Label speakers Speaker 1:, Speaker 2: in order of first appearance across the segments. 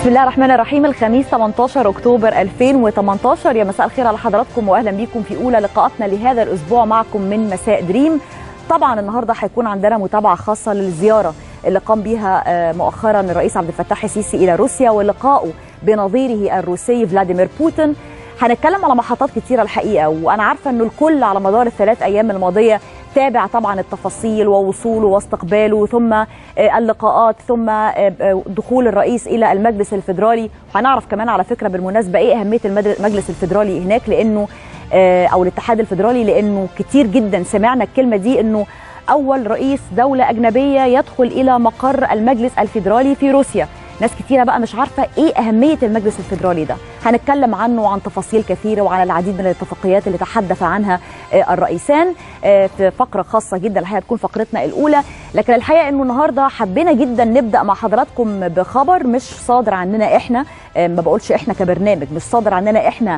Speaker 1: بسم الله الرحمن الرحيم. الخميس 18 أكتوبر 2018. يا مساء الخير على حضراتكم واهلا بيكم في اولى لقاءاتنا لهذا الاسبوع معكم من مساء دريم. طبعا النهارده هيكون عندنا متابعه خاصه للزياره اللي قام بها مؤخرا الرئيس عبد الفتاح السيسي الى روسيا ولقائه بنظيره الروسي فلاديمير بوتين. هنتكلم على محطات كتيره الحقيقه، وانا عارفه انه الكل على مدار الثلاث ايام الماضيه تابع طبعا التفاصيل ووصوله واستقباله ثم اللقاءات ثم دخول الرئيس الى المجلس الفيدرالي. وهنعرف كمان على فكره بالمناسبه ايه اهميه المجلس الفيدرالي هناك، لانه او الاتحاد الفيدرالي، لانه كتير جدا سمعنا الكلمه دي انه اول رئيس دوله اجنبيه يدخل الى مقر المجلس الفيدرالي في روسيا. ناس كتيرة بقى مش عارفة ايه أهمية المجلس الفيدرالي ده. هنتكلم عنه وعن تفاصيل كثيرة وعن العديد من الاتفاقيات اللي تحدث عنها الرئيسان في فقرة خاصة جدا الحقيقة تكون فقرتنا الأولى. لكن الحقيقة انه النهاردة حبينا جدا نبدأ مع حضراتكم بخبر مش صادر عننا احنا، ما بقولش احنا كبرنامج، مش صادر عننا احنا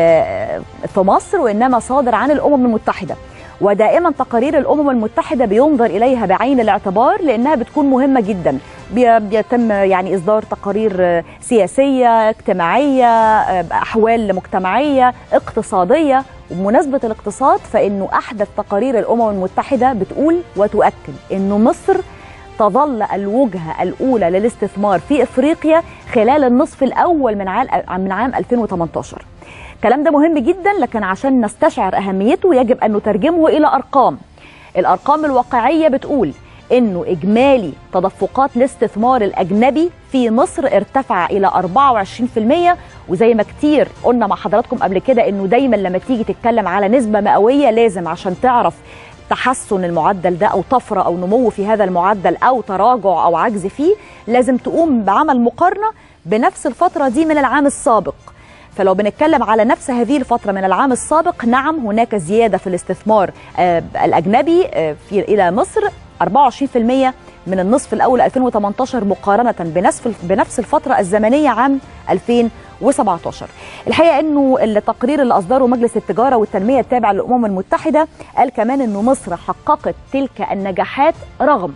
Speaker 1: في مصر، وإنما صادر عن الأمم المتحدة. ودائما تقارير الأمم المتحدة بينظر إليها بعين الاعتبار لأنها بتكون مهمة جدا. بيتم يعني إصدار تقارير سياسية، اجتماعية، أحوال مجتمعية، اقتصادية. وبمناسبة الاقتصاد فإنه أحدث تقارير الأمم المتحدة بتقول وتؤكد إنه مصر تظل الوجهة الأولى للاستثمار في إفريقيا خلال النصف الأول من عام 2018. الكلام ده مهم جدا، لكن عشان نستشعر أهميته يجب أن نترجمه إلى أرقام. الأرقام الواقعية بتقول إنه إجمالي تدفقات الاستثمار الأجنبي في مصر ارتفع إلى 24%. وزي ما كتير قلنا مع حضراتكم قبل كده إنه دايما لما تيجي تتكلم على نسبة مئوية لازم عشان تعرف تحسن المعدل ده أو طفرة أو نمو في هذا المعدل أو تراجع أو عجز فيه، لازم تقوم بعمل مقارنة بنفس الفترة دي من العام السابق. فلو بنتكلم على نفس هذه الفترة من العام السابق، نعم هناك زيادة في الاستثمار الأجنبي إلى مصر 24% من النصف الأول 2018 مقارنة بنفس الفترة الزمنية عام 2017. الحقيقة أنه التقرير اللي أصدره مجلس التجارة والتنمية التابع للأمم المتحدة قال كمان أنه مصر حققت تلك النجاحات رغم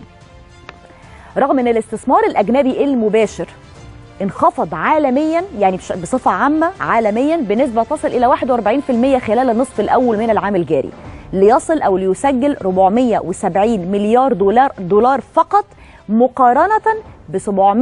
Speaker 1: أن الاستثمار الأجنبي المباشر انخفض عالميا، يعني بصفة عامة عالميا بنسبة تصل إلى 41% خلال النصف الأول من العام الجاري، ليصل أو ليسجل 470 مليار دولار فقط، مقارنة ب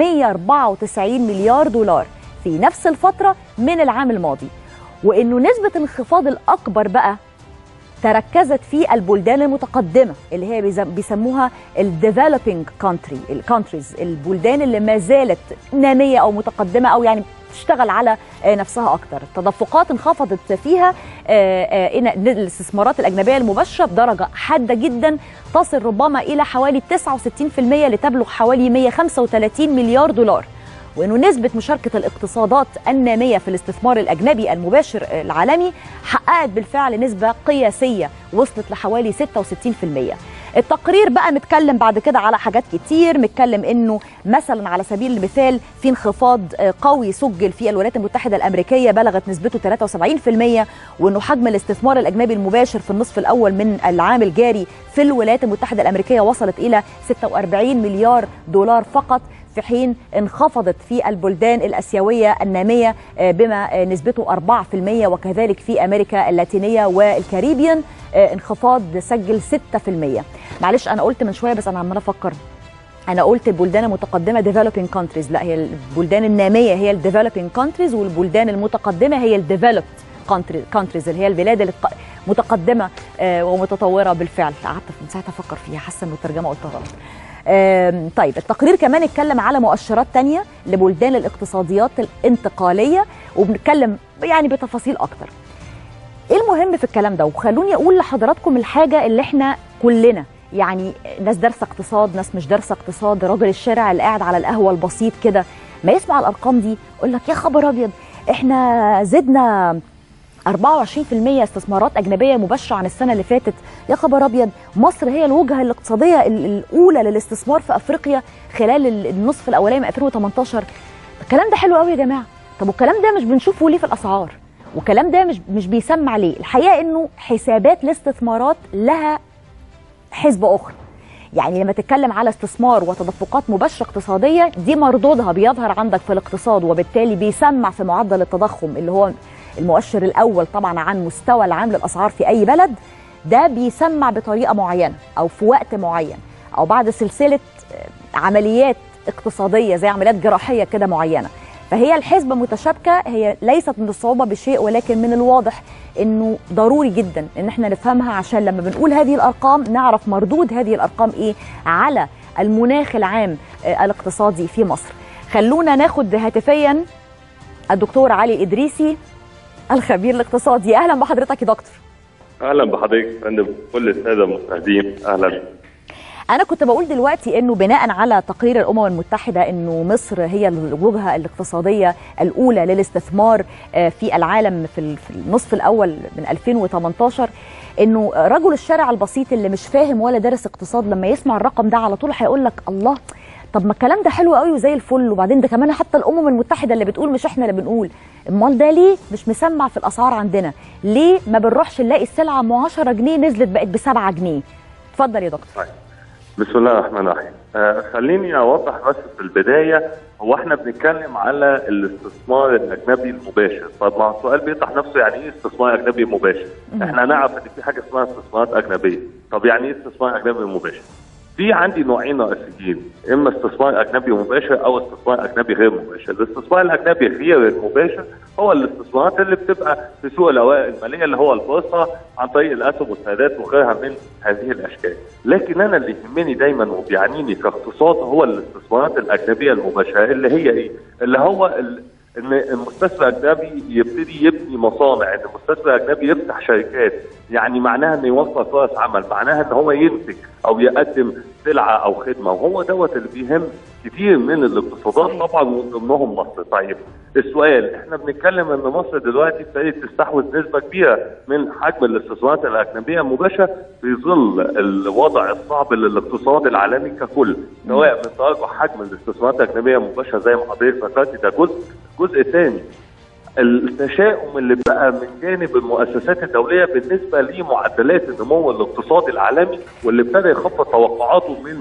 Speaker 1: 794 مليار دولار في نفس الفترة من العام الماضي. وإنه نسبة الانخفاض الأكبر بقى تركزت في البلدان المتقدمة اللي هي بيسموها الديفلوبينج كونتريز، البلدان اللي ما زالت نامية أو متقدمة أو يعني تشتغل على نفسها أكتر. التدفقات انخفضت فيها الاستثمارات الأجنبية المباشرة بدرجة حادة جدا تصل ربما إلى حوالي 69% لتبلغ حوالي 135 مليار دولار. وأنه نسبة مشاركة الاقتصادات النامية في الاستثمار الأجنبي المباشر العالمي حققت بالفعل نسبة قياسية وصلت لحوالي 66%. التقرير بقى متكلم بعد كده على حاجات كتير، متكلم انه مثلا على سبيل المثال في انخفاض قوي سجل في الولايات المتحدة الأمريكية بلغت نسبته 73%، وانه حجم الاستثمار الأجنبي المباشر في النصف الأول من العام الجاري في الولايات المتحدة الأمريكية وصلت إلى 46 مليار دولار فقط، في حين انخفضت في البلدان الأسيوية النامية بما نسبته 4%، وكذلك في أمريكا اللاتينية والكاريبيان انخفاض سجل 6%. معلش أنا قلت من شوية بس أنا عمالة أفكر، أنا قلت البلدان المتقدمة developing countries، لا هي البلدان النامية هي developing countries، والبلدان المتقدمة هي developed countries اللي هي البلاد المتقدمة ومتطورة بالفعل. قعدت من ساعتها أفكر فيها، حاسة إنه الترجمة قلتها غلط. طيب التقرير كمان اتكلم على مؤشرات تانية لبلدان الاقتصاديات الانتقالية، وبنتكلم يعني بتفاصيل أكتر. ايه المهم في الكلام ده؟ وخلوني اقول لحضراتكم الحاجة اللي احنا كلنا، يعني ناس دارسة اقتصاد، ناس مش دارسة اقتصاد، راجل الشارع اللي قاعد على القهوة البسيط كده ما يسمع الارقام دي يقول لك يا خبر ابيض، احنا زدنا 24% استثمارات أجنبية مباشرة عن السنة اللي فاتت، يا خبر أبيض، مصر هي الوجهة الاقتصادية الأولى للاستثمار في أفريقيا خلال النصف الأولاني من 2018. الكلام ده حلو قوي يا جماعة، طب والكلام ده مش بنشوفه ليه في الأسعار؟ والكلام ده مش بيسمع ليه؟ الحقيقة إنه حسابات الاستثمارات لها حسبة أخرى. يعني لما تتكلم على استثمار وتدفقات مباشره اقتصاديه، دي مردودها بيظهر عندك في الاقتصاد، وبالتالي بيسمع في معدل التضخم اللي هو المؤشر الاول طبعا عن مستوى العام للاسعار في اي بلد. ده بيسمع بطريقه معينه او في وقت معين او بعد سلسله عمليات اقتصاديه زي عمليات جراحيه كده معينه. فهي الحسبه متشابكه، هي ليست من الصعوبه بشيء، ولكن من الواضح انه ضروري جدا ان احنا نفهمها عشان لما بنقول هذه الارقام نعرف مردود هذه الارقام ايه على المناخ العام الاقتصادي في مصر. خلونا ناخد هاتفيا الدكتور علي إدريسي الخبير الاقتصادي. اهلا بحضرتك يا دكتور.
Speaker 2: اهلا بحضرتك يا فندم، كل الساده المشاهدين اهلا.
Speaker 1: أنا كنت بقول دلوقتي إنه بناء على تقرير الأمم المتحدة إنه مصر هي الوجهة الاقتصادية الأولى للاستثمار في العالم في النصف الأول من 2018، إنه رجل الشارع البسيط اللي مش فاهم ولا دارس اقتصاد لما يسمع الرقم ده على طول هيقول لك الله، طب ما الكلام ده حلو قوي وزي الفل، وبعدين ده كمان حتى الأمم المتحدة اللي بتقول مش إحنا اللي بنقول، امال ده ليه مش مسمع في الأسعار عندنا؟ ليه ما بنروحش نلاقي السلعة ام 10 جنيه نزلت بقت ب7 جنيه؟ اتفضل يا دكتور.
Speaker 2: بسم الله الرحمن الرحيم. خليني اوضح بس في البدايه، هو احنا بنتكلم على الاستثمار الاجنبي المباشر. طب ما السؤال بيطرح نفسه، يعني ايه استثمار اجنبي مباشر؟ احنا نعرف ان في حاجه اسمها استثمارات اجنبيه. طب يعني ايه استثمار اجنبي مباشر؟ في عندي نوعين رئيسيين، اما استثمار اجنبي مباشر او استثمار اجنبي غير مباشر. الاستثمار الاجنبي غير المباشر هو الاستثمارات اللي بتبقى في سوق الاوراق الماليه اللي هو البورصه عن طريق الاسهم والسندات وغيرها من هذه الاشكال. لكن انا اللي يهمني دايما وبيعنيني كاقتصاد هو الاستثمارات الاجنبيه المباشره، اللي هي ايه؟ اللي هو ان المستثمر الاجنبي يبتدي يبني مصانع، ان المستثمر الاجنبي يفتح شركات، يعني معناها انه يوفر فرص عمل، معناها ان هو ينتج او يقدم سلعه او خدمه، وهو دوت اللي بيهم كتير من الاقتصادات طبعا ومن ضمنهم مصر. طيب السؤال، احنا بنتكلم ان مصر دلوقتي ابتدت تستحوذ نسبه كبيره من حجم الاستثمارات الاجنبيه المباشره في ظل الوضع الصعب للاقتصاد العالمي ككل، سواء من تراجع حجم الاستثمارات الاجنبيه المباشره زي ما حضرتك ذكرت، ده جزء ثاني التشاؤم اللي بقى من جانب المؤسسات الدوليه بالنسبه لمعدلات النمو الاقتصادي العالمي، واللي ابتدى يخفض توقعاته من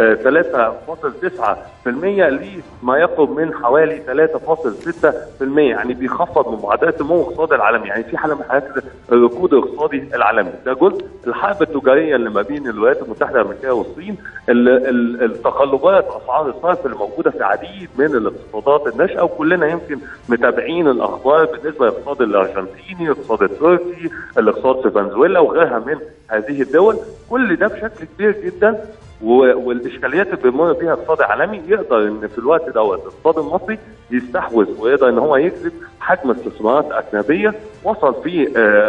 Speaker 2: 3.9% لما يقرب من حوالي 3.6%، يعني بيخفض من معدلات النمو الاقتصادي العالمي، يعني في حاله من حالات الركود الاقتصادي العالمي. ده جزء الحرب التجاريه اللي ما بين الولايات المتحده الامريكيه والصين، التقلبات اسعار الصرف اللي موجوده في عديد من الاقتصادات الناشئه، وكلنا يمكن متابعين الاخبار بالنسبه للاقتصاد الارجنتيني، الاقتصاد التركي، الاقتصاد في فنزويلا وغيرها من هذه الدول. كل ده بشكل كبير جدا، والاشكاليات اللي بيمر بيها الاقتصاد العالمي يقدر ان في الوقت دوت الاقتصاد المصري يستحوذ ويقدر ان هو يجذب حجم استثمارات اجنبيه. وصل في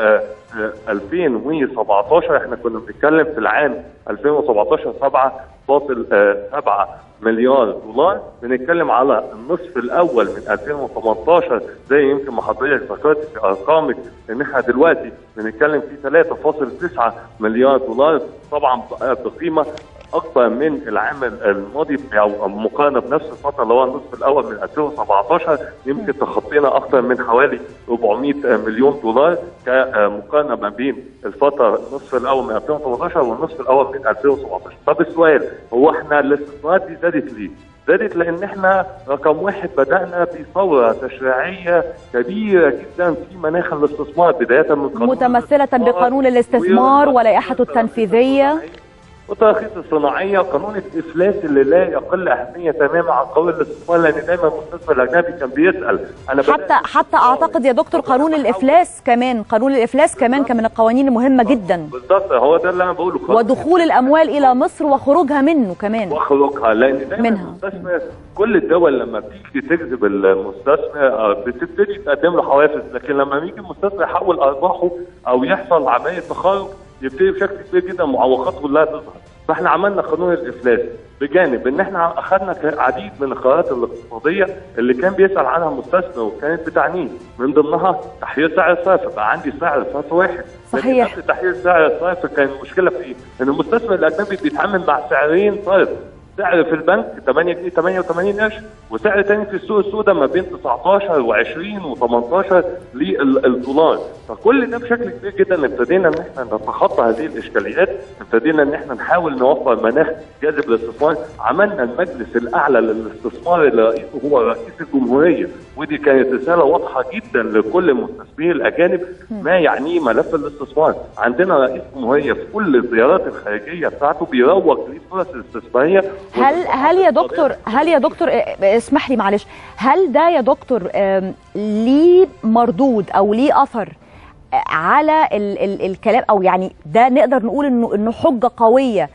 Speaker 2: 2017 احنا كنا بنتكلم في العام 2017 7.7 مليار دولار، بنتكلم على النصف الاول من 2018 زي يمكن ما حضرتك ذكرت في ارقامك ان احنا دلوقتي بنتكلم في 3.9 مليار دولار، طبعا بقيمه اكبر من العام الماضي او مقارنه بنفس الفتره اللي هو النصف الاول من 2017 يمكن تخطينا اكثر من حوالي 400 مليون دولار كمقارنه ما بين الفتره النصف الاول من 2018 والنصف الاول من 2017. طب السؤال هو احنا الاستثمارات دي زادت ليه؟ زادت لان احنا رقم واحد بدانا بثوره تشريعيه كبيره جدا في مناخ الاستثمار، بدايه من قانون
Speaker 1: متمثله بقانون الاستثمار ولائحته التنفيذيه
Speaker 2: والتراخيص الصناعيه، قانون الافلاس اللي لا يقل اهميه تماما عن قانون الاستثمار، لان دايما المستثمر الاجنبي كان بيسال انا
Speaker 1: حتى اعتقد يا دكتور قانون الافلاس كمان كان من القوانين المهمه جدا.
Speaker 2: بالظبط، هو ده اللي انا بقوله،
Speaker 1: ودخول الاموال الى مصر وخروجها منه كمان،
Speaker 2: لان دايما المستثمر كل الدول لما بتيجي تجذب المستثمر بتبتدي تقدم له حوافز، لكن لما يجي المستثمر يحول ارباحه او يحصل عمليه تخارج يبتدي بشكل كبير جدا المعوقات كلها تظهر. فاحنا عملنا قانون الافلاس بجانب ان احنا اخذنا عديد من القرارات الاقتصاديه اللي كان بيسال عنها المستثمر وكانت بتعنيه، من ضمنها تحرير سعر الصرف، بقى عندي سعر صرف واحد.
Speaker 1: صحيح.
Speaker 2: قبل تحرير سعر الصرف كان المشكله في ايه؟ ان المستثمر الاجنبي بيتعامل مع سعرين صرف، سعر في البنك 8 جنيه 88 قرش، وسعر تاني في السوق السوداء ما بين 19 و20 و18 للدولار. فكل ده بشكل كبير جدا ابتدينا ان احنا نتخطى هذه الاشكاليات، ابتدينا ان احنا نحاول نوفر مناخ جاذب للاستثمار. عملنا المجلس الاعلى للاستثمار اللي رئيسه هو رئيس الجمهوريه، ودي كانت رساله واضحه جدا لكل المستثمرين الاجانب ما يعنيه ملف الاستثمار. عندنا رئيس جمهوريه في كل الزيارات الخارجيه بتاعته بيروج للفرص الاستثماريه.
Speaker 1: هل يا دكتور اسمح لي معلش، هل ده يا دكتور ليه مردود او ليه اثر على الكلام، او يعني ده نقدر نقول انه حجه قويه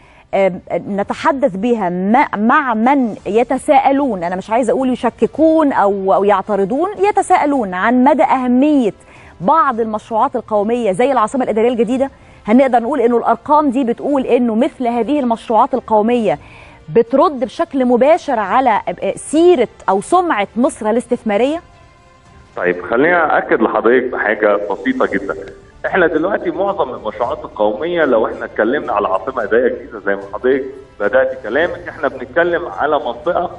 Speaker 1: نتحدث بها مع من يتساءلون، انا مش عايزه اقول يشككون او يعترضون، يتساءلون عن مدى اهميه بعض المشروعات القوميه زي العاصمه الاداريه الجديده؟ هنقدر نقول انه الارقام دي بتقول انه مثل هذه المشروعات القوميه بترد بشكل مباشر على سيره او سمعه مصر الاستثماريه؟
Speaker 2: طيب خليني اكد لحضرتك بحاجه بسيطه جدا. احنا دلوقتي معظم المشروعات القوميه لو احنا اتكلمنا على عاصمه اداريه جديده زي ما حضرتك بدات كلامك، احنا بنتكلم على منطقه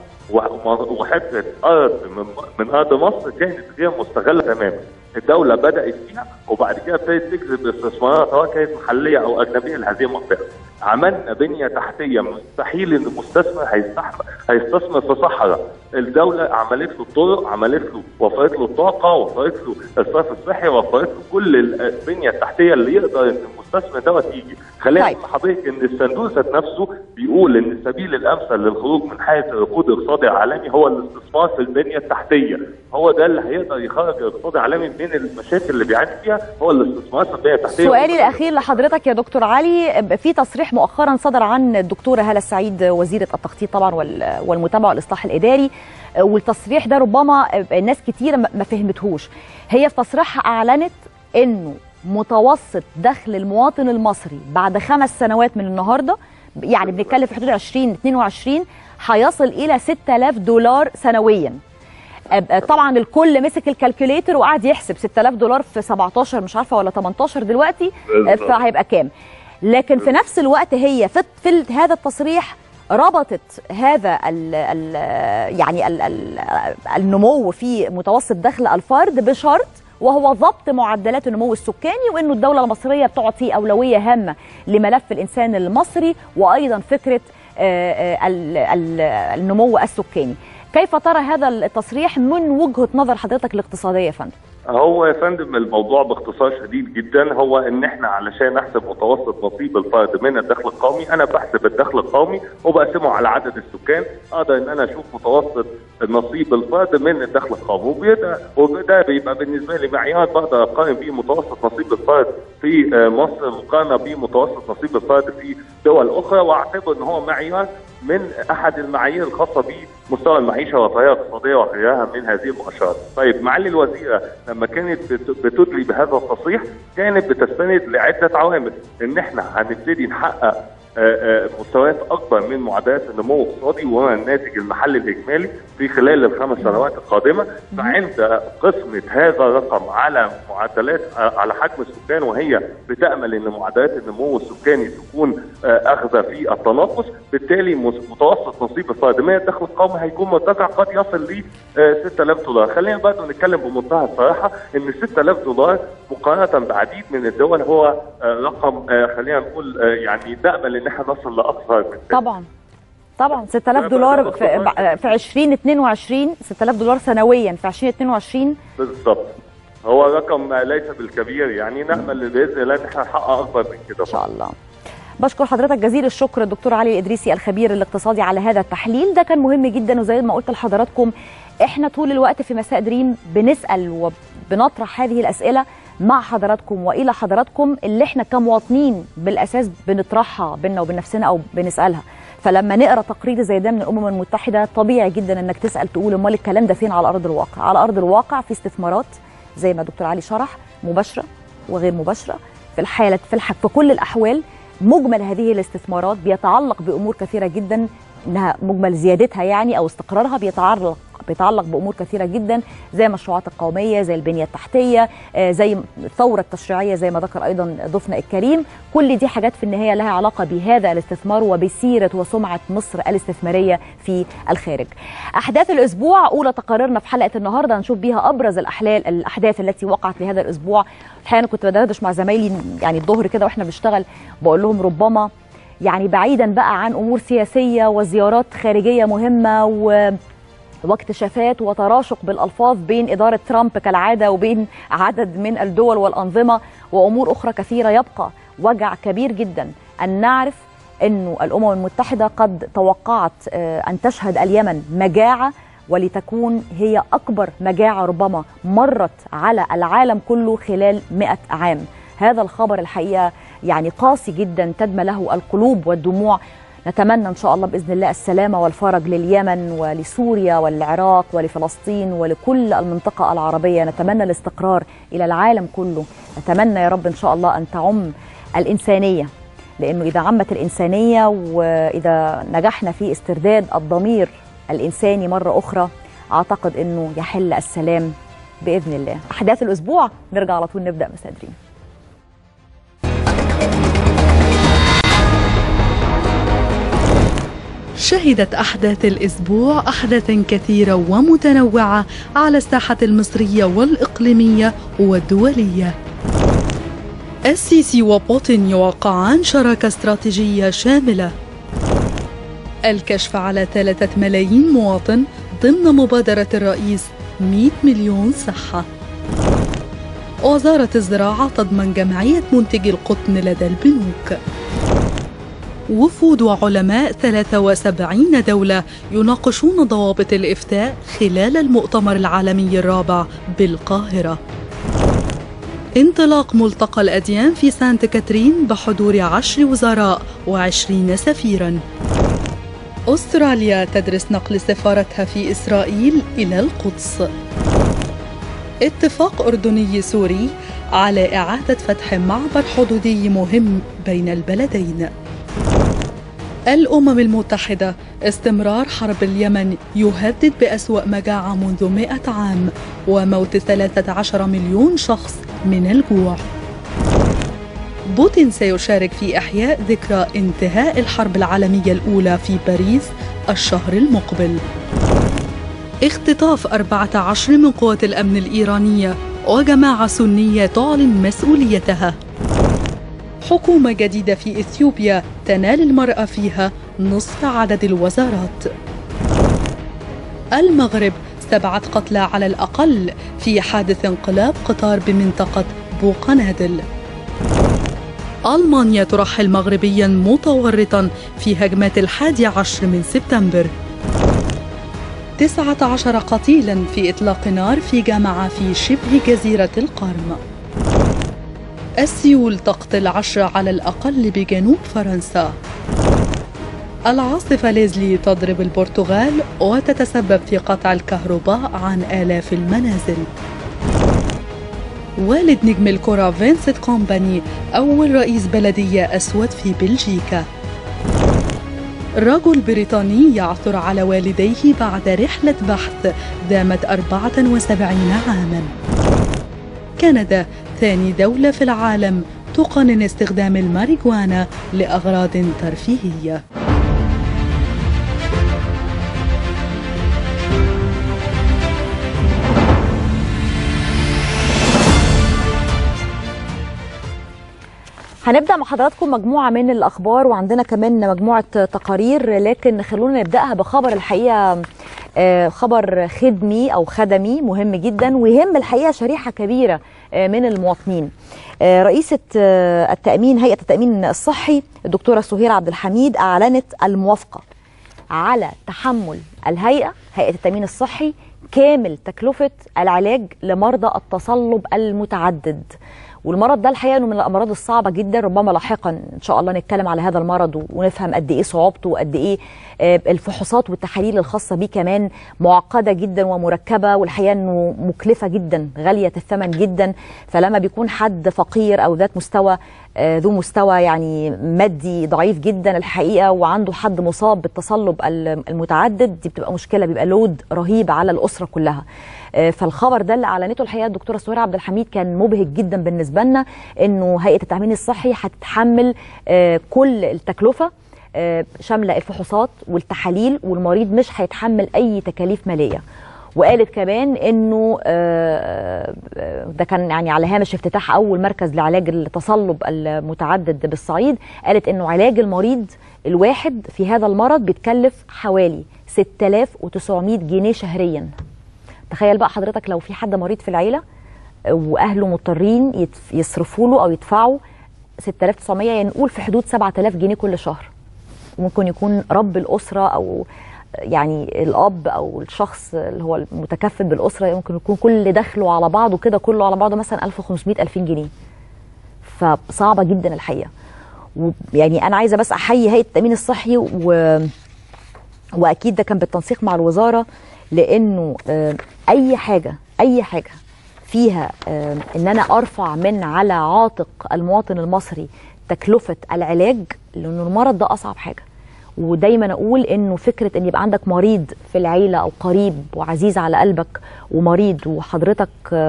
Speaker 2: وحته ارض من ارض مصر كانت غير مستغله تماما. الدوله بدات فيها وبعد كده ابتدت تجذب استثمارات سواء كانت محليه او اجنبيه لهذه المنطقه. عملنا بنيه تحتيه مستحيل ان المستثمر هيستثمر في صحراء. الدوله عملت له الطرق، عملت له وفرت له الطاقه، وفرت له الصرف الصحي، وفرت له كل البنيه التحتيه اللي يقدر ان المستثمر دوت يجي. خلينا نقول لحضرتك ان الصندوق ذات نفسه بيقول ان السبيل الامثل للخروج من حاله الركود الاقتصادي العالمي هو الاستثمار في البنيه التحتيه. هو ده اللي هيقدر يخرج الاقتصاد العالمي من المشاكل اللي بيعاني فيها، هو الاستثمار في البنيه التحتيه.
Speaker 1: سؤالي الاخير لحضرتك يا دكتور علي، في تصريح مؤخرا صدر عن الدكتوره هالة السعيد وزيره التخطيط طبعا والمتابعه والاصلاح الاداري، والتصريح ده ربما ناس كتير ما فهمتهوش. هي في تصريحها اعلنت انه متوسط دخل المواطن المصري بعد 5 سنوات من النهارده، يعني بنتكلم في حدود 2022، هيصل الى 6000 دولار سنويا. طبعا الكل مسك الكالكوليتر وقعد يحسب 6000 دولار في 17 مش عارفه ولا 18 دلوقتي، فهيبقى كام. لكن في نفس الوقت هي في هذا التصريح ربطت هذا النمو في متوسط دخل الفرد بشرط، وهو ضبط معدلات النمو السكاني، وانه الدوله المصريه بتعطي اولويه هامه لملف الانسان المصري، وايضا فكره النمو السكاني. كيف ترى هذا التصريح من وجهه نظر حضرتك الاقتصاديه يا فندم؟
Speaker 2: هو يا فندم الموضوع باختصار شديد جدا هو ان احنا علشان نحسب متوسط نصيب الفرد من الدخل القومي، انا بحسب الدخل القومي وبقسمه على عدد السكان، اقدر ان انا اشوف متوسط نصيب الفرد من الدخل القومي، وده بيبقى بالنسبه لي معيار بقدر اقارن بيه متوسط نصيب الفرد في مصر مقارنه بمتوسط نصيب الفرد في دول اخرى، واعتبر ان هو معيار من احد المعايير الخاصه بمستوى المعيشه والرفاهيه الاقتصاديه وغيرها من هذه المؤشرات. طيب معالي الوزيره لما كانت بتدلي بهذا التصريح كانت بتستند لعده عوامل، ان احنا هنبتدي نحقق مستويات اكبر من معدلات النمو الاقتصادي وهو الناتج المحلي الاجمالي في خلال ال5 سنوات القادمه. فعند قسمه هذا الرقم على معدلات على حجم السكان، وهي بتامل ان معدلات النمو السكاني تكون اخذه في التناقص، بالتالي متوسط نصيب الفرد من الدخل القومي هيكون مرتفع قد يصل ل 6000 دولار. خلينا برضه نتكلم بمنتهى الصراحه ان 6000 دولار مقارنه بعديد من الدول هو رقم خلينا نقول يعني نامل ان احنا نصل لاكثر من
Speaker 1: طبعا 6000 دولار في 2022، 6000 دولار سنويا في 2022
Speaker 2: بالظبط. هو رقم ليس بالكبير، يعني نامل باذن الله ان احنا نحقق اكبر من كده
Speaker 1: ان شاء الله. بشكر حضرتك جزيل الشكر الدكتور علي الإدريسي الخبير الاقتصادي على هذا التحليل، ده كان مهم جدا. وزي ما قلت لحضراتكم احنا طول الوقت في مساء دريم بنسأل وبنطرح هذه الأسئلة مع حضراتكم وإلى حضراتكم، اللي احنا كمواطنين بالأساس بنطرحها بينا وبين نفسنا أو بنسألها. فلما نقرأ تقرير زي ده من الأمم المتحدة طبيعي جدا انك تسأل تقول امال الكلام ده فين على أرض الواقع؟ على أرض الواقع في استثمارات زي ما دكتور علي شرح، مباشرة وغير مباشرة. في كل الأحوال مجمل هذه الاستثمارات بيتعلق بأمور كثيرة جدا، انها مجمل زيادتها يعني او استقرارها بيتعلق بامور كثيره جدا زي المشروعات القوميه، زي البنيه التحتيه، زي الثوره التشريعيه زي ما ذكر ايضا ضيفنا الكريم. كل دي حاجات في النهايه لها علاقه بهذا الاستثمار وبسيره وسمعه مصر الاستثماريه في الخارج. احداث الاسبوع اولى تقاريرنا في حلقه النهارده هنشوف بيها ابرز الاحداث التي وقعت لهذا الاسبوع. الحقيقه انا كنت بدردش مع زمايلي يعني الظهر كده واحنا بنشتغل، بقول لهم ربما يعني بعيدا بقى عن امور سياسيه وزيارات خارجيه مهمه واكتشافات وتراشق بالالفاظ بين اداره ترامب كالعاده وبين عدد من الدول والانظمه وامور اخرى كثيره، يبقى وجع كبير جدا ان نعرف انه الامم المتحده قد توقعت ان تشهد اليمن مجاعه، ولتكون هي اكبر مجاعه ربما مرت على العالم كله خلال 100 عام. هذا الخبر الحقيقه يعني قاسي جدا، تدمى له القلوب والدموع. نتمنى ان شاء الله باذن الله السلامه والفرج لليمن ولسوريا والعراق ولفلسطين ولكل المنطقه العربيه، نتمنى الاستقرار الى العالم كله، نتمنى يا رب ان شاء الله ان تعم الانسانيه، لانه اذا عمت الانسانيه واذا نجحنا في استرداد الضمير الانساني مره اخرى اعتقد انه يحل السلام باذن الله. احداث الاسبوع نرجع على طول نبدا مسادرين.
Speaker 3: شهدت أحداث الأسبوع أحداثاً كثيرة ومتنوعة على الساحة المصرية والإقليمية والدولية. السيسي وبوتين يوقعان شراكة استراتيجية شاملة. الكشف على 3 ملايين مواطن ضمن مبادرة الرئيس 100 مليون صحة. وزارة الزراعة تضمن جمعية منتجي القطن لدى البنوك. وفود وعلماء 73 دولة يناقشون ضوابط الإفتاء خلال المؤتمر العالمي الرابع بالقاهرة. انطلاق ملتقى الأديان في سانت كاترين بحضور 10 وزراء و20 سفيراً. أستراليا تدرس نقل سفارتها في إسرائيل إلى القدس. اتفاق أردني سوري على إعادة فتح معبر حدودي مهم بين البلدين. الأمم المتحدة استمرار حرب اليمن يهدد بأسوأ مجاعة منذ 100 عام وموت 13 مليون شخص من الجوع. بوتين سيشارك في إحياء ذكرى انتهاء الحرب العالمية الأولى في باريس الشهر المقبل. اختطاف 14 من قوات الأمن الإيرانية وجماعة سنية تعلن مسؤوليتها. حكومة جديدة في إثيوبيا تنال المرأة فيها نصف عدد الوزارات. المغرب 7 قتلى على الأقل في حادث انقلاب قطار بمنطقة بوقنادل. ألمانيا ترحل مغربيا متورطا في هجمات 11 من سبتمبر. 19 قتيلا في إطلاق نار في جامعة في شبه جزيرة القرم. السيول تقتل 10 على الأقل بجنوب فرنسا. العاصفة ليزلي تضرب البرتغال وتتسبب في قطع الكهرباء عن آلاف المنازل. والد نجم الكرة فينسنت كومباني أول رئيس بلدية أسود في بلجيكا. رجل بريطاني يعثر على والديه بعد رحلة بحث دامت 74 عاماً. كندا ثاني دولة في العالم تقنن استخدام الماريجوانا لأغراض ترفيهية.
Speaker 1: هنبدأ مع حضراتكم مجموعة من الأخبار وعندنا كمان مجموعة تقارير، لكن خلونا نبدأها بخبر الحقيقة خبر خدمي أو خدمي مهم جدا ويهم الحقيقة شريحة كبيرة من المواطنين. رئيسة التأمين هيئة التأمين الصحي الدكتورة سهير عبد الحميد أعلنت الموافقة على تحمل هيئة التأمين الصحي كامل تكلفة العلاج لمرضى التصلب المتعدد. والمرض ده الحقيقه انه من الامراض الصعبه جدا، ربما لاحقا ان شاء الله نتكلم على هذا المرض ونفهم قد ايه صعوبته وقد ايه الفحوصات والتحاليل الخاصه بيه كمان معقده جدا ومركبه، والحقيقه انه مكلفه جدا غاليه الثمن جدا. فلما بيكون حد فقير او ذات مستوى ذو مستوى يعني مادي ضعيف جدا الحقيقه، وعنده حد مصاب بالتصلب المتعدد، دي بتبقى مشكله، بيبقى لود رهيب على الاسره كلها. فالخبر ده اللي اعلنته الحقيقه الدكتوره سهير عبد الحميد كان مبهج جدا بالنسبه لنا، انه هيئه التامين الصحي هتتحمل كل التكلفه شامله الفحوصات والتحاليل، والمريض مش هيتحمل اي تكاليف ماليه. وقالت كمان انه ده كان يعني على هامش افتتاح اول مركز لعلاج التصلب المتعدد بالصعيد، قالت انه علاج المريض الواحد في هذا المرض بيتكلف حوالي 6900 جنيه شهريا. تخيل بقى حضرتك لو في حد مريض في العيله واهله مضطرين يصرفوا له او يدفعوا 6900، يعني نقول في حدود 7000 جنيه كل شهر. وممكن يكون رب الاسره او يعني الاب او الشخص اللي هو المتكفل بالاسره ممكن يكون كل دخله على بعضه كده كله على بعضه مثلا 1500 2000 جنيه. فصعبه جدا الحقيقه. ويعني انا عايزه بس احيي هيئه التامين الصحي واكيد ده كان بالتنسيق مع الوزاره، لانه اي حاجه فيها ان انا ارفع من على عاتق المواطن المصري تكلفه العلاج، لانه المرض ده اصعب حاجه. ودايما اقول انه فكره ان يبقى عندك مريض في العيله او قريب وعزيز على قلبك ومريض وحضرتك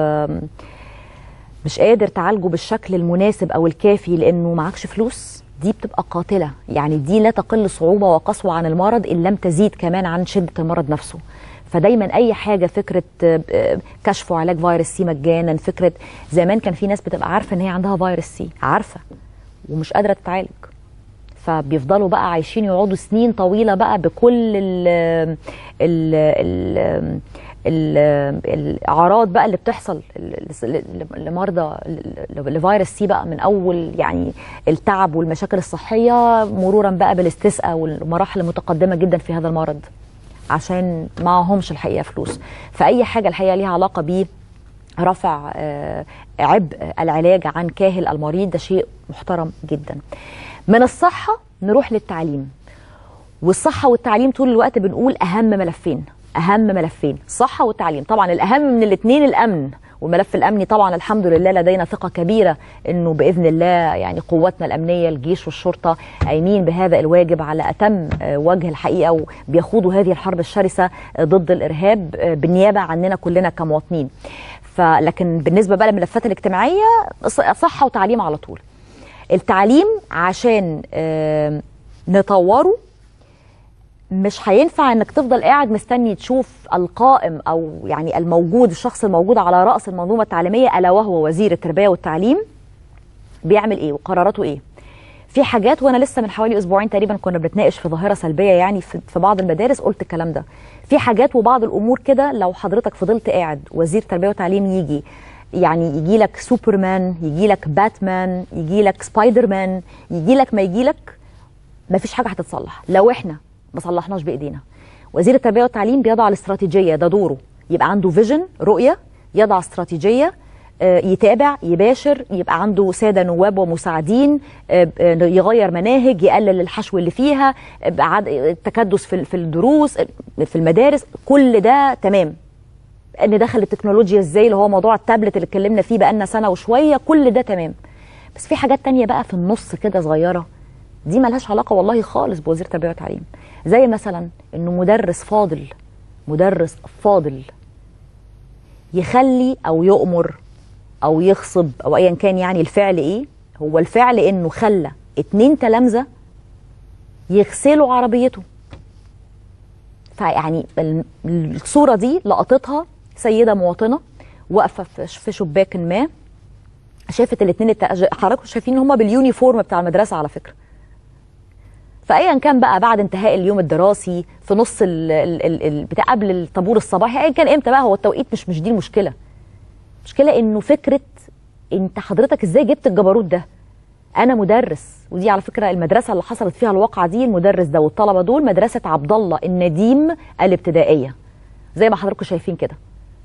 Speaker 1: مش قادر تعالجه بالشكل المناسب او الكافي لانه معكش فلوس، دي بتبقى قاتله. يعني دي لا تقل صعوبه وقسوه عن المرض ان لم تزيد كمان عن شده المرض نفسه. فدايما اي حاجه، فكره كشف وعلاج فيروس سي مجانا، فكره زمان كان في ناس بتبقى عارفه ان هي عندها فيروس سي، عارفه ومش قادره تتعالج، فبيفضلوا بقى عايشين يقعدوا سنين طويله بقى بكل الاعراض بقى اللي بتحصل لمرضى لفيروس سي بقى، من اول يعني التعب والمشاكل الصحيه مرورا بقى بالاستسقاء والمراحل المتقدمه جدا في هذا المرض، عشان معهمش الحقيقه فلوس. فاي حاجه الحقيقه ليها علاقه بيه رفع عبء العلاج عن كاهل المريض ده شيء محترم جدا. من الصحة نروح للتعليم، والصحة والتعليم طول الوقت بنقول أهم ملفين الصحة والتعليم. طبعا الأهم من الاثنين الأمن، والملف الأمني طبعا الحمد لله لدينا ثقة كبيرة أنه بإذن الله يعني قواتنا الأمنية الجيش والشرطة قايمين بهذا الواجب على أتم وجه الحقيقة، وبيخوضوا هذه الحرب الشرسة ضد الإرهاب بالنيابة عننا كلنا كمواطنين. لكن بالنسبة بقى للملفات الاجتماعية صحة وتعليم على طول. التعليم عشان نطوره مش هينفع انك تفضل قاعد مستني تشوف القائم او يعني الموجود، الشخص الموجود على رأس المنظومة التعليمية الا وهو وزير التربية والتعليم بيعمل ايه وقراراته ايه. في حاجات، وانا لسه من حوالي اسبوعين تقريبا كنا بنتناقش في ظاهرة سلبية يعني في بعض المدارس قلت الكلام ده. في حاجات وبعض الامور كده لو حضرتك فضلت قاعد وزير تربية وتعليم يجي يعني يجي لك سوبرمان، يجي لك باتمان، يجي لك سبايدر مان، يجي لك ما يجي لك، ما فيش حاجه هتتصلح لو احنا ما صلحناش بايدينا. وزير التربيه والتعليم بيضع الاستراتيجيه، ده دوره، يبقى عنده فيجن، رؤيه، يضع استراتيجيه، يتابع، يباشر، يبقى عنده ساده نواب ومساعدين، يغير مناهج، يقلل الحشو اللي فيها، التكدس في الدروس في المدارس، كل ده تمام. ان دخل التكنولوجيا ازاي اللي هو موضوع التابلت اللي اتكلمنا فيه بقالنا سنه وشويه، كل ده تمام. بس في حاجات تانية بقى في النص كده صغيره، دي ملهاش علاقه والله خالص بوزير التربيه والتعليم. زي مثلا انه مدرس فاضل يخلي او يؤمر او يغصب او ايا كان، يعني الفعل ايه؟ هو الفعل انه خلى 2 تلامذه يغسلوا عربيته. فيعني الصوره دي لقطتها سيده مواطنه واقفه في شباك ما، شافت الاثنين حضراتكم شايفين ان هم باليونيفورم بتاع المدرسه على فكره. فايا كان بقى بعد انتهاء اليوم الدراسي، في نص بتاع قبل الطابور الصباحي، ايا كان امتى بقى، هو التوقيت مش دي المشكله. المشكله انه فكره انت حضرتك ازاي جبت الجبروت ده؟ انا مدرس، ودي على فكره المدرسه اللي حصلت فيها الواقعه دي، المدرس ده والطلبه دول مدرسه عبد الله النديم الابتدائيه زي ما حضراتكم شايفين كده.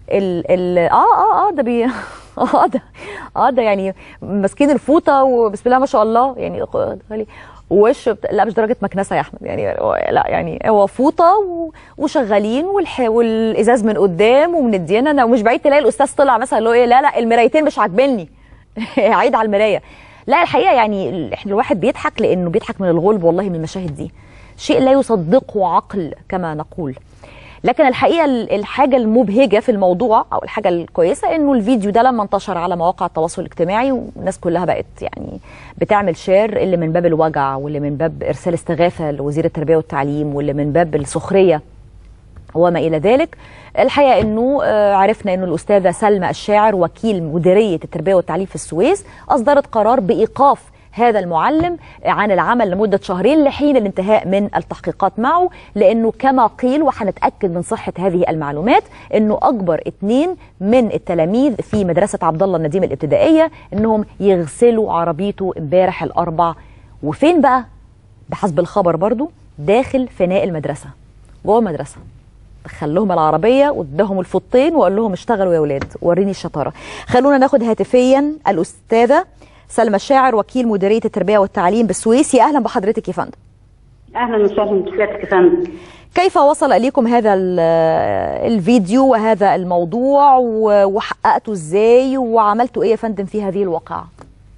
Speaker 1: ده يعني ماسكين الفوطه وبسم الله ما شاء الله، يعني وش لا مش درجه مكنسه يا احمد، يعني لا يعني هو فوطه وشغالين والازاز من قدام ومندينا، ومش بعيد تلاقي الاستاذ طلع مثلا اللي هو ايه، لا المرايتين مش عاجبني عيد على المرايه. لا الحقيقه يعني احنا الواحد بيضحك لانه بيضحك من الغلب والله من المشاهد دي، شيء لا يصدقه عقل كما نقول. لكن الحقيقه الحاجه المبهجه في الموضوع او الحاجه الكويسه انه الفيديو ده لما انتشر على مواقع التواصل الاجتماعي والناس كلها بقت يعني بتعمل شير، اللي من باب الوجع واللي من باب ارسال استغاثه لوزير التربيه والتعليم واللي من باب السخريه وما الى ذلك. الحقيقه انه عرفنا انه الاستاذه سلمى الشاعر وكيل مديريه التربيه والتعليم في السويس اصدرت قرار بايقاف هذا المعلم عن العمل لمدة 2 شهر لحين الانتهاء من التحقيقات معه، لأنه كما قيل وحنتأكد من صحة هذه المعلومات أنه أجبر 2 من التلاميذ في مدرسة عبد الله النديم الابتدائية أنهم يغسلوا عربيته امبارح الأربع. وفين بقى؟ بحسب الخبر برضو داخل فناء المدرسة، جوه المدرسة. دخل لهم العربية وادهم الفطين وقال لهم اشتغلوا يا ولاد وريني الشطارة. خلونا ناخد هاتفيا الأستاذة سلمى الشاعر وكيل مديرية التربية والتعليم بالسويس. يا أهلا بحضرتك يا فندم.
Speaker 4: أهلا وسهلا بحضرتك يا فندم.
Speaker 1: كيف وصل إليكم هذا الفيديو وهذا الموضوع وحققتوا إزاي وعملتوا إيه يا فندم في هذه الواقعة؟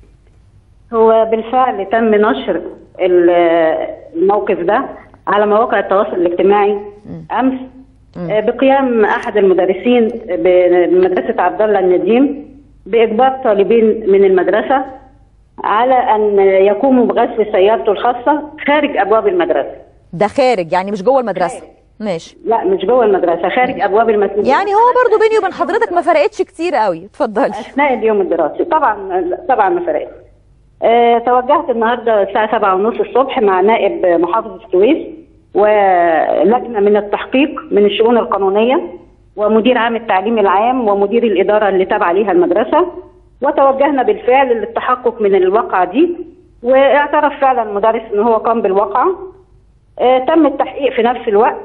Speaker 4: هو بالفعل تم نشر الموقف ده على مواقع التواصل الاجتماعي أمس بقيام أحد المدرسين بمدرسة عبد الله النديم بإجبار طالبين من المدرسة على أن يقوموا بغسل سيارته الخاصة خارج أبواب المدرسة.
Speaker 1: ده خارج يعني مش جوه المدرسة؟ ماشي.
Speaker 4: لا مش جوه المدرسة، خارج أبواب المدرسة.
Speaker 1: يعني هو برضو بيني وبين حضرتك ما فرقتش كتير قوي. اتفضلي.
Speaker 4: أثناء اليوم الدراسي طبعا ما فرقتش. توجهت النهارده الساعة 7:30 الصبح مع نائب محافظ السويس ولجنة من التحقيق من الشؤون القانونية ومدير عام التعليم العام ومدير الإدارة اللي تابعة ليها المدرسة، وتوجهنا بالفعل للتحقق من الواقعة دي، واعترف فعلا المدرس ان هو قام بالواقعة. تم التحقيق في نفس الوقت،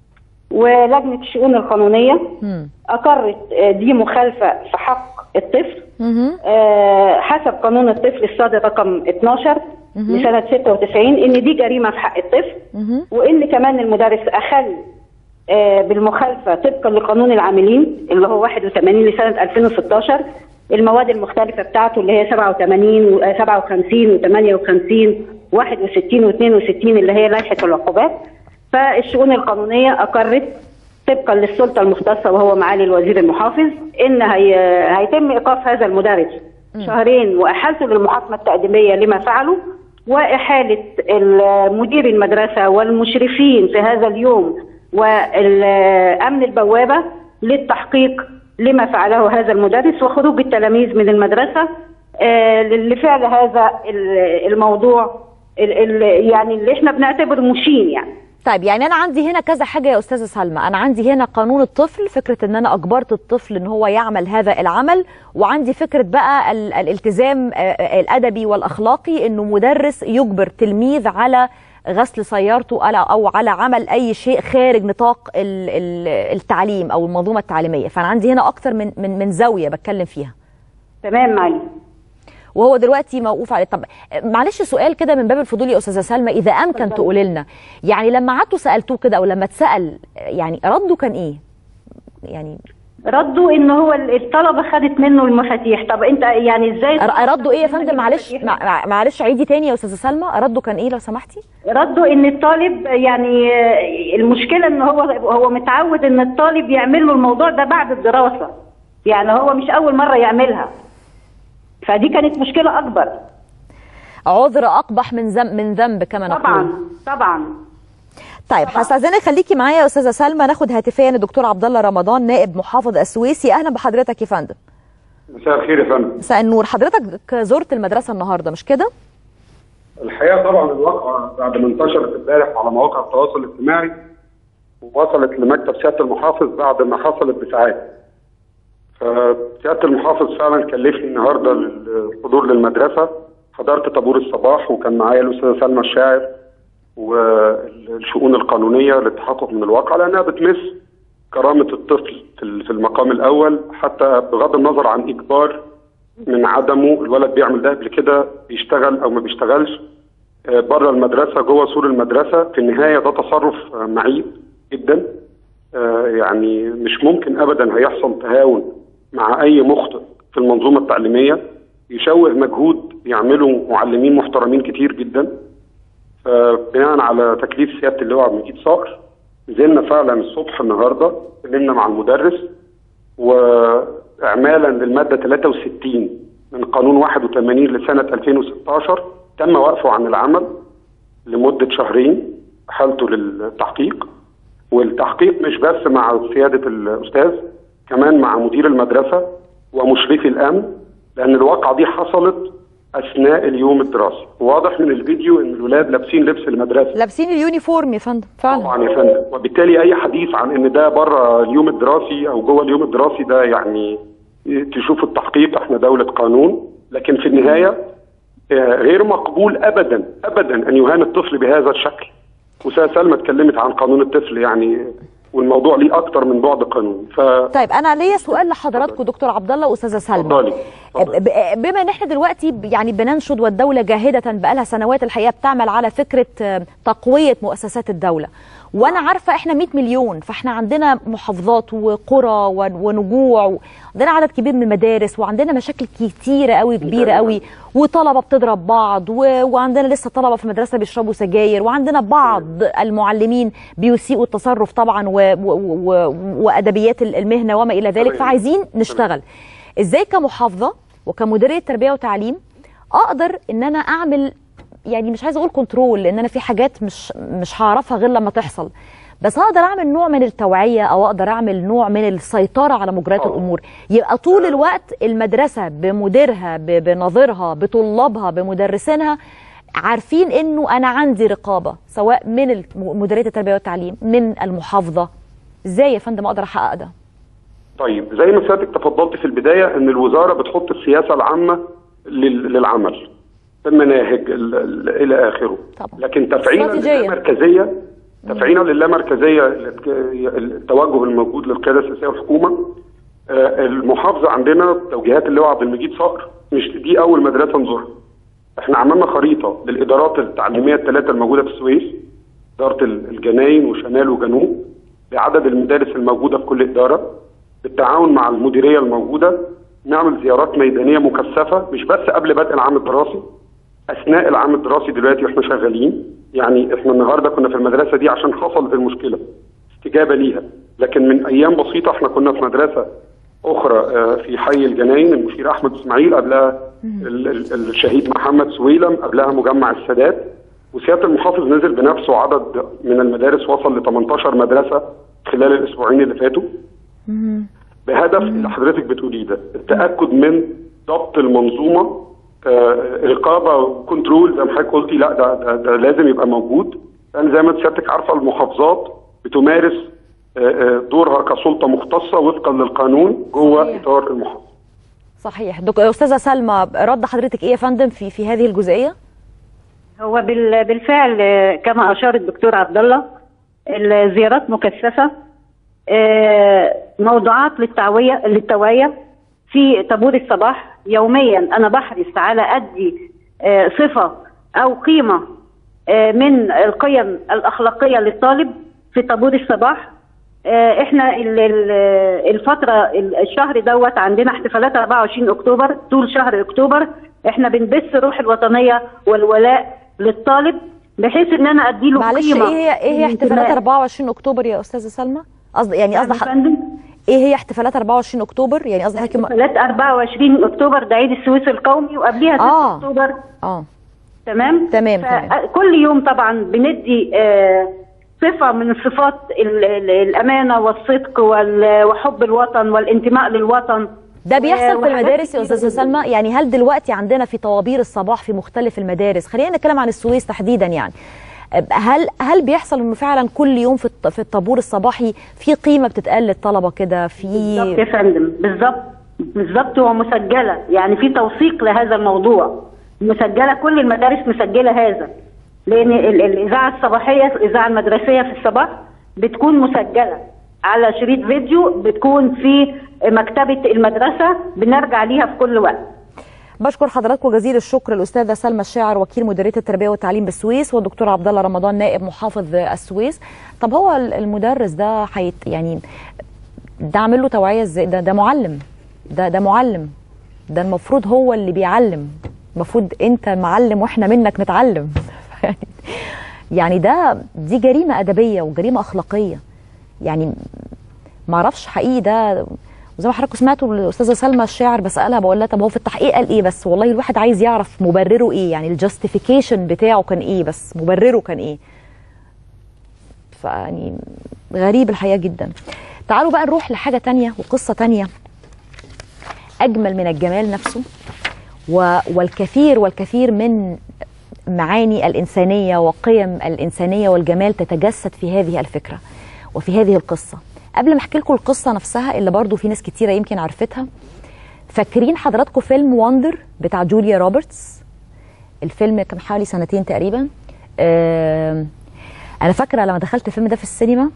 Speaker 4: ولجنة الشؤون القانونية أقرت دي مخالفة في حق الطفل حسب قانون الطفل الصادر رقم 12 لسنة 96 ان دي جريمة في حق الطفل، وان كمان المدرس أخل بالمخالفة طبقا لقانون العاملين اللي هو 81 لسنة 2016 المواد المختلفة بتاعته اللي هي 87 و 57 و 58 61 و 62 اللي هي لائحة العقوبات. فالشؤون القانونية أقرت طبقا للسلطة المختصة وهو معالي الوزير المحافظ ان هيتم إيقاف هذا المدرس 2 شهر وإحالته للمحاكمة التأديبية لما فعله، وإحالة مدير المدرسة والمشرفين في هذا اليوم والأمن البوابة للتحقيق لما فعله هذا المدرس وخروج التلاميذ من المدرسة لفعل هذا الموضوع يعني اللي احنا بنعتبر مشين يعني.
Speaker 1: طيب يعني انا عندي هنا كذا حاجه يا استاذه سلمى، انا عندي هنا قانون الطفل، فكره ان انا اجبرت الطفل ان هو يعمل هذا العمل، وعندي فكره بقى الالتزام الادبي والاخلاقي انه مدرس يجبر تلميذ على غسل سيارته او على عمل اي شيء خارج نطاق التعليم او المنظومه التعليميه. فانا عندي هنا اكتر من زاويه بتكلم فيها.
Speaker 4: تمام معلش.
Speaker 1: وهو دلوقتي موقوف عليه. طب معلش سؤال كده من باب الفضول يا استاذه سلمى، اذا امكن تقولي لنا يعني لما قعدتوا سالتوه كده او لما اتسال يعني رده كان ايه؟ يعني
Speaker 4: ردوا ان هو الطلبه خدت منه المفاتيح. طب انت يعني ازاي
Speaker 1: ردوا ايه يا فندم؟ معلش عيدي تاني يا استاذه سلمى، ردوا كان ايه لو سمحتي؟
Speaker 4: ردوا ان الطالب يعني المشكله ان هو متعود ان الطالب يعمل له الموضوع ده بعد الدراسه، يعني هو مش اول مره يعملها، فدي كانت مشكله اكبر.
Speaker 1: عذر اقبح من ذنب كما نقول.
Speaker 4: طبعا.
Speaker 1: طيب هستأذنك خليكي معايا يا استاذه سلمى، ناخد هاتفيا الدكتور عبد الله رمضان نائب محافظ السويس. اهلا بحضرتك يا فندم.
Speaker 5: مساء الخير يا فندم.
Speaker 1: مساء النور. حضرتك زرت المدرسه النهارده مش كده؟
Speaker 5: الحقيقه طبعا الواقعه بعد ما انتشرت امبارح على مواقع التواصل الاجتماعي ووصلت لمكتب سياده المحافظ بعد ما حصلت بساعات. فسياده المحافظ فعلا كلفني النهارده للحضور للمدرسه، حضرت طابور الصباح وكان معايا الاستاذه سلمى الشاعر والشؤون القانونيه للتحقق من الواقع، لانها بتمس كرامه الطفل في المقام الاول، حتى بغض النظر عن اجبار من عدمه. الولد بيعمل ده قبل كده، بيشتغل او ما بيشتغلش بره المدرسه جوه سور المدرسه، في النهايه ده تصرف معيب جدا. يعني مش ممكن ابدا هيحصل تهاون مع اي مخطئ في المنظومه التعليميه يشوه مجهود بيعملوا معلمين محترمين كتير جدا. فبناء على تكليف سياده اللواء عبد المجيد صقر نزلنا فعلا الصبح النهارده، اتكلمنا مع المدرس، واعمالا للماده 63 من قانون 81 لسنه 2016 تم وقفه عن العمل لمده شهرين حالته للتحقيق. والتحقيق مش بس مع سياده الاستاذ، كمان مع مدير المدرسه ومشرفي الامن، لان الواقعه دي حصلت اثناء اليوم الدراسي. واضح من الفيديو ان الولاد لابسين لبس المدرسه،
Speaker 1: لابسين اليونيفورم يا فندم فعلا.
Speaker 5: طبعا يا فندم، وبالتالي اي حديث عن ان ده بره اليوم الدراسي او جوه اليوم الدراسي ده يعني تشوف التحقيق، احنا دوله قانون. لكن في النهايه غير مقبول ابدا ابدا ان يهان الطفل بهذا الشكل. وأستاذة سلمى اتكلمت عن قانون الطفل يعني، والموضوع ليه اكتر من بعد قانوني.
Speaker 1: طيب انا ليا سؤال لحضراتكم دكتور عبد الله واستاذه سلمى. بما ان احنا دلوقتي يعني بننشد والدوله جاهده بقالها سنوات الحقيقه بتعمل على فكره تقويه مؤسسات الدوله، وانا عارفه احنا 100 مليون، فاحنا عندنا محافظات وقرى ونجوع، وعندنا عدد كبير من المدارس، وعندنا مشاكل كتيره قوي كبيره قوي، وطلبه بتضرب بعض، وعندنا لسه طلبه في المدرسه بيشربوا سجاير، وعندنا بعض المعلمين بيسيئوا التصرف طبعا وادبيات المهنه وما الى ذلك. فعايزين نشتغل ازاي كمحافظه وكمديريه تربيه وتعليم اقدر ان انا اعمل، يعني مش عايزه اقول كنترول لان انا في حاجات مش هعرفها غير لما تحصل، بس اقدر اعمل نوع من التوعيه او اقدر اعمل نوع من السيطره على مجريات الامور. يبقى طول الوقت المدرسه بمديرها بناظرها بطلابها بمدرسينها عارفين انه انا عندي رقابه، سواء من مديريه التربيه والتعليم من المحافظه. ازاي يا فندم اقدر احقق ده؟
Speaker 5: طيب زي ما سيادتك تفضلت في البدايه ان الوزاره بتحط السياسه العامه للعمل، المناهج الى اخره. طبعا. لكن تفعيلا للامركزيه، التوجه الموجود للقياده السياسيه والحكومه، المحافظه عندنا توجيهات اللواء عبد المجيد صقر مش دي اول مدرسه نزورها. احنا عملنا خريطه للادارات التعليميه الثلاثه الموجوده في السويس، اداره الجناين وشمال وجنوب، بعدد المدارس الموجوده في كل اداره، بالتعاون مع المديريه الموجوده نعمل زيارات ميدانيه مكثفه، مش بس قبل بدء العام الدراسي، اثناء العام الدراسي دلوقتي واحنا شغالين. يعني احنا النهارده كنا في المدرسه دي عشان حصلت المشكله استجابه ليها، لكن من ايام بسيطه احنا كنا في مدرسه اخرى في حي الجناين، المشير احمد اسماعيل، قبلها الشهيد محمد سويلم، قبلها مجمع السادات. وسياده المحافظ نزل بنفسه عدد من المدارس وصل ل 18 مدرسه خلال الاسبوعين اللي فاتوا، بهدف اللي حضرتك بتقوليه ده، التاكد من ضبط المنظومه، رقابه وكنترول زي ما حضرتك قلتي. لا ده لازم يبقى موجود، لان زي ما سيادتك عارفه المحافظات بتمارس دورها كسلطه مختصه وفقا للقانون جوه اطار المحافظه.
Speaker 1: صحيح. استاذه سلمى رد حضرتك ايه يا فندم في هذه الجزئيه؟
Speaker 4: هو بالفعل كما اشار الدكتور عبد الله، الزيارات مكثفه، موضوعات للتوعيه في طابور الصباح. يوميا انا بحرص على ادي صفه او قيمه من القيم الاخلاقيه للطالب في طابور الصباح. احنا الفتره الشهر دوت عندنا احتفالات 24 اكتوبر، طول شهر اكتوبر احنا بنبث روح الوطنيه والولاء للطالب، بحيث ان انا ادي له قيمه.
Speaker 1: معلش ايه هي احتفالات 24 اكتوبر يا استاذه سلمى؟ قصدي ايه هي احتفالات 24 اكتوبر؟ يعني قصدي حضرتك
Speaker 4: احتفالات 24 اكتوبر ده عيد السويس القومي، وقبليها 6 اكتوبر. تمام. كل يوم طبعا بندي صفه من صفات الامانه والصدق وحب الوطن والانتماء للوطن.
Speaker 1: ده بيحصل في المدارس يا استاذه سلمى؟ يعني هل دلوقتي عندنا في طوابير الصباح في مختلف المدارس، خلينا نتكلم عن السويس تحديدا، يعني هل بيحصل انه فعلا كل يوم في الطابور الصباحي في قيمه بتتقال للطلبه كده؟
Speaker 4: بالظبط يا فندم، بالظبط ومسجله، يعني في توثيق لهذا الموضوع، مسجله، كل المدارس مسجله هذا، لان الاذاعه الصباحيه، الاذاعه المدرسيه في الصباح بتكون مسجله على شريط فيديو، بتكون في مكتبه المدرسه، بنرجع ليها في كل وقت.
Speaker 1: بشكر حضراتكم جزيل الشكر الاستاذه سلمى الشاعر وكيل مديريه التربيه والتعليم بالسويس، والدكتور عبد الله رمضان نائب محافظ السويس. طب هو المدرس ده يعني ده عامل له توعيه ازاي؟ ده معلم، ده معلم، ده المفروض هو اللي بيعلم. المفروض انت معلم واحنا منك نتعلم. يعني دي جريمه ادبيه وجريمه اخلاقيه. يعني ما اعرفش حقيقي ده، وزي ما حضراتكم سمعتوا الاستاذه سلمى الشاعر بسالها بقول لها طب هو في التحقيق قال ايه؟ بس والله الواحد عايز يعرف مبرره ايه، يعني الجاستيفيكيشن بتاعه كان ايه، بس مبرره كان ايه. فيعني غريب الحقيقه جدا. تعالوا بقى نروح لحاجه تانية وقصه تانية اجمل من الجمال نفسه، والكثير من معاني الانسانيه وقيم الانسانيه والجمال تتجسد في هذه الفكره وفي هذه القصه. قبل ما احكي لكم القصه نفسها اللي برضو في ناس كتيره يمكن عرفتها، فاكرين حضراتكم فيلم وندر بتاع جوليا روبرتس؟ الفيلم كان حوالي سنتين تقريبا. انا فاكره لما دخلت الفيلم ده في السينما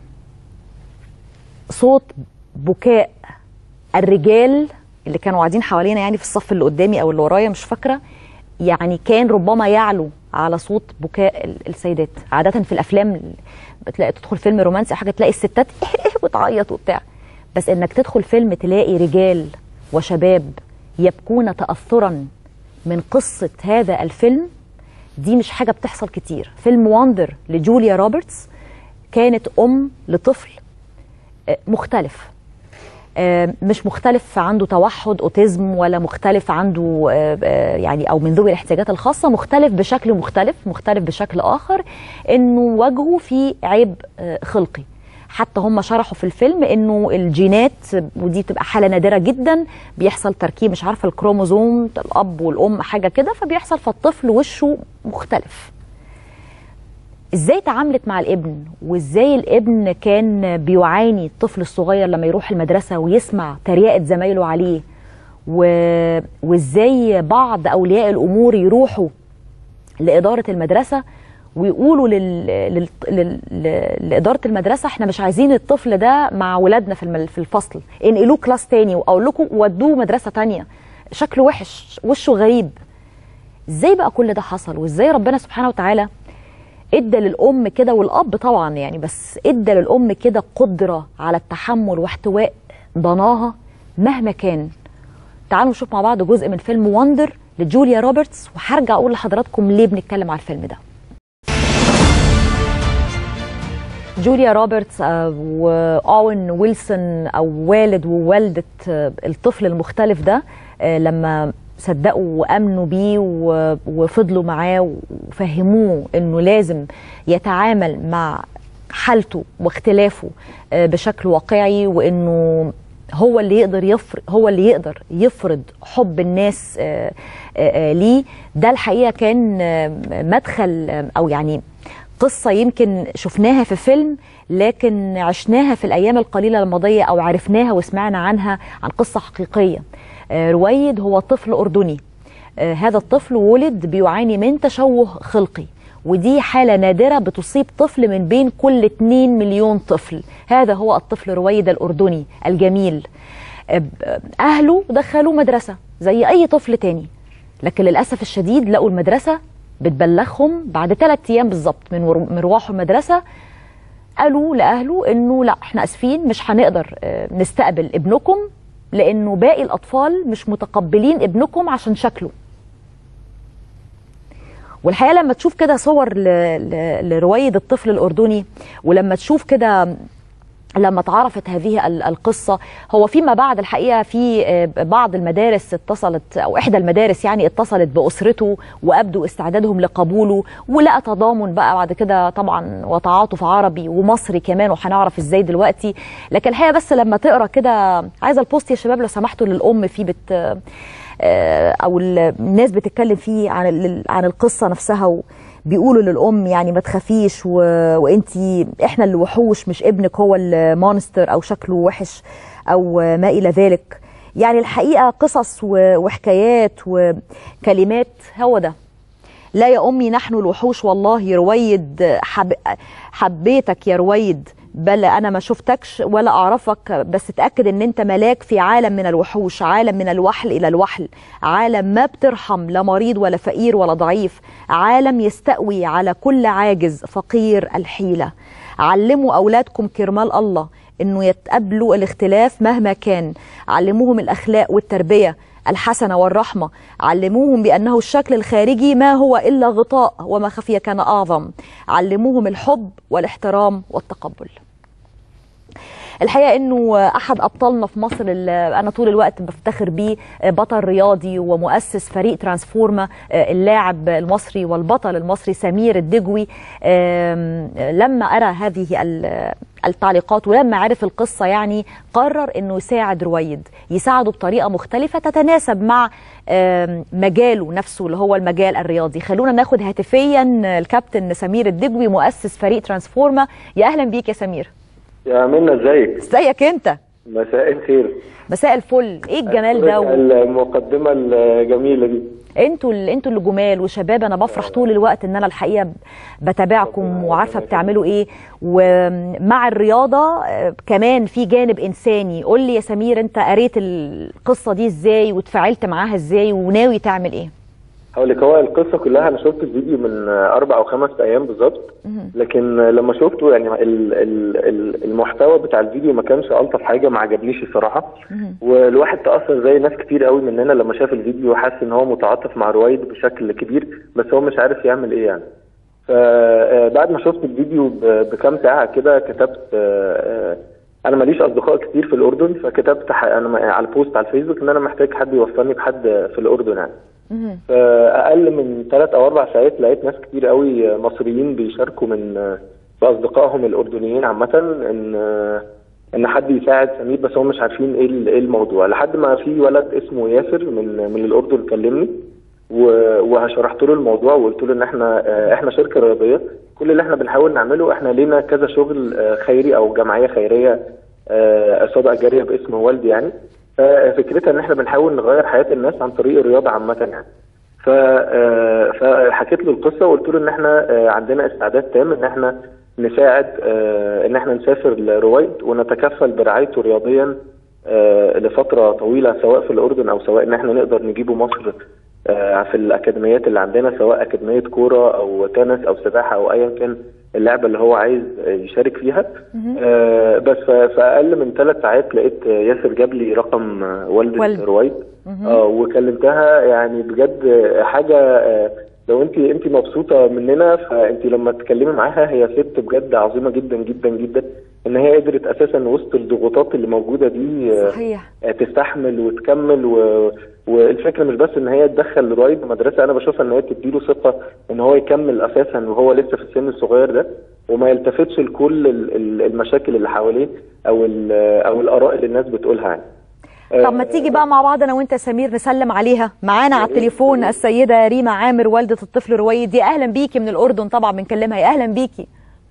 Speaker 1: صوت بكاء الرجال اللي كانوا قاعدين حوالينا، يعني في الصف اللي قدامي او اللي ورايا مش فاكره، يعني كان ربما يعلو على صوت بكاء السيدات. عاده في الافلام بتلاقي تدخل فيلم رومانسي او حاجه تلاقي الستات بتعيط وبتاع، بس انك تدخل فيلم تلاقي رجال وشباب يبكون تاثرا من قصه هذا الفيلم، دي مش حاجه بتحصل كتير. فيلم وندر لجوليا روبرتس كانت لطفل مختلف، مش مختلف عنده توحد اوتيزم ولا مختلف عنده يعني او من ذوي الاحتياجات الخاصه، مختلف بشكل مختلف بشكل اخر، انه وجهه فيه عيب خلقي. حتى هم شرحوا في الفيلم انه الجينات، ودي بتبقى حاله نادره جدا، بيحصل تركيب مش عارفه الكروموزوم الاب والام حاجه كده، فبيحصل فالطفل وشه مختلف. ازاي تعاملت مع الابن، وازاي الابن كان بيعاني الطفل الصغير لما يروح المدرسه ويسمع تريقه زمايله عليه، وازاي بعض اولياء الامور يروحوا لاداره المدرسه ويقولوا لاداره المدرسه احنا مش عايزين الطفل ده مع ولادنا في الفصل، انقلوه كلاس تاني، واقول لكم ودوه مدرسه تانيه شكله وحش وشه غريب. ازاي بقى كل ده حصل؟ وازاي ربنا سبحانه وتعالى ادى للام كده، والاب طبعا يعني، بس ادى للام كده قدره على التحمل واحتواء ضناها مهما كان. تعالوا نشوف مع بعض جزء من فيلم وندر لجوليا روبرتس، وهرجع اقول لحضراتكم ليه بنتكلم على الفيلم ده. جوليا روبرتس واوين ويلسون او والد ووالده الطفل المختلف ده، لما صدقوا وامنوا بيه وفضلوا معاه وفهموه انه لازم يتعامل مع حالته واختلافه بشكل واقعي، وانه هو اللي يقدر يفرض حب الناس ليه. ده الحقيقه كان مدخل او يعني قصه يمكن شفناها في فيلم، لكن عشناها في الايام القليله الماضيه او عرفناها وسمعنا عنها عن قصه حقيقيه. رويد هو طفل أردني. هذا الطفل ولد بيعاني من تشوه خلقي، ودي حالة نادرة بتصيب طفل من بين كل 2 مليون طفل. هذا هو الطفل رويد الأردني الجميل. أهله دخلوه مدرسة زي أي طفل تاني، لكن للأسف الشديد لقوا المدرسة بتبلغهم بعد 3 أيام بالظبط من مروحوا المدرسة، قالوا لأهله إنه لا احنا أسفين مش هنقدر نستقبل ابنكم، لأنه باقي الأطفال مش متقبلين ابنكم عشان شكله. والحقيقة لما تشوف كده صور لرويد الطفل الأردني، ولما تشوف كده لما اتعرفت هذه القصة، هو فيما بعد الحقيقة في بعض المدارس اتصلت، أو إحدى المدارس يعني اتصلت بأسرته وأبدوا استعدادهم لقبوله، ولقى تضامن بقى بعد كده طبعا وتعاطف عربي ومصري كمان، وهنعرف ازاي دلوقتي. لكن الحقيقة بس لما تقرأ كده، عايزة البوست يا شباب لو سمحتوا للأم فيه أو الناس بتتكلم فيه عن القصة نفسها، بيقولوا للأم يعني ما تخافيش وانتي احنا اللي وحوش مش ابنك هو المونستر او شكله وحش او ما الى ذلك. يعني الحقيقة قصص وحكايات وكلمات هو ده. لا يا أمي نحن الوحوش والله، رويد حبيتك يا رويد، بل أنا ما شفتكش ولا أعرفك، بس اتأكد أن أنت ملاك في عالم من الوحوش، عالم من الوحل إلى الوحل، عالم ما بترحم لا مريض ولا فقير ولا ضعيف، عالم يستقوي على كل عاجز فقير الحيلة. علموا أولادكم كرمال الله انه يتقبلوا الاختلاف مهما كان، علموهم الاخلاق والتربيه الحسنه والرحمه، علموهم بانه الشكل الخارجي ما هو الا غطاء وما خفي كان اعظم، علموهم الحب والاحترام والتقبل. الحقيقه انه احد ابطالنا في مصر اللي انا طول الوقت بفتخر بيه، بطل رياضي ومؤسس فريق ترانسفورما، اللاعب المصري والبطل المصري سمير الدجوي، لما ارى هذه التعليقات ولما عرف القصه يعني قرر انه يساعد رويد، يساعده بطريقه مختلفه تتناسب مع مجاله نفسه اللي هو المجال الرياضي. خلونا ناخد هاتفيا الكابتن سمير الدجوي مؤسس فريق ترانسفورما. يا اهلا بيك يا سمير.
Speaker 6: يا منى ازيك؟
Speaker 1: ازيك انت؟
Speaker 6: مساء الخير.
Speaker 1: مساء الفل. ايه الجمال ده
Speaker 6: المقدمه الجميله دي.
Speaker 1: انتوا اللي جمال وشباب. انا بفرح طول الوقت ان انا الحقيقه بتابعكم وعارفه بتعملوا ايه، ومع الرياضه كمان في جانب انساني. قول لي يا سمير، انت قريت القصه دي ازاي وتفاعلت معاها ازاي وناوي تعمل ايه؟
Speaker 6: هقول لك، هو القصه كلها انا شفت الفيديو من 4 أو 5 ايام بالظبط، لكن لما شفته يعني المحتوى بتاع الفيديو ما كانش الطف حاجه، ما عجبنيش الصراحه. والواحد تاثر زي ناس كتير قوي مننا لما شاف الفيديو، حاسس ان هو متعاطف مع رويد بشكل كبير، بس هو مش عارف يعمل ايه يعني. فبعد ما شفت الفيديو بكام ساعه كده كتبت، انا ماليش اصدقاء كتير في الاردن، فكتبت انا على البوست على الفيسبوك ان انا محتاج حد يوصلني بحد في الاردن يعني. فاقل من 3 أو 4 ساعات لقيت ناس كتير قوي مصريين بيشاركوا من باصدقائهم الاردنيين عامه ان حد يساعد سمير، بس هم مش عارفين ايه الموضوع، لحد ما في ولد اسمه ياسر من الاردن كلمني وشرحت له الموضوع وقلت له ان احنا شركه رياضيه، كل اللي احنا بنحاول نعمله، احنا لينا كذا شغل خيري او جمعيه خيريه صدقه جاريه باسم والدي يعني. ففكرتها ان احنا بنحاول نغير حياه الناس عن طريق الرياضه عامه يعني. فحكيت له القصه وقلت له ان احنا عندنا استعداد تام ان احنا نساعد، ان احنا نسافر لرويد ونتكفل برعايته رياضيا لفتره طويله، سواء في الاردن او سواء ان احنا نقدر نجيبه مصر في الاكاديميات اللي عندنا، سواء اكاديميه كوره او تنس او سباحه او ايا كان اللعبه اللي هو عايز يشارك فيها. بس في اقل من 3 ساعات لقيت ياسر جاب لي رقم والده رويد، وكلمتها. يعني بجد حاجه، لو انت مبسوطه مننا، فانت لما تتكلمي معاها، هي ست بجد عظيمه جدا جدا جدا، ان هي قدرت اساسا وسط الضغوطات اللي موجوده دي
Speaker 1: صحيح
Speaker 6: تستحمل وتكمل. والفكره مش بس ان هي تدخل رويد مدرسه، انا بشوفها ان هي تديله ثقه ان هو يكمل اساسا وهو لسه في السن الصغير ده، وما يلتفتش لكل المشاكل اللي حواليه او الاراء اللي الناس بتقولها يعني.
Speaker 1: طب ما تيجي بقى مع بعض انا وانت يا سمير نسلم عليها. معانا على التليفون السيده ريما عامر والده الطفل رويد. يا اهلا بيكي من الاردن، طبعا بنكلمها. يا اهلا بيكي.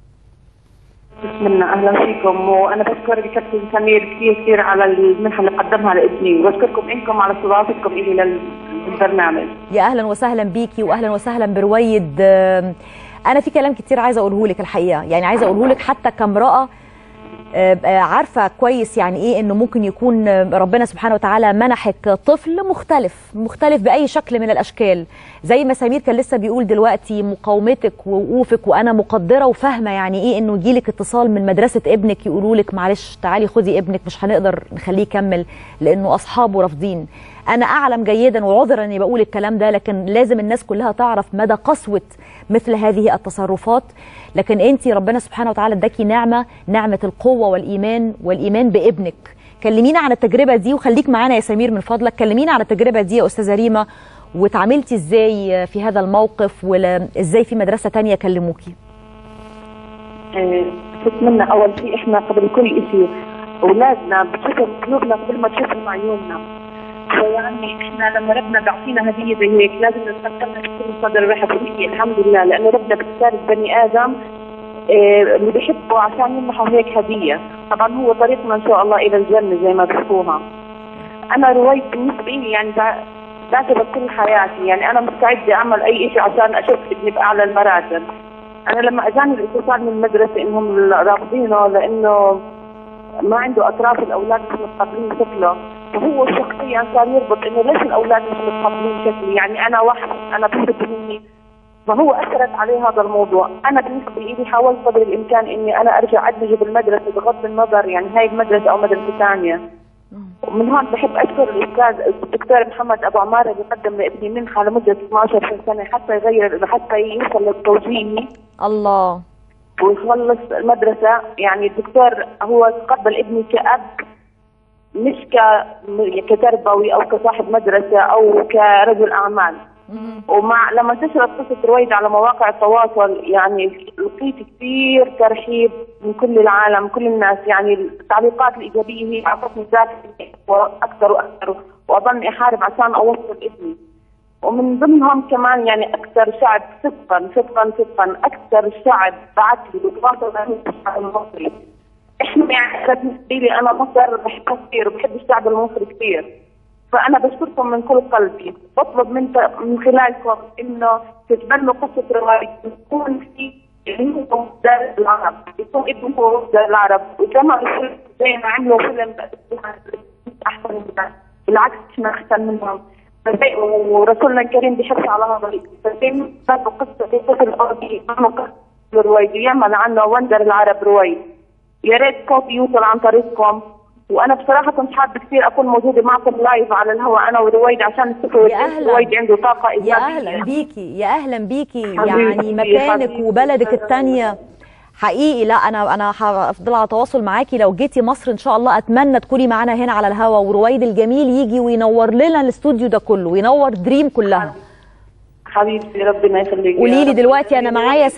Speaker 7: بسم اهلا فيكم، وانا بشكرك كابتن سمير كثير على المنحه اللي قدمها لابني، وبشكركم انكم على استضافتكم الي للبرنامج.
Speaker 1: يا اهلا وسهلا بيكي واهلا وسهلا برويد. انا في كلام كتير عايزه اقوله لك الحقيقه، يعني عايزه اقوله لك حتى كامراه عارفه كويس يعني ايه انه ممكن يكون ربنا سبحانه وتعالى منحك طفل مختلف باي شكل من الاشكال. زي ما سمير كان لسه بيقول دلوقتي، مقاومتك ووقوفك، وانا مقدره وفاهمه يعني ايه انه يجيلك اتصال من مدرسه ابنك يقولوا لك معلش تعالي خدي ابنك، مش هنقدر نخليه يكمل لانه اصحابه رافضين. انا اعلم جيدا وعذرا اني بقول الكلام ده، لكن لازم الناس كلها تعرف مدى قسوه مثل هذه التصرفات. لكن انت ربنا سبحانه وتعالى اداكي نعمه القوه والايمان بابنك. كلمينا عن التجربه دي، وخليك معانا يا سمير من فضلك. كلمينا عن التجربه دي يا استاذه ريما، واتعاملتي ازاي في هذا الموقف، وازاي في مدرسه ثانيه كلموكي؟
Speaker 7: بتمنى اول شيء احنا قبل كل شيء اولادنا بتشوف قلوبنا قبل ما تشوف عيوننا، فيعني احنا لما ربنا بيعطينا هديه زي هيك لازم نتقبلها بكل صدر رحب ونحكي الحمد لله، لانه ربنا بيختار بني ادم اللي بيحبه عشان يمنحوا هيك هديه. طبعا هو طريقنا ان شاء الله الى الجنه زي ما بيحكوها. انا رويد بالنسبه لي يعني بعتبر كل حياتي، يعني انا مستعده اعمل اي شيء عشان اشوف ابني باعلى المراتب. انا لما اجاني الاتصال من المدرسه انهم رافضينه لانه ما عنده اطراف الاولاد مش متقبلين شكله، فهو شخصيا صار يربط انه ليش الاولاد مش متقبلين شكلي، يعني انا وحش، انا بحب مني فهو اثرت عليه هذا الموضوع. انا بالنسبه لي حاولت قدر الامكان اني انا ارجع ادمجه بالمدرسه بغض النظر يعني هاي المدرسه او مدرسه ثانيه. ومن هون بحب اشكر الاستاذ الدكتور محمد ابو عمار اللي قدم لابني منحه لمده 12 سنه حتى يوصل للتوجيهي.
Speaker 1: الله.
Speaker 7: ويخلص المدرسه. يعني الدكتور هو تقبل ابني كأب مش كتربوي او كصاحب مدرسه او كرجل اعمال. لما انتشرت قصه رويد على مواقع التواصل يعني لقيت كثير ترحيب من كل العالم، كل الناس. يعني التعليقات الايجابيه هي اعطتني دافع اكثر واكثر، واظني احارب عشان اوصل ابني. ومن ضمنهم كمان يعني اكثر شعب صدقا اكثر شعب بعث لي بتواصل مع الشعب المصري. احنا يعني بالنسبه لي انا مصر بحبها كثير وبحب الشعب المصري كثير. فأنا بشكركم من كل قلبي، بطلب من خلالكم إنه تتبنوا قصة رواية، يكون في اللي هو مصدر العرب، يكون ابنه هو مصدر العرب، وزي ما زي ما عملوا فيلم أحسن منهم، بالعكس إحنا أحسن منهم، ورسولنا الكريم بيحث على هذا فزي ما قصة الطفل الأرضي عملوا قصة رويد ويعمل عنه وندر العرب رويد. يا ريت صوتي يوصل عن طريقكم. وانا بصراحه كنت حابه كثير اكون موجوده معكم لايف على الهواء انا ورويد عشان تشوفوا رويد عنده طاقه ايجابيه.
Speaker 1: يا اهلا بيكي يعني مكانك وبلدك الثانيه حقيقي. لا انا هفضل على تواصل معاكي لو جيتي مصر ان شاء الله. اتمنى تكوني معانا هنا على الهواء ورويد الجميل يجي وينور لنا الاستوديو ده كله وينور دريم كلها.
Speaker 7: حبيبتي ربنا يخليكي.
Speaker 1: قولي لي دلوقتي انا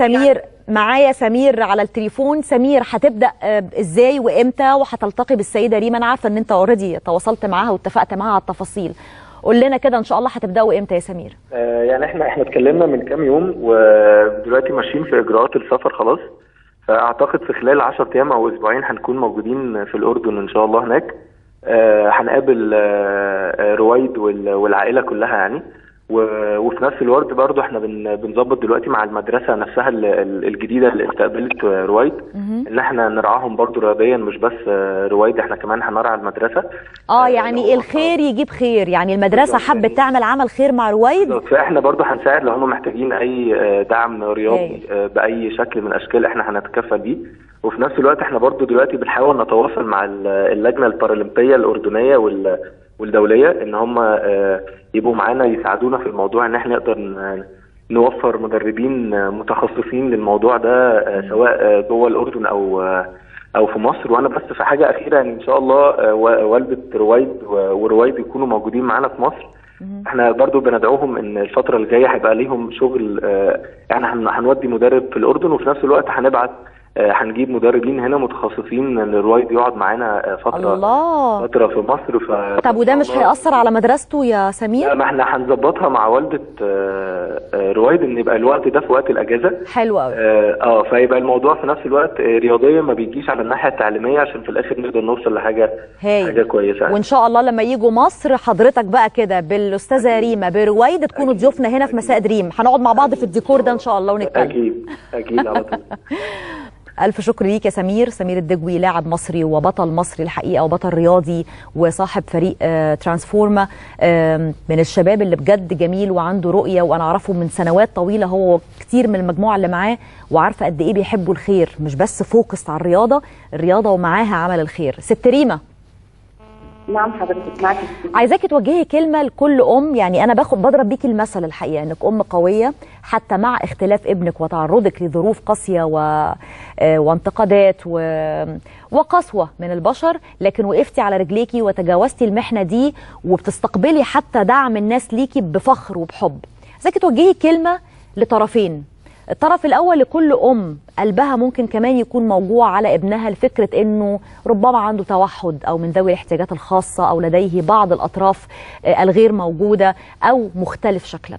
Speaker 1: معايا سمير على التليفون. سمير هتبدا ازاي وامتى وهتلتقي بالسيده ريما؟ انا عارفه ان انت اوريدي تواصلت معاها واتفقت معاها على التفاصيل. قول لنا كده ان شاء الله هتبداوا امتى يا سمير؟
Speaker 6: يعني احنا اتكلمنا من كام يوم ودلوقتي ماشيين في اجراءات السفر خلاص. فاعتقد في خلال 10 ايام او اسبوعين هنكون موجودين في الاردن ان شاء الله هناك. هنقابل رويد والعائله كلها يعني. وفي نفس الوقت برضو احنا بنظبط دلوقتي مع المدرسه نفسها الجديده اللي استقبلت رويد ان احنا نرعاهم برضو رياضيا، مش بس رويد، احنا كمان هنرعى المدرسه.
Speaker 1: يعني الخير يجيب خير، يعني المدرسه حبت تعمل عمل خير مع رويد،
Speaker 6: فاحنا برضو هنساعد لو هم محتاجين اي دعم رياضي باي شكل من الاشكال احنا هنتكفل بيه. وفي نفس الوقت احنا برضو دلوقتي بنحاول نتواصل مع اللجنه البارالمبيه الاردنيه والدوليه ان هم يبقوا معانا يساعدونا في الموضوع، ان احنا نقدر نوفر مدربين متخصصين للموضوع ده سواء جوه الاردن او في مصر. وانا بس في حاجه اخيره ان شاء الله والده رويد ورويد يكونوا موجودين معانا في مصر. احنا برضو بندعوهم ان الفتره الجايه هيبقى ليهم شغل، يعني هنودي مدرب في الاردن وفي نفس الوقت هنجيب مدربين هنا متخصصين ان رويد يقعد معانا فتره في مصر.
Speaker 1: طب وده مش هيأثر على مدرسته يا سمير؟
Speaker 6: لا، ما احنا هنظبطها مع والده رويد ان يبقى الوقت ده في وقت الاجازه.
Speaker 1: حلو قوي.
Speaker 6: فيبقى الموضوع في نفس الوقت رياضيا ما بيجيش على الناحيه التعليميه عشان في الاخر نقدر نوصل لحاجه كويسه.
Speaker 1: وان شاء الله لما يجوا مصر حضرتك بقى كده بالاستاذه ريما برويد تكونوا ضيوفنا هنا في مساء دريم، هنقعد مع بعض في الديكور ده ان شاء الله ونتكلم.
Speaker 6: اكيد على طول.
Speaker 1: ألف شكر ليك يا سمير الدجوي، لاعب مصري وبطل مصري الحقيقة وبطل رياضي وصاحب فريق ترانسفورما، من الشباب اللي بجد جميل وعنده رؤية، وأنا أعرفه من سنوات طويلة هو كتير من المجموعة اللي معاه، وعارفة قد إيه بيحبوا الخير، مش بس فوكس على الرياضة ومعاها عمل الخير. ست ريما.
Speaker 7: نعم حضرتك معاكي.
Speaker 1: عايزاكي توجهي كلمه لكل ام، يعني انا بضرب بيكي المثل الحقيقه انك ام قويه حتى مع اختلاف ابنك وتعرضك لظروف قاسيه وانتقادات وقسوه من البشر، لكن وقفتي على رجليكي وتجاوزتي المحنه دي وبتستقبلي حتى دعم الناس ليكي بفخر وبحب. عايزاكي توجهي كلمه لطرفين. الطرف الأول لكل أم قلبها ممكن كمان يكون موجوع على ابنها لفكرة أنه ربما عنده توحد أو من ذوي الاحتياجات الخاصة أو لديه بعض الأطراف الغير موجودة أو مختلف شكلا.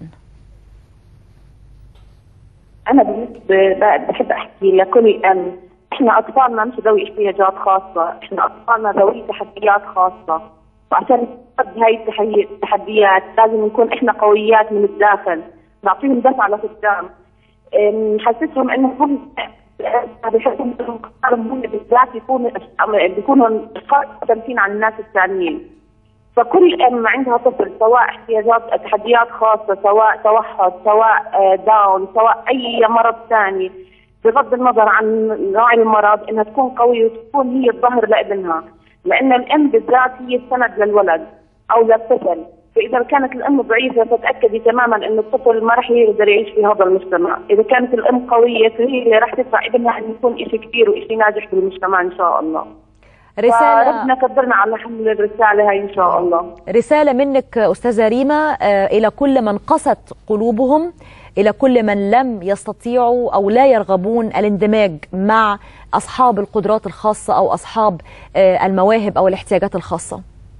Speaker 7: أنا بالنسبة بحب أحكي لكل أم، إحنا أطفالنا مش ذوي احتياجات خاصة، إحنا أطفالنا ذوي تحديات خاصة، وعشان نتخطى هاي التحديات لازم نكون إحنا قويات من الداخل، نعطيهم دفعة لقدام، نحسسهم انه هم بيحسوا بالذات بيكونوا اشخاص مختلفين عن الناس الثانيين. فكل ام عندها طفل سواء احتياجات تحديات خاصه، سواء توحد، سواء داون، سواء اي مرض ثاني، بغض النظر عن نوع المرض، انها تكون قويه وتكون هي الظهر لابنها، لان الام بالذات هي السند للولد او للطفل. فاذا كانت الام ضعيفه فتاكدي تماما ان الطفل ما راح يقدر يعيش في هذا المجتمع. اذا كانت الام قويه فهي اللي راح تدفع ابنها انه يكون شيء كبير وشيء ناجح بالمجتمع ان شاء الله.
Speaker 1: رسالة،
Speaker 7: ربنا قدرنا على حمل الرسالة هاي إن شاء الله.
Speaker 1: رسالة منك أستاذة ريما إلى كل من قست قلوبهم، إلى كل من لم يستطيعوا أو لا يرغبون الاندماج مع أصحاب القدرات الخاصة أو أصحاب المواهب أو الاحتياجات الخاصة.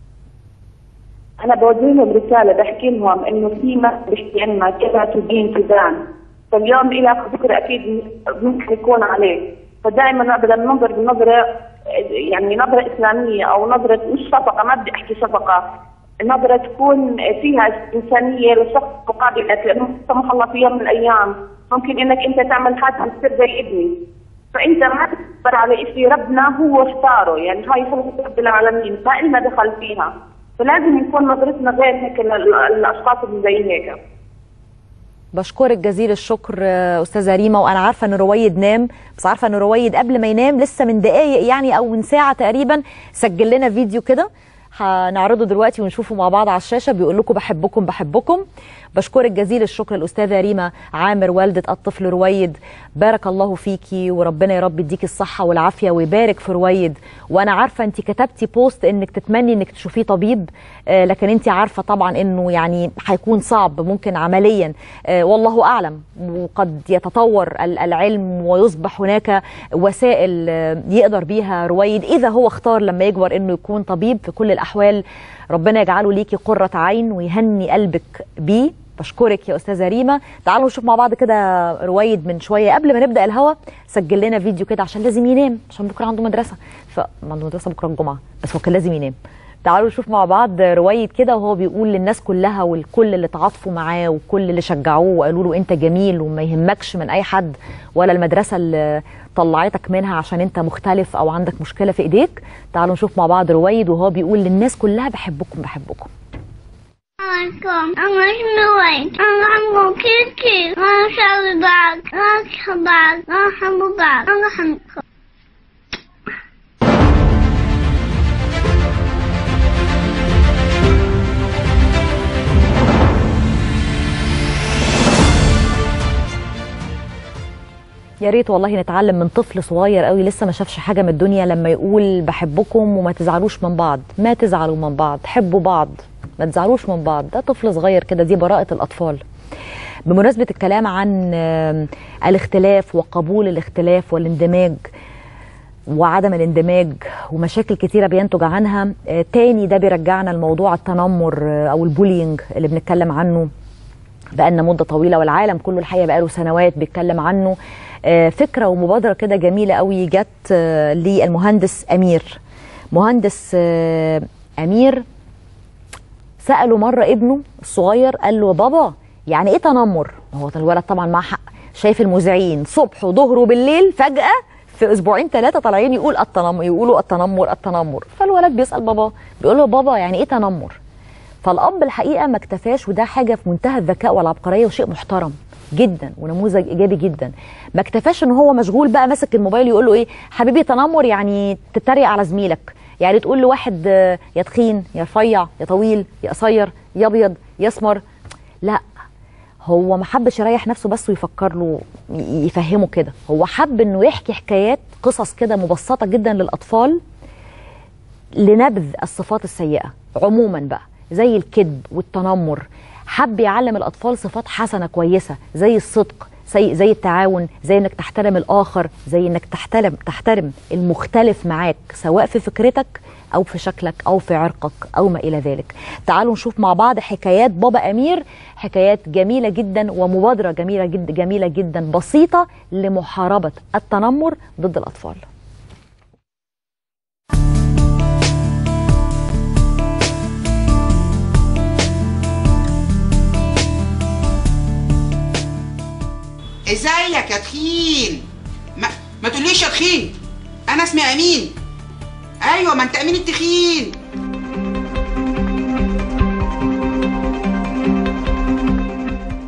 Speaker 7: أنا بوجه لهم رسالة بحكي لهم إنه في ما بيحكي عنا كذا تدين تدان، فاليوم إلك بكرة أكيد ممكن يكون عليه، فدائما بدنا ننظر بنظرة يعني نظرة إسلامية أو نظرة مش شفقة، ما بدي أحكي شفقة، نظرة تكون فيها إنسانية للشخص مقابل، لأنه لا سمح الله في يوم من الأيام ممكن إنك أنت تعمل حادثة تصير زي ابني، فأنت ما تقدر على شيء ربنا هو اختاره، يعني هاي خلقة رب العالمين ما إلنا دخل فيها، فلازم يكون نظرتنا غير هيك للأشخاص اللي زي هيك.
Speaker 1: بشكرك جزيل الشكر أستاذة ريما، وأنا عارفة أن رويد نام، بس عارفة أن رويد قبل ما ينام لسه من دقايق يعني أو من ساعة تقريبا سجل لنا فيديو كده هنعرضه دلوقتي ونشوفه مع بعض على الشاشة، بيقول لكم بحبكم بحبكم. بشكرك جزيل الشكر الأستاذة ريما عامر والدة الطفل رويد، بارك الله فيكي وربنا يا رب يديكي الصحة والعافية ويبارك في رويد. وأنا عارفة أنت كتبتي بوست أنك تتمني أنك تشوفيه طبيب، لكن أنت عارفة طبعا أنه يعني هيكون صعب ممكن عمليا، والله أعلم، وقد يتطور العلم ويصبح هناك وسائل يقدر بيها رويد إذا هو اختار لما يكبر أنه يكون طبيب. في كل الأحوال ربنا يجعله ليكي قرة عين ويهني قلبك بيه. بشكرك يا أستاذة ريما. تعالوا نشوف مع بعض كده رويد من شوية قبل ما نبدأ الهوا سجل لنا فيديو كده عشان لازم ينام، عشان بكرة عنده مدرسة، عنده مدرسة بكرة الجمعة، بس هو كان لازم ينام. تعالوا نشوف مع بعض رويد كده وهو بيقول للناس كلها والكل اللي تعاطفوا معاه وكل اللي شجعوه وقالوا له انت جميل وما يهمكش من اي حد ولا المدرسة اللي طلعتك منها عشان انت مختلف او عندك مشكلة في ايديك. تعالوا نشوف مع بعض رويد وهو بيقول للناس كلها بحبكم بحبكم.
Speaker 8: أنا رويد، أنا كيكي، أنا شعبي بعض، أنا حباب، أنا حبو بعض، أنا حمكم.
Speaker 1: يا ريت والله نتعلم من طفل صغير قوي لسه ما شافش حاجه من الدنيا لما يقول بحبكم وما تزعلوش من بعض، ما تزعلوا من بعض، حبوا بعض، ما تزعلوش من بعض. ده طفل صغير كده، دي براءة الأطفال. بمناسبة الكلام عن الاختلاف وقبول الاختلاف والاندماج وعدم الاندماج ومشاكل كتيرة بينتج عنها، تاني ده بيرجعنا لموضوع التنمر أو البولينج اللي بنتكلم عنه بقالنا مدة طويلة، والعالم كله الحقيقة بقاله سنوات بيتكلم عنه. فكرة ومبادرة كده جميلة قوي جت للمهندس أمير. مهندس أمير سأله مرة ابنه الصغير، قال له بابا يعني ايه تنمر؟ هو الولد طبعا مع حق، شايف المذيعين صبح وظهر وبالليل فجأة في اسبوعين 3 طالعين يقولوا التنمر. فالولد بيسأل بابا، بيقول له بابا يعني ايه تنمر؟ فالأب الحقيقة ما اكتفاش، وده حاجة في منتهى الذكاء والعبقرية وشيء محترم جدا ونموذج ايجابي جدا. ما اكتفاش ان هو مشغول بقى ماسك الموبايل يقول له ايه حبيبي تنمر يعني تتريق على زميلك، يعني تقول له واحد يا تخين يا رفيع يا طويل يا قصير يا ابيض يا اسمر. لا، هو ما حبش يريح نفسه بس ويفكر له يفهمه كده، هو حب انه يحكي حكايات قصص كده مبسطه جدا للاطفال لنبذ الصفات السيئه عموما بقى زي الكذب والتنمر. حب يعلم الاطفال صفات حسنه كويسه زي الصدق، زي التعاون، زي انك تحترم الاخر، زي انك تحترم المختلف معاك سواء في فكرتك او في شكلك او في عرقك او ما الى ذلك. تعالوا نشوف مع بعض حكايات بابا امير، حكايات جميله جدا ومبادره جميله جدا بسيطه لمحاربه التنمر ضد الاطفال.
Speaker 9: ازيك يا تخين؟ ما تقوليش يا تخين، انا اسمي امين. ايوه ما انت امين التخين.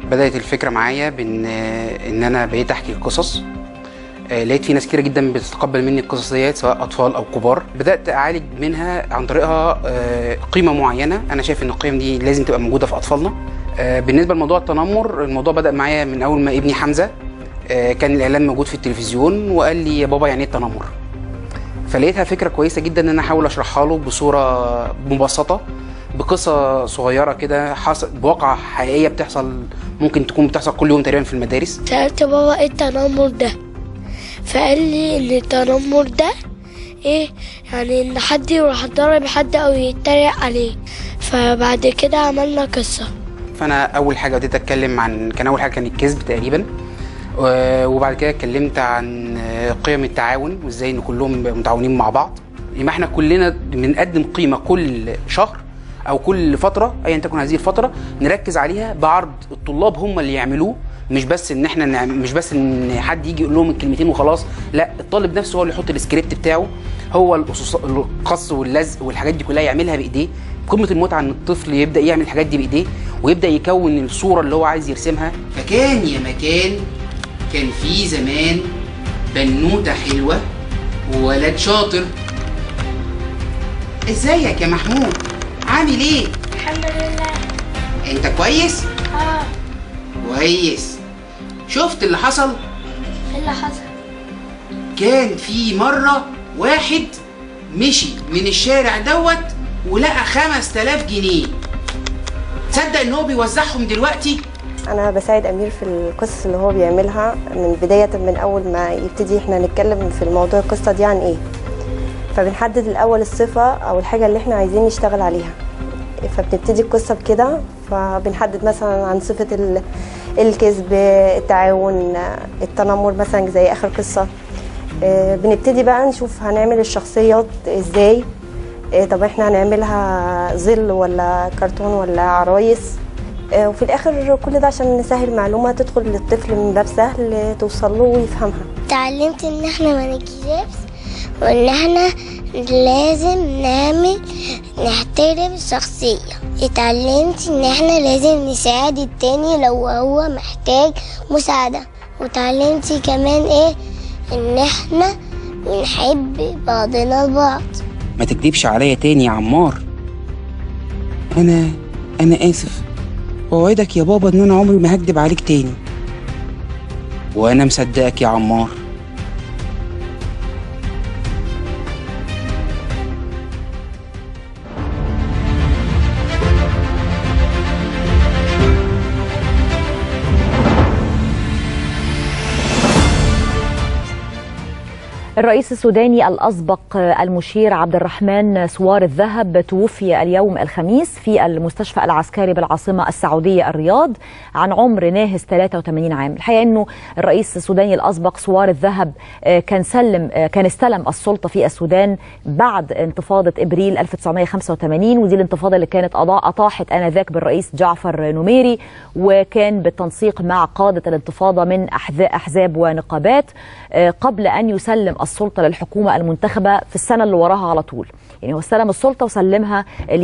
Speaker 9: بدأت الفكرة معايا بإن أنا بقيت أحكي القصص. لقيت في ناس كتير جدا بتتقبل مني القصص ديت سواء أطفال أو كبار. بدأت أعالج منها عن طريقها قيمة معينة أنا شايف إن القيم دي لازم تبقى موجودة في أطفالنا. بالنسبة لموضوع التنمر، الموضوع بدأ معايا من أول ما ابني حمزة كان الإعلان موجود في التلفزيون وقال لي يا بابا يعني إيه التنمر؟ فلقيتها فكرة كويسة جدا إن أنا أحاول أشرحها له بصورة مبسطة بقصة صغيرة كده بواقعة حقيقية بتحصل، ممكن تكون بتحصل كل يوم تقريبا في المدارس.
Speaker 8: سألت بابا ايه التنمر ده، فقال لي ان التنمر ده ايه يعني ان حد يروح يضرب حد او يتريق عليه. فبعد كده عملنا قصة.
Speaker 9: فانا اول حاجة بديت اتكلم عن اول حاجة كان الكذب تقريبا، وبعد كده اتكلمت عن قيم التعاون وازاي ان كلهم متعاونين مع بعض. يبقى احنا كلنا بنقدم قيمة كل شهر او كل فترة ايا تكن هذه الفترة نركز عليها بعرض الطلاب هم اللي يعملوه، مش بس ان حد يجي يقول لهم الكلمتين وخلاص، لا الطالب نفسه هو اللي يحط السكريبت بتاعه، هو القص واللزق والحاجات دي كلها يعملها بايديه. قمة المتعة ان الطفل يبدأ يعمل الحاجات دي بايديه ويبدأ يكون الصورة اللي هو عايز يرسمها. فكان يا مكان كان في زمان بنوتة حلوة وولد شاطر. ازيك يا محمود؟ عامل ايه؟
Speaker 8: الحمد لله.
Speaker 9: انت كويس؟ كويس. شفت اللي حصل؟
Speaker 8: ايه اللي حصل؟
Speaker 9: كان في مرة واحد مشي من الشارع دوت ولقى 5000 جنيه. تصدق ان هو بيوزعهم دلوقتي؟
Speaker 10: انا بساعد امير في القصص اللي هو بيعملها من اول ما يبتدي احنا نتكلم في الموضوع القصة دي عن ايه. فبنحدد الاول الصفة او الحاجة اللي احنا عايزين نشتغل عليها، فبنبتدي القصة بكده. فبنحدد مثلا عن صفة الكذب، التعاون، التنمر مثلا زي اخر قصة. بنبتدي بقى نشوف هنعمل الشخصيات ازاي. طب احنا هنعملها ظل ولا كرتون ولا عرايس. وفي الاخر كل ده عشان نسهل معلومة تدخل للطفل من باب سهل توصل له ويفهمها.
Speaker 8: اتعلمت ان احنا ما نكذبش وان احنا لازم نحترم الشخصية. اتعلمت ان احنا لازم نساعد التاني لو هو محتاج مساعدة. واتعلمت كمان ايه ان احنا بنحب بعضنا البعض.
Speaker 9: ما تكدبش عليا تاني يا عمار. انا اسف، اوعدك يا بابا ان انا عمري ما هكدب عليك تاني. وانا مصدقك يا عمار.
Speaker 1: الرئيس السوداني الأسبق المشير عبد الرحمن سوار الذهب توفي اليوم الخميس في المستشفى العسكري بالعاصمة السعودية الرياض عن عمر ناهز 83 عام. الحقيقة أنه الرئيس السوداني الأسبق سوار الذهب كان استلم السلطة في السودان بعد انتفاضة إبريل 1985، ودي الانتفاضة اللي كانت أطاحت آنذاك بالرئيس جعفر نميري، وكان بالتنسيق مع قادة الانتفاضة من أحزاب ونقابات قبل أن يسلم السلطة للحكومة المنتخبة في السنة اللي وراها على طول. يعني هو استلم السلطة وسلمها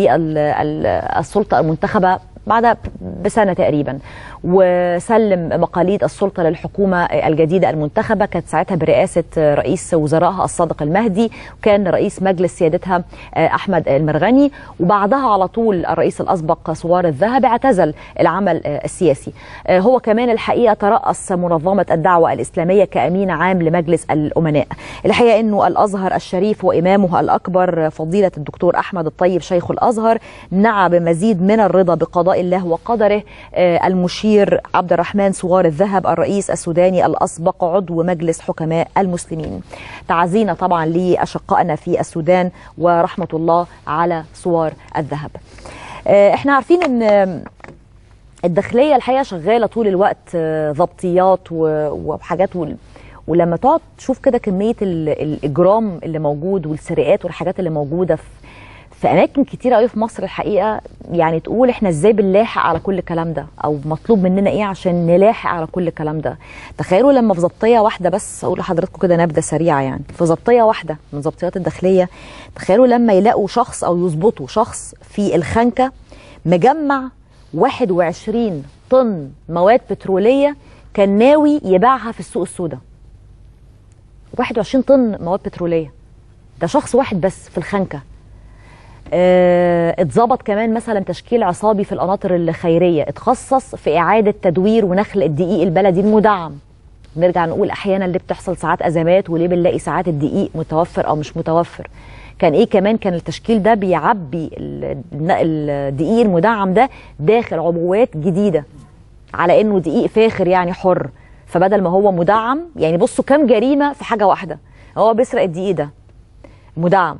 Speaker 1: للسلطة المنتخبة بعدها بسنة تقريبا، وسلم مقاليد السلطة للحكومة الجديدة المنتخبة، كانت ساعتها برئاسة رئيس وزرائها الصادق المهدي، وكان رئيس مجلس سيادتها أحمد المرغني. وبعدها على طول الرئيس الأسبق سوار الذهب اعتزل العمل السياسي. هو كمان الحقيقة ترأس منظمة الدعوة الإسلامية كأمين عام لمجلس الأمناء. الحقيقة أنه الأزهر الشريف وإمامه الأكبر فضيلة الدكتور أحمد الطيب شيخ الأزهر نعى بمزيد من الرضا بقضاء الله وقدره المشير عبد الرحمن سوار الذهب الرئيس السوداني الأسبق عضو مجلس حكماء المسلمين. تعزينا طبعا لأشقائنا في السودان ورحمة الله على سوار الذهب. احنا عارفين ان الداخلية الحقيقة شغالة طول الوقت ضبطيات وحاجات، ولما تقعد تشوف كده كمية الإجرام اللي موجود والسرقات والحاجات اللي موجودة في أماكن كتيرة قوي في مصر الحقيقة، يعني تقول احنا ازاي بنلاحق على كل الكلام ده، او مطلوب مننا ايه عشان نلاحق على كل الكلام ده. تخيلوا لما في ضبطية واحدة، بس اقول لحضراتكم كده نبذة سريعة، يعني في ضبطية واحدة من ضبطيات الداخلية، تخيلوا لما يلاقوا شخص او يظبطوا شخص في الخنكة مجمع 21 طن مواد بتروليه كان ناوي يبيعها في السوق السوداء. 21 طن مواد بتروليه، ده شخص واحد بس في الخنكه. اتظبط كمان مثلا تشكيل عصابي في القناطر الخيريه اتخصص في اعاده تدوير ونخل الدقيق البلدي المدعم. نرجع نقول احيانا اللي بتحصل ساعات ازمات وليه بنلاقي ساعات الدقيق متوفر او مش متوفر. كان ايه كمان؟ كان التشكيل ده بيعبي الدقيق المدعم ده داخل عبوات جديده على انه دقيق فاخر يعني حر، فبدل ما هو مدعم يعني بصوا كام جريمه في حاجه واحده، هو بيسرق الدقيق ده مدعم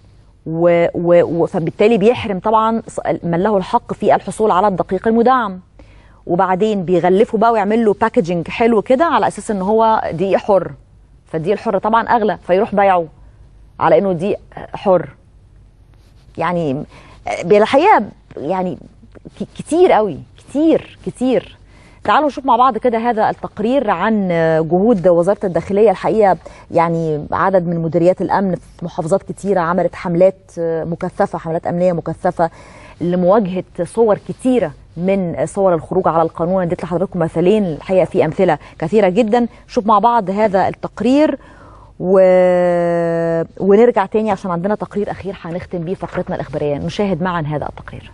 Speaker 1: فبالتالي بيحرم طبعا من له الحق في الحصول على الدقيق المدعم، وبعدين بيغلفه بقى ويعمل له باكجينج حلو كده على اساس ان هو دقيق حر، فالدقيق الحر طبعا اغلى فيروح بايعه على انه دقيق حر. يعني بالحقيقه يعني كتير قوي، كتير. تعالوا نشوف مع بعض كده هذا التقرير عن جهود وزارة الداخلية. الحقيقة يعني عدد من مديريات الأمن في محافظات كتيرة عملت حملات مكثفة، حملات أمنية مكثفة لمواجهة صور كتيرة من صور الخروج على القانون. اديت لحضراتكم مثالين، الحقيقة في أمثلة كثيرة جدا. شوف مع بعض هذا التقرير ونرجع تاني عشان عندنا تقرير أخير هنختم بيه فقرتنا الإخبارية. نشاهد معا هذا التقرير.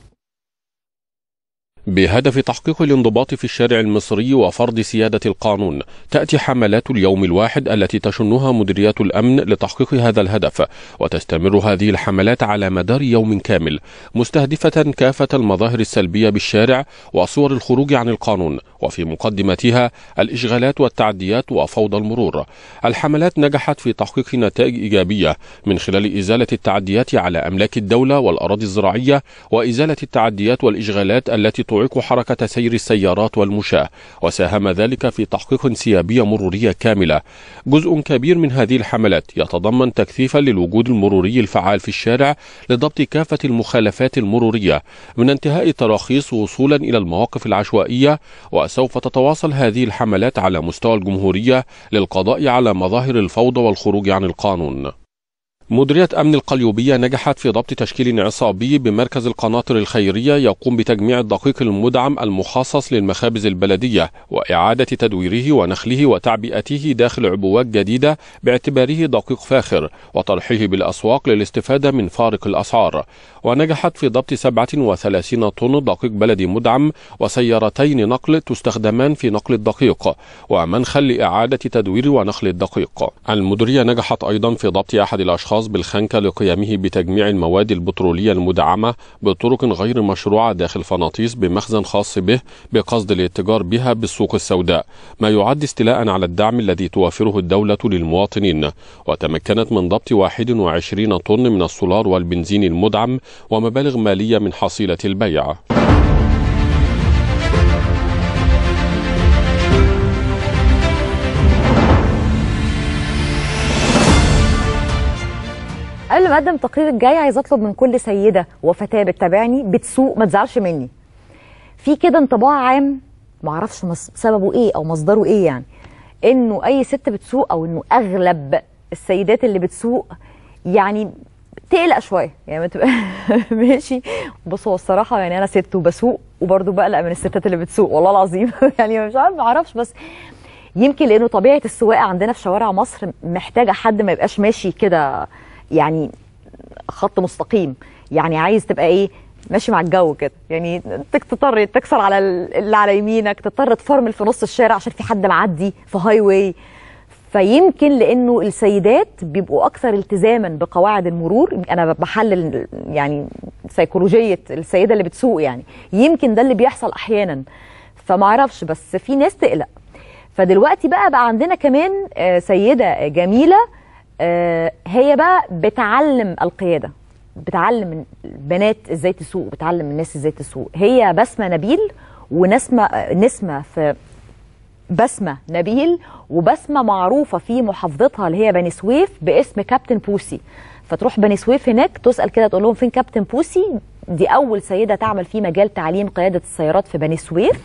Speaker 11: بهدف تحقيق الانضباط في الشارع المصري وفرض سيادة القانون، تأتي حملات اليوم الواحد التي تشنها مديريات الأمن لتحقيق هذا الهدف، وتستمر هذه الحملات على مدار يوم كامل مستهدفة كافة المظاهر السلبية بالشارع وصور الخروج عن القانون، وفي مقدمتها الإشغالات والتعديات وفوضى المرور. الحملات نجحت في تحقيق نتائج إيجابية من خلال إزالة التعديات على أملاك الدولة والأراضي الزراعية، وإزالة التعديات والإشغالات التي تعيق حركة سير السيارات والمشاة، وساهم ذلك في تحقيق انسيابية مرورية كاملة. جزء كبير من هذه الحملات يتضمن تكثيفا للوجود المروري الفعال في الشارع لضبط كافة المخالفات المرورية من انتهاء التراخيص وصولا إلى المواقف العشوائية، وسوف تتواصل هذه الحملات على مستوى الجمهورية للقضاء على مظاهر الفوضى والخروج عن القانون. مديرية أمن القليوبية نجحت في ضبط تشكيل عصابي بمركز القناطر الخيرية يقوم بتجميع الدقيق المدعم المخصص للمخابز البلدية وإعادة تدويره ونخله وتعبئته داخل عبوات جديدة باعتباره دقيق فاخر وطرحه بالأسواق للاستفادة من فارق الأسعار. ونجحت في ضبط 37 طن دقيق بلدي مدعم وسيارتين نقل تستخدمان في نقل الدقيق ومنخل لإعادة تدوير ونخل الدقيق. المديرية نجحت أيضا في ضبط أحد الأشخاص بالخنكة لقيامه بتجميع المواد البترولية المدعمة بطرق غير مشروعة داخل فناطيس بمخزن خاص به بقصد الاتجار بها بالسوق السوداء، ما يعد استيلاء على الدعم الذي توفره الدولة للمواطنين. وتمكنت من ضبط 21 طن من السولار والبنزين المدعم ومبالغ مالية من حصيلة البيع.
Speaker 1: قبل ما اقدم التقرير الجاي عايز اطلب من كل سيده وفتاه بتتابعني بتسوق ما تزعلش مني. في كده انطباع عام ما اعرفش سببه ايه او مصدره ايه، يعني انه اي ست بتسوق او انه اغلب السيدات اللي بتسوق يعني تقلق شويه، يعني ما تبقى ماشي. بصوا هو الصراحه يعني انا ست وبسوق وبرضه بقلق من الستات اللي بتسوق والله العظيم يعني مش عارف ما اعرفش، بس يمكن لانه طبيعه السواقه عندنا في شوارع مصر محتاجه حد ما يبقاش ماشي كده يعني خط مستقيم، يعني عايز تبقى ايه ماشي مع الجو كده، يعني تضطر تكسر على اللي على يمينك، تضطر تفرمل في نص الشارع عشان في حد معدي في هاي واي. فيمكن لانه السيدات بيبقوا اكثر التزاما بقواعد المرور، انا بحلل يعني سيكولوجيه السيده اللي بتسوق، يعني يمكن ده اللي بيحصل احيانا، فما اعرفش بس في ناس تقلق. فدلوقتي بقى عندنا كمان سيده جميله هي بقى بتعلم القياده، بتعلم البنات ازاي تسوق، بتعلم الناس ازاي تسوق. هي بسمه نبيل نسمه في بسمه نبيل، وبسمه معروفه في محافظتها اللي هي بني سويف باسم كابتن بوسي. فتروح بني سويف هناك تسال كده تقول لهم فين كابتن بوسي. دي اول سيده تعمل في مجال تعليم قياده السيارات في بني سويف،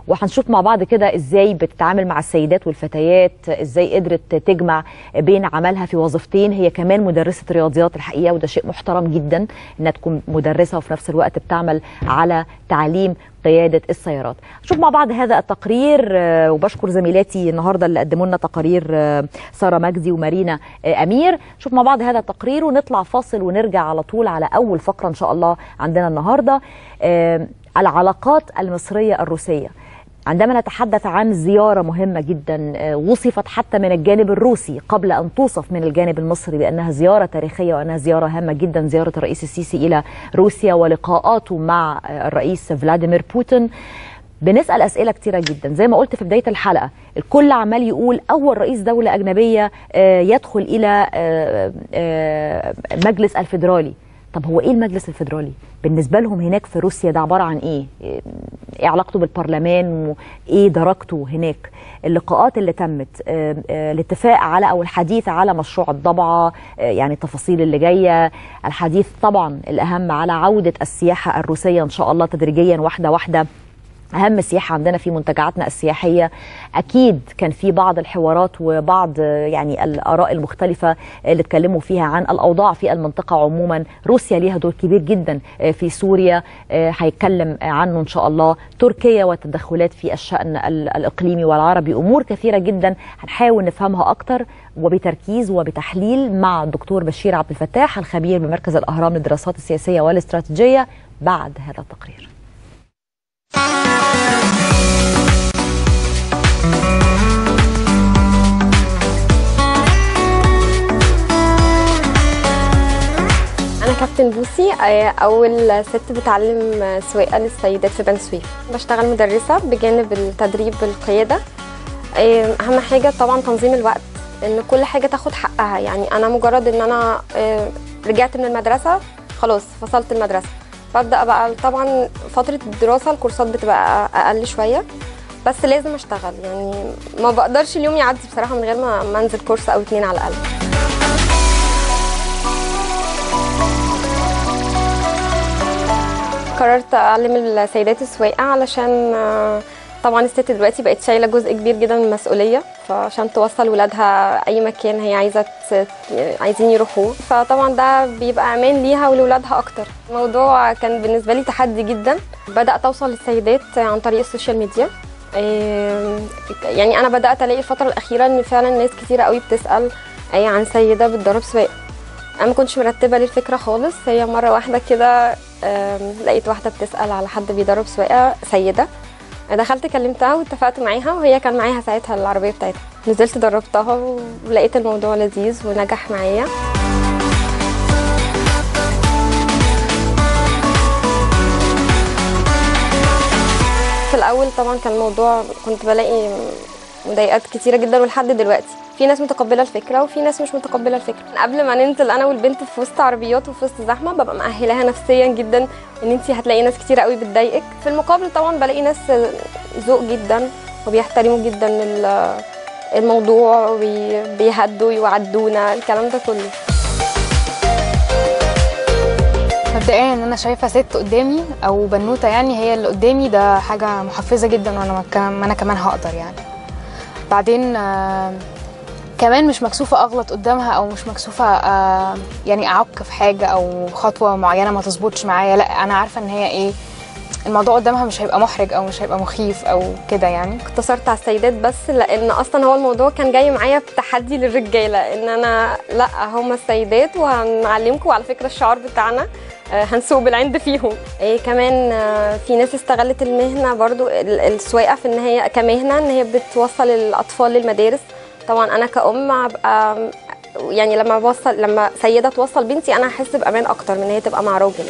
Speaker 1: وهنشوف مع بعض كده ازاي بتتعامل مع السيدات والفتيات، ازاي قدرت تجمع بين عملها في وظيفتين. هي كمان مدرسة رياضيات الحقيقة، وده شيء محترم جدا انها تكون مدرسة وفي نفس الوقت بتعمل على تعليم قيادة السيارات. نشوف مع بعض هذا التقرير، وبشكر زميلاتي النهاردة اللي قدموا لنا تقارير، سارة مجدي ومارينا أمير. نشوف مع بعض هذا التقرير ونطلع فاصل ونرجع على طول على أول فقرة إن شاء الله عندنا النهاردة، العلاقات المصرية الروسية. عندما نتحدث عن زيارة مهمة جدا وصفت حتى من الجانب الروسي قبل أن توصف من الجانب المصري بأنها زيارة تاريخية وأنها زيارة هامة جدا، زيارة الرئيس السيسي إلى روسيا ولقاءاته مع الرئيس فلاديمير بوتين، بنسأل أسئلة كتيرة جدا. زي ما قلت في بداية الحلقة، الكل عمال يقول أول رئيس دولة أجنبية يدخل إلى المجلس الفيدرالي. طب هو ايه المجلس الفيدرالي بالنسبه لهم هناك في روسيا؟ ده عباره عن ايه علاقته بالبرلمان وايه درجته هناك؟ اللقاءات اللي تمت، الاتفاق على او الحديث على مشروع الضبعه، يعني التفاصيل اللي جايه، الحديث طبعا الاهم على عوده السياحه الروسيه ان شاء الله تدريجيا واحده واحده، أهم سياحة عندنا في منتجعاتنا السياحية. أكيد كان في بعض الحوارات وبعض يعني الآراء المختلفة اللي اتكلموا فيها عن الأوضاع في المنطقة عموما. روسيا ليها دور كبير جدا في سوريا، هيتكلم عنه إن شاء الله. تركيا والتدخلات في الشأن الإقليمي والعربي، أمور كثيرة جدا هنحاول نفهمها أكتر وبتركيز وبتحليل مع الدكتور بشير عبد الفتاح الخبير بمركز الأهرام للدراسات السياسية والاستراتيجية بعد هذا التقرير.
Speaker 12: أنا كابتن بوسي، أول ست بتعلم سواقة للسيدات في بني سويف. بشتغل مدرسة بجانب التدريب القيادة. أهم حاجة طبعا تنظيم الوقت، إن كل حاجة تاخد حقها. يعني أنا مجرد إن أنا رجعت من المدرسة خلاص فصلت المدرسة، ببدأ بقى طبعا فترة الدراسة الكورسات بتبقى أقل شوية، بس لازم أشتغل. يعني ما بقدرش اليوم يعدي بصراحة من غير ما أنزل كورس أو 2 على الأقل. قررت أعلم السيدات السواقة علشان طبعا الست دلوقتي بقت شايلة جزء كبير جدا من المسؤولية، فعشان توصل ولادها أي مكان هي عايزين يروحوه، فطبعا ده بيبقى أمان ليها ولولادها أكتر. الموضوع كان بالنسبة لي تحدي جدا. بدأت أوصل للسيدات عن طريق السوشيال ميديا. يعني أنا بدأت ألاقي الفترة الأخيرة إن فعلا ناس كتيرة قوي بتسأل عن سيدة بتدرب سواقة. أنا ما كنتش مرتبة للفكرة خالص، هي مرة واحدة كده لقيت واحدة بتسأل على حد بيدرب سواقة سيدة. دخلت كلمتها واتفقت معاها، وهي كان معاها ساعتها العربية بتاعتها. نزلت دربتها ولقيت الموضوع لذيذ ونجح معايا. في الأول طبعا كان الموضوع كنت بلاقي مضايقات كتيرة جدا، ولحد دلوقتي في ناس متقبلة الفكرة وفي ناس مش متقبلة الفكرة. قبل ما ننزل أنا والبنت في وسط عربيات وفي وسط زحمة ببقى مأهلاها نفسيا جدا إن أنتي هتلاقي ناس كتيرة قوي بتضايقك. في المقابل طبعا بلاقي ناس ذوق جدا وبيحترموا جدا الموضوع وبيهدوا يوعدونا الكلام ده كله.
Speaker 13: مبدئيا ان انا شايفه ست قدامي او بنوته، يعني هي اللي قدامي، ده حاجه محفزه جدا، وانا كمان هقدر يعني. بعدين كمان مش مكسوفه اغلط قدامها، او مش مكسوفه يعني اعك في حاجه او خطوه معينه ما تظبطش معايا. لا، انا عارفه ان هي ايه، الموضوع قدامها مش هيبقى محرج او مش هيبقى مخيف او كده. يعني
Speaker 12: اقتصرت على السيدات بس، لان اصلا هو الموضوع كان جاي معايا بتحدي للرجاله، ان انا لا هم السيدات وهنعلمكم. وعلى فكره الشعار بتاعنا هنسوق بالعند فيهم. كمان في ناس استغلت المهنه برضو السواقه في ان هي كمهنه، ان هي بتوصل الاطفال للمدارس. طبعا انا كأم ابقى يعني لما سيده توصل بنتي انا هحس بامان اكتر من ان هي تبقى مع راجل.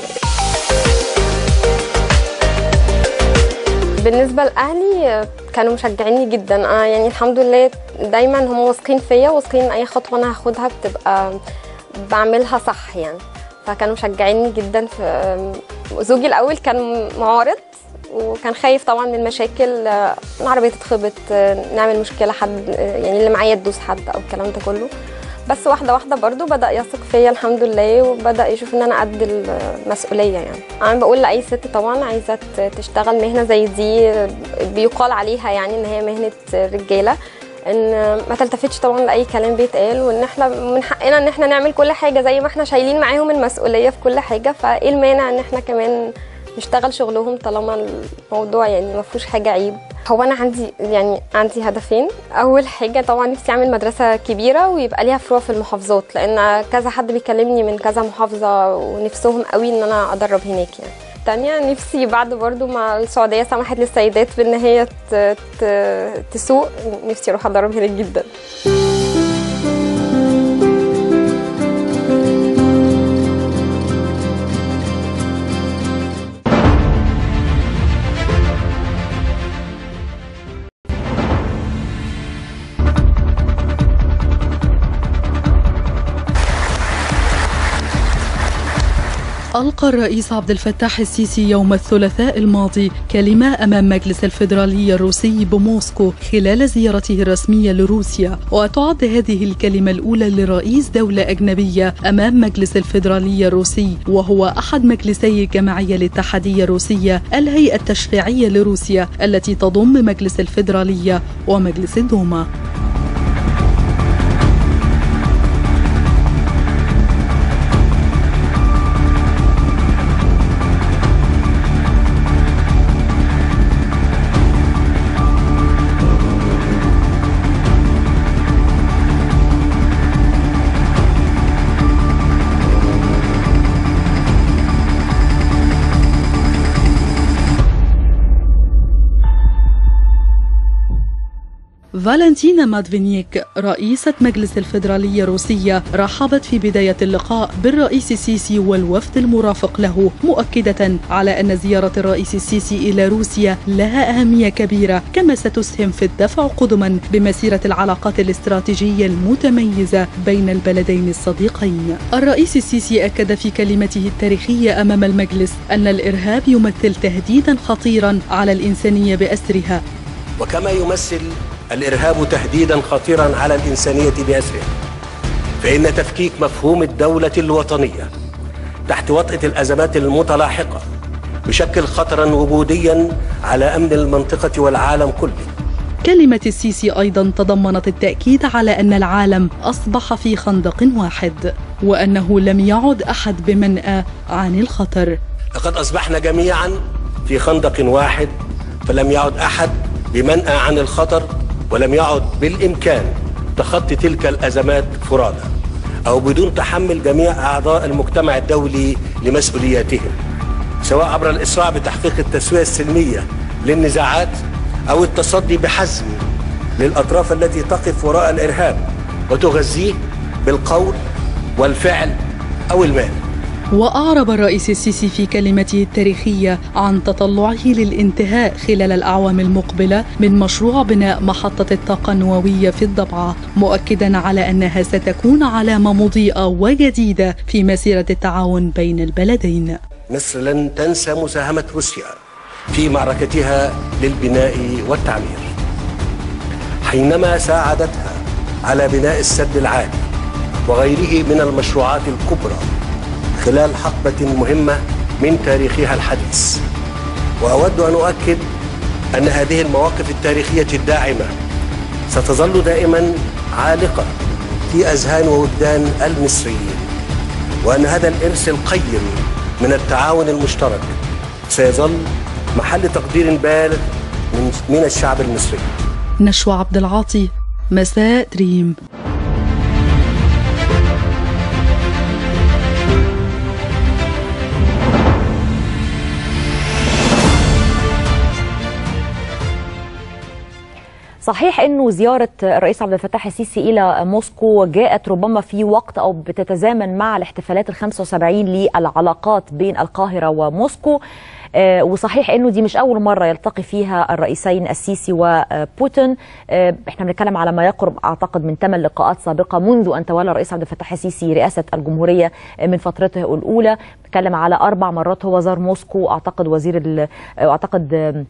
Speaker 12: بالنسبه لاهلي كانوا مشجعيني جدا. يعني الحمد لله دايما هم واثقين فيا، واثقين ان اي خطوه انا هاخدها بتبقى بعملها صح يعني. فكانوا مشجعيني جدا. في زوجي الاول كان معارض وكان خايف طبعا من المشاكل، العربيه تتخبط، نعمل مشكله، حد يعني اللي معايا تدوس حد او الكلام ده كله. بس واحده واحده برضو بدا يثق فيا الحمد لله، وبدا يشوف ان انا قد المسؤوليه. يعني انا بقول لاي ست طبعا عايزه تشتغل مهنه زي دي بيقال عليها يعني ان هي مهنه رجاله، ان ما تلتفتش طبعا لاي كلام بيتقال، وان احنا من حقنا ان احنا نعمل كل حاجه زي ما احنا شايلين معاهم المسؤوليه في كل حاجه، فايه المانع ان احنا كمان نشتغل شغلهم طالما الموضوع يعني ما فيهوش حاجه عيب. هو انا عندي هدفين. اول حاجه طبعا نفسي اعمل مدرسه كبيره ويبقى ليها فروع في المحافظات، لان كذا حد بيكلمني من كذا محافظه ونفسهم قوي ان انا ادرب هناك. يعني تانية نفسي بعد برضو ما السعوديه سمحت للسيدات بان هي تسوق، نفسي اروح ادرب هناك جدا.
Speaker 3: ألقى الرئيس عبد الفتاح السيسي يوم الثلاثاء الماضي كلمة أمام مجلس الفيدرالي الروسي بموسكو خلال زيارته الرسمية لروسيا، وتعد هذه الكلمة الأولى لرئيس دولة أجنبية أمام مجلس الفيدرالي الروسي، وهو أحد مجلسي الجمعية الاتحادية الروسية الهيئة التشريعية لروسيا التي تضم مجلس الفيدرالية ومجلس الدوما. فالنتينا مادفينيك رئيسة مجلس الفيدرالية الروسية رحبت في بداية اللقاء بالرئيس السيسي والوفد المرافق له، مؤكدة على أن زيارة الرئيس السيسي إلى روسيا لها أهمية كبيرة، كما ستسهم في الدفع قدما بمسيرة العلاقات الاستراتيجية المتميزة بين البلدين الصديقين. الرئيس السيسي أكد في كلمته التاريخية أمام المجلس أن الإرهاب يمثل تهديدا خطيرا على الإنسانية بأسرها،
Speaker 14: وكما يمثل الإرهاب تهديدا خطيرا على الإنسانية بأسرها، فإن تفكيك مفهوم الدولة الوطنية تحت وطأة الأزمات المتلاحقة يشكل خطرا وجوديا على أمن المنطقة والعالم كله.
Speaker 3: كلمة السيسي أيضا تضمنت التأكيد على أن العالم أصبح في خندق واحد، وأنه لم يعد أحد بمنأى عن الخطر.
Speaker 14: لقد أصبحنا جميعا في خندق واحد، فلم يعد أحد بمنأى عن الخطر، ولم يعد بالإمكان تخطي تلك الأزمات فرادى أو بدون تحمل جميع أعضاء المجتمع الدولي لمسؤولياتهم، سواء عبر الإسراع بتحقيق التسوية السلمية للنزاعات أو التصدي بحزم للأطراف التي تقف وراء الإرهاب وتغذيه بالقول والفعل أو المال.
Speaker 3: وأعرب الرئيس السيسي في كلمته التاريخية عن تطلعه للانتهاء خلال الأعوام المقبلة من مشروع بناء محطة الطاقة النووية في الضبعة، مؤكدا على أنها ستكون علامة مضيئة وجديدة في مسيرة التعاون بين البلدين.
Speaker 14: مصر لن تنسى مساهمة روسيا في معركتها للبناء والتعمير، حينما ساعدتها على بناء السد العالي وغيره من المشروعات الكبرى خلال حقبة مهمة من تاريخها الحديث. وأود أن أؤكد أن هذه المواقف التاريخية الداعمة ستظل دائما عالقة في أذهان ووجدان المصريين، وأن هذا الإرث القيم من التعاون المشترك سيظل محل تقدير بالغ من الشعب المصري.
Speaker 3: نشوى عبد العاطي، مساء دريم.
Speaker 1: صحيح انه زياره الرئيس عبد الفتاح السيسي الى موسكو جاءت ربما في وقت او بتتزامن مع الاحتفالات ال75 للعلاقات بين القاهره وموسكو، وصحيح انه دي مش اول مره يلتقي فيها الرئيسين السيسي وبوتين. احنا بنتكلم على ما يقرب اعتقد من 8 لقاءات سابقه منذ ان تولى الرئيس عبد الفتاح السيسي رئاسه الجمهوريه من فترته الاولى. بنتكلم على 4 مرات هو زار موسكو، اعتقد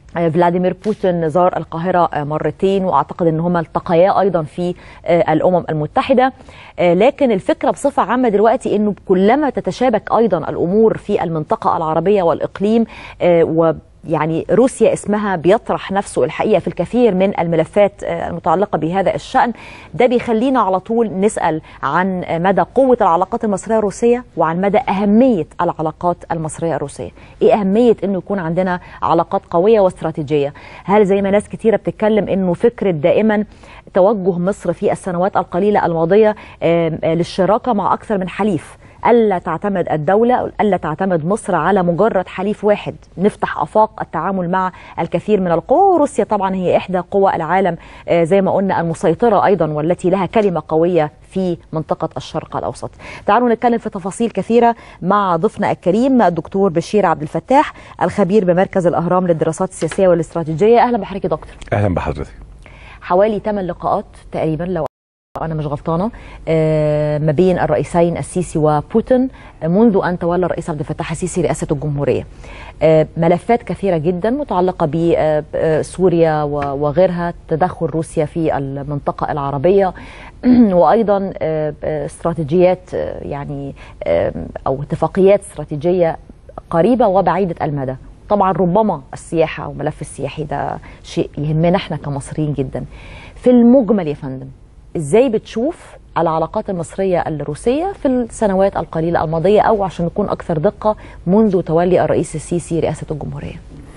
Speaker 1: فلاديمير بوتين زار القاهرة مرتين، وأعتقد أن هما التقيا أيضا في الأمم المتحدة. لكن الفكرة بصفة عامة دلوقتي أنه كلما تتشابك أيضا الأمور في المنطقة العربية والإقليم، يعني روسيا اسمها بيطرح نفسه الحقيقة في الكثير من الملفات المتعلقة بهذا الشأن. ده بيخلينا على طول نسأل عن مدى قوة العلاقات المصرية الروسية وعن مدى أهمية العلاقات المصرية الروسية. إيه أهمية أنه يكون عندنا علاقات قوية واستراتيجية؟ هل زي ما ناس كتيرة بتتكلم أنه فكرة دائما توجه مصر في السنوات القليلة الماضية للشراكة مع أكثر من حليف، ألا تعتمد الدولة، ألا تعتمد مصر على مجرد حليف واحد، نفتح آفاق التعامل مع الكثير من القوى. وروسيا طبعا هي إحدى قوى العالم زي ما قلنا المسيطرة أيضا، والتي لها كلمة قوية في منطقة الشرق الأوسط. تعالوا نتكلم في تفاصيل كثيرة مع ضيفنا الكريم الدكتور بشير عبد الفتاح، الخبير بمركز الأهرام للدراسات السياسية والاستراتيجية. أهلا بحضرتك يا دكتور.
Speaker 15: أهلا بحضرتك.
Speaker 1: حوالي 8 لقاءات تقريبا لو أنا مش غلطانة ما بين الرئيسين السيسي وبوتين منذ أن تولى الرئيس عبد الفتاح السيسي رئاسة الجمهورية. ملفات كثيرة جدا متعلقة بسوريا وغيرها، تدخل روسيا في المنطقة العربية، وأيضا استراتيجيات يعني أو اتفاقيات استراتيجية قريبة وبعيدة المدى. طبعا ربما السياحة وملف السياحي ده شيء يهمنا احنا كمصريين جدا. في المجمل يا فندم، ازاي بتشوف العلاقات المصرية الروسية في السنوات القليلة الماضية، أو عشان نكون أكثر دقة منذ تولي الرئيس السيسي رئاسة الجمهورية؟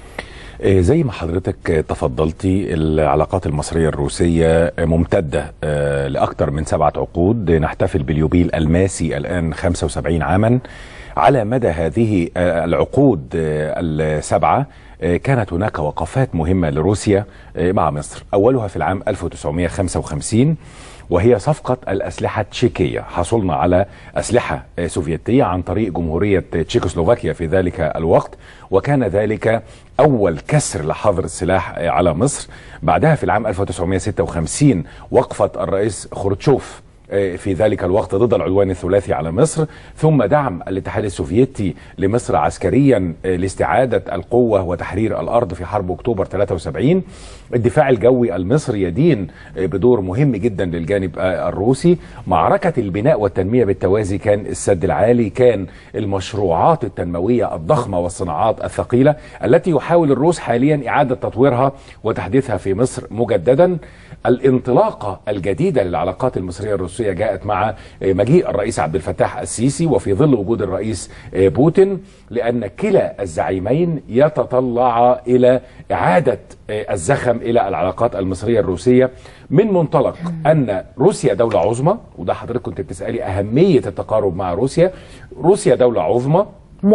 Speaker 15: زي ما حضرتك تفضلتي، العلاقات المصرية الروسية ممتدة لأكثر من 7 عقود. نحتفل باليوبيل الماسي الآن 75 عاما. على مدى هذه العقود ال7 كانت هناك وقفات مهمة لروسيا مع مصر، أولها في العام 1955 وهي صفقة الأسلحة التشيكية. حصلنا على أسلحة سوفيتية عن طريق جمهورية تشيكوسلوفاكيا في ذلك الوقت، وكان ذلك أول كسر لحظر السلاح على مصر. بعدها في العام 1956 وقفة الرئيس خروتشوف في ذلك الوقت ضد العدوان الثلاثي على مصر، ثم دعم الاتحاد السوفيتي لمصر عسكريا لاستعادة القوة وتحرير الأرض في حرب أكتوبر 73. الدفاع الجوي المصري يدين بدور مهم جدا للجانب الروسي. معركة البناء والتنمية بالتوازي، كان السد العالي، كان المشروعات التنموية الضخمة والصناعات الثقيلة التي يحاول الروس حاليا إعادة تطويرها وتحديثها في مصر مجددا. الانطلاقة الجديدة للعلاقات المصرية الروسية جاءت مع مجيء الرئيس عبد الفتاح السيسي وفي ظل وجود الرئيس بوتين، لأن كلا الزعيمين يتطلع إلى إعادة الزخم إلى العلاقات المصرية الروسية من منطلق أن روسيا دولة عظمى، وده حضرتك كنت بتسألي أهمية التقارب مع روسيا. روسيا دولة عظمى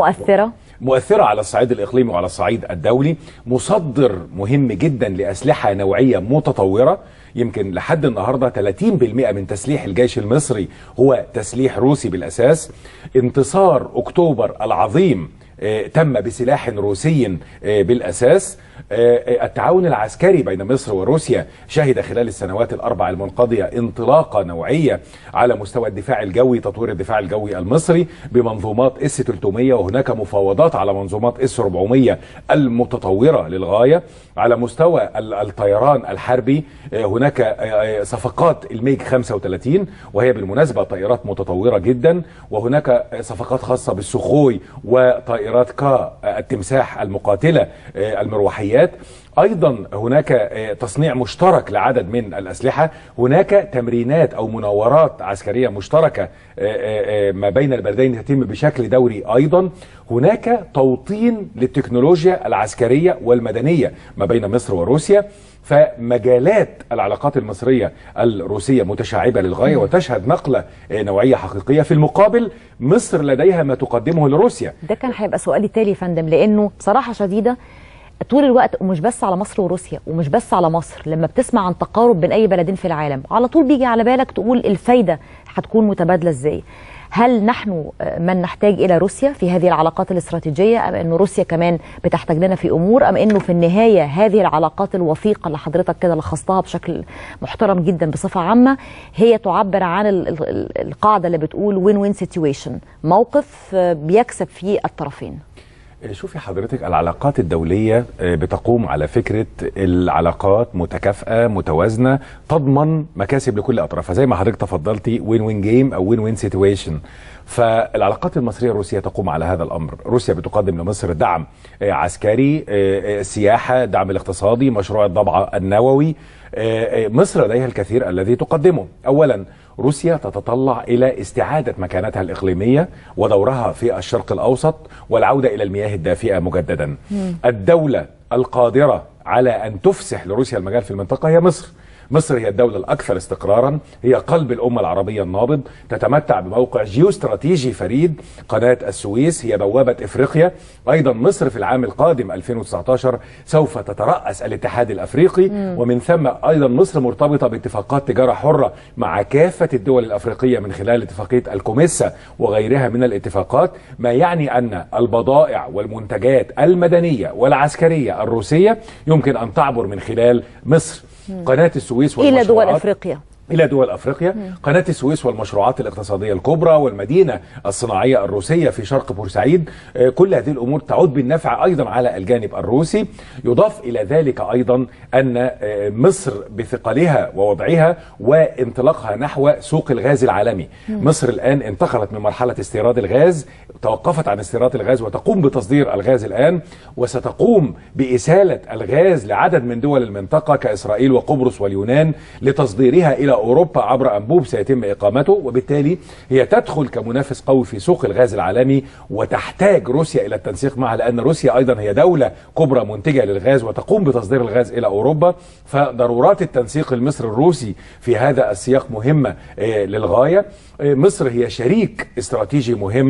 Speaker 15: مؤثرة على الصعيد الإقليمي وعلى الصعيد الدولي، مصدر مهم جدا لأسلحة نوعية متطورة. يمكن لحد النهاردة 30% من تسليح الجيش المصري هو تسليح روسي بالأساس. انتصار أكتوبر العظيم تم بسلاح روسي بالأساس. التعاون العسكري بين مصر وروسيا شهد خلال السنوات الأربع المنقضية انطلاقة نوعية على مستوى الدفاع الجوي، تطوير الدفاع الجوي المصري بمنظومات S-300، وهناك مفاوضات على منظومات S-400 المتطورة للغاية. على مستوى الطيران الحربي هناك صفقات الميج 35 وهي بالمناسبة طائرات متطورة جدا، وهناك صفقات خاصة بالسخوي وطائرات كا التمساح المقاتلة المروحيات. أيضا هناك تصنيع مشترك لعدد من الأسلحة، هناك تمرينات أو مناورات عسكرية مشتركة ما بين البلدين تتم بشكل دوري. أيضا هناك توطين للتكنولوجيا العسكرية والمدنية ما بين مصر وروسيا. فمجالات العلاقات المصرية الروسية متشعبة للغاية وتشهد نقلة نوعية حقيقية. في المقابل مصر لديها ما تقدمه لروسيا.
Speaker 1: ده كان هيبقى سؤالي التالي يا فندم، لأنه بصراحة شديدة طول الوقت، ومش بس على مصر وروسيا ومش بس على مصر، لما بتسمع عن تقارب بين أي بلدين في العالم على طول بيجي على بالك تقول الفايدة هتكون متبادلة ازاي. هل نحن من نحتاج إلى روسيا في هذه العلاقات الاستراتيجية، أم أن روسيا كمان بتحتاج لنا في أمور، أم أنه في النهاية هذه العلاقات الوثيقة اللي حضرتك كده لخصتها بشكل محترم جدا بصفة عامة هي تعبر عن القاعدة اللي بتقول win-win situation، موقف بيكسب فيه الطرفين؟
Speaker 15: شوفي حضرتك، العلاقات الدولية بتقوم على فكرة العلاقات متكافئة متوازنة تضمن مكاسب لكل أطرافها، زي ما حضرتك تفضلتي وين وين جيم أو وين وين سيتويشن. فالعلاقات المصرية الروسية تقوم على هذا الأمر. روسيا بتقدم لمصر دعم عسكري، سياحة، دعم الاقتصادي، مشروع الضبعة النووي. مصر لديها الكثير الذي تقدمه. أولا، روسيا تتطلع إلى استعادة مكانتها الإقليمية ودورها في الشرق الأوسط والعودة إلى المياه الدافئة مجددا. الدولة القادرة على أن تفسح لروسيا المجال في المنطقة هي مصر. مصر هي الدولة الأكثر استقرارا، هي قلب الأمة العربية النابض، تتمتع بموقع جيوستراتيجي فريد. قناة السويس هي بوابة إفريقيا. أيضا مصر في العام القادم 2019 سوف تترأس الاتحاد الأفريقي، ومن ثم أيضا مصر مرتبطة باتفاقات تجارة حرة مع كافة الدول الأفريقية من خلال اتفاقية الكوميسا وغيرها من الاتفاقات، ما يعني أن البضائع والمنتجات المدنية والعسكرية الروسية يمكن أن تعبر من خلال مصر. قناة السويس
Speaker 1: إلى دول أفريقيا.
Speaker 15: إلى دول أفريقيا. قناة السويس والمشروعات الاقتصادية الكبرى والمدينة الصناعية الروسية في شرق بورسعيد، كل هذه الأمور تعود بالنفع أيضا على الجانب الروسي. يضاف إلى ذلك أيضا أن مصر بثقلها ووضعها وانطلاقها نحو سوق الغاز العالمي. مصر الآن انتقلت من مرحلة استيراد الغاز، توقفت عن استيراد الغاز وتقوم بتصدير الغاز الآن، وستقوم بإسالة الغاز لعدد من دول المنطقة كإسرائيل وقبرص واليونان لتصديرها إلى أوروبا عبر أنبوب سيتم إقامته. وبالتالي هي تدخل كمنافس قوي في سوق الغاز العالمي، وتحتاج روسيا إلى التنسيق معها، لأن روسيا أيضا هي دولة كبرى منتجة للغاز وتقوم بتصدير الغاز إلى أوروبا. فضرورات التنسيق المصري الروسي في هذا السياق مهمة للغاية. مصر هي شريك استراتيجي مهم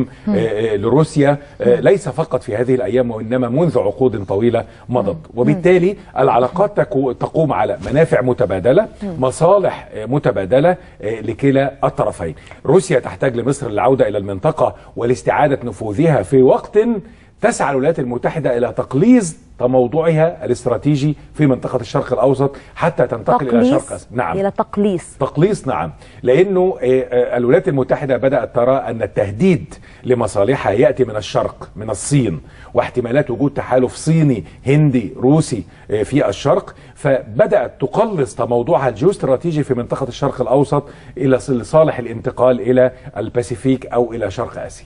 Speaker 15: لروسيا، ليس فقط في هذه الأيام وإنما منذ عقود طويلة مضت. وبالتالي العلاقات تقوم على منافع متبادلة، مصالح متبادلة لكلا الطرفين. روسيا تحتاج لمصر للعودة إلى المنطقة ولاستعادة نفوذها في وقت تسعى الولايات المتحدة إلى تقليص تموضعها الاستراتيجي في منطقة الشرق الأوسط حتى تنتقل إلى شرق آسيا.
Speaker 1: نعم، إلى تقليص. نعم، لأنه
Speaker 15: الولايات المتحدة بدأت ترى أن التهديد لمصالحها يأتي من الشرق، من الصين، واحتمالات وجود تحالف صيني هندي روسي في الشرق، فبدأت تقلص تموضعها الجيوستراتيجي في منطقة الشرق الأوسط إلى صالح الانتقال إلى الباسيفيك أو إلى شرق آسيا.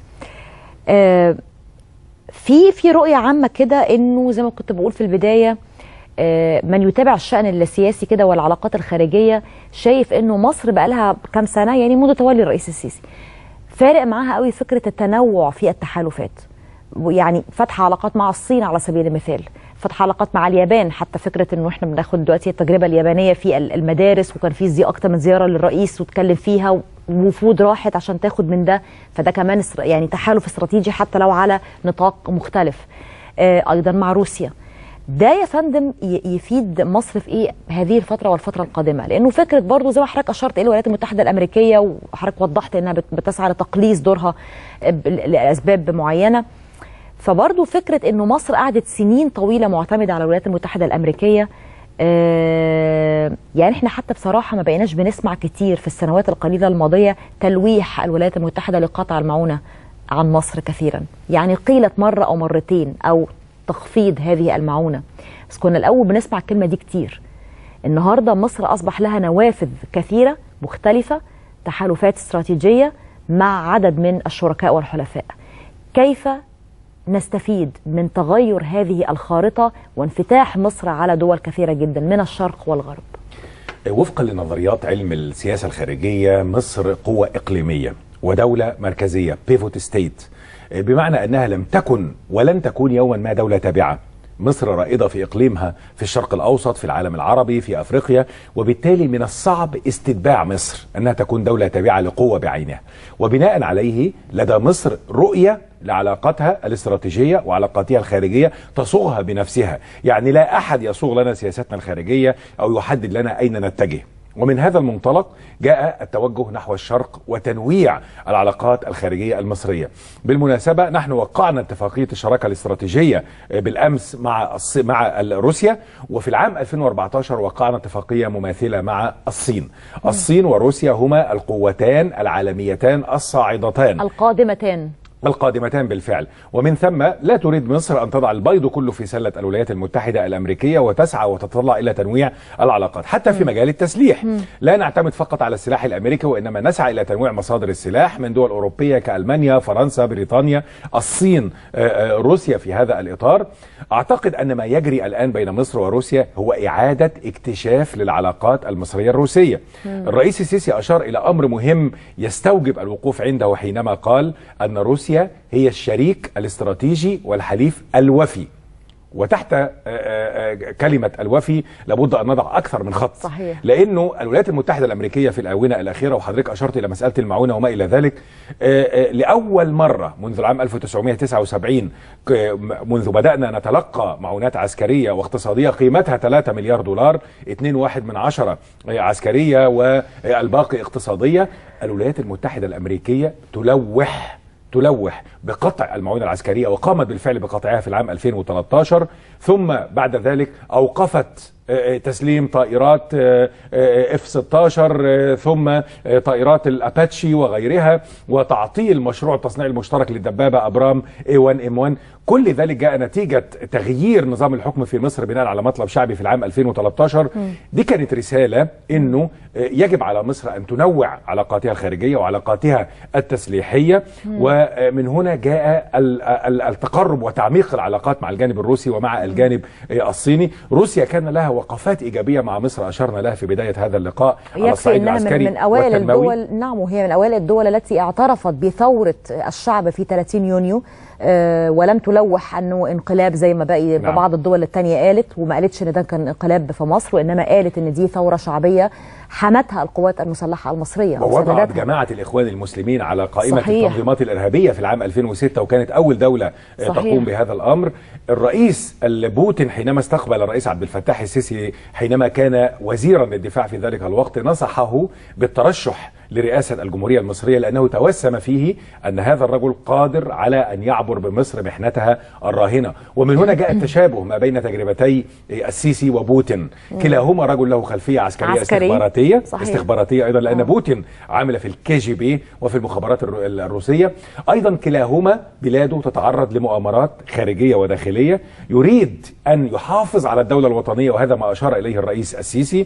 Speaker 1: في رؤية عامة كده انه زي ما كنت بقول في البداية، من يتابع الشأن السياسي كده والعلاقات الخارجية شايف انه مصر بقى لها كام سنة، يعني منذ تولي الرئيس السيسي، فارق معاها قوي فكرة التنوع في التحالفات. يعني فتح علاقات مع الصين على سبيل المثال، فتح علاقات مع اليابان، حتى فكرة انه احنا بناخد دلوقتي التجربة اليابانية في المدارس، وكان في اكتر من زيارة للرئيس واتكلم فيها، ووفود راحت عشان تاخد من ده، فده كمان يعني تحالف استراتيجي حتى لو على نطاق مختلف. ايضا مع روسيا. ده يا فندم يفيد مصر في ايه هذه الفتره والفتره القادمه؟ لانه فكره برضو زي ما حضرتك اشرت الى الولايات المتحده الامريكيه، وحضرتك وضحت انها بتسعى لتقليص دورها لاسباب معينه. فبرضو فكره انه مصر قعدت سنين طويله معتمده على الولايات المتحده الامريكيه، يعني احنا حتى بصراحه ما بقيناش بنسمع كتير في السنوات القليله الماضيه تلويح الولايات المتحده لقطع المعونه عن مصر كثيرا. يعني قيلت مره او مرتين او تخفيض هذه المعونه، بس كنا الاول بنسمع الكلمه دي كتير. النهارده مصر اصبح لها نوافذ كثيره مختلفه، تحالفات استراتيجيه مع عدد من الشركاء والحلفاء. كيف نستفيد من تغير هذه الخارطة وانفتاح مصر على دول كثيرة جدا من الشرق والغرب؟
Speaker 15: وفقا لنظريات علم السياسة الخارجية، مصر قوة إقليمية ودولة مركزية، بيفوت ستيت، بمعنى أنها لم تكن ولن تكون يوما ما دولة تابعة. مصر رائدة في إقليمها في الشرق الأوسط، في العالم العربي، في أفريقيا، وبالتالي من الصعب استتباع مصر أنها تكون دولة تابعة لقوة بعينها. وبناء عليه لدى مصر رؤية لعلاقاتها الاستراتيجية وعلاقاتها الخارجية تصوغها بنفسها. يعني لا أحد يصوغ لنا سياستنا الخارجية أو يحدد لنا أين نتجه. ومن هذا المنطلق جاء التوجه نحو الشرق وتنويع العلاقات الخارجية المصرية. بالمناسبة نحن وقعنا اتفاقية الشراكة الاستراتيجية بالأمس مع روسيا، وفي العام 2014 وقعنا اتفاقية مماثلة مع الصين. الصين وروسيا هما القوتان العالميتان الصاعدتان القادمتان بالفعل، ومن ثم لا تريد مصر أن تضع البيض كله في سلة الولايات المتحدة الأمريكية وتسعى وتتطلع إلى تنويع العلاقات حتى في مجال التسليح. لا نعتمد فقط على السلاح الأمريكي، وإنما نسعى إلى تنويع مصادر السلاح من دول أوروبية كألمانيا، فرنسا، بريطانيا، الصين، روسيا في هذا الإطار. أعتقد أن ما يجري الآن بين مصر وروسيا هو إعادة اكتشاف للعلاقات المصرية الروسية. الرئيس السيسي أشار إلى أمر مهم يستوجب الوقوف عنده حينما قال أن روسيا هي الشريك الاستراتيجي والحليف الوفي، وتحت كلمة الوفي لابد أن نضع أكثر من خط.
Speaker 1: صحيح.
Speaker 15: لأنه الولايات المتحدة الأمريكية في الآونة الأخيرة، وحضرتك أشرت إلى مسألة المعونة وما إلى ذلك، لأول مرة منذ العام 1979 منذ بدأنا نتلقى معونات عسكرية واقتصادية قيمتها 3 مليار دولار، 2.1 عسكرية والباقي اقتصادية. الولايات المتحدة الأمريكية تلوح بقطع المعونة العسكرية، وقامت بالفعل بقطعها في العام 2013، ثم بعد ذلك أوقفت تسليم طائرات F-16 ثم طائرات الأباتشي وغيرها، وتعطيل مشروع التصنيع المشترك للدبابة أبرام A1M1. كل ذلك جاء نتيجة تغيير نظام الحكم في مصر بناء على مطلب شعبي في العام 2013. دي كانت رسالة إنه يجب على مصر أن تنوع علاقاتها الخارجية وعلاقاتها التسليحية، ومن هنا جاء التقرب وتعميق العلاقات مع الجانب الروسي ومع الجانب الصيني. روسيا كان لها وقفات إيجابية مع مصر أشرنا لها في بداية هذا اللقاء على الصعيد العسكري
Speaker 1: من أوائل الدول، نعم، وهي من أوائل الدول التي اعترفت بثورة الشعب في 30 يونيو ولم تلوح أنه انقلاب زي ما باقي بعض الدول التانية قالت، وما قالتش أن ده كان انقلاب في مصر، وإنما قالت أن دي ثورة شعبية حمتها القوات المسلحة المصرية
Speaker 15: ووضعت جماعة الإخوان المسلمين على قائمة التنظيمات الإرهابية في العام 2006، وكانت أول دولة تقوم بهذا الأمر. الرئيس بوتين حينما استقبل الرئيس عبد الفتاح السيسي حينما كان وزيرا للدفاع في ذلك الوقت، نصحه بالترشح لرئاسة الجمهورية المصرية، لأنه توسم فيه أن هذا الرجل قادر على أن يعبر بمصر محنتها الراهنة. ومن هنا جاء التشابه ما بين تجربتي السيسي وبوتين، كلاهما رجل له خلفية عسكرية استخباراتية أيضا، لأن بوتين عامل في الKGB وفي المخابرات الروسية أيضا. كلاهما بلاده تتعرض لمؤامرات خارجية وداخلية، يريد أن يحافظ على الدولة الوطنية، وهذا ما أشار إليه الرئيس السيسي.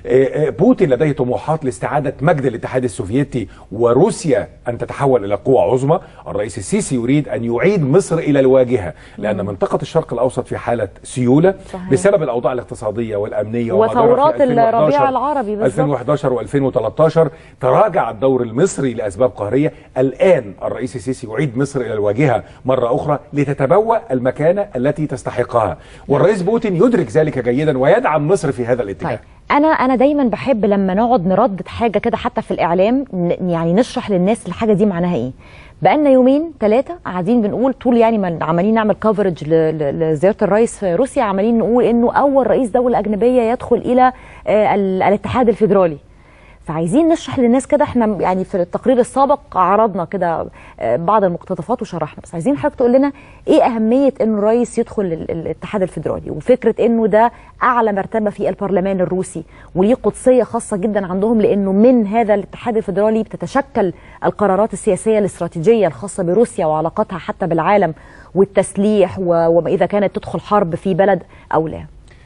Speaker 15: بوتين لديه طموحات لاستعادة مجد الاتحاد السوفيتي وروسيا أن تتحول إلى قوة عظمى. الرئيس السيسي يريد أن يعيد مصر إلى الواجهة، لأن منطقة الشرق الأوسط في حالة سيولة بسبب الأوضاع الاقتصادية والأمنية
Speaker 1: وثورات الربيع العربي
Speaker 15: 2011 و2013. تراجع الدور المصري لأسباب قهرية. الآن الرئيس السيسي يعيد مصر إلى الواجهة مرة أخرى لتتبوأ المكانة التي تستحقها، والرئيس بوتين يدرك ذلك جيدا ويدعم مصر في هذا الاتجاه.
Speaker 1: أنا دايما بحب لما نقعد نردد حاجة كده حتى في الإعلام، يعني نشرح للناس الحاجة دي معناها إيه. بقالنا يومين 3 قاعدين بنقول طول، يعني ما عمالين نعمل كفرج لزيارة الرئيس في روسيا، عمالين نقول إنه أول رئيس دولة أجنبية يدخل إلى الاتحاد الفيدرالي. فعايزين نشرح للناس كده، احنا يعني في التقرير السابق عرضنا كده بعض المقتطفات وشرحنا، بس عايزين حضرتك تقول لنا ايه اهميه انه الرئيس يدخل الاتحاد الفيدرالي، وفكره انه ده اعلى مرتبه في البرلمان الروسي وليه قدسيه خاصه جدا عندهم، لانه من هذا الاتحاد الفيدرالي بتتشكل القرارات السياسيه الاستراتيجيه الخاصه بروسيا وعلاقاتها حتى بالعالم والتسليح، واذا كانت تدخل حرب في بلد او لا.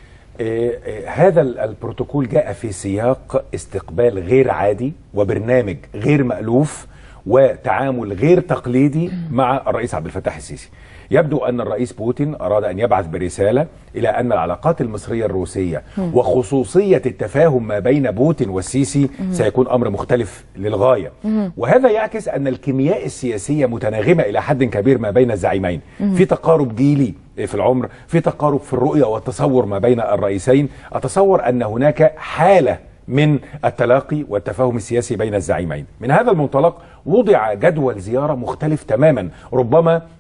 Speaker 15: هذا البروتوكول جاء في سياق استقبال غير عادي وبرنامج غير مألوف وتعامل غير تقليدي مع الرئيس عبد الفتاح السيسي. يبدو أن الرئيس بوتين أراد أن يبعث برسالة إلى أن العلاقات المصرية الروسية وخصوصية التفاهم ما بين بوتين والسيسي سيكون أمر مختلف للغاية، وهذا يعكس أن الكيمياء السياسية متناغمة إلى حد كبير ما بين الزعيمين، في تقارب جيلي في العمر، في تقارب في الرؤية والتصور ما بين الرئيسين. أتصور أن هناك حالة من التلاقي والتفاهم السياسي بين الزعيمين. من هذا المنطلق وضع جدول زيارة مختلف تماما، ربما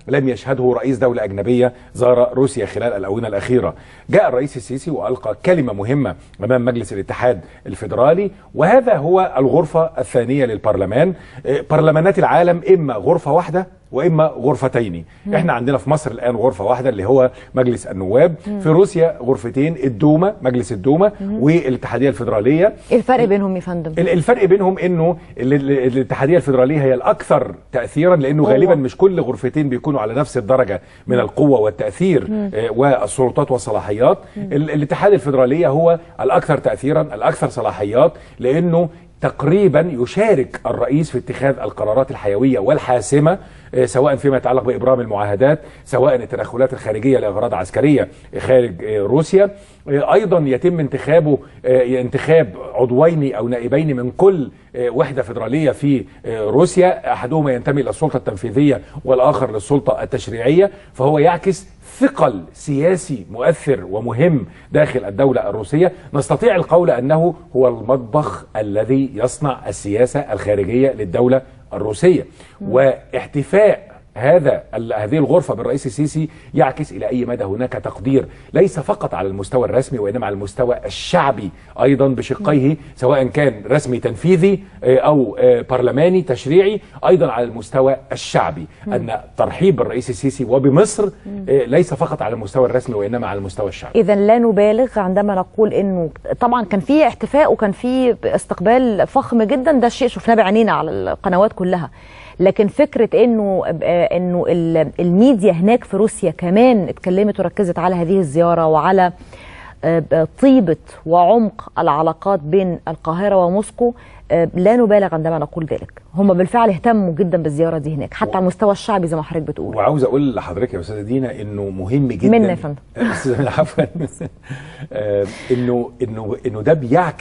Speaker 15: لم يشهده رئيس دولة أجنبية زار روسيا خلال الآونة الأخيرة. جاء الرئيس السيسي وألقى كلمة مهمة أمام مجلس الاتحاد الفيدرالي، وهذا هو الغرفة الثانية للبرلمان. برلمانات العالم إما غرفة واحدة واما غرفتين. احنا عندنا في مصر الان غرفه واحده اللي هو مجلس النواب، في روسيا غرفتين، الدوما مجلس الدوما والاتحاديه الفيدراليه.
Speaker 1: ايه الفرق بينهم يا فندم؟
Speaker 15: الفرق بينهم انه الاتحاديه الفيدراليه هي الاكثر تاثيرا، لانه غالبا مش كل غرفتين بيكونوا على نفس الدرجه من القوه والتاثير والسلطات والصلاحيات. الاتحاد الفيدراليه هو الاكثر تاثيرا الاكثر صلاحيات، لانه تقريبا يشارك الرئيس في اتخاذ القرارات الحيوية والحاسمة، سواء فيما يتعلق بإبرام المعاهدات، سواء التدخلات الخارجية لأغراض عسكرية خارج روسيا. أيضا يتم انتخاب عضوين أو نائبين من كل وحدة فيدرالية في روسيا، أحدهما ينتمي إلى السلطة التنفيذية والآخر للسلطة التشريعية، فهو يعكس ثقل سياسي مؤثر ومهم داخل الدولة الروسية. نستطيع القول أنه هو المطبخ الذي يصنع السياسة الخارجية للدولة الروسية، واحتفاء هذه الغرفة بالرئيس السيسي يعكس إلى أي مدى هناك تقدير ليس فقط على المستوى الرسمي وإنما على المستوى الشعبي أيضا بشقيه، سواء كان رسمي تنفيذي أو برلماني تشريعي، أيضا على المستوى الشعبي. أن ترحيب بالرئيس السيسي وبمصر ليس فقط على المستوى الرسمي وإنما على المستوى الشعبي.
Speaker 1: إذا لا نبالغ عندما نقول إنه طبعا كان في احتفاء وكان في استقبال فخم جدا، ده الشيء شفناه بعينينا على القنوات كلها، لكن فكرة انه الميديا هناك في روسيا كمان اتكلمت وركزت على هذه الزيارة وعلى طيبة وعمق العلاقات بين القاهرة وموسكو، لا نبالغ عندما نقول ذلك. هم بالفعل اهتموا جدا بالزيارة دي هناك حتى على المستوى الشعبي زي ما حضرتك بتقول.
Speaker 15: وعاوز اقول لحضرتك يا استاذة دينا انه مهم جدا
Speaker 1: منا يا فندم
Speaker 15: عفوا انه ده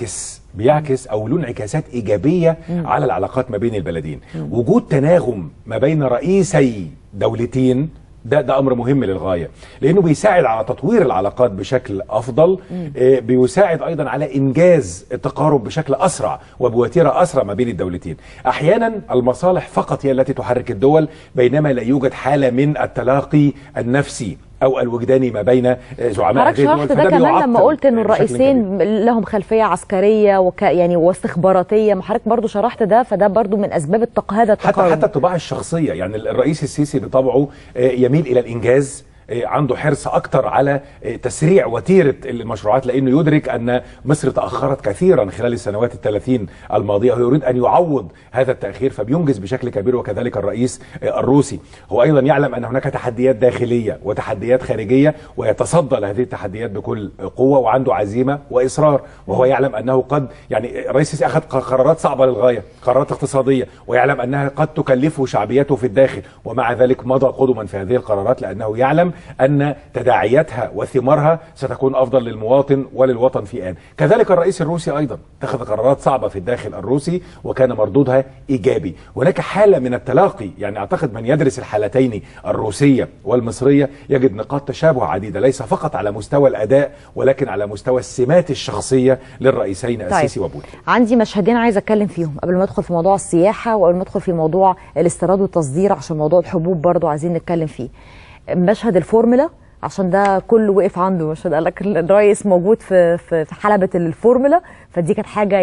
Speaker 15: بيعكس او له انعكاسات ايجابيه على العلاقات ما بين البلدين. وجود تناغم ما بين رئيسي دولتين ده امر مهم للغايه، لانه بيساعد على تطوير العلاقات بشكل افضل، بيساعد ايضا على انجاز التقارب بشكل اسرع وبوتيره اسرع ما بين الدولتين. احيانا المصالح فقط هي التي تحرك الدول، بينما لا يوجد حالة من التلاقي النفسي او الوجداني ما بين زعماء
Speaker 1: هذه الدول. ده كمان لما قلت انه الرئيسين لهم خلفيه عسكريه يعني واستخباراتيه، ما حضرتك برضه شرحت ده، فده برضه من اسباب هذا التقارب.
Speaker 15: حتى الطباع الشخصيه، يعني الرئيس السيسي بطبعه يميل الى الانجاز، عنده حرص أكتر على تسريع وتيرة المشروعات، لأنه يدرك أن مصر تأخرت كثيرا خلال السنوات ال30 الماضية، ويريد أن يعوض هذا التأخير فبينجز بشكل كبير. وكذلك الرئيس الروسي هو أيضا يعلم أن هناك تحديات داخلية وتحديات خارجية، ويتصدى لهذه التحديات بكل قوة، وعنده عزيمة وإصرار. وهو يعلم أنه قد الرئيس السيسي أخذ قرارات صعبة للغاية، قرارات اقتصادية، ويعلم أنها قد تكلفه شعبيته في الداخل، ومع ذلك مضى قدما في هذه القرارات، لأنه يعلم أن تداعياتها وثمارها ستكون أفضل للمواطن وللوطن في آن. كذلك الرئيس الروسي أيضا اتخذ قرارات صعبة في الداخل الروسي وكان مردودها إيجابي. هناك حالة من التلاقي، يعني أعتقد من يدرس الحالتين الروسية والمصرية يجد نقاط تشابه عديدة، ليس فقط على مستوى الأداء ولكن على مستوى السمات الشخصية للرئيسين السيسي وبوتين.
Speaker 1: عندي مشهدين عايز أتكلم فيهم قبل ما أدخل في موضوع السياحة وقبل ما أدخل في موضوع الاستيراد والتصدير، عشان موضوع الحبوب برضو عايزين نتكلم فيه. مشهد الفورمولا عشان ده كله وقف عنده، مشهد قال لك الرئيس موجود في حلبة الفورمولا، فدي كانت حاجة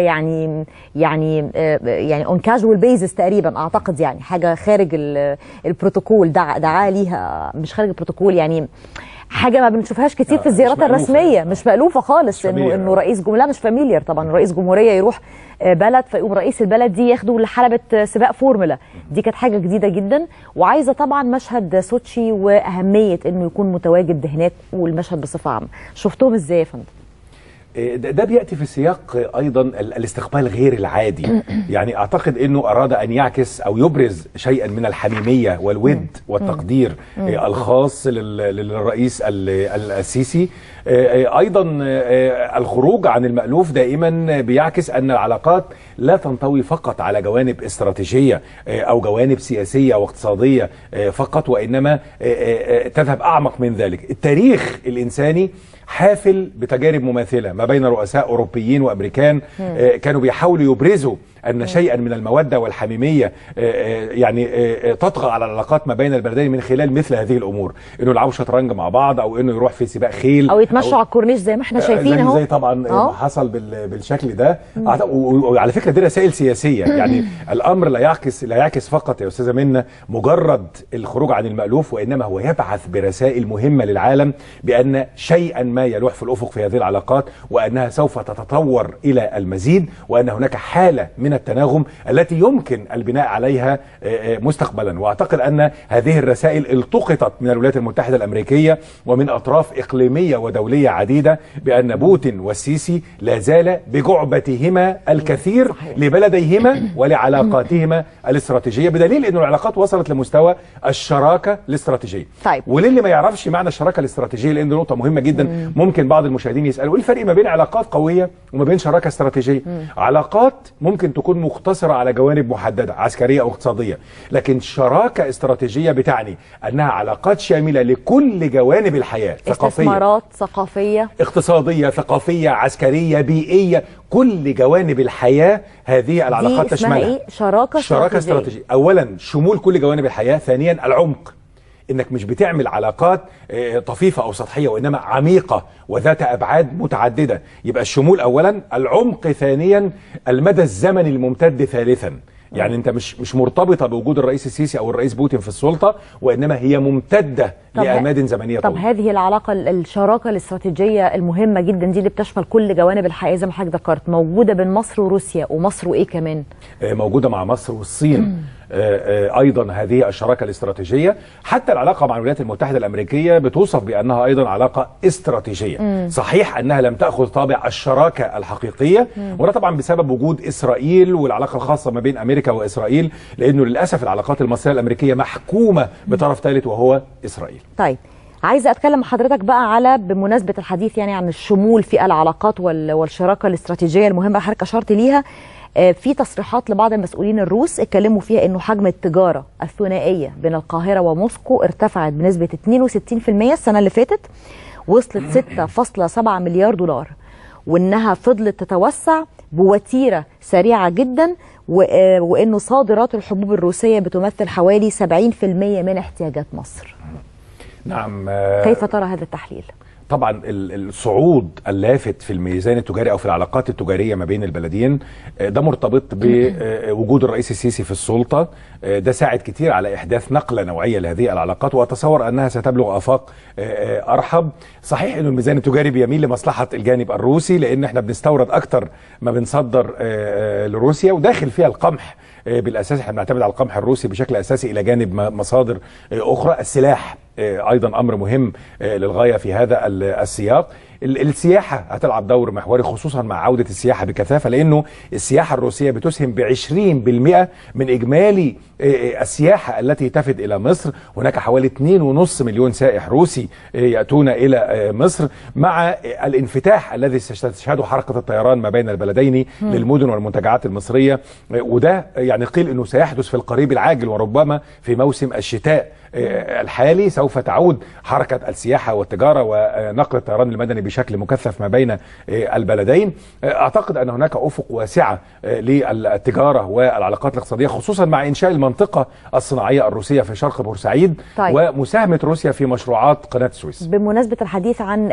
Speaker 1: يعني اون كاجوال بيزس تقريبا، اعتقد يعني حاجة خارج البروتوكول، دعاه ليها مش خارج البروتوكول، يعني حاجه ما بنشوفهاش كتير في الزيارات الرسميه، مش مألوفه خالص انه رئيس جمهوريه، مش فاميليار طبعا، رئيس جمهوريه يروح بلد فيقوم رئيس البلد دي ياخده لحلبة سباق فورمولا، دي كانت حاجه جديده جدا. وعايزه طبعا مشهد سوتشي واهميه انه يكون متواجد هناك والمشهد بصفه عامه، شفتهم ازاي يا فندم؟
Speaker 15: ده بيأتي في سياق أيضا الاستقبال غير العادي. يعني أعتقد أنه أراد أن يعكس أو يبرز شيئا من الحميمية والود والتقدير الخاص للرئيس السيسي. أيضا الخروج عن المألوف دائما بيعكس أن العلاقات لا تنطوي فقط على جوانب استراتيجية أو جوانب سياسية واقتصادية فقط، وإنما تذهب أعمق من ذلك. التاريخ الإنساني حافل بتجارب مماثله ما بين رؤساء اوروبيين وامريكان كانوا بيحاولوا يبرزوا ان شيئا من الموده والحميميه يعني تطغى على العلاقات ما بين البلدين من خلال مثل هذه الامور، انه يلعبوا شطرنج مع بعض او انه يروح في سباق خيل
Speaker 1: او يتمشوا على الكورنيش زي ما احنا شايفين اهو،
Speaker 15: زي طبعا حصل بالشكل ده. وعلى فكره دي رسائل سياسيه، يعني الامر لا يعكس فقط يا استاذه منى مجرد الخروج عن المألوف، وانما هو يبعث برسائل مهمه للعالم بان شيئا ما يلوح في الافق في هذه العلاقات، وانها سوف تتطور الى المزيد، وان هناك حاله من التناغم التي يمكن البناء عليها مستقبلا. واعتقد ان هذه الرسائل التقطت من الولايات المتحده الامريكيه ومن اطراف اقليميه ودوليه عديده بان بوتين والسيسي لا زال بجعبتهما الكثير لبلديهما ولعلاقاتهما الاستراتيجيه، بدليل ان العلاقات وصلت لمستوى الشراكه الاستراتيجيه.
Speaker 1: طيب.
Speaker 15: وللي ما يعرفش معنى الشراكه الاستراتيجيه، لان نقطه مهمه جدا ممكن بعض المشاهدين يسالوا ايه الفرق ما بين علاقات قويه وما بين شراكه استراتيجيه؟ علاقات ممكن تكون مقتصره على جوانب محدده عسكريه او اقتصاديه، لكن شراكه استراتيجيه بتعني انها علاقات شامله لكل جوانب الحياه، ثقافيه،
Speaker 1: استثمارات، ثقافيه،
Speaker 15: اقتصاديه، ثقافيه، عسكريه، بيئيه، كل جوانب الحياه هذه العلاقات تشملها.
Speaker 1: ايه؟ شراكه
Speaker 15: استراتيجيه. اولا شمول كل جوانب الحياه، ثانيا العمق، انك مش بتعمل علاقات طفيفه او سطحيه، وانما عميقه وذات ابعاد متعدده. يبقى الشمول اولا، العمق ثانيا، المدى الزمني الممتد ثالثا. يعني انت مش مرتبطه بوجود الرئيس السيسي او الرئيس بوتين في السلطه، وانما هي ممتده لاماد زمنيه طويله.
Speaker 1: طب هذه العلاقه الشراكه الاستراتيجيه المهمه جدا دي اللي بتشمل كل جوانب الحياه زي ما حضرتك ذكرت، موجوده بين مصر وروسيا، ومصر وايه كمان؟
Speaker 15: موجوده مع مصر والصين. ايضا هذه الشراكه الاستراتيجيه. حتى العلاقه مع الولايات المتحده الامريكيه بتوصف بانها ايضا علاقه استراتيجيه. صحيح انها لم تاخذ طابع الشراكه الحقيقيه، وده طبعا بسبب وجود اسرائيل والعلاقه الخاصه ما بين امريكا واسرائيل، لانه للاسف العلاقات المصريه الامريكيه محكومه بطرف ثالث وهو اسرائيل.
Speaker 1: طيب، عايزه اتكلم مع حضرتك بقى على بمناسبه الحديث يعني عن الشمول في العلاقات والشراكه الاستراتيجيه المهمه اللي حضرتك اشرت ليها. في تصريحات لبعض المسؤولين الروس اتكلموا فيها انه حجم التجاره الثنائيه بين القاهره وموسكو ارتفعت بنسبه 62% السنه اللي فاتت، وصلت 6.7 مليار دولار، وانها فضلت تتوسع بوتيره سريعه جدا، وانه صادرات الحبوب الروسيه بتمثل حوالي 70% من احتياجات مصر.
Speaker 15: نعم.
Speaker 1: كيف ترى هذا التحليل؟
Speaker 15: طبعا الصعود اللافت في الميزان التجاري او في العلاقات التجاريه ما بين البلدين ده مرتبط بوجود الرئيس السيسي في السلطه. ده ساعد كتير على احداث نقله نوعيه لهذه العلاقات، واتصور انها ستبلغ افاق ارحب. صحيح انه الميزان التجاري بيميل لمصلحه الجانب الروسي، لان احنا بنستورد اكتر ما بنصدر لروسيا، وداخل فيها القمح بالاساس. احنا بنعتمد على القمح الروسي بشكل اساسي الى جانب مصادر اخرى. السلاح ايضا امر مهم للغايه في هذا السياق. السياحه هتلعب دور محوري، خصوصا مع عوده السياحه بكثافه، لانه السياحه الروسيه بتسهم ب20% من اجمالي السياحه التي تفد الى مصر. هناك حوالي 2.5 مليون سائح روسي ياتون الى مصر، مع الانفتاح الذي ستشهده حركه الطيران ما بين البلدين للمدن والمنتجعات المصرية. وده يعني قيل انه سيحدث في القريب العاجل، وربما في موسم الشتاء الحالي سوف تعود حركة السياحة والتجارة ونقل الطيران المدني بشكل مكثف ما بين البلدين. أعتقد أن هناك أفق واسعة للتجارة والعلاقات الاقتصادية، خصوصا مع إنشاء المنطقة الصناعية الروسية في شرق بورسعيد. طيب. ومساهمة روسيا في مشروعات قناة السويس.
Speaker 1: بمناسبة الحديث عن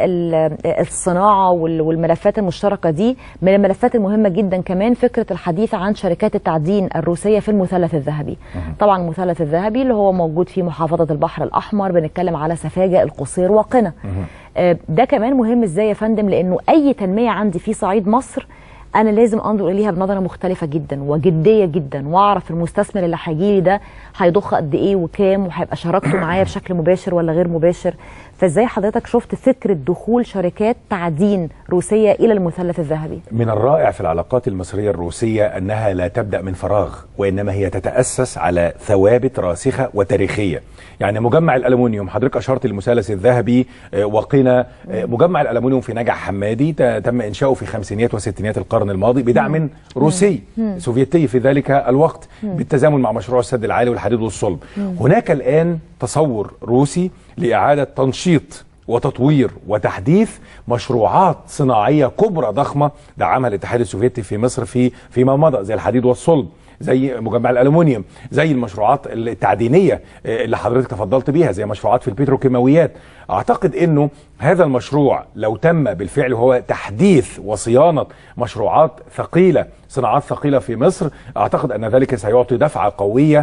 Speaker 1: الصناعة والملفات المشتركة دي، من الملفات المهمة جدا كمان فكرة الحديث عن شركات التعدين الروسية في المثلث الذهبي. طبعا المثلث الذهبي اللي هو موجود في محافظة البحر الأحمر، بنتكلم على سفاجة، القصير، وقنا. ده كمان مهم ازاي يا فندم؟ لأنه أي تنمية عندي في صعيد مصر أنا لازم أنظر إليها بنظرة مختلفة جدا وجدية جدا، وأعرف المستثمر اللي هيجيلي ده هيضخ قد إيه وكام، وهيبقى شراكته معايا بشكل مباشر ولا غير مباشر. فازاي حضرتك شفت فكرة دخول شركات تعدين روسية إلى المثلث الذهبي؟
Speaker 15: من الرائع في العلاقات المصرية الروسية أنها لا تبدأ من فراغ، وإنما هي تتأسس على ثوابت راسخة وتاريخية. يعني مجمع الألمنيوم، حضرتك أشرت المثلث الذهبي وقنا، مجمع الألمنيوم في نجع حمادي تم إنشاؤه في خمسينيات وستينيات القرن الماضي بدعم روسي سوفيتي في ذلك الوقت، بالتزامن مع مشروع السد العالي والحديد والصلب. هناك الآن تصور روسي لإعادة تنشيط وتطوير وتحديث مشروعات صناعيه كبرى ضخمه دعمها الاتحاد السوفيتي في مصر فيما مضى، زي الحديد والصلب، زي مجمع الالومنيوم، زي المشروعات التعدينيه اللي حضرتك تفضلت بيها، زي مشروعات في البتروكيماويات. اعتقد انه هذا المشروع لو تم بالفعل وهو تحديث وصيانه مشروعات ثقيله، صناعات ثقيله في مصر، اعتقد ان ذلك سيعطي دفعه قويه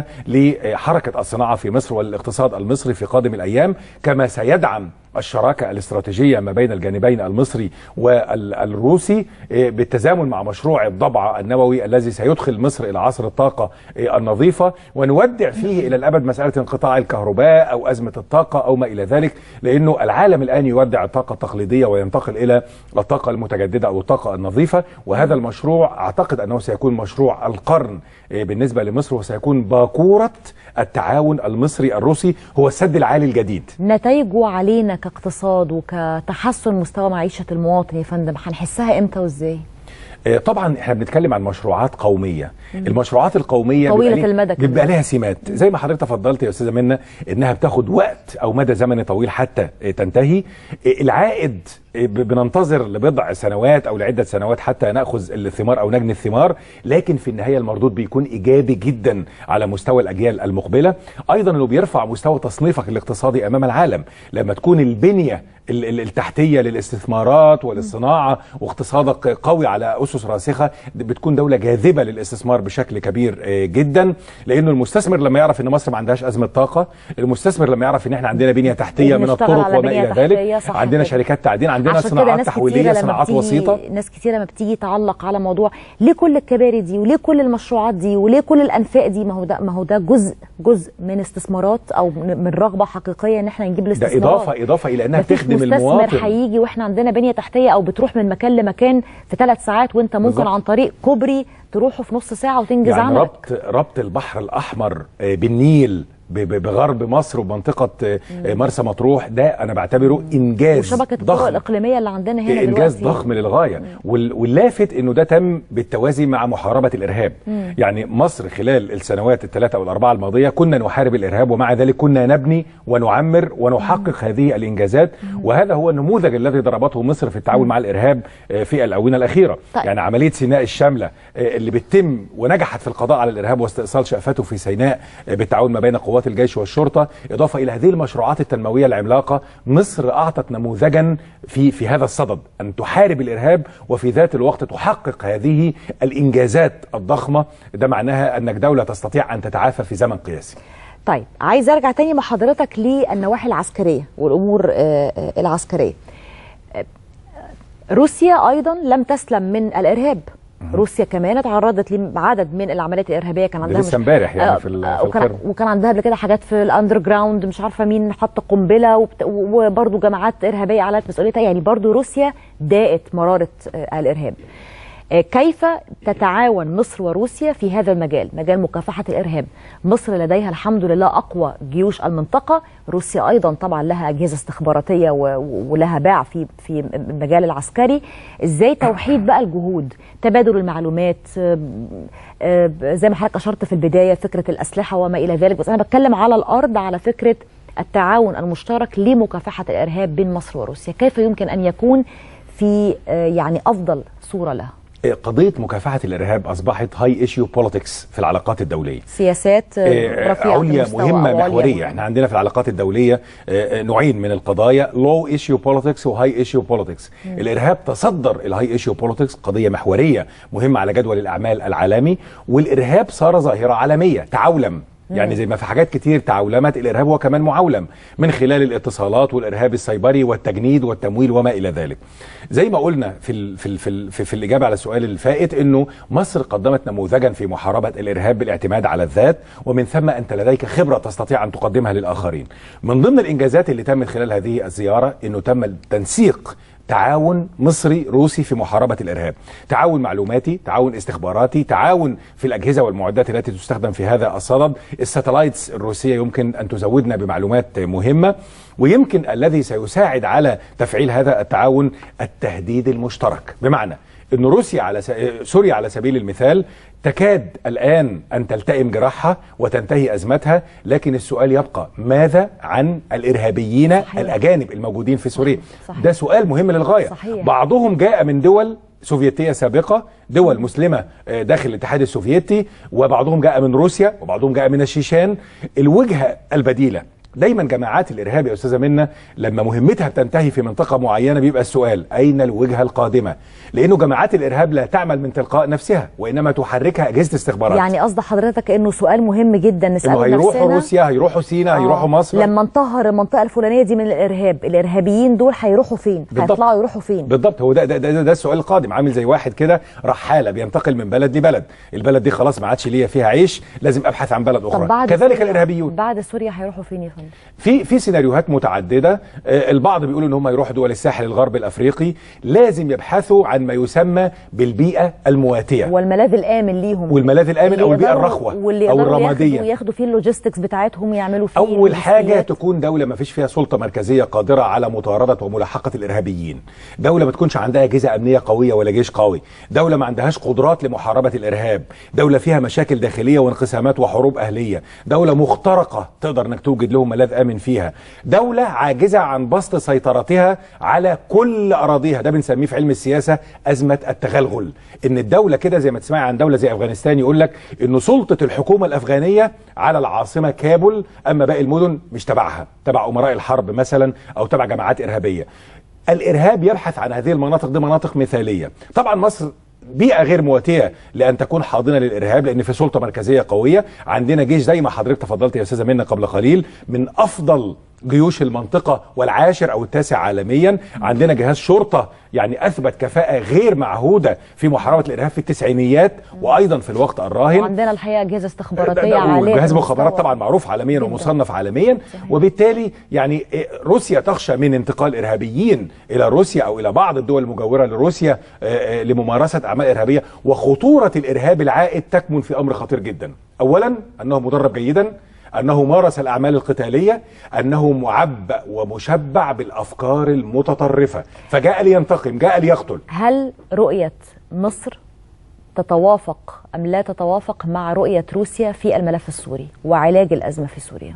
Speaker 15: لحركه الصناعه في مصر والاقتصاد المصري في قادم الايام، كما سيدعم الشراكه الاستراتيجيه ما بين الجانبين المصري والروسي بالتزامن مع مشروع الضبعه النووي الذي سيدخل مصر الى عصر الطاقه النظيفه، ونودع فيه الى الابد مساله انقطاع الكهرباء او ازمه الطاقه او ما الى ذلك، لانه العالم الان يودع الطاقه التقليديه وينتقل الى الطاقه المتجدده او الطاقه النظيفه. وهذا المشروع اعتقد انه سيكون مشروع القرن بالنسبه لمصر، وسيكون باكوره التعاون المصري الروسي، هو السد العالي الجديد.
Speaker 1: نتائجه علينا كاقتصاد وكتحسن مستوى معيشه المواطن يا فندم هنحسها امتى وازاي؟
Speaker 15: طبعا احنا بنتكلم عن مشروعات قوميه، المشروعات القوميه
Speaker 1: طويله المدى
Speaker 15: بيبقى لها سمات، زي ما حضرتك تفضلت يا استاذه منى، انها بتاخد وقت او مدى زمني طويل حتى تنتهي. العائد بننتظر لبضع سنوات او لعده سنوات حتى ناخذ الثمار او نجني الثمار، لكن في النهايه المردود بيكون ايجابي جدا على مستوى الاجيال المقبله. ايضا انه بيرفع مستوى تصنيفك الاقتصادي امام العالم، لما تكون البنيه التحتيه للاستثمارات وللصناعه واقتصادك قوي على اسس راسخه، بتكون دوله جاذبه للاستثمار بشكل كبير جدا. لانه المستثمر لما يعرف ان مصر ما عندهاش ازمه طاقه، المستثمر لما يعرف ان احنا عندنا بنيه تحتيه من الطرق وما الى ذلك، عندنا شركات تعدين، عندنا صناعات تحويليه، صناعات وسيطه.
Speaker 1: ناس كتير لما بتيجي تعلق على موضوع ليه كل الكباري دي وليه كل المشروعات دي وليه كل الانفاق دي، ما هو ده جزء من استثمارات او من رغبه حقيقيه ان احنا نجيب الاستثمار.
Speaker 15: ده اضافه الى انها بتخدم المواطن.
Speaker 1: مستثمر هيجي واحنا عندنا بنيه تحتيه او بتروح من مكان لمكان في 3 ساعات، وانت ممكن بالزبط. عن طريق كوبري تروحه في نص ساعه وتنجز
Speaker 15: يعني
Speaker 1: عملك.
Speaker 15: ربط البحر الاحمر بالنيل بغرب مصر وبمنطقه مرسى مطروح، ده انا بعتبره انجاز
Speaker 1: وشبكه الطرق الاقليميه اللي عندنا هنا
Speaker 15: انجاز ضخم للغايه. واللافت انه ده تم بالتوازي مع محاربه الارهاب. يعني مصر خلال السنوات ال3 أو ال4 الماضيه كنا نحارب الارهاب، ومع ذلك كنا نبني ونعمر ونحقق هذه الانجازات. وهذا هو النموذج الذي ضربته مصر في التعامل مع الارهاب في الاونه الاخيره.
Speaker 1: طيب.
Speaker 15: يعني عمليه سيناء الشامله اللي بتتم ونجحت في القضاء على الارهاب واستئصال شأفته في سيناء بالتعاون ما بين قوات الجيش والشرطه، اضافه الى هذه المشروعات التنمويه العملاقه، مصر اعطت نموذجا في هذا الصدد، ان تحارب الارهاب وفي ذات الوقت تحقق هذه الانجازات الضخمه. ده معناها انك دوله تستطيع ان تتعافى في زمن قياسي.
Speaker 1: طيب عايز ارجع تاني مع حضرتك للنواحي العسكريه والامور العسكريه. روسيا ايضا لم تسلم من الارهاب. روسيا كمان اتعرضت لعدد من العمليات الارهابيه، كان عندها
Speaker 15: لسه امبارح يعني في القرن،
Speaker 1: وكان عندها قبل كده حاجات في الاندر جراوند، مش عارفه مين حط قنبله، وبرده جماعات ارهابيه علت مسؤوليتها. يعني برده روسيا داءت مراره الارهاب. كيف تتعاون مصر وروسيا في هذا المجال، مجال مكافحة الإرهاب؟ مصر لديها الحمد لله أقوى جيوش المنطقة، روسيا أيضا طبعا لها أجهزة استخباراتية ولها باع في المجال العسكري. إزاي توحيد بقى الجهود، تبادل المعلومات، زي ما حضرتك أشرت في البداية فكرة الأسلحة وما إلى ذلك، بس أنا بتكلم على الأرض على فكرة التعاون المشترك لمكافحة الإرهاب بين مصر وروسيا. كيف يمكن أن يكون في يعني أفضل صورة لها؟
Speaker 15: قضية مكافحة الإرهاب أصبحت هاي إيشيو بوليتكس في العلاقات الدولية،
Speaker 1: سياسات
Speaker 15: عليا مهمة محورية. احنا عندنا في العلاقات الدولية نوعين من القضايا، لو إيشيو بوليتكس وهاي إيشيو بوليتكس. الإرهاب تصدر الهاي إيشيو بوليتكس، قضية محورية مهمة على جدول الأعمال العالمي، والإرهاب صار ظاهرة عالمية تعولم. يعني زي ما في حاجات كتير تعولمت، الإرهاب هو كمان معولم من خلال الاتصالات والإرهاب السيبري والتجنيد والتمويل وما إلى ذلك. زي ما قلنا في الإجابة على السؤال الفائت، إنه مصر قدمت نموذجا في محاربة الإرهاب بالاعتماد على الذات، ومن ثم أنت لديك خبرة تستطيع أن تقدمها للآخرين. من ضمن الإنجازات اللي تمت خلال هذه الزيارة إنه تم تنسيق تعاون مصري روسي في محاربة الإرهاب، تعاون معلوماتي، تعاون استخباراتي، تعاون في الأجهزة والمعدات التي تستخدم في هذا الصدد. الساتلايتس الروسية يمكن أن تزودنا بمعلومات مهمة، ويمكن الذي سيساعد على تفعيل هذا التعاون التهديد المشترك، بمعنى أن روسيا سوريا على سبيل المثال تكاد الآن أن تلتئم جراحها وتنتهي أزمتها، لكن السؤال يبقى ماذا عن الإرهابيين الأجانب الموجودين في سوريا؟ ده سؤال مهم للغاية. بعضهم جاء من دول سوفيتية سابقة، دول مسلمة داخل الاتحاد السوفيتي، وبعضهم جاء من روسيا، وبعضهم جاء من الشيشان. الوجهة البديلة دايما جماعات الإرهاب يا أستاذة منى لما مهمتها بتنتهي في منطقة معينة بيبقى السؤال أين الوجهة القادمة؟ لأنه جماعات الإرهاب لا تعمل من تلقاء نفسها وإنما تحركها أجهزة استخبارات.
Speaker 1: يعني قصد حضرتك إنه سؤال مهم جدا نسأله نفسنا،
Speaker 15: هيروحوا روسيا، هيروحوا سيناء، هيروحوا مصر،
Speaker 1: لما نطهر المنطقة الفلانية دي من الإرهاب، الإرهابيين دول هيروحوا فين؟ هيطلعوا يروحوا فين؟
Speaker 15: بالضبط، هو ده السؤال القادم. عامل زي واحد كده رحالة بينتقل من بلد لبلد، البلد دي خلاص ما عادش ليا فيها عيش، لازم أبحث عن بلد أخرى. كذلك الإرهابيون
Speaker 1: بعد سوريا هيروحوا فين يا فندم؟
Speaker 15: في سيناريوهات متعددة. البعض بيقول ان هم يروحوا دول الساحل الغربي الافريقي، لازم يبحثوا عن ما يسمى بالبيئة المواتية
Speaker 1: والملاذ الآمن ليهم،
Speaker 15: والملاذ الآمن او البيئة الرخوة او الرمادية،
Speaker 1: وياخدوا فيه اللوجيستكس بتاعتهم ويعملوا فيه.
Speaker 15: اول حاجة تكون دولة ما فيش فيها سلطة مركزية قادرة على مطاردة وملاحقة الارهابيين، دولة ما تكونش عندها أجهزة أمنية قوية ولا جيش قوي، دولة ما عندهاش قدرات لمحاربة الارهاب، دولة فيها مشاكل داخلية وانقسامات وحروب أهلية، دولة مخترقة تقدر انك توجد لهم ملاذ آمن فيها، دولة عاجزة عن بسط سيطرتها على كل أراضيها. ده بنسميه في علم السياسة أزمة التغلغل. إن الدولة كده زي ما تسمعي عن دولة زي أفغانستان يقول لك إنه سلطة الحكومة الأفغانية على العاصمة كابول، أما باقي المدن مش تبعها، تبع أمراء الحرب مثلا أو تبع جماعات إرهابية. الإرهاب يبحث عن هذه المناطق، دي مناطق مثالية. طبعا مصر بيئة غير مواتية لأن تكون حاضنة للإرهاب، لأن في سلطة مركزية قوية، عندنا جيش زي ما حضرتك تفضلت يا أستاذة منى قبل قليل من أفضل جيوش المنطقة والعاشر أو التاسع عالميا، عندنا جهاز شرطة يعني أثبت كفاءة غير معهودة في محاربة الإرهاب في التسعينيات وأيضا في الوقت الراهن،
Speaker 1: وعندنا الحقيقة أجهزة استخباراتية عالية،
Speaker 15: جهاز مخابرات طبعا معروف عالميا ومصنف عالميا. وبالتالي يعني روسيا تخشى من انتقال إرهابيين إلى روسيا أو إلى بعض الدول المجاورة لروسيا لممارسة أعمال إرهابية. وخطورة الإرهاب العائد تكمن في أمر خطير جدا، أولا أنه مدرب جيدا، أنه مارس الأعمال القتالية، أنه معبأ ومشبع بالأفكار المتطرفة، فجاء لينتقم، جاء ليقتل.
Speaker 1: هل رؤية مصر تتوافق أم لا تتوافق مع رؤية روسيا في الملف السوري وعلاج الأزمة في سوريا؟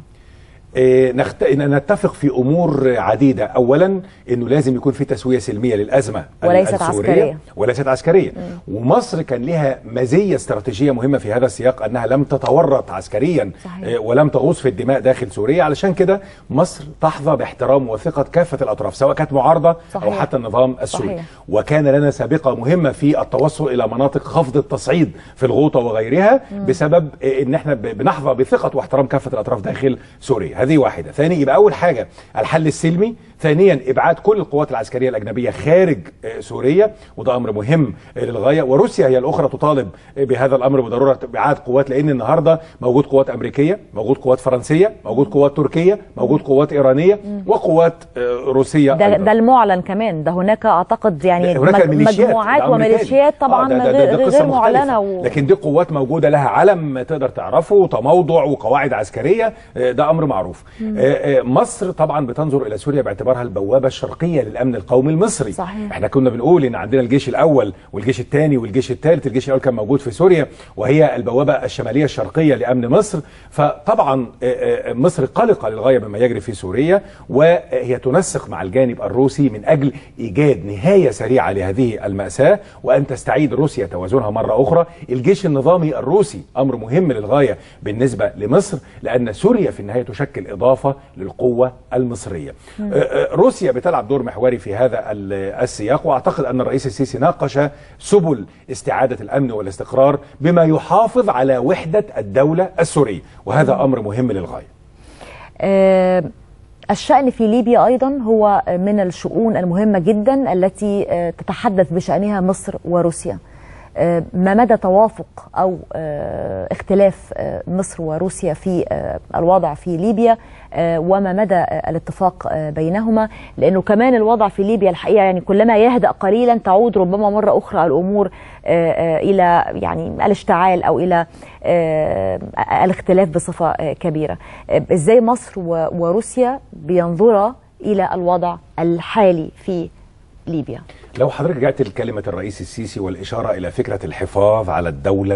Speaker 15: نتفق في أمور عديدة. أولا أنه لازم يكون في تسوية سلمية للأزمة
Speaker 1: وليست عسكرية،
Speaker 15: وليست عسكرية. ومصر كان لها مزية استراتيجية مهمة في هذا السياق، أنها لم تتورط عسكريا ولم تغوص في الدماء داخل سوريا. علشان كده مصر تحظى باحترام وثقة كافة الأطراف سواء كانت معارضة أو حتى النظام السوري. وكان لنا سابقة مهمة في التوصل إلى مناطق خفض التصعيد في الغوطة وغيرها بسبب أن احنا بنحظى بثقة واحترام كافة الأطراف داخل سوريا. هذه واحدة. ثاني، يبقى أول حاجة الحل السلمي. ثانيا، إبعاد كل القوات العسكرية الأجنبية خارج سوريا، وده أمر مهم للغاية. وروسيا هي الأخرى تطالب بهذا الأمر بضرورة إبعاد قوات، لأن النهاردة موجود قوات أمريكية، موجود قوات فرنسية، موجود قوات تركية، موجود قوات إيرانية وقوات روسية.
Speaker 1: ده المعلن كمان، ده هناك أعتقد يعني مجموعات وميليشيات طبعا غير معلنة
Speaker 15: لكن دي قوات موجودة لها علم تقدر تعرفه وتموضع وقواعد عسكرية، ده أمر معروف. مصر طبعا بتنظر إلى سوريا باعتبارها البوابة الشرقية للأمن القومي المصري.
Speaker 1: صحيح.
Speaker 15: احنا كنا بنقول إن عندنا الجيش الأول والجيش الثاني والجيش الثالث. الجيش الأول كان موجود في سوريا وهي البوابة الشمالية الشرقية لأمن مصر. فطبعا مصر قلقة للغاية مما يجري في سوريا، وهي تنسق مع الجانب الروسي من أجل إيجاد نهاية سريعة لهذه المأساة وأن تستعيد روسيا توازنها مرة أخرى. الجيش النظامي الروسي أمر مهم للغاية بالنسبة لمصر، لأن سوريا في النهاية تشكل إضافة للقوة المصرية. روسيا بتلعب دور محوري في هذا السياق، وأعتقد أن الرئيس السيسي ناقش سبل استعادة الأمن والاستقرار بما يحافظ على وحدة الدولة السورية، وهذا أمر مهم للغاية.
Speaker 1: الشأن في ليبيا أيضا هو من الشؤون المهمة جدا التي تتحدث بشأنها مصر وروسيا. ما مدى توافق أو اختلاف مصر وروسيا في الوضع في ليبيا، وما مدى الاتفاق بينهما؟ لأنه كمان الوضع في ليبيا الحقيقة يعني كلما يهدأ قليلا تعود ربما مرة أخرى الأمور إلى يعني الاشتعال أو إلى الاختلاف بصفة كبيرة. إزاي مصر وروسيا بينظرا إلى الوضع الحالي في ليبيا؟
Speaker 15: لو حضرتك رجعت لكلمة الرئيس السيسي والإشارة إلى فكرة الحفاظ على الدولة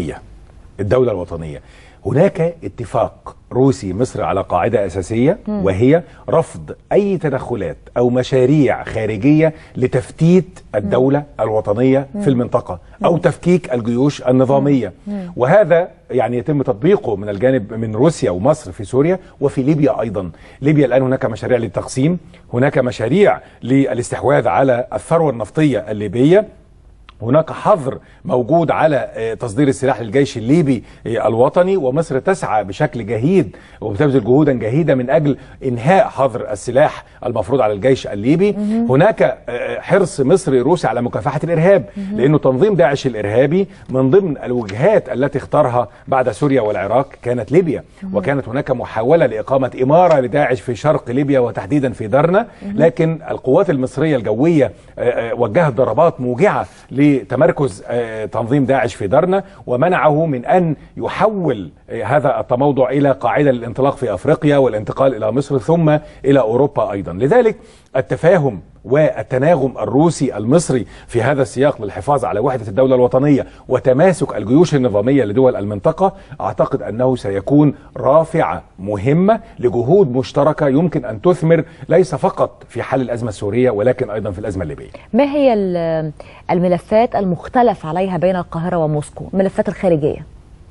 Speaker 15: الوطنية، هناك اتفاق روسي مصري على قاعدة أساسية، وهي رفض أي تدخلات أو مشاريع خارجية لتفتيت الدولة الوطنية في المنطقة أو تفكيك الجيوش النظامية. وهذا يعني يتم تطبيقه من الجانب من روسيا ومصر في سوريا وفي ليبيا أيضا. ليبيا الآن هناك مشاريع للتقسيم، هناك مشاريع للاستحواذ على الثروة النفطية الليبية، هناك حظر موجود على تصدير السلاح للجيش الليبي الوطني، ومصر تسعى بشكل جهيد وبتبذل جهودا جهيدة من أجل إنهاء حظر السلاح المفروض على الجيش الليبي. هناك حرص مصري روسي على مكافحة الإرهاب، لأنه تنظيم داعش الإرهابي من ضمن الوجهات التي اختارها بعد سوريا والعراق كانت ليبيا، وكانت هناك محاولة لإقامة إمارة لداعش في شرق ليبيا وتحديدا في درنا، لكن القوات المصرية الجوية وجهت ضربات موجعة لتمركز تنظيم داعش في درنا، ومنعه من أن يحول هذا التموضع إلى قاعدة للانطلاق في أفريقيا والانتقال إلى مصر ثم إلى أوروبا أيضا. لذلك التفاهم والتناغم الروسي المصري في هذا السياق للحفاظ على وحدة الدولة الوطنية وتماسك الجيوش النظامية لدول المنطقة، أعتقد أنه سيكون رافعة مهمة لجهود مشتركة يمكن أن تثمر ليس فقط في حل الأزمة السورية ولكن أيضا في الأزمة الليبية.
Speaker 1: ما هي الملفات المختلف عليها بين القاهرة وموسكو، الملفات الخارجية؟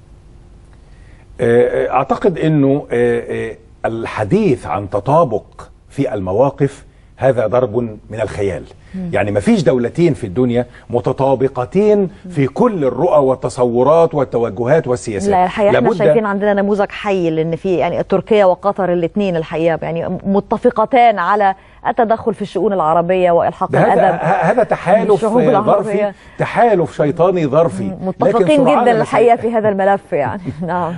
Speaker 15: أعتقد أنه الحديث عن تطابق في المواقف هذا ضرب من الخيال. يعني ما فيش دولتين في الدنيا متطابقتين في كل الرؤى والتصورات والتوجهات والسياسات.
Speaker 1: لا الحقيقة احنا شايفين عندنا نموذج حي، لأن في يعني تركيا وقطر الاثنين الحقيقة يعني متفقتان على التدخل في الشؤون العربية وإلحاق الأدب.
Speaker 15: هذا تحالف ظرفي، تحالف شيطاني ظرفي،
Speaker 1: متفقين جدا الحقيقة في هذا الملف يعني. نعم.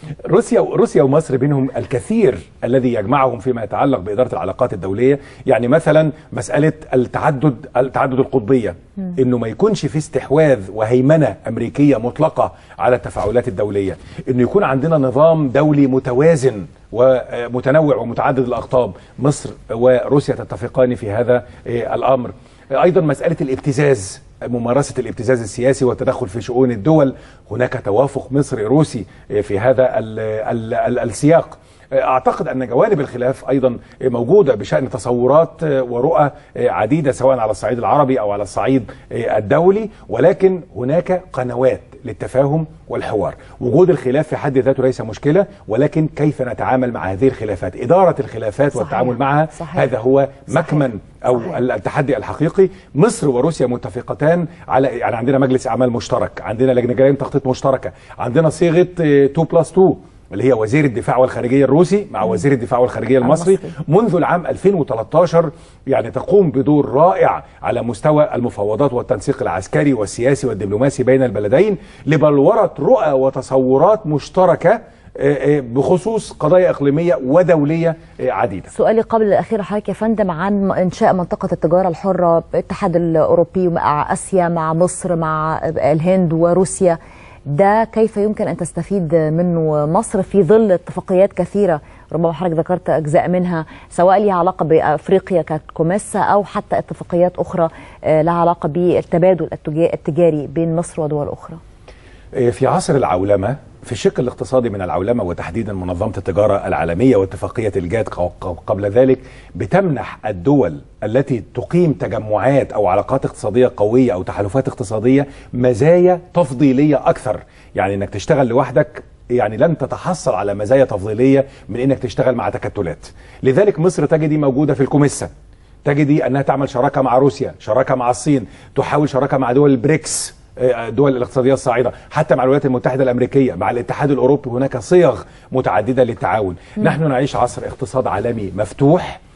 Speaker 15: روسيا ومصر بينهم الكثير الذي يجمعهم فيما يتعلق بإدارة العلاقات الدولية. يعني مثلا مسألة التعدد القطبية، انه ما يكونش في استحواذ وهيمنة أمريكية مطلقة على التفاعلات الدولية، انه يكون عندنا نظام دولي متوازن ومتنوع ومتعدد الأقطاب. مصر وروسيا تتفقان في هذا الأمر. أيضا مسألة الابتزاز، ممارسة الابتزاز السياسي والتدخل في شؤون الدول، هناك توافق مصري روسي في هذا السياق. أعتقد أن جوانب الخلاف أيضا موجودة بشأن تصورات ورؤى عديدة سواء على الصعيد العربي أو على الصعيد الدولي، ولكن هناك قنوات للتفاهم والحوار. وجود الخلاف في حد ذاته ليس مشكلة، ولكن كيف نتعامل مع هذه الخلافات، إدارة الخلافات والتعامل معها، هذا هو مكمن أو التحدي الحقيقي. مصر وروسيا متفقتان على يعني عندنا مجلس أعمال مشترك، عندنا لجنة جرائم تخطيط مشتركة، عندنا صيغة 2+2 اللي هي وزير الدفاع والخارجية الروسي مع وزير الدفاع والخارجية المصري منذ العام 2013. يعني تقوم بدور رائع على مستوى المفاوضات والتنسيق العسكري والسياسي والدبلوماسي بين البلدين لبلورة رؤى وتصورات مشتركة بخصوص قضايا إقليمية ودولية عديدة.
Speaker 1: سؤالي قبل الأخير حضرتك يا فندم عن إنشاء منطقة التجارة الحرة، الاتحاد الأوروبي مع آسيا مع مصر مع الهند وروسيا، ده كيف يمكن أن تستفيد منه مصر في ظل اتفاقيات كثيرة ربما حضرتك ذكرت أجزاء منها سواء لها علاقة بأفريقيا ككوميسا أو حتى اتفاقيات أخرى لها علاقة بالتبادل التجاري بين مصر ودول أخرى؟
Speaker 15: في عصر العولمة، في الشق الاقتصادي من العولمة وتحديدا منظمة التجارة العالمية واتفاقية الجاد قبل ذلك، بتمنح الدول التي تقيم تجمعات أو علاقات اقتصادية قوية أو تحالفات اقتصادية مزايا تفضيلية أكثر. يعني أنك تشتغل لوحدك يعني لن تتحصل على مزايا تفضيلية من أنك تشتغل مع تكتلات. لذلك مصر تجدي موجودة في الكوميسا، تجدي أنها تعمل شراكة مع روسيا، شراكة مع الصين، تحاول شراكة مع دول البريكس، الدول الاقتصادية الصاعدة، حتى مع الولايات المتحدة الأمريكية، مع الاتحاد الأوروبي. هناك صيغ متعددة للتعاون. نحن نعيش عصر اقتصاد عالمي مفتوح،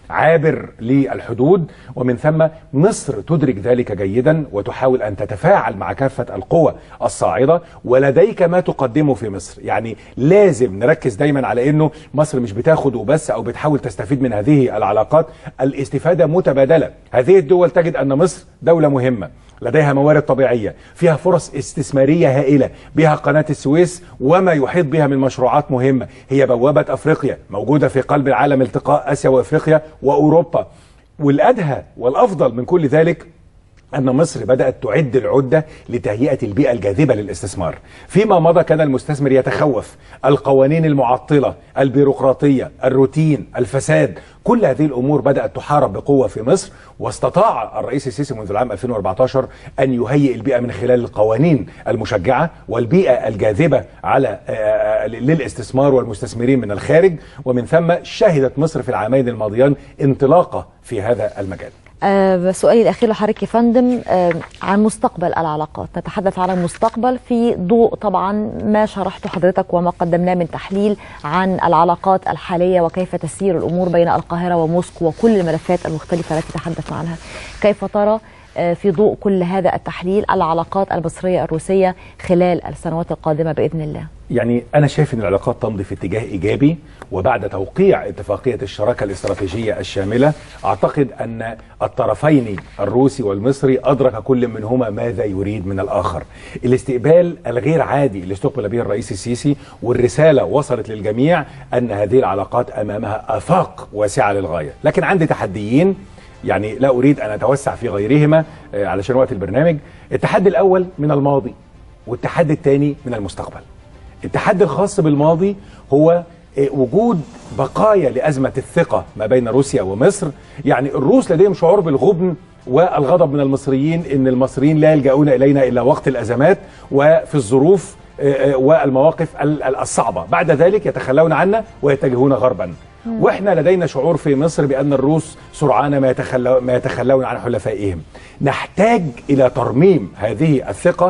Speaker 15: عابر للحدود، ومن ثم مصر تدرك ذلك جيدا وتحاول أن تتفاعل مع كافة القوى الصاعدة، ولديك ما تقدمه في مصر. يعني لازم نركز دايما على أنه مصر مش بتاخد وبس أو بتحاول تستفيد من هذه العلاقات، الاستفادة متبادلة. هذه الدول تجد أن مصر دولة مهمة، لديها موارد طبيعية، فيها فرص استثمارية هائلة، بها قناة السويس وما يحيط بها من مشروعات مهمة، هي بوابة أفريقيا، موجودة في قلب العالم، التقاء آسيا وأفريقيا وأوروبا. والأدهى والأفضل من كل ذلك أن مصر بدأت تعد العدة لتهيئة البيئة الجاذبة للاستثمار. فيما مضى كان المستثمر يتخوف القوانين المعطلة، البيروقراطية، الروتين، الفساد، كل هذه الأمور بدأت تحارب بقوة في مصر، واستطاع الرئيس السيسي منذ العام 2014 أن يهيئ البيئة من خلال القوانين المشجعة والبيئة الجاذبة على للاستثمار والمستثمرين من الخارج. ومن ثم شهدت مصر في العامين الماضيان انطلاقة في هذا المجال.
Speaker 1: سؤالي الأخير لحضرتك يا فندم عن مستقبل العلاقات. نتحدث عن المستقبل في ضوء طبعا ما شرحته حضرتك وما قدمناه من تحليل عن العلاقات الحالية وكيف تسير الأمور بين القاهرة وموسكو وكل الملفات المختلفة التي تحدثنا عنها. كيف ترى في ضوء كل هذا التحليل العلاقات المصرية الروسية خلال السنوات القادمة بإذن الله؟
Speaker 15: يعني أنا شايف أن العلاقات تمضي في اتجاه إيجابي، وبعد توقيع اتفاقية الشراكة الاستراتيجية الشاملة أعتقد أن الطرفين الروسي والمصري أدرك كل منهما ماذا يريد من الآخر. الاستقبال الغير عادي اللي استقبل به الرئيس السيسي والرسالة وصلت للجميع أن هذه العلاقات أمامها آفاق واسعة للغاية، لكن عندي تحديين يعني لا أريد أن أتوسع في غيرهما علشان وقت البرنامج. التحدي الأول من الماضي والتحدي الثاني من المستقبل. التحدي الخاص بالماضي هو وجود بقايا لأزمة الثقة ما بين روسيا ومصر. يعني الروس لديهم شعور بالغبن والغضب من المصريين إن المصريين لا يلجؤون إلينا إلا وقت الأزمات وفي الظروف والمواقف الصعبة، بعد ذلك يتخلون عنا ويتجهون غربا. واحنا لدينا شعور في مصر بأن الروس سرعان ما يتخلون عن حلفائهم. نحتاج إلى ترميم هذه الثقة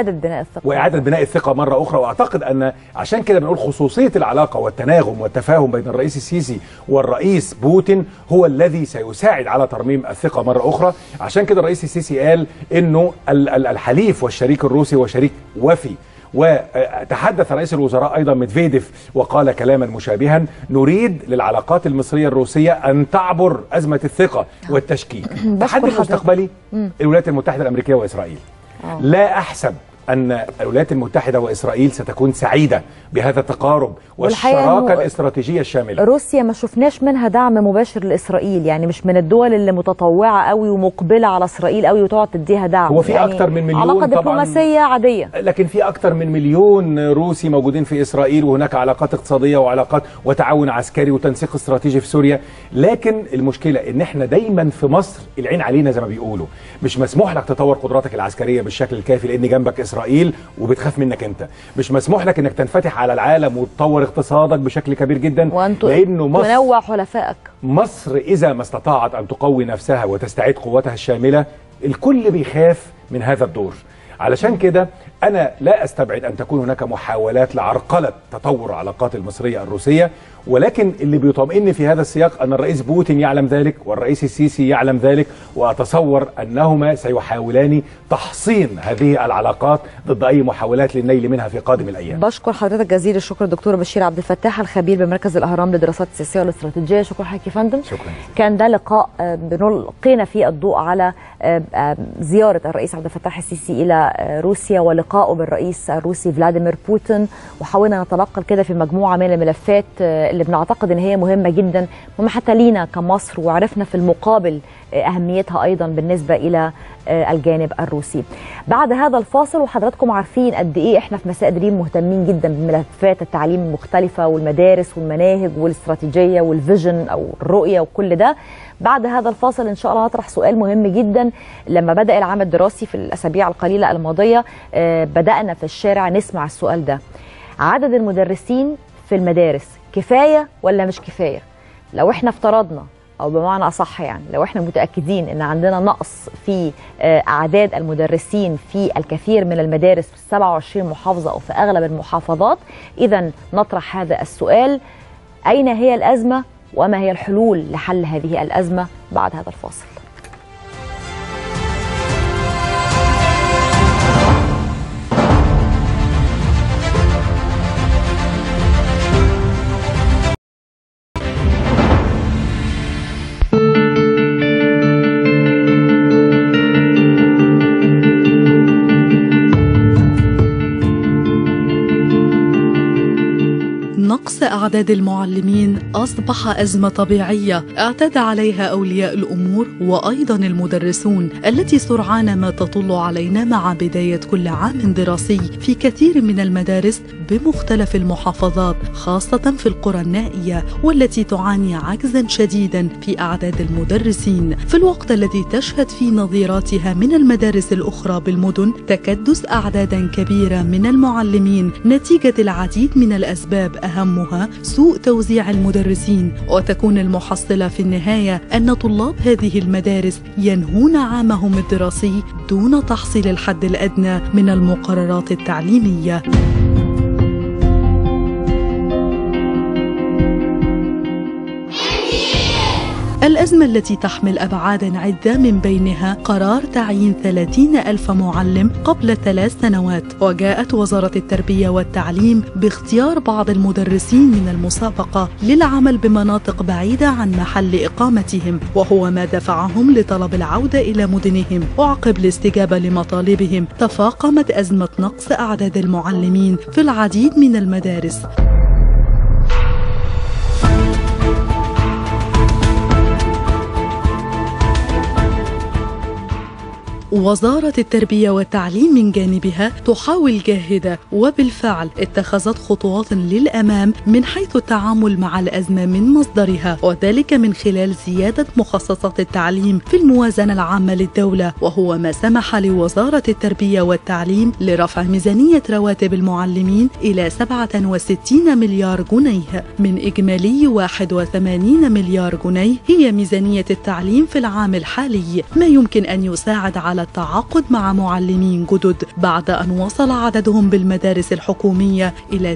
Speaker 15: وإعادة بناء الثقة مرة أخرى. وأعتقد أن عشان كده بنقول خصوصية العلاقة والتناغم والتفاهم بين الرئيس السيسي والرئيس بوتين هو الذي سيساعد على ترميم الثقة مرة أخرى. عشان كده الرئيس السيسي قال إنه الحليف والشريك الروسي وشريك وفي. وتحدث رئيس الوزراء أيضا ميدفيديف وقال كلاما مشابها: نريد للعلاقات المصرية الروسية أن تعبر أزمة الثقة والتشكيك. التحدي المستقبلي الولايات المتحدة الأمريكية وإسرائيل. لا أحسب أن الولايات المتحدة وإسرائيل ستكون سعيدة بهذا التقارب والشراكة الاستراتيجية الشاملة.
Speaker 1: روسيا ما شفناش منها دعم مباشر لإسرائيل، يعني مش من الدول اللي متطوعة قوي ومقبلة على إسرائيل قوي وتقعد تديها دعم.
Speaker 15: هو في يعني أكتر من مليون
Speaker 1: علاقة دبلوماسية عادية،
Speaker 15: لكن في أكتر من مليون روسي موجودين في إسرائيل، وهناك علاقات اقتصادية وعلاقات وتعاون عسكري وتنسيق استراتيجي في سوريا. لكن المشكلة إن إحنا دايما في مصر العين علينا زي ما بيقولوا، مش مسموح لك تطور قدراتك العسكرية بالشكل الكافي لأن جنبك إسرائيل وبتخاف منك انت، مش مسموح لك انك تنفتح على العالم وتطور اقتصادك بشكل كبير جدا لانه مصر
Speaker 1: تنوع حلفائك.
Speaker 15: مصر اذا ما استطاعت ان تقوي نفسها وتستعيد قوتها الشامله الكل بيخاف من هذا الدور. علشان كده أنا لا أستبعد أن تكون هناك محاولات لعرقلة تطور العلاقات المصرية الروسية، ولكن اللي بيطمئني في هذا السياق أن الرئيس بوتين يعلم ذلك والرئيس السيسي يعلم ذلك، وأتصور أنهما سيحاولان تحصين هذه العلاقات ضد أي محاولات للنيل منها في قادم الأيام.
Speaker 1: بشكر حضرتك جزيل الشكر دكتور بشير عبد الفتاح الخبير بمركز الأهرام للدراسات السياسية والاستراتيجية. شكرا حضرتك يا فندم.
Speaker 15: شكرا.
Speaker 1: كان ده لقاء بنلقينا فيه الضوء على زيارة الرئيس عبد الفتاح السيسي إلى روسيا ولقائه بالرئيس الروسي فلاديمير بوتين، وحاولنا نتنقل كده في مجموعة من الملفات اللي بنعتقد ان هي مهمة جدا مهمة حتى لينا كمصر، وعرفنا في المقابل أهميتها أيضا بالنسبة إلى الجانب الروسي. بعد هذا الفاصل، وحضراتكم عارفين قد إيه إحنا في مساء دريم مهتمين جدا بملفات التعليم المختلفة والمدارس والمناهج والاستراتيجية والفيجن أو الرؤية وكل ده. بعد هذا الفاصل إن شاء الله هطرح سؤال مهم جدا. لما بدأ العام الدراسي في الأسابيع القليلة الماضية بدأنا في الشارع نسمع السؤال ده: عدد المدرسين في المدارس كفاية ولا مش كفاية؟ لو إحنا افترضنا أو بمعنى أصح يعني لو إحنا متأكدين إن عندنا نقص في أعداد المدرسين في الكثير من المدارس في 27 محافظة أو في أغلب المحافظات، إذا نطرح هذا السؤال: أين هي الأزمة وما هي الحلول لحل هذه الأزمة بعد هذا الفاصل.
Speaker 3: نقص أعداد المعلمين أصبح أزمة طبيعية اعتاد عليها أولياء الأمور وأيضا المدرسون، التي سرعان ما تطل علينا مع بداية كل عام دراسي في كثير من المدارس بمختلف المحافظات، خاصة في القرى النائية والتي تعاني عجزا شديدا في أعداد المدرسين، في الوقت الذي تشهد في نظيراتها من المدارس الأخرى بالمدن تكدس أعدادا كبيرة من المعلمين نتيجة العديد من الأسباب، أهمها سوء توزيع المدرسين. وتكون المحصلة في النهاية أن طلاب هذه المدارس ينهون عامهم الدراسي دون تحصيل الحد الأدنى من المقررات التعليمية. الأزمة التي تحمل أبعادا عدة، من بينها قرار تعيين 30,000 معلم قبل 3 سنوات، وجاءت وزارة التربية والتعليم باختيار بعض المدرسين من المسابقة للعمل بمناطق بعيدة عن محل إقامتهم، وهو ما دفعهم لطلب العودة إلى مدنهم. وعقب الاستجابة لمطالبهم تفاقمت أزمة نقص أعداد المعلمين في العديد من المدارس. وزارة التربية والتعليم من جانبها تحاول جاهدة، وبالفعل اتخذت خطوات للأمام من حيث التعامل مع الأزمة من مصدرها، وذلك من خلال زيادة مخصصات التعليم في الموازنة العامة للدولة، وهو ما سمح لوزارة التربية والتعليم لرفع ميزانية رواتب المعلمين إلى 67 مليار جنيه من إجمالي 81 مليار جنيه هي ميزانية التعليم في العام الحالي، ما يمكن أن يساعد على التعاقد مع معلمين جدد بعد أن وصل عددهم بالمدارس الحكومية إلى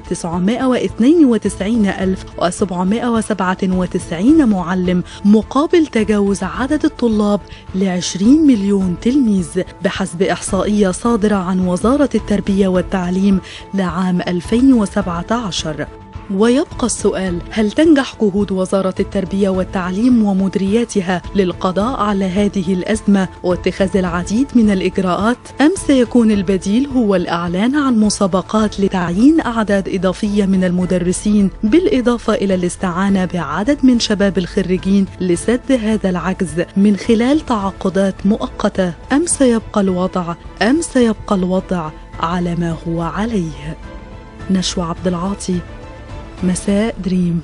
Speaker 3: 992,797 معلم، مقابل تجاوز عدد الطلاب ل20 مليون تلميذ بحسب إحصائية صادرة عن وزارة التربية والتعليم لعام 2017. ويبقى السؤال: هل تنجح جهود وزارة التربية والتعليم ومديرياتها للقضاء على هذه الأزمة واتخاذ العديد من الإجراءات، أم سيكون البديل هو الإعلان عن مسابقات لتعيين أعداد إضافية من المدرسين، بالإضافة إلى الاستعانة بعدد من شباب الخريجين لسد هذا العجز من خلال تعاقدات مؤقتة، أم سيبقى الوضع على ما هو عليه؟ نشوى عبد العاطي، مساء دريم.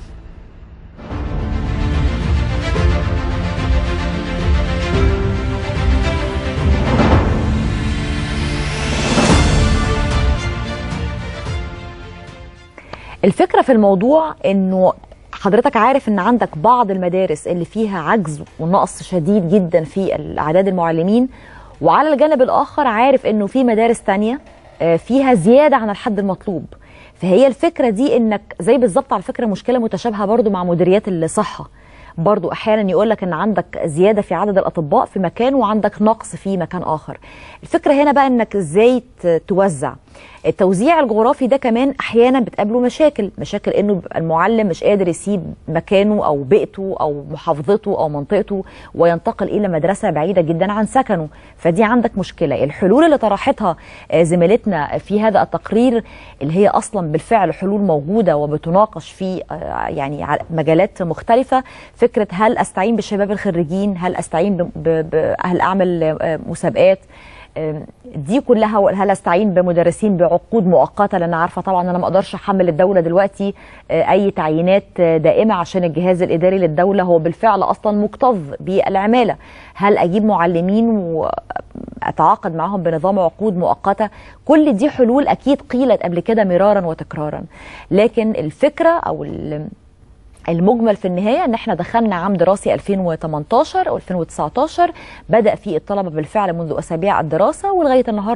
Speaker 1: الفكرة في الموضوع انه حضرتك عارف ان عندك بعض المدارس اللي فيها عجز ونقص شديد جدا في اعداد المعلمين، وعلى الجانب الاخر عارف انه في مدارس تانية فيها زيادة عن الحد المطلوب. فهي الفكرة دي انك زي بالظبط، على فكرة مشكلة متشابهة برضو مع مديريات الصحة، برضو احيانا يقولك ان عندك زيادة في عدد الاطباء في مكان وعندك نقص في مكان اخر. الفكرة هنا بقى انك ازاي توزع. التوزيع الجغرافي ده كمان احيانا بتقابله مشاكل انه بيبقى المعلم مش قادر يسيب مكانه او بيئته او محافظته او منطقته وينتقل الى مدرسة بعيدة جدا عن سكنه، فدي عندك مشكلة. الحلول اللي طرحتها زميلتنا في هذا التقرير اللي هي اصلا بالفعل حلول موجودة وبتناقش في يعني مجالات مختلفة، فكرة هل استعين بالشباب الخريجين، هل استعين هل اعمل مسابقات، دي كلها، هل استعين بمدرسين بعقود مؤقته، لان عارفه طبعا انا ما اقدرش احمل الدوله دلوقتي اي تعيينات دائمه عشان الجهاز الاداري للدوله هو بالفعل اصلا مكتظ بالعماله. هل اجيب معلمين واتعاقد معهم بنظام عقود مؤقته؟ كل دي حلول اكيد قيلت قبل كده مرارا وتكرارا، لكن الفكره او المجمل في النهاية ان احنا دخلنا عام دراسي 2018 او 2019 بدأ فيه الطلبة بالفعل منذ اسابيع الدراسة، ولغاية النهاردة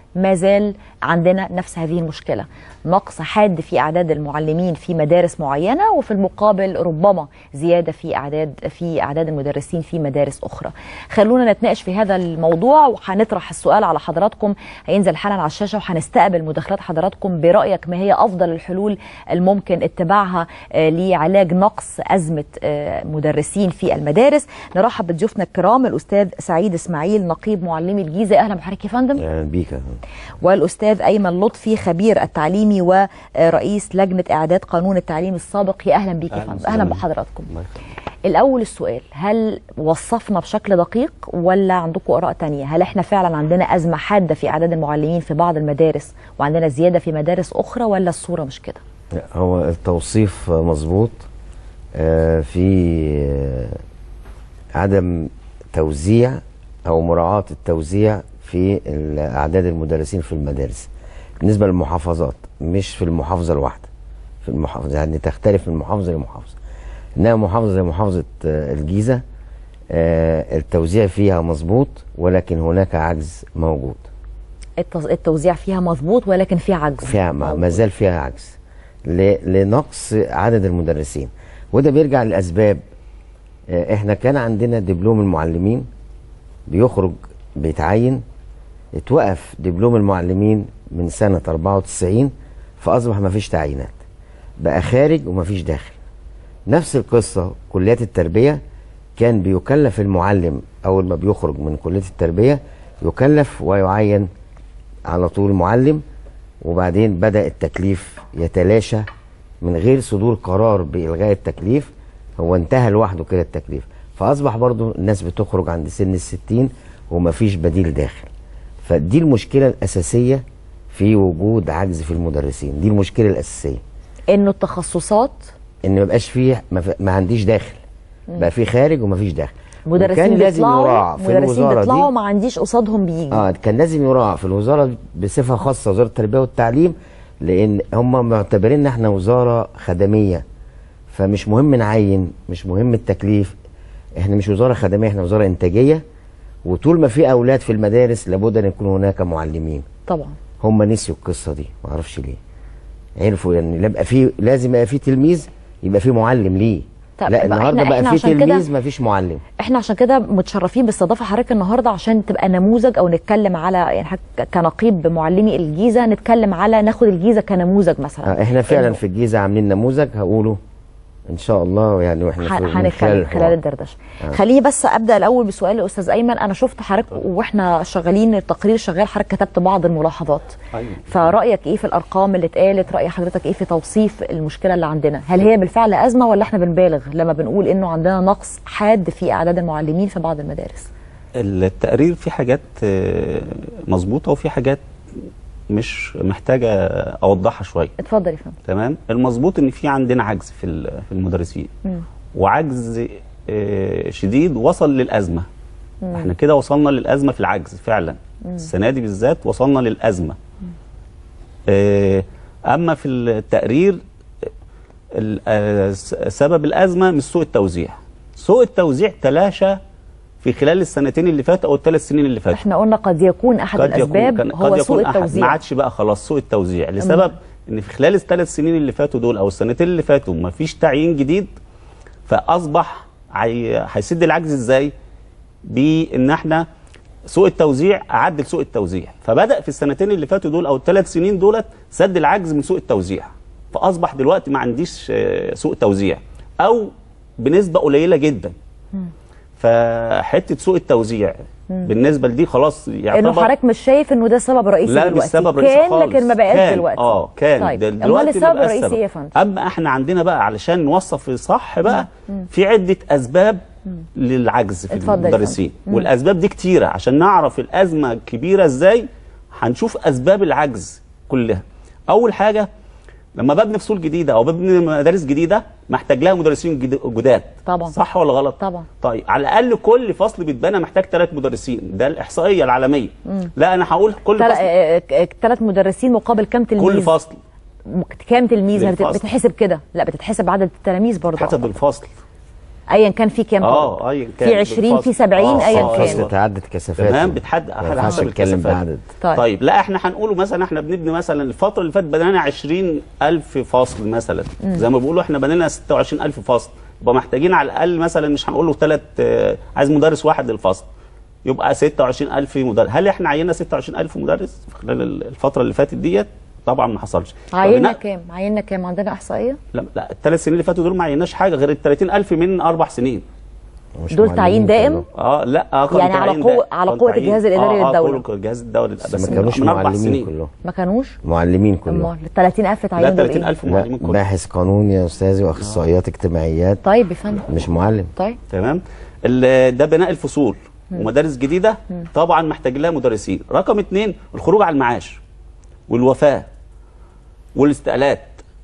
Speaker 1: ما زال عندنا نفس هذه المشكلة، نقص حاد في أعداد المعلمين في مدارس معينة، وفي المقابل ربما زيادة في أعداد المدرسين في مدارس أخرى. خلونا نتناقش في هذا الموضوع، وهنطرح السؤال على حضراتكم، هينزل حالا على الشاشة، وهنستقبل مداخلات حضراتكم برأيك ما هي أفضل الحلول الممكن اتباعها لعلاج نقص أزمة مدرسين في المدارس. نرحب بضيوفنا الكرام، الأستاذ سعيد إسماعيل نقيب معلمي الجيزة، أهلا بحضرتك يا فندم.
Speaker 16: أهلا بيك.
Speaker 1: والأستاذ أيمن لطفي خبير التعليمي ورئيس لجنة إعداد قانون التعليم السابق، يا أهلا بيك يا فندم. أهلا بحضراتكم. الأول السؤال، هل وصفنا بشكل دقيق ولا عندكم آراء تانية؟ هل احنا فعلا عندنا أزمة حادة في أعداد المعلمين في بعض المدارس وعندنا زيادة في مدارس أخرى، ولا الصورة مش كده؟
Speaker 16: هو التوصيف مظبوط، في عدم توزيع أو مراعاة التوزيع في أعداد المدرسين في المدارس بالنسبة للمحافظات، مش في المحافظة الواحدة. في المحافظة يعني تختلف من محافظة لمحافظة، إنها محافظة زي محافظة الجيزة التوزيع فيها مظبوط، ولكن هناك عجز موجود.
Speaker 1: التوزيع فيها مظبوط ولكن في عجز،
Speaker 16: فيها ما زال فيها عجز لنقص عدد المدرسين، وده بيرجع للأسباب. احنا كان عندنا دبلوم المعلمين بيخرج بيتعين، اتوقف دبلوم المعلمين من سنة 94، فأصبح ما فيش تعيينات، بقى خارج وما فيش داخل. نفس القصة كليات التربية، كان بيكلف المعلم أول ما بيخرج من كلية التربية يكلف ويعين على طول معلم، وبعدين بدأ التكليف يتلاشى من غير صدور قرار بإلغاء التكليف، هو انتهى لوحده كده التكليف، فأصبح برضو الناس بتخرج عند سن ال60 ومفيش بديل داخل. فدي المشكلة الأساسية في وجود عجز في المدرسين، دي المشكلة الأساسية،
Speaker 1: إنه التخصصات
Speaker 16: إن ما بقاش فيه، ما عنديش داخل، بقى في خارج ومفيش داخل.
Speaker 1: مدرسين
Speaker 16: لازم يراعى في الوزارة دي،
Speaker 1: ما عنديش قصادهم بيجي.
Speaker 16: كان لازم يراعى في الوزارة بصفة خاصة، وزارة التربية والتعليم، لأن هم معتبرين إن احنا وزارة خدمية، فمش مهم نعين، مش مهم التكليف، احنا مش وزارة خدمية، احنا وزارة إنتاجية، وطول ما في أولاد في المدارس لابد أن يكون هناك معلمين.
Speaker 1: طبعا
Speaker 16: هم نسيوا القصة دي، معرفش ليه، عرفوا يعني لازم يبقى في تلميذ يبقى في معلم ليه. لا النهارده بقى في تلميذ ما فيش معلم.
Speaker 1: احنا عشان كده متشرفين باستضافه حضرتك النهارده، عشان تبقى نموذج، او نتكلم على يعني كنقيب معلمي الجيزه، نتكلم على ناخد الجيزه كنموذج مثلا.
Speaker 16: احنا فعلا في الجيزه عاملين نموذج هقوله ان شاء الله، يعني واحنا
Speaker 1: هنتكلم خلال الدردشه. خليني بس ابدا الاول بسؤال الاستاذ ايمن. انا شفت حضرتك واحنا شغالين التقرير شغال، حضرتك كتبت بعض الملاحظات. فرايك ايه في الارقام اللي اتقالت؟ راي حضرتك ايه في توصيف المشكله اللي عندنا؟ هل هي بالفعل ازمه ولا احنا بنبالغ لما بنقول انه عندنا نقص حاد في اعداد المعلمين في بعض المدارس؟
Speaker 17: التقرير في حاجات مظبوطه وفي حاجات مش محتاجه اوضحها شويه.
Speaker 1: اتفضل يا فندم.
Speaker 17: تمام. المظبوط ان في عندنا عجز في المدرسين، وعجز شديد وصل للازمه. احنا كده وصلنا للازمه في العجز فعلا. السنه دي بالذات وصلنا للازمه. اما في التقرير سبب الازمه مش سوء التوزيع. سوء التوزيع تلاشى في خلال السنتين اللي فاتوا او الثلاث سنين اللي فاتوا.
Speaker 1: احنا قلنا قد يكون احد الاسباب هو سوء التوزيع.
Speaker 17: ما عادش بقى خلاص سوء التوزيع لسبب ان في خلال الثلاث سنين اللي فاتوا دول او السنتين اللي فاتوا ما فيش تعيين جديد، فاصبح هيسد العجز ازاي؟ بان احنا سوء التوزيع عدل سوء التوزيع، فبدا في السنتين اللي فاتوا دول او الثلاث سنين دولت سد العجز من سوء التوزيع، فاصبح دلوقتي ما عنديش سوء توزيع او بنسبه قليله جدا. فحته سوء التوزيع بالنسبه لدي خلاص يعتبر
Speaker 1: انه حضرتك مش شايف انه ده السبب الرئيسي
Speaker 17: لا
Speaker 1: دلوقتي؟
Speaker 17: مش سبب رئيسي خالص.
Speaker 1: لكن ما بقاش دلوقتي.
Speaker 17: كان
Speaker 1: طيب.
Speaker 17: دلوقتي
Speaker 1: السبب الرئيسي ايه يا فندم؟
Speaker 17: اما احنا عندنا بقى علشان نوصف صح بقى في عده اسباب للعجز في المدرسين، والاسباب دي كتيره. عشان نعرف الازمه كبيره ازاي هنشوف اسباب العجز كلها. اول حاجه لما ببني فصول جديده او ببني مدارس جديده محتاج لها مدرسين جداد.
Speaker 1: طبعا.
Speaker 17: صح ولا غلط؟
Speaker 1: طبعا.
Speaker 17: طيب على الاقل كل فصل بيتبنى محتاج 3 مدرسين، ده الاحصائيه العالميه. لا انا هقول كل فصل
Speaker 1: 3 مدرسين مقابل كام تلميذ؟
Speaker 17: كل فصل
Speaker 1: كام تلميذ بتتحسب كده؟ لا بتتحسب عدد التلاميذ برضه
Speaker 17: حسب الفصل.
Speaker 1: ايا كان في كام طالب؟
Speaker 17: ايا كان
Speaker 1: في 20 في 70 ايا كان
Speaker 16: بتعدد كثافات
Speaker 17: تمام، بتحدد على حسب الكثافات.
Speaker 1: طيب
Speaker 17: لا احنا هنقوله مثلا احنا بنبني مثلا الفتره اللي فاتت بنينا 20,000 فصل مثلا، زي ما بيقولوا احنا بنينا 26,000 فصل، يبقى محتاجين على الاقل مثلا مش هنقول له عايز مدرس واحد للفصل، يبقى 26,000 مدرس. هل احنا عينا 26,000 مدرس خلال الفتره اللي فاتت ديت؟ طبعا ما حصلش.
Speaker 1: عينا كام؟ عندنا احصائيه؟
Speaker 17: لا الثلاث سنين اللي فاتوا دول ما عيناش حاجه غير ال 30,000 من 4 سنين.
Speaker 1: دول تعيين دائم؟
Speaker 17: لا
Speaker 1: يعني على قوه الجهاز الاداري للدوله.
Speaker 17: قوه الجهاز الدولي
Speaker 16: بس ما كانوش معلمين كلهم.
Speaker 1: ما كانوش
Speaker 16: معلمين كلهم.
Speaker 1: امال ال 30,000 تعيين
Speaker 17: لا 30,000 معلمين كلهم.
Speaker 16: باحث قانون يا استاذي واخصائيات اجتماعيات.
Speaker 1: طيب يا فندم
Speaker 16: مش معلم.
Speaker 1: طيب
Speaker 17: تمام. ده بناء الفصول ومدارس جديده طبعا محتاج لها مدرسين. رقم 2 الخروج على المعاش والوفاه والاستقالات،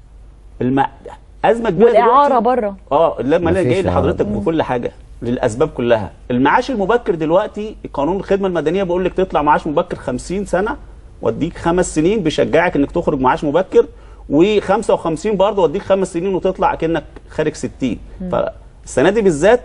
Speaker 17: ازمه كبيره
Speaker 1: والاعاره بره.
Speaker 17: لما انا جاي لحضرتك بكل حاجه للاسباب كلها. المعاش المبكر دلوقتي قانون الخدمه المدنيه بيقول لك تطلع معاش مبكر 50 سنه واديك 5 سنين بيشجعك انك تخرج معاش مبكر، و55 برضه واديك 5 سنين وتطلع كأنك خارج 60. فالسنه دي بالذات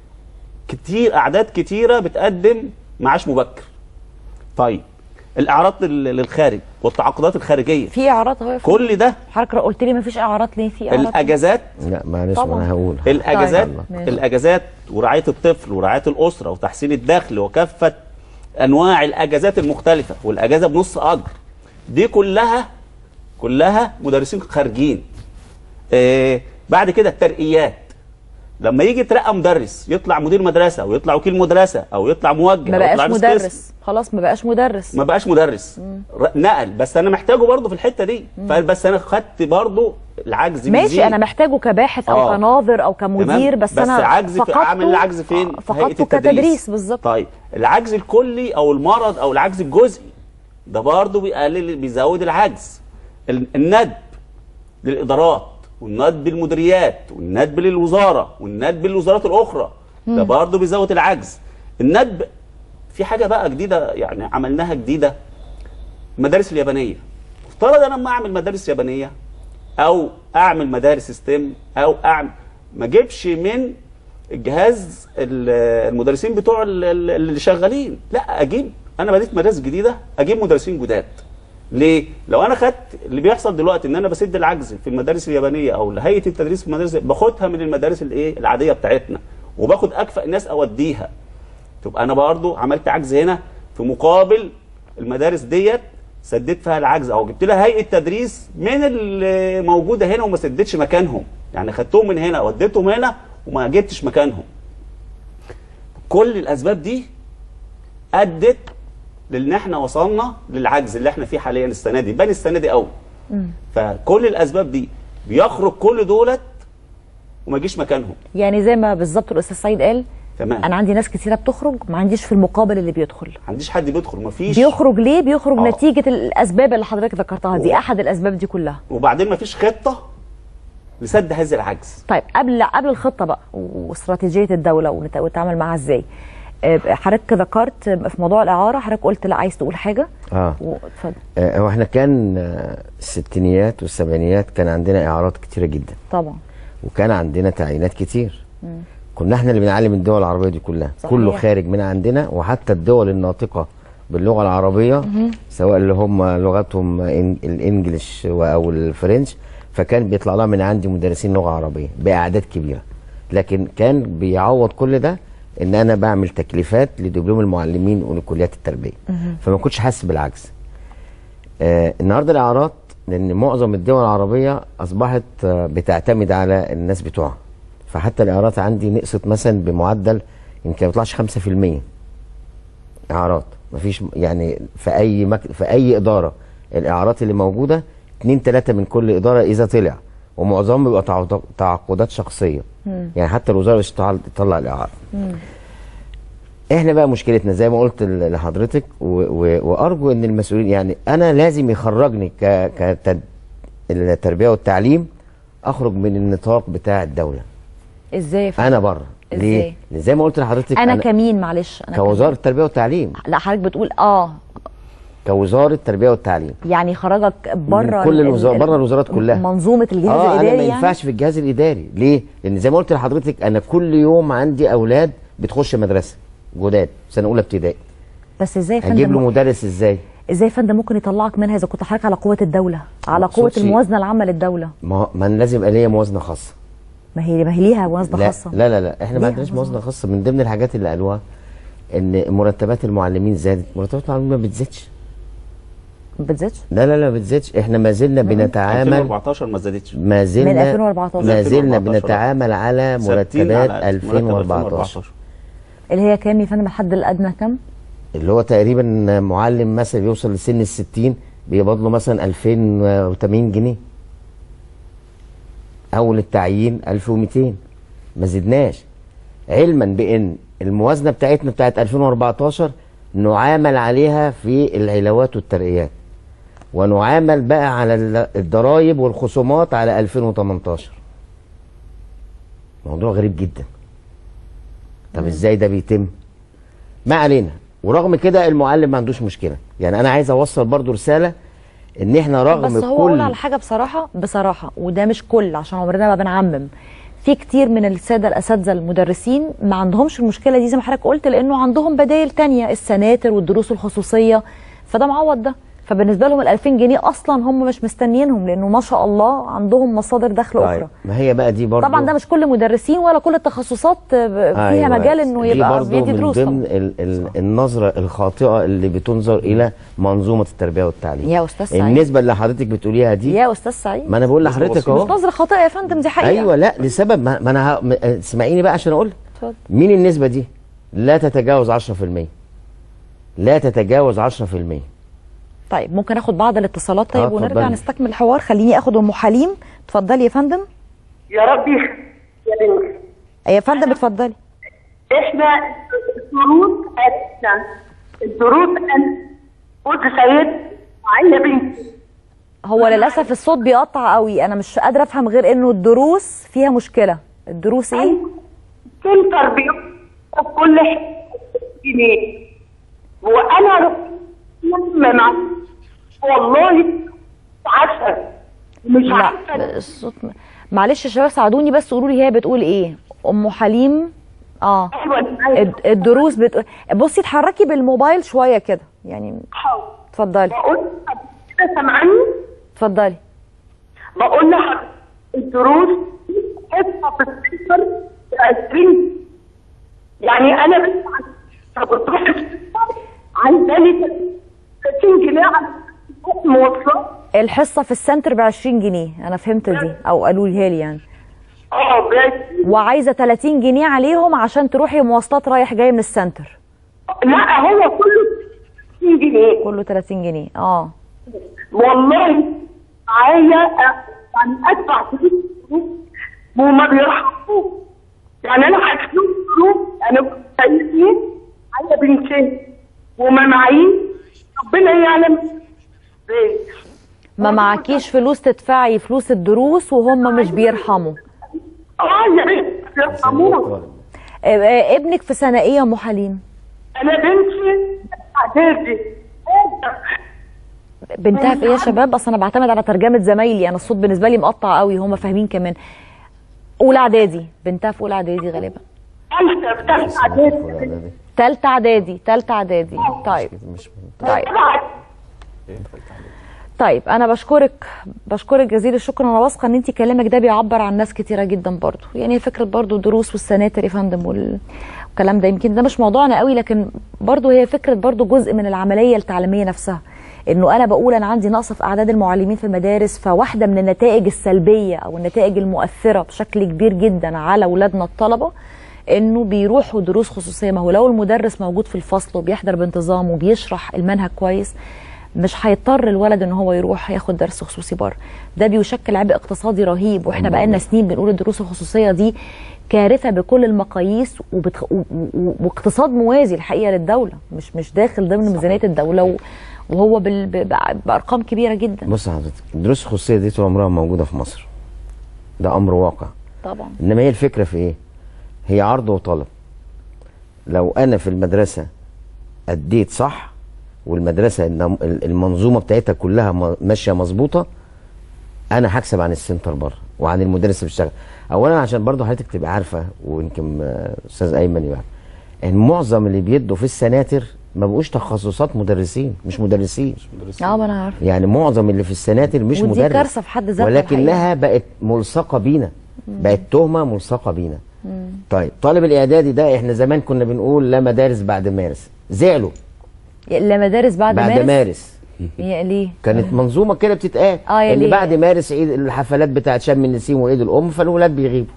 Speaker 17: اعداد كتيره بتقدم معاش مبكر. طيب الاعارات للخارج والتعاقدات الخارجيه،
Speaker 1: في اعارات اهو
Speaker 17: كل ده.
Speaker 1: حضرتك قلت لي ما فيش اعارات ليه؟ في اعارات.
Speaker 17: الاجازات
Speaker 16: لا معلش انا هقول
Speaker 17: الاجازات الاجازات ورعايه الطفل ورعايه الاسره وتحسين الدخل وكافه انواع الاجازات المختلفه والاجازه بنص اجر، دي كلها مدرسين خارجين. بعد كده الترقيات، لما يجي يترقى مدرس يطلع مدير مدرسه ويطلع وكيل مدرسه او يطلع موجه
Speaker 1: ما بقاش مدرس، خلاص ما بقاش مدرس
Speaker 17: نقل. بس انا محتاجه برضه في الحته دي، بس انا خدت برضه العجز
Speaker 1: ماشي. انا محتاجه كباحث او كناظر او كمدير، بس انا
Speaker 17: عجز اعمل العجز فين؟
Speaker 1: في هيئه التدريس بالظبط.
Speaker 17: طيب العجز الكلي او المرض او العجز الجزئي ده برضه بيزود العجز. الندب للادارات والندب للمديريات والندب للوزاره والندب للوزارات الاخرى ده برضه بيزود العجز. الندب في حاجه بقى جديده يعني عملناها جديده، المدارس اليابانيه. افترض انا لما اعمل مدارس يابانيه او اعمل مدارس ستيم او ما اجيبش من الجهاز المدرسين بتوع اللي شغالين، لا اجيب. انا بديت مدارس جديده اجيب مدرسين جداد. ليه؟ لو انا خدت اللي بيحصل دلوقتي ان انا بسد العجز في المدارس اليابانيه او هيئه التدريس في المدارس، باخدها من المدارس العاديه بتاعتنا وباخد اكفأ الناس اوديها، تبقى انا برضو عملت عجز هنا في مقابل المدارس ديت سددت فيها العجز، او جبت لها هيئه تدريس من اللي موجوده هنا وما سددتش مكانهم، يعني خدتهم من هنا وديتهم هنا وما جبتش مكانهم. كل الاسباب دي ادت لان احنا وصلنا للعجز اللي احنا فيه حاليا السنه دي، بان السنه دي قوي. فكل الاسباب دي بيخرج كل دولت وما يجيش مكانهم.
Speaker 1: يعني زي ما بالظبط الاستاذ سعيد قال،
Speaker 17: تمام.
Speaker 1: انا عندي ناس كثيره بتخرج، ما عنديش في المقابل اللي بيدخل.
Speaker 17: ما عنديش حد بيدخل، ما فيش.
Speaker 1: بيخرج ليه؟ بيخرج نتيجه الاسباب اللي حضرتك ذكرتها دي، احد الاسباب دي كلها.
Speaker 17: وبعدين ما فيش خطه لسد هذا العجز.
Speaker 1: طيب قبل الخطه بقى واستراتيجيه الدوله والتعامل معاها ازاي، حضرتك ذكرت في موضوع الاعاره، حضرتك قلت لا عايز تقول حاجه.
Speaker 16: اتفضل. هو احنا كان الستينيات والسبعينيات كان عندنا اعارات كتيره جدا
Speaker 1: طبعا،
Speaker 16: وكان عندنا تعيينات كتير. كنا احنا اللي بنعلم الدول العربيه دي كلها. صحيح. كله خارج من عندنا، وحتى الدول الناطقه باللغه العربيه سواء اللي هم لغتهم الانجليش او الفرنش، فكان بيطلع لها من عندي مدرسين لغه عربيه باعداد كبيره. لكن كان بيعوض كل ده ان انا بعمل تكليفات لدبلوم المعلمين ولكليات التربيه، فما كنتش حاسس بالعجز. النهارده الاعارات، لان معظم الدول العربيه اصبحت بتعتمد على الناس بتوعها، فحتى الاعارات عندي نقصت مثلا بمعدل يمكن ما يطلعش 5% اعارات. مفيش يعني في اي اداره الاعارات اللي موجوده 2-3 من كل اداره اذا طلع، ومعظمهم بيبقى تعاقدات شخصيه. يعني حتى الوزاره مش تطلع الاعاره. احنا بقى مشكلتنا زي ما قلت لحضرتك، وارجو ان المسؤولين، يعني انا لازم يخرجني التربيه والتعليم اخرج من النطاق بتاع الدوله.
Speaker 1: ازاي؟
Speaker 16: انا بره. ليه؟ زي ما قلت لحضرتك
Speaker 1: انا كمين، معلش،
Speaker 16: كوزاره التربيه والتعليم.
Speaker 1: لا حضرتك بتقول
Speaker 16: كوزاره التربيه والتعليم.
Speaker 1: يعني خرجك بره
Speaker 16: كل بره الوزارات كلها،
Speaker 1: منظومه الجهاز الاداري.
Speaker 16: انا ما ينفعش في الجهاز الاداري. ليه؟ لان زي ما قلت لحضرتك انا كل يوم عندي اولاد بتخش مدرسه جداد سنه اولى ابتدائي.
Speaker 1: بس ازاي يا فندم
Speaker 16: هجيب له مدرس ازاي
Speaker 1: يا فندم ممكن يطلعك منها اذا كنت حضرتك على قوه الدوله، على قوه الموازنه العامه للدوله؟
Speaker 16: ما لازم يبقى ليا موازنه خاصه.
Speaker 1: ما هي ليها موازنه خاصه.
Speaker 16: لا احنا ما عندناش موازنه خاصه. من ضمن الحاجات اللي قالوها ان مرتبات المعلمين زادت. مرتبات المعلمين ما بتزيدش.
Speaker 1: ما بتزيدش؟
Speaker 16: لا ما بتزيدش. احنا ما زلنا بنتعامل
Speaker 17: 2014 ما زادتش.
Speaker 16: ما زلنا
Speaker 1: من 2014
Speaker 16: ما زلنا بنتعامل على مرتبات 2014
Speaker 1: اللي هي كام يا فندم؟ الحد الادنى كام؟
Speaker 16: اللي هو تقريبا معلم مثلا بيوصل لسن ال60 بيقبض له مثلا 2080 جنيه. اول التعيين 1200. ما زدناش، علما بان الموازنه بتاعتنا بتاعت 2014 نعامل عليها في العلاوات والترقيات، ونعامل بقى على الضرايب والخصومات على 2018. موضوع غريب جدا. طب ازاي ده بيتم؟ ما علينا. ورغم كده المعلم ما عندوش مشكله. يعني انا عايز اوصل برضو رساله ان احنا رغم
Speaker 1: بس هو اقول على حاجه بصراحه وده مش كل، عشان عمرنا ما بنعمم، في كتير من الساده الاساتذه المدرسين ما عندهمش المشكله دي زي ما حضرتك قلت، لانه عندهم بدائل تانية، السناتر والدروس الخصوصيه، فده معوض ده. فبالنسبه لهم ال 2000 جنيه اصلا هم مش مستنيينهم، لانه ما شاء الله عندهم مصادر دخل اخرى.
Speaker 16: ما هي بقى دي برضه
Speaker 1: طبعا ده مش كل مدرسين ولا كل التخصصات فيها مجال انه يبقى بيدي دروس.
Speaker 16: من ضمن النظره الخاطئه اللي بتنظر الى منظومه التربيه والتعليم.
Speaker 1: يا استاذ سعيد
Speaker 16: النسبه اللي حضرتك بتقوليها دي
Speaker 1: يا استاذ سعيد،
Speaker 16: ما انا بقول لحضرتك اهو
Speaker 1: مش نظره خاطئه يا فندم، دي حقيقه.
Speaker 16: ايوه لا لسبب ما انا اسمعيني بقى عشان اقول.
Speaker 1: اتفضل.
Speaker 16: مين النسبه دي؟ لا تتجاوز 10%. لا تتجاوز 10%.
Speaker 1: طيب ممكن اخد بعض الاتصالات طيب ونرجع نستكمل الحوار. خليني اخد ام حليم. اتفضلي يا فندم.
Speaker 18: يا ربي يا بنتي.
Speaker 1: يا فندم اتفضلي.
Speaker 18: احنا الدروس قلت سيد يا بنتي.
Speaker 1: هو للاسف الصوت بيقطع قوي، انا مش قادره افهم غير انه الدروس فيها مشكله. الدروس ايه؟
Speaker 18: سنتر بيقف كل جنيه وانا والله عارفه مش عارفه
Speaker 1: الصوت. معلش يا شباب ساعدوني بس قولوا لي هي بتقول ايه ام حليم. الدروس بصي اتحركي بالموبايل شويه كده يعني. اتفضلي.
Speaker 18: بقول كده سامعاني؟
Speaker 1: اتفضلي.
Speaker 18: بقول لها الدروس حصه في السنتر 20 يعني انا بس بتروح عندي 30 جنيه على المواصلات.
Speaker 1: الحصه في السنتر ب 20 جنيه، انا فهمت دي او قالوا لي يعني. وعايزه 30 جنيه عليهم عشان تروحي مواصلات رايح جاي من السنتر.
Speaker 18: لا هو كله 30 جنيه.
Speaker 1: كله 30 جنيه
Speaker 18: والله معايا يعني ادفع فلوس وما بيرحموش. يعني انا هدفع فلوس انا كنت سايبني على بنتين وما معيش ربنا يعلم ازاي.
Speaker 1: ما معكيش فلوس تدفعي فلوس الدروس وهم مش بيرحموا.
Speaker 18: يا ريت يرحموه.
Speaker 1: ابنك في سنه ايه يا ام حليم؟
Speaker 18: انا بنتي اعدادي.
Speaker 1: بنتها في ايه يا شباب؟ اصل انا بعتمد على ترجمه زمايلي، انا الصوت بالنسبه لي مقطع قوي، هم فاهمين كمان. اولى اعدادي، بنتها في اولى اعدادي غالبا. ثالثه اعدادي. ثالثه اعدادي. طيب انا بشكرك جزيل الشكر. انا واثقه ان انت كلامك ده بيعبر عن ناس كتيره جدا برضو، يعني فكره برضو الدروس والسناتر يا فندم والكلام ده يمكن ده مش موضوعنا قوي، لكن برضو هي فكره برضو جزء من العمليه التعليميه نفسها، انه انا بقول انا عندي نقص في اعداد المعلمين في المدارس، فواحده من النتائج السلبيه او النتائج المؤثره بشكل كبير جدا على اولادنا الطلبه انه بيروحوا دروس خصوصيه. ما هو لو المدرس موجود في الفصل وبيحضر بانتظام وبيشرح المنهج كويس مش هيضطر الولد ان هو يروح ياخد درس خصوصي بره. ده بيشكل عبء اقتصادي رهيب، واحنا بقالنا سنين بنقول الدروس الخصوصيه دي كارثه بكل المقاييس واقتصاد موازي الحقيقه للدوله، مش داخل ضمن ميزانيه الدوله وهو بارقام كبيره جدا.
Speaker 16: بص حضرتك الدروس الخصوصيه دي طول عمرها موجوده في مصر، ده امر واقع
Speaker 1: طبعا.
Speaker 16: انما هي الفكره في ايه؟ هي عرض وطلب. لو انا في المدرسه اديت صح والمدرسه المنظومه بتاعتها كلها ماشيه مظبوطه، انا هكسب عن السنتر بره وعن المدرس اللي بيشتغل. اولا عشان برضه حضرتك تبقى عارفه، ويمكن استاذ ايمن يبقى ان معظم اللي بيدوا في السناتر ما بقوش تخصصات مدرسين، مش مدرسين.
Speaker 1: ما انا عارفه.
Speaker 16: يعني معظم اللي في السناتر مش مدرس،
Speaker 1: ودي كارثه في حد ذاتها،
Speaker 16: ولكنها بقت ملصقه بينا، بقت تهمه ملصقه بينا. طيب طالب الاعدادي ده احنا زمان كنا بنقول لا مدارس بعد مارس، زعلوا.
Speaker 1: لا مدارس بعد
Speaker 16: مارس
Speaker 1: ليه؟
Speaker 16: كانت منظومه كده بتتقال اللي بعد مارس عيد الحفلات بتاعت شم النسيم وعيد الام، فالولاد بيغيبوا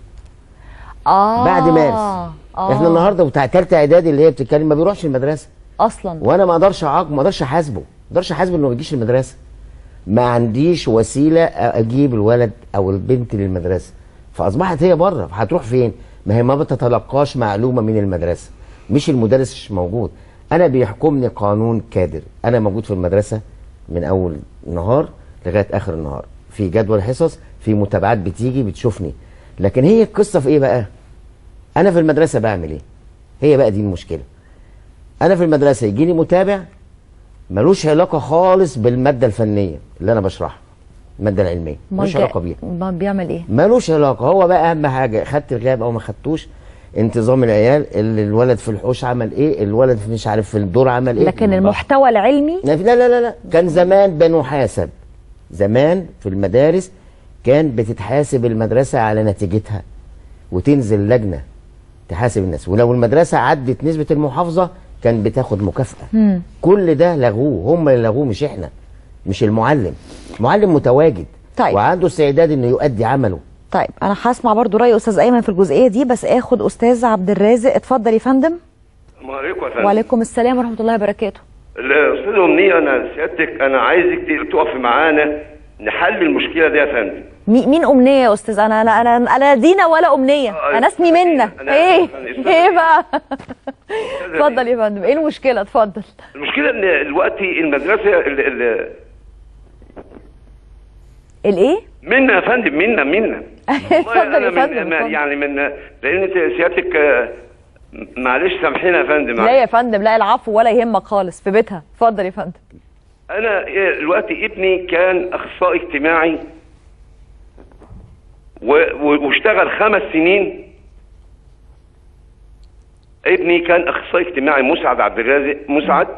Speaker 16: بعد مارس. احنا النهارده بتاع ثالثه اعدادي اللي هي بتتكلم ما بيروحش المدرسه
Speaker 1: اصلا،
Speaker 16: وانا ما اقدرش اعاقبه، ما اقدرش احاسبه، ما اقدرش احاسبه انه ما يجيش المدرسه. ما عنديش وسيله اجيب الولد او البنت للمدرسه، فاصبحت هي بره. هتروح فين؟ ما هي ما بتتلقاش معلومه من المدرسه، مش المدرس مش موجود. انا بيحكمني قانون كادر، انا موجود في المدرسه من اول النهار لغايه اخر النهار، في جدول حصص، في متابعات بتيجي بتشوفني. لكن هي القصه في ايه بقى؟ انا في المدرسه بعمل ايه؟ هي بقى دي المشكله. انا في المدرسه يجيني متابع ملوش علاقه خالص بالماده الفنيه اللي انا بشرحها، الماده العلميه ملوش علاقه بيها.
Speaker 1: ما بيعمل ايه؟
Speaker 16: ملوش علاقه. هو بقى اهم حاجه خدت الغياب او ما خدتوش، انتظام العيال، الولد في الحوش عمل ايه، الولد في مش عارف في الدور عمل ايه.
Speaker 1: لكن المحتوى العلمي
Speaker 16: لا لا لا لا، كان زمان بنحاسب. زمان في المدارس كان بتتحاسب المدرسه على نتيجتها، وتنزل لجنه تحاسب الناس، ولو المدرسه عدت نسبه المحافظه كان بتاخد مكافاه. كل ده لغوه، هم اللي لغوه مش احنا، مش المعلم. المعلم متواجد وعنده استعداد انه يؤدي عمله.
Speaker 1: طيب انا هسمع برضو راي استاذ ايمن في الجزئيه دي، بس اخد استاذ عبد الرازق. اتفضل يا فندم.
Speaker 19: السلام عليكم يا فندم.
Speaker 1: وعليكم السلام ورحمه الله وبركاته.
Speaker 19: الاستاذ امنيه، انا سيادتك انا عايزك تقفي معانا نحل المشكله دي يا فندم.
Speaker 1: مين امنيه يا استاذ؟ انا دينا ولا امنيه، انا اسمي منى. ايه بقى؟ اتفضل يا فندم، ايه المشكله؟ اتفضل.
Speaker 19: المشكله ان دلوقتي المدرسه
Speaker 1: الايه؟
Speaker 19: منا يا فندم، منا
Speaker 1: اتفضل يا فندم.
Speaker 19: يعني لان سيادتك معلش سامحينا يا فندم.
Speaker 1: لا يا فندم، لا العفو ولا يهمك خالص، في بيتها. اتفضل يا فندم.
Speaker 19: انا دلوقتي ابني كان اخصائي اجتماعي واشتغل 5 سنين. ابني كان اخصائي اجتماعي مسعد عبد الرازق مسعد،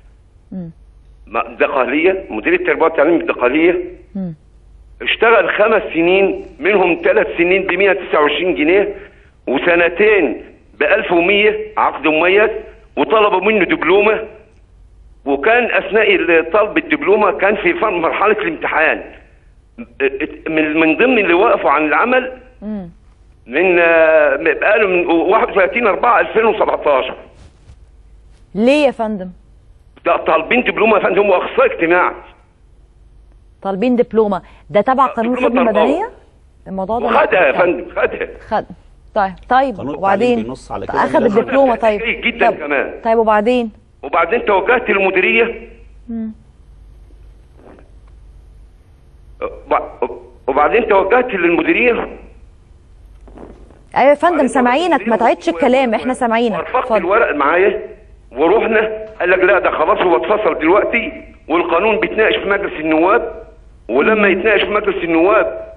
Speaker 19: دقهليه، مدير التربيه والتعليم الدقهليه. اشتغل 5 سنين، منهم 3 سنين ب 129 جنيه وسنتين ب 1100 عقد مميز، وطلبوا منه دبلومه. وكان اثناء طلب الدبلومه كان في مرحله الامتحان. من ضمن اللي وقفوا عن العمل من بقاله من 31/4/2017.
Speaker 1: ليه يا فندم؟
Speaker 19: طالبين دبلومه يا فندم، هم اخصائي اجتماعي.
Speaker 1: طالبين دبلومه، ده تبع قانون الخدمه المدنيه؟ الموضوع ده
Speaker 19: خدها يا فندم، خدها.
Speaker 1: طيب وبعدين اخذ الدبلومه. طيب
Speaker 19: جدا كمان.
Speaker 1: طيب وبعدين
Speaker 19: توجهت للمديريه. وبعدين توجهت للمديريه.
Speaker 1: ايوه يا فندم سامعينك، ما تعيدش الكلام، احنا سامعينك.
Speaker 19: ورفقت الورق معايا ورحنا، قال لك لا ده خلاص هو اتفصل دلوقتي والقانون بيتناقش في مجلس النواب، ولما يتناقش في مجلس النواب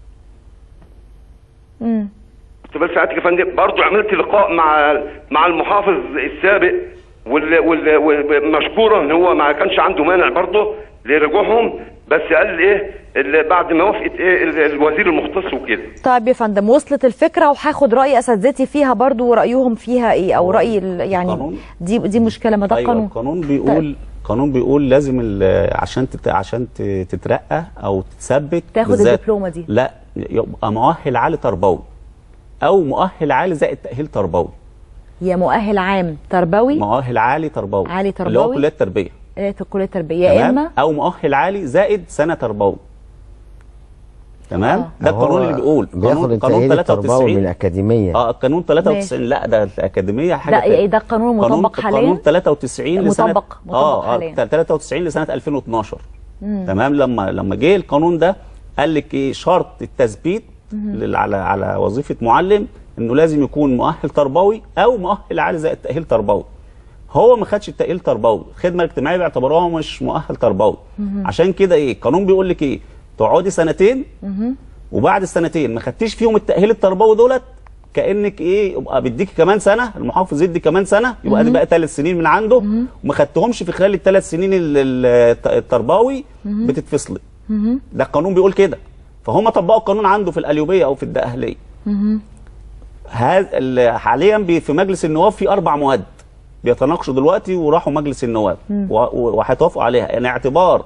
Speaker 19: كنت بس ساعتها يا فندم برضه عملت لقاء مع المحافظ السابق، ومشكورا ان هو ما كانش عنده مانع برضه لرجوعهم، بس قال ايه بعد ما وافقت الوزير المختص وكده.
Speaker 1: طيب يا فندم وصلت الفكره، وهاخد راي اساتذتي فيها برضه ورأيهم فيها ايه، او راي يعني دي مشكله. ما ده
Speaker 17: أيوة
Speaker 1: القانون
Speaker 17: القانون بيقول لازم عشان تترقى او تتثبت
Speaker 1: تاخد الدبلومه دي،
Speaker 17: لا يبقى مؤهل عالي تربوي او مؤهل عالي زائد تأهيل تربوي.
Speaker 1: يا مؤهل عام تربوي،
Speaker 17: مؤهل عالي تربوي اللي هو كليه التربيه،
Speaker 1: كليه التربيه، يا اما
Speaker 17: او مؤهل عالي زائد سنه تربوي. تمام. ده القانون اللي بيقول
Speaker 16: قانون 93 من الاكاديميه.
Speaker 17: القانون 93 لا ده الاكاديميه حاجه
Speaker 1: ده قانون مطبق حاليا.
Speaker 17: قانون 93 لسنه
Speaker 1: مطبق حاليا
Speaker 17: 93 لسنه 2012. تمام. لما جه القانون ده قال لك ايه شرط التثبيت على وظيفه معلم انه لازم يكون مؤهل تربوي او مؤهل عالي زائد تأهيل تربوي. هو ما خدش التأهيل تربوي، الخدمه الاجتماعيه بيعتبروها مش مؤهل تربوي. عشان كده ايه القانون بيقول لك ايه؟ تقعدي سنتين وبعد السنتين ما خدتيش فيهم التأهيل التربوي دولت كانك ايه يبقى بيديكي كمان سنه، المحافظ يدي كمان سنه، يبقى دي بقى 3 سنين من عنده وما خدتهمش في خلال ال3 سنين التربوي بتتفصلي. ده القانون بيقول كده. فهم طبقوا القانون عنده في القليوبيه او في الدقهليه. هذا حاليا في مجلس النواب في 4 مواد بيتناقشوا دلوقتي وراحوا مجلس النواب وهيتوافقوا عليها، يعني اعتبار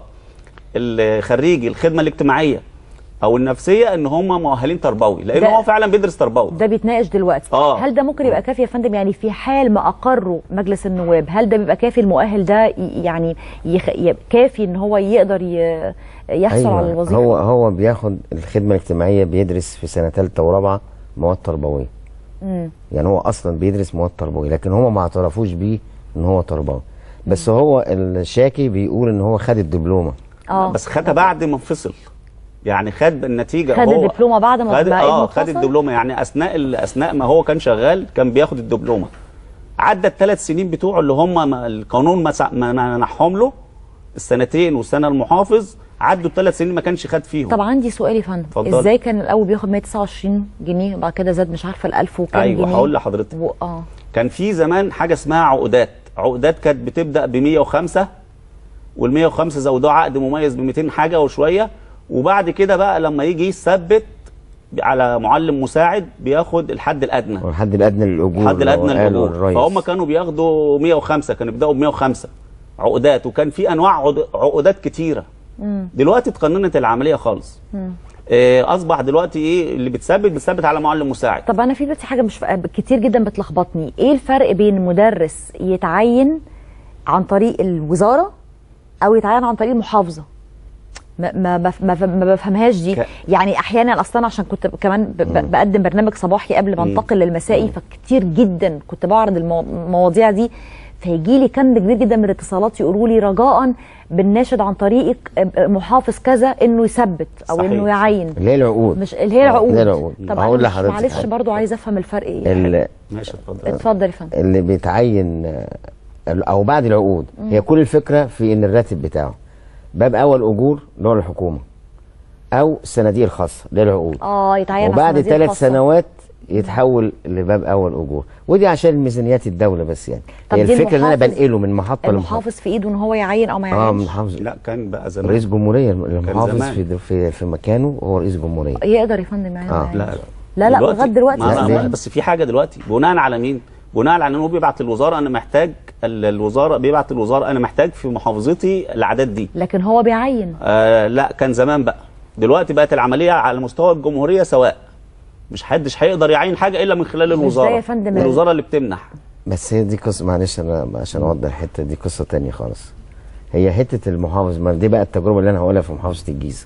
Speaker 17: خريجي الخدمه الاجتماعيه او النفسيه ان هم مؤهلين تربوي، لان هو فعلا بيدرس تربوي.
Speaker 1: ده بيتناقش دلوقتي. هل ده ممكن يبقى كافي يا فندم؟ يعني في حال ما اقره مجلس النواب، هل ده بيبقى كافي المؤهل ده يعني كافي ان هو يقدر يحصل على الوظيفه؟
Speaker 16: هو بياخد الخدمه الاجتماعيه، بيدرس في سنه 3 ورابعه مواد تربويه. يعني هو اصلا بيدرس مواد تربويه، لكن هم ما اعترفوش بيه ان هو تربوي. بس هو الشاكي بيقول ان هو خد الدبلومه.
Speaker 17: بس خدها بعد ما انفصل، يعني خد النتيجه،
Speaker 1: خد الدبلومه بعد ما
Speaker 17: خد الدبلومه، يعني اثناء ما هو كان شغال كان بياخد الدبلومه. عدى ال3 سنين بتوعه اللي هم القانون ما منحهم له، السنتين والسنه المحافظ، عدوا ال3 سنين ما كانش خد فيهم.
Speaker 1: طب عندي سؤال يا فندم، ازاي كان الاول بياخد 129 جنيه وبعد كده زاد مش عارفه ال1000 وكام جنيه؟
Speaker 17: ايوه هقول لحضرتك. كان في زمان حاجه اسمها عقودات كانت بتبدا ب105، وال105 زودوها عقد مميز ب200 حاجه وشويه، وبعد كده بقى لما يجي يثبت على معلم مساعد بياخد الحد الادنى.
Speaker 16: الحد الادنى للاجور.
Speaker 17: الحد الادنى للاجور. فهم كانوا بياخدوا 105، كانوا بيبداوا ب105 عقودات، وكان في انواع عقودات كتيره. دلوقتي اتقننت العمليه خالص. اصبح دلوقتي ايه اللي بتثبت على معلم مساعد.
Speaker 1: طب انا في دلوقتي حاجه مش كتير جدا بتلخبطني، ايه الفرق بين مدرس يتعين عن طريق الوزاره او يتعين عن طريق المحافظه؟ ما بفهمهاش دي. يعني احيانا اصلا عشان كنت كمان بقدم برنامج صباحي قبل ما انتقل للمسائي، فكتير جدا كنت بعرض المواضيع دي، فيجي لي كم كبير جدا من الاتصالات يقولوا لي رجاء بنناشد عن طريق محافظ كذا انه يثبت او صحيح. انه يعين
Speaker 16: اللي هي العقود،
Speaker 1: مش اللي هي العقود.
Speaker 16: طب هقول لحضرتك
Speaker 1: معلش برضو عايز افهم الفرق ايه.
Speaker 17: ماشي اتفضل.
Speaker 1: اتفضل يا فندم.
Speaker 16: اللي بيتعين او بعد العقود هي كل الفكره في ان الراتب بتاعه باب اول اجور اللي هو الحكومه او الصناديق الخاصه اللي هي العقود.
Speaker 1: يتعين
Speaker 16: وبعد 3 سنوات يتحول لباب اول اجور، ودي عشان ميزانيات الدوله بس. يعني هي الفكره ان انا بنقله من محطه لمحطه.
Speaker 1: المحافظ في ايده ان هو يعين او ما يعينش؟
Speaker 16: محافظ.
Speaker 17: لا كان بقى زمان
Speaker 16: رئيس جمهوريه، المحافظ في مكانه هو رئيس جمهوريه.
Speaker 1: يقدر يا فندم يعين؟
Speaker 17: لا
Speaker 1: لغايه دلوقتي
Speaker 17: بس في حاجه دلوقتي بناء على مين؟ بناء على انه بيبعت للوزاره انا محتاج، الوزاره بيبعت للوزاره انا محتاج في محافظتي الاعداد دي،
Speaker 1: لكن هو بيعين.
Speaker 17: لا كان زمان بقى. دلوقتي بقت العمليه على مستوى الجمهوريه سواء، مش حدش هيقدر يعين حاجه الا من خلال الوزاره.
Speaker 1: يا فندم
Speaker 17: الوزاره اللي بتمنح.
Speaker 16: بس هي دي قصه، معلش انا عشان اوضح الحته دي قصه ثانيه خالص. هي حته المحافظ، ما دي بقى التجربه اللي انا هقولها في محافظه الجيزه.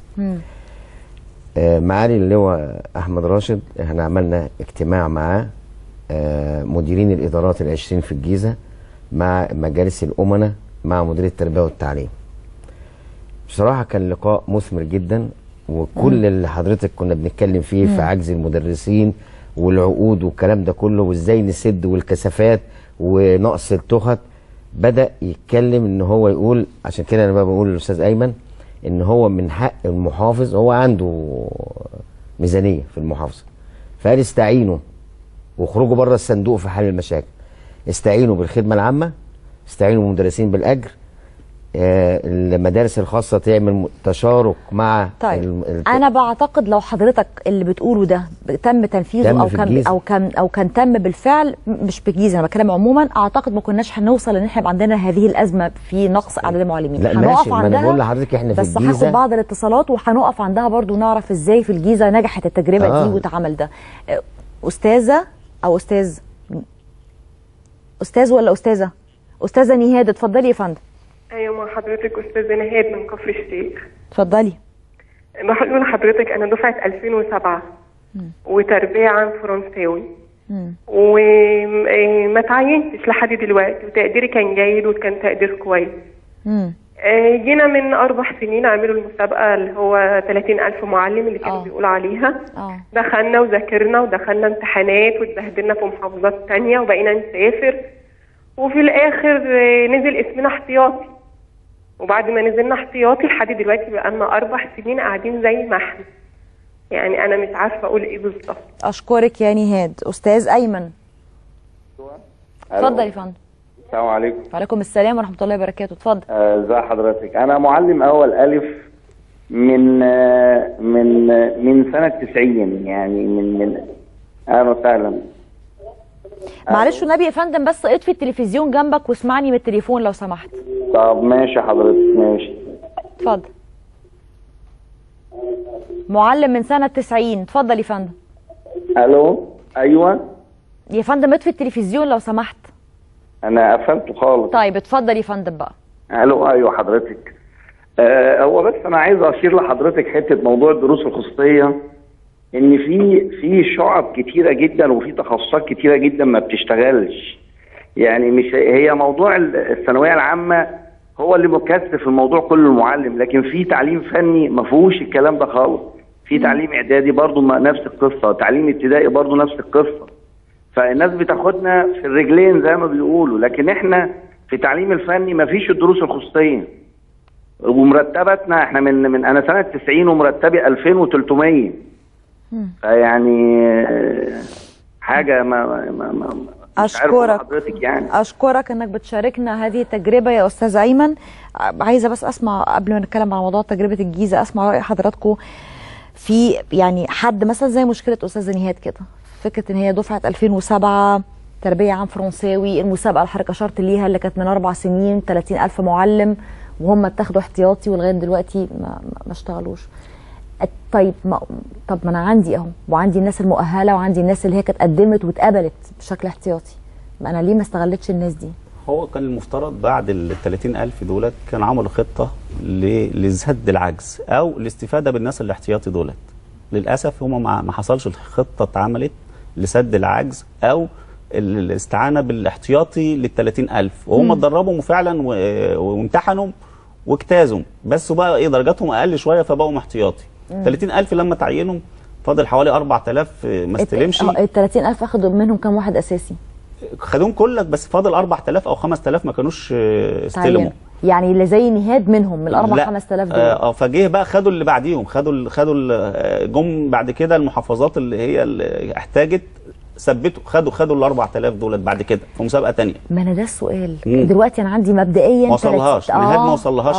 Speaker 16: معالي اللواء احمد راشد احنا عملنا اجتماع معاه، مديرين الادارات ال20 في الجيزه مع مجالس الامناء مع مدير التربيه والتعليم. بصراحه كان لقاء مثمر جدا، وكل اللي حضرتك كنا بنتكلم فيه في عجز المدرسين والعقود والكلام ده كله وازاي نسد والكثافات ونقص التخت، بدا يتكلم ان هو يقول. عشان كده انا بقى بقول للاستاذ ايمن ان هو من حق المحافظ، هو عنده ميزانيه في المحافظه، فقال استعينوا واخرجوا بره الصندوق في حل المشاكل. استعينوا بالخدمه العامه، استعينوا بالمدرسين بالاجر، المدارس الخاصه تعمل تشارك مع
Speaker 1: انا بعتقد لو حضرتك اللي بتقوله ده تم تنفيذه او كان تم بالفعل، مش بالجيزه انا بتكلم عموما، اعتقد ما كناش هنوصل ان احنا يبقى عندنا هذه الازمه في نقص عدد المعلمين.
Speaker 16: لا ماشي، ما انا بقول لحضرتك احنا في الجيزه
Speaker 1: بس هاخد بعض الاتصالات وهنقف عندها برضو نعرف ازاي في الجيزه نجحت التجربه دي واتعمل ده. استاذه او استاذ ولا استاذه؟ استاذه نهاد، اتفضلي يا فندم.
Speaker 20: ايوه مع حضرتك استاذه نهاد من كفر الشيخ.
Speaker 1: اتفضلي.
Speaker 20: بقول لحضرتك انا دفعه 2007 وتربيه عام فرنساوي، وما تعينتش لحد دلوقتي، وتقديري كان جيد وكان تقدير كويس. جينا من 4 سنين عملوا المسابقه اللي هو 30,000 معلم اللي كانوا بيقولوا عليها. دخلنا وذاكرنا ودخلنا امتحانات واتبهدلنا في محافظات تانية وبقينا نسافر، وفي الاخر نزل اسمنا احتياطي، وبعد ما نزلنا احتياطي لحد دلوقتي بقى لنا 4 سنين قاعدين زي ما احنا. يعني انا مش عارفه اقول ايه بالظبط.
Speaker 1: اشكرك يا نهاد. استاذ ايمن اتفضل يا فندم.
Speaker 21: السلام عليكم.
Speaker 1: وعليكم السلام ورحمه الله وبركاته. اتفضل.
Speaker 21: ازي حضرتك؟ انا معلم اول الف من سنه 90، يعني من اهلا وسهلا.
Speaker 1: معلش والنبي يا فندم بس اطفي التلفزيون جنبك واسمعني من التليفون لو سمحت.
Speaker 21: طب ماشي حضرتك ماشي.
Speaker 1: اتفضل. معلم من سنه 90. اتفضل يا فندم.
Speaker 21: الو. ايوه
Speaker 1: يا فندم اطفي التلفزيون لو سمحت.
Speaker 21: انا قفلته خالص.
Speaker 1: طيب اتفضل يا فندم بقى.
Speaker 21: الو. ايوه حضرتك. هو بس انا عايز اشير لحضرتك حته موضوع الدروس الخصوصيه، ان في شعب كتيره جدا وفي تخصصات كتيره جدا ما بتشتغلش. يعني مش هي موضوع الثانويه العامه هو اللي مكثف الموضوع كله المعلم، لكن في تعليم فني ما فيهوش الكلام ده خالص. في تعليم اعدادي برضه نفس القصه، تعليم ابتدائي برضه نفس القصه. فالناس بتاخدنا في الرجلين زي ما بيقولوا، لكن احنا في التعليم الفني ما فيش الدروس الخصوصيه. ومرتباتنا احنا من انا سنه 90 ومرتبي 2300. فيعني حاجه ما
Speaker 1: اشكرك
Speaker 21: حضرتك يعني.
Speaker 1: اشكرك انك بتشاركنا هذه التجربه يا استاذ ايمن. عايزه بس اسمع قبل ما نتكلم عن موضوع تجربه الجيزه، اسمع راي حضراتكم في يعني حد مثلا زي مشكله استاذه نهاد كده، فكره ان هي دفعه 2007 تربيه عام فرنساوي، المسابقه اللي حضرتك اشرت ليها اللي كانت من 4 سنين 30,000 معلم وهم اتاخدوا احتياطي ولغايه دلوقتي ما اشتغلوش. طيب طب ما انا عندي اهو، وعندي الناس المؤهله وعندي الناس اللي هي كانت قدمت واتقبلت بشكل احتياطي، ما انا ليه ما استغلتش الناس دي؟
Speaker 17: هو كان المفترض بعد ال 30,000 دولت كان عملوا خطه لسد العجز او الاستفاده بالناس الاحتياطي دولت. للاسف هم ما حصلش الخطه اتعملت لسد العجز او الاستعانه بالاحتياطي لل 30,000، وهم اتدربوا فعلا وامتحنوا واجتازوا، بس بقى ايه درجاتهم اقل شويه فبقوا احتياطي. 30,000 لما تعينهم فاضل حوالي 4,000 ما استلمش.
Speaker 1: ال 30,000 اخدوا منهم كام واحد اساسي؟
Speaker 17: خدوهم كلك، بس فاضل 4,000 او 5,000 ما كانوش استلموا.
Speaker 1: يعني اللي زي نهاد منهم من ال 5,000 دول.
Speaker 17: فجه بقى خدوا اللي بعديهم، خدوا جم بعد كده المحافظات اللي هي اللي احتاجت ثبتوا خدوا ال 4,000 دولت بعد كده في مسابقه ثانيه.
Speaker 1: ما انا ده السؤال. دلوقتي انا عندي مبدئيا
Speaker 17: ما وصلهاش نهاد، ما وصلهاش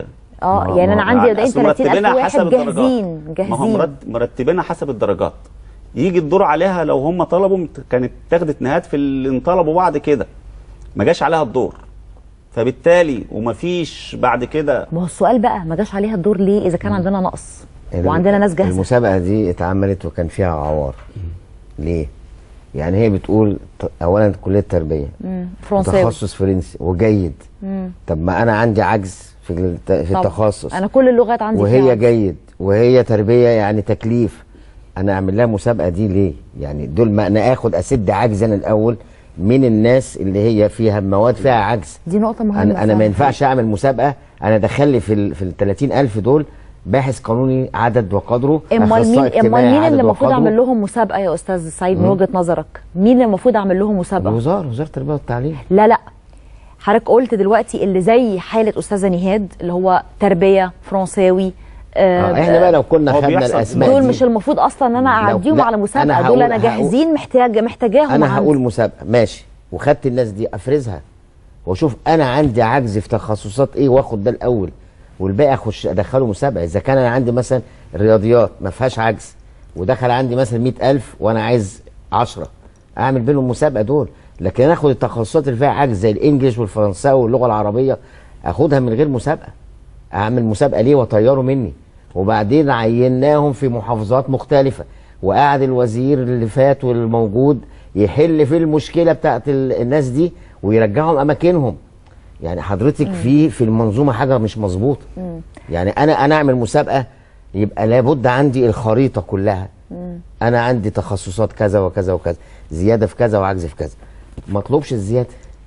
Speaker 1: يعني انا عندي مبدئيا 30,000 واحد جاهزين.
Speaker 17: ما هم مرتبينها حسب الدرجات. يجي الدور عليها لو هم طلبوا، كانت اتاخدت نهاد في اللي طلبوا بعد كده ما جاش عليها الدور، فبالتالي ومفيش بعد كده.
Speaker 1: ما هو السؤال بقى ما جاش عليها الدور ليه اذا كان عندنا نقص وعندنا ناس جاهزه؟
Speaker 16: المسابقه دي اتعملت وكان فيها عوار. ليه؟ يعني هي بتقول اولا كليه تربيه فرنساوي تخصص فرنسي وجيد. طب ما انا عندي عجز في التخصص،
Speaker 1: انا كل اللغات عندي
Speaker 16: وهي جيد وهي تربيه يعني تكليف. انا اعمل لها مسابقه دي ليه؟ يعني دول ما انا اسد عجز انا الاول من الناس اللي هي فيها مواد فيها عجز.
Speaker 1: دي نقطه مهمه.
Speaker 16: انا ما ينفعش اعمل مسابقه انا ادخل لي في ال 30,000 دول باحث قانوني عدد وقدره.
Speaker 1: امال مين اللي المفروض اعمل لهم مسابقه يا استاذ سعيد من وجهه نظرك؟ مين اللي المفروض اعمل لهم مسابقه؟
Speaker 16: وزاره التربيه والتعليم.
Speaker 1: لا حضرتك قلت دلوقتي اللي زي حاله استاذه نهاد اللي هو تربيه فرنساوي.
Speaker 16: احنا بقى لو كنا خدنا الاسماء
Speaker 1: دول مش المفروض اصلا ان انا اعديهم على مسابقه، دول انا جاهزين محتاجاهم.
Speaker 16: انا هقول مسابقه ماشي، وخدت الناس دي افرزها واشوف انا عندي عجز في تخصصات ايه واخد ده الاول، والباقي اخش ادخله مسابقه. اذا كان انا عندي مثلا الرياضيات ما فيهاش عجز ودخل عندي مثلا 100,000 وانا عايز 10، اعمل بينهم مسابقه دول. لكن انا اخد التخصصات اللي فيها عجز زي الانجليش والفرنساوي واللغه العربيه اخدها من غير مسابقه. اعمل مسابقه ليه واطيره مني؟ وبعدين عيناهم في محافظات مختلفه، وقعد الوزير اللي فات والموجود يحل في المشكله بتاعت الناس دي ويرجعهم اماكنهم. يعني حضرتك في المنظومه حاجه مش مظبوطه. يعني انا اعمل مسابقه يبقى لابد عندي الخريطه كلها. انا عندي تخصصات كذا وكذا وكذا، زياده في كذا وعجز في كذا، ما اطلبش الزياده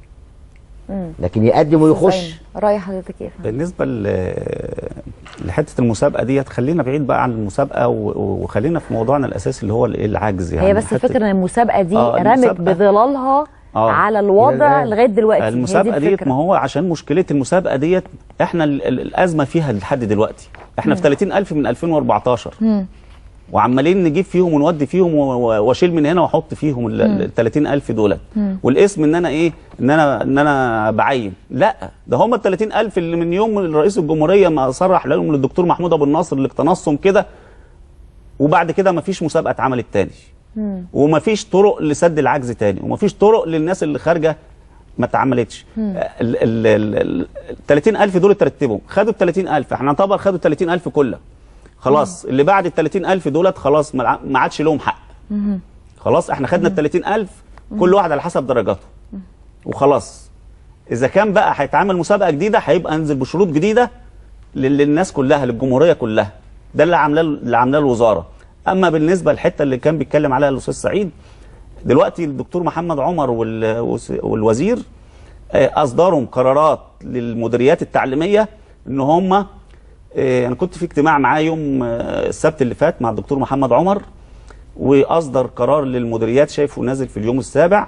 Speaker 16: لكن يقدم ويخش.
Speaker 1: راي حضرتك ايه؟
Speaker 17: بالنسبه لحته المسابقه ديت خلينا بعيد بقى عن المسابقه وخلينا في موضوعنا الاساسي اللي هو العجز. يعني
Speaker 1: هي بس الفكره ان المسابقه دي رمت بظلالها على الوضع لغايه دلوقتي.
Speaker 17: المسابقه ديت، ما هو عشان مشكله المسابقه ديت احنا الازمه فيها لحد دلوقتي. احنا في 30,000 من 2014 وعمالين نجيب فيهم ونودي فيهم واشيل من هنا واحط فيهم ال 30,000 دولت، والاسم ان انا ايه، ان انا بعين. لا، ده هم ال 30,000 اللي من يوم رئيس الجمهوريه ما صرح لهم للدكتور محمود ابو الناصر اللي اقتنصهم كده، وبعد كده ما فيش مسابقه اتعملت تاني، وما فيش طرق لسد العجز تاني، وما فيش طرق للناس اللي خارجه ما اتعملتش. ال 30,000 دول ترتبهم، خدوا ال 30,000، احنا نعتبر خدوا ال 30,000 كلها خلاص. اللي بعد ال 30,000 دولت خلاص ما عادش لهم حق. خلاص احنا خدنا ال 30,000 كل واحد على حسب درجاته وخلاص. اذا كان بقى هيتعمل مسابقه جديده هيبقى انزل بشروط جديده للناس كلها، للجمهوريه كلها. ده اللي عاملاه الوزاره. اما بالنسبه للحته اللي كان بيتكلم عليها الاستاذ سعيد، دلوقتي الدكتور محمد عمر والوزير اصدرهم قرارات للمديريات التعليميه ان هم، انا كنت في اجتماع معاه يوم السبت اللي فات مع الدكتور محمد عمر، واصدر قرار للمديريات شايفه نازل في اليوم السابع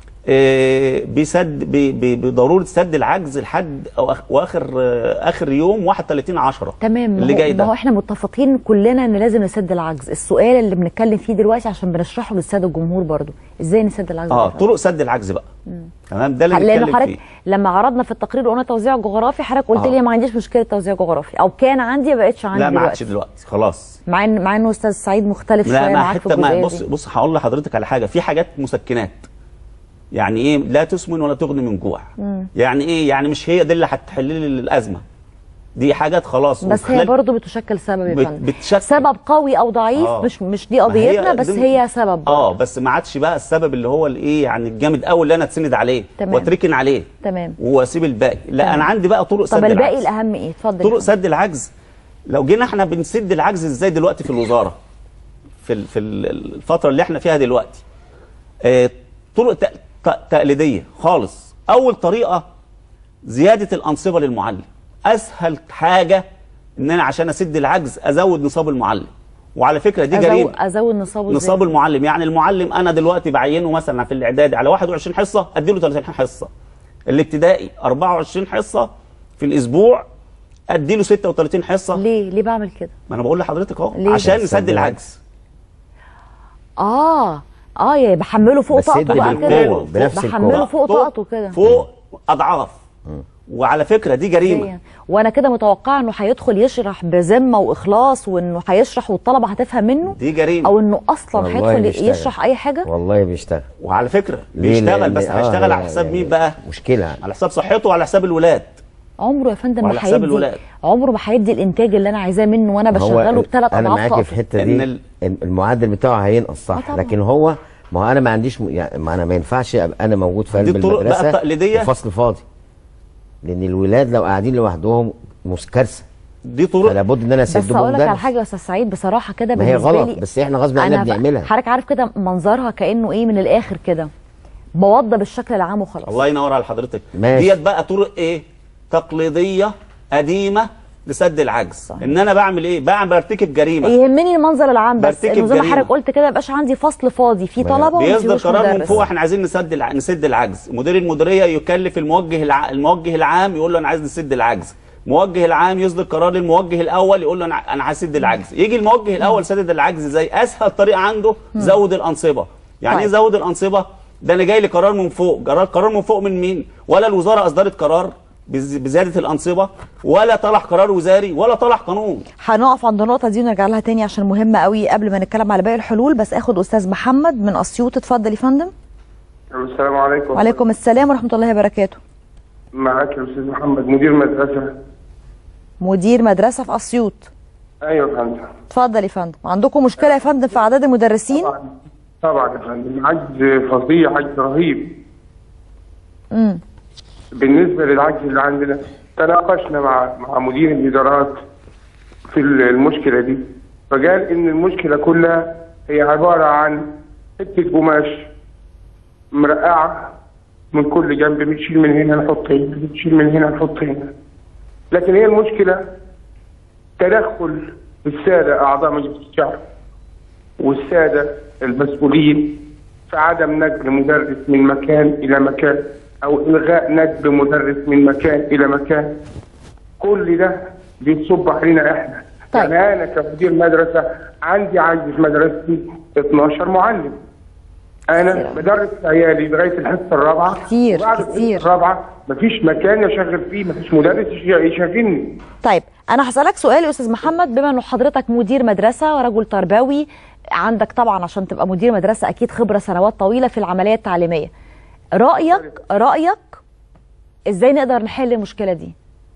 Speaker 17: بضروره سد العجز لحد اخر يوم 31/10
Speaker 1: تمام.
Speaker 17: اللي جاي ده.
Speaker 1: ما هو احنا متفقين كلنا ان لازم نسد العجز. السؤال اللي بنتكلم فيه دلوقتي عشان بنشرحه للساده الجمهور برضو، ازاي نسد العجز؟
Speaker 17: طرق سد العجز بقى. تمام، ده اللي بنتكلم فيه.
Speaker 1: لما عرضنا في التقرير وقلنا توزيع جغرافي، حضرتك قلت لي ما عنديش مشكله توزيع جغرافي، او كان عندي ما بقتش عندي.
Speaker 17: لا ما عادش دلوقتي خلاص.
Speaker 1: مع انه استاذ سعيد مختلف شويه معاك في الجزئيه دي.
Speaker 17: بص هقول لحضرتك على حاجه. في حاجات مسكنات، يعني ايه لا تسمن ولا تغني من جوع. يعني ايه؟ يعني مش هي دي اللي هتحل لي الازمه دي، حاجات خلاص.
Speaker 1: بس هي برضه بتشكل سبب يا فندم، سبب قوي او ضعيف. مش دي قضيتنا، بس هي سبب
Speaker 17: بس ما عادش بقى السبب اللي هو الايه، يعني الجامد قوي اللي انا اتسند عليه واتركن عليه واسيب الباقي. لا تمام. انا عندي بقى طرق سد العجز.
Speaker 1: طب الباقي الاهم ايه؟ اتفضل.
Speaker 17: طرق سد العجز، لو جينا احنا بنسد العجز ازاي دلوقتي في الوزاره في الفتره اللي احنا فيها دلوقتي، طرق تقليديه خالص. اول طريقه زياده الانصبه للمعلم. اسهل حاجه ان انا عشان اسد العجز ازود نصاب المعلم. وعلى فكره دي جريمه.
Speaker 1: ازود
Speaker 17: نصاب المعلم. يعني المعلم انا دلوقتي بعينه مثلا في الاعدادي على 21 حصه، اديله 30 حصه. الابتدائي 24 حصه في الاسبوع، اديله 36 حصه.
Speaker 1: ليه بعمل كده؟
Speaker 17: ما انا بقول لحضرتك اهو، عشان نسد العجز.
Speaker 1: يعني بحمله فوق طاقته بقى كده، بحمله فوق طاقته كده،
Speaker 17: فوق اضعاف. وعلى فكره دي جريمه.
Speaker 1: وانا كده متوقعه انه هيدخل يشرح بذمه واخلاص، وانه هيشرح والطلبه هتفهم منه.
Speaker 17: دي جريمه.
Speaker 1: او انه اصلا هيدخل يشرح اي حاجه.
Speaker 16: والله بيشتغل.
Speaker 17: وعلى فكره بيشتغل، بس هيشتغل على حساب مين بقى؟
Speaker 16: مشكله.
Speaker 17: على حساب صحته وعلى حساب الولاد.
Speaker 1: عمره يا فندم ما هيدي، عمره ما هيدي الانتاج اللي انا عايزاه منه وانا بشغله ب3 اضعاف.
Speaker 16: انا معاكي في الحته دي، المعدل بتاعه هينقص صح، لكن هو ما هو انا ما عنديش يعني ما انا ما ينفعش ابقى انا موجود في قلب المدرسه الفصل فاضي، لان الولاد لو قاعدين لوحدهم كارثه.
Speaker 17: دي طرق
Speaker 16: لابد ان انا اسدهم.
Speaker 1: بس اقول لك على حاجه يا استاذ سعيد بصراحه كده
Speaker 16: بالنسبه لي، هي غلط بس احنا غصب عننا بنعملها.
Speaker 1: حضرتك عارف كده منظرها كانه ايه من الاخر كده، بوضب بالشكل العام وخلاص.
Speaker 17: الله ينور على حضرتك. ديت بقى طرق ايه؟ تقليديه قديمه لسد العجز. صحيح. ان انا بعمل ايه؟ برتكب جريمه.
Speaker 1: يهمني المنظر العام بس، انه زي ما حضرتك قلت كده ما يبقاش عندي فصل فاضي فيه طلبه
Speaker 17: بيصدر قرار من فوق احنا عايزين نسد العجز. مدير المديريه يكلف الموجه العام يقول له انا عايز نسد العجز. موجه العام يصدر قرار للموجه الاول يقول له انا هسد العجز. يجي الموجه الاول سدد العجز ازاي؟ اسهل طريقه عنده زود الانصبه. يعني ايه زود الانصبه؟ ده انا جاي لي قرار من فوق. قرار من فوق من مين؟ ولا الوزاره اصدرت قرار بزياده الانصبه، ولا طلع قرار وزاري، ولا طلع قانون.
Speaker 1: هنقف عند النقطه دي ونرجع لها تاني عشان مهمه قوي قبل ما نتكلم على باقي الحلول. بس اخد استاذ محمد من اسيوط. اتفضل يا فندم.
Speaker 2: السلام عليكم.
Speaker 1: وعليكم السلام ورحمه الله وبركاته.
Speaker 2: معاك يا استاذ محمد، مدير مدرسه.
Speaker 1: مدير مدرسه في اسيوط.
Speaker 2: ايوه يا فندم.
Speaker 1: اتفضل يا فندم. عندكم مشكله يا فندم في اعداد المدرسين؟
Speaker 2: طبعا يا فندم، عجز فظيع، عجز رهيب. بالنسبه للعجز اللي عندنا، تناقشنا مع مدير الادارات في المشكله دي، فقال ان المشكله كلها هي عباره عن حته قماش مرقعه من كل جنب، بنشيل من هنا نحط هنا، بنشيل من هنا نحط هنا. لكن هي المشكله تدخل الساده اعضاء مجلس الشعب والساده المسؤولين في عدم نقل مدرس من مكان الى مكان او الغاء نقل مدرس من مكان الى مكان. كل ده بيتصب علينا احنا.
Speaker 1: طيب.
Speaker 2: يعني انا كمدير مدرسه عندي عجز في مدرستي 12 معلم. انا بدرس عيالي لغايه الحصه الرابعه
Speaker 1: كتير
Speaker 2: وبعد الحصه الرابعه مفيش مكان اشغل فيه، مفيش مدرس يشغلني.
Speaker 1: طيب انا هسالك سؤال يا استاذ محمد، بما انه حضرتك مدير مدرسه ورجل تربوي، عندك طبعا عشان تبقى مدير مدرسه اكيد خبره سنوات طويله في العمليه التعليميه. رايك ازاي نقدر نحل المشكله دي؟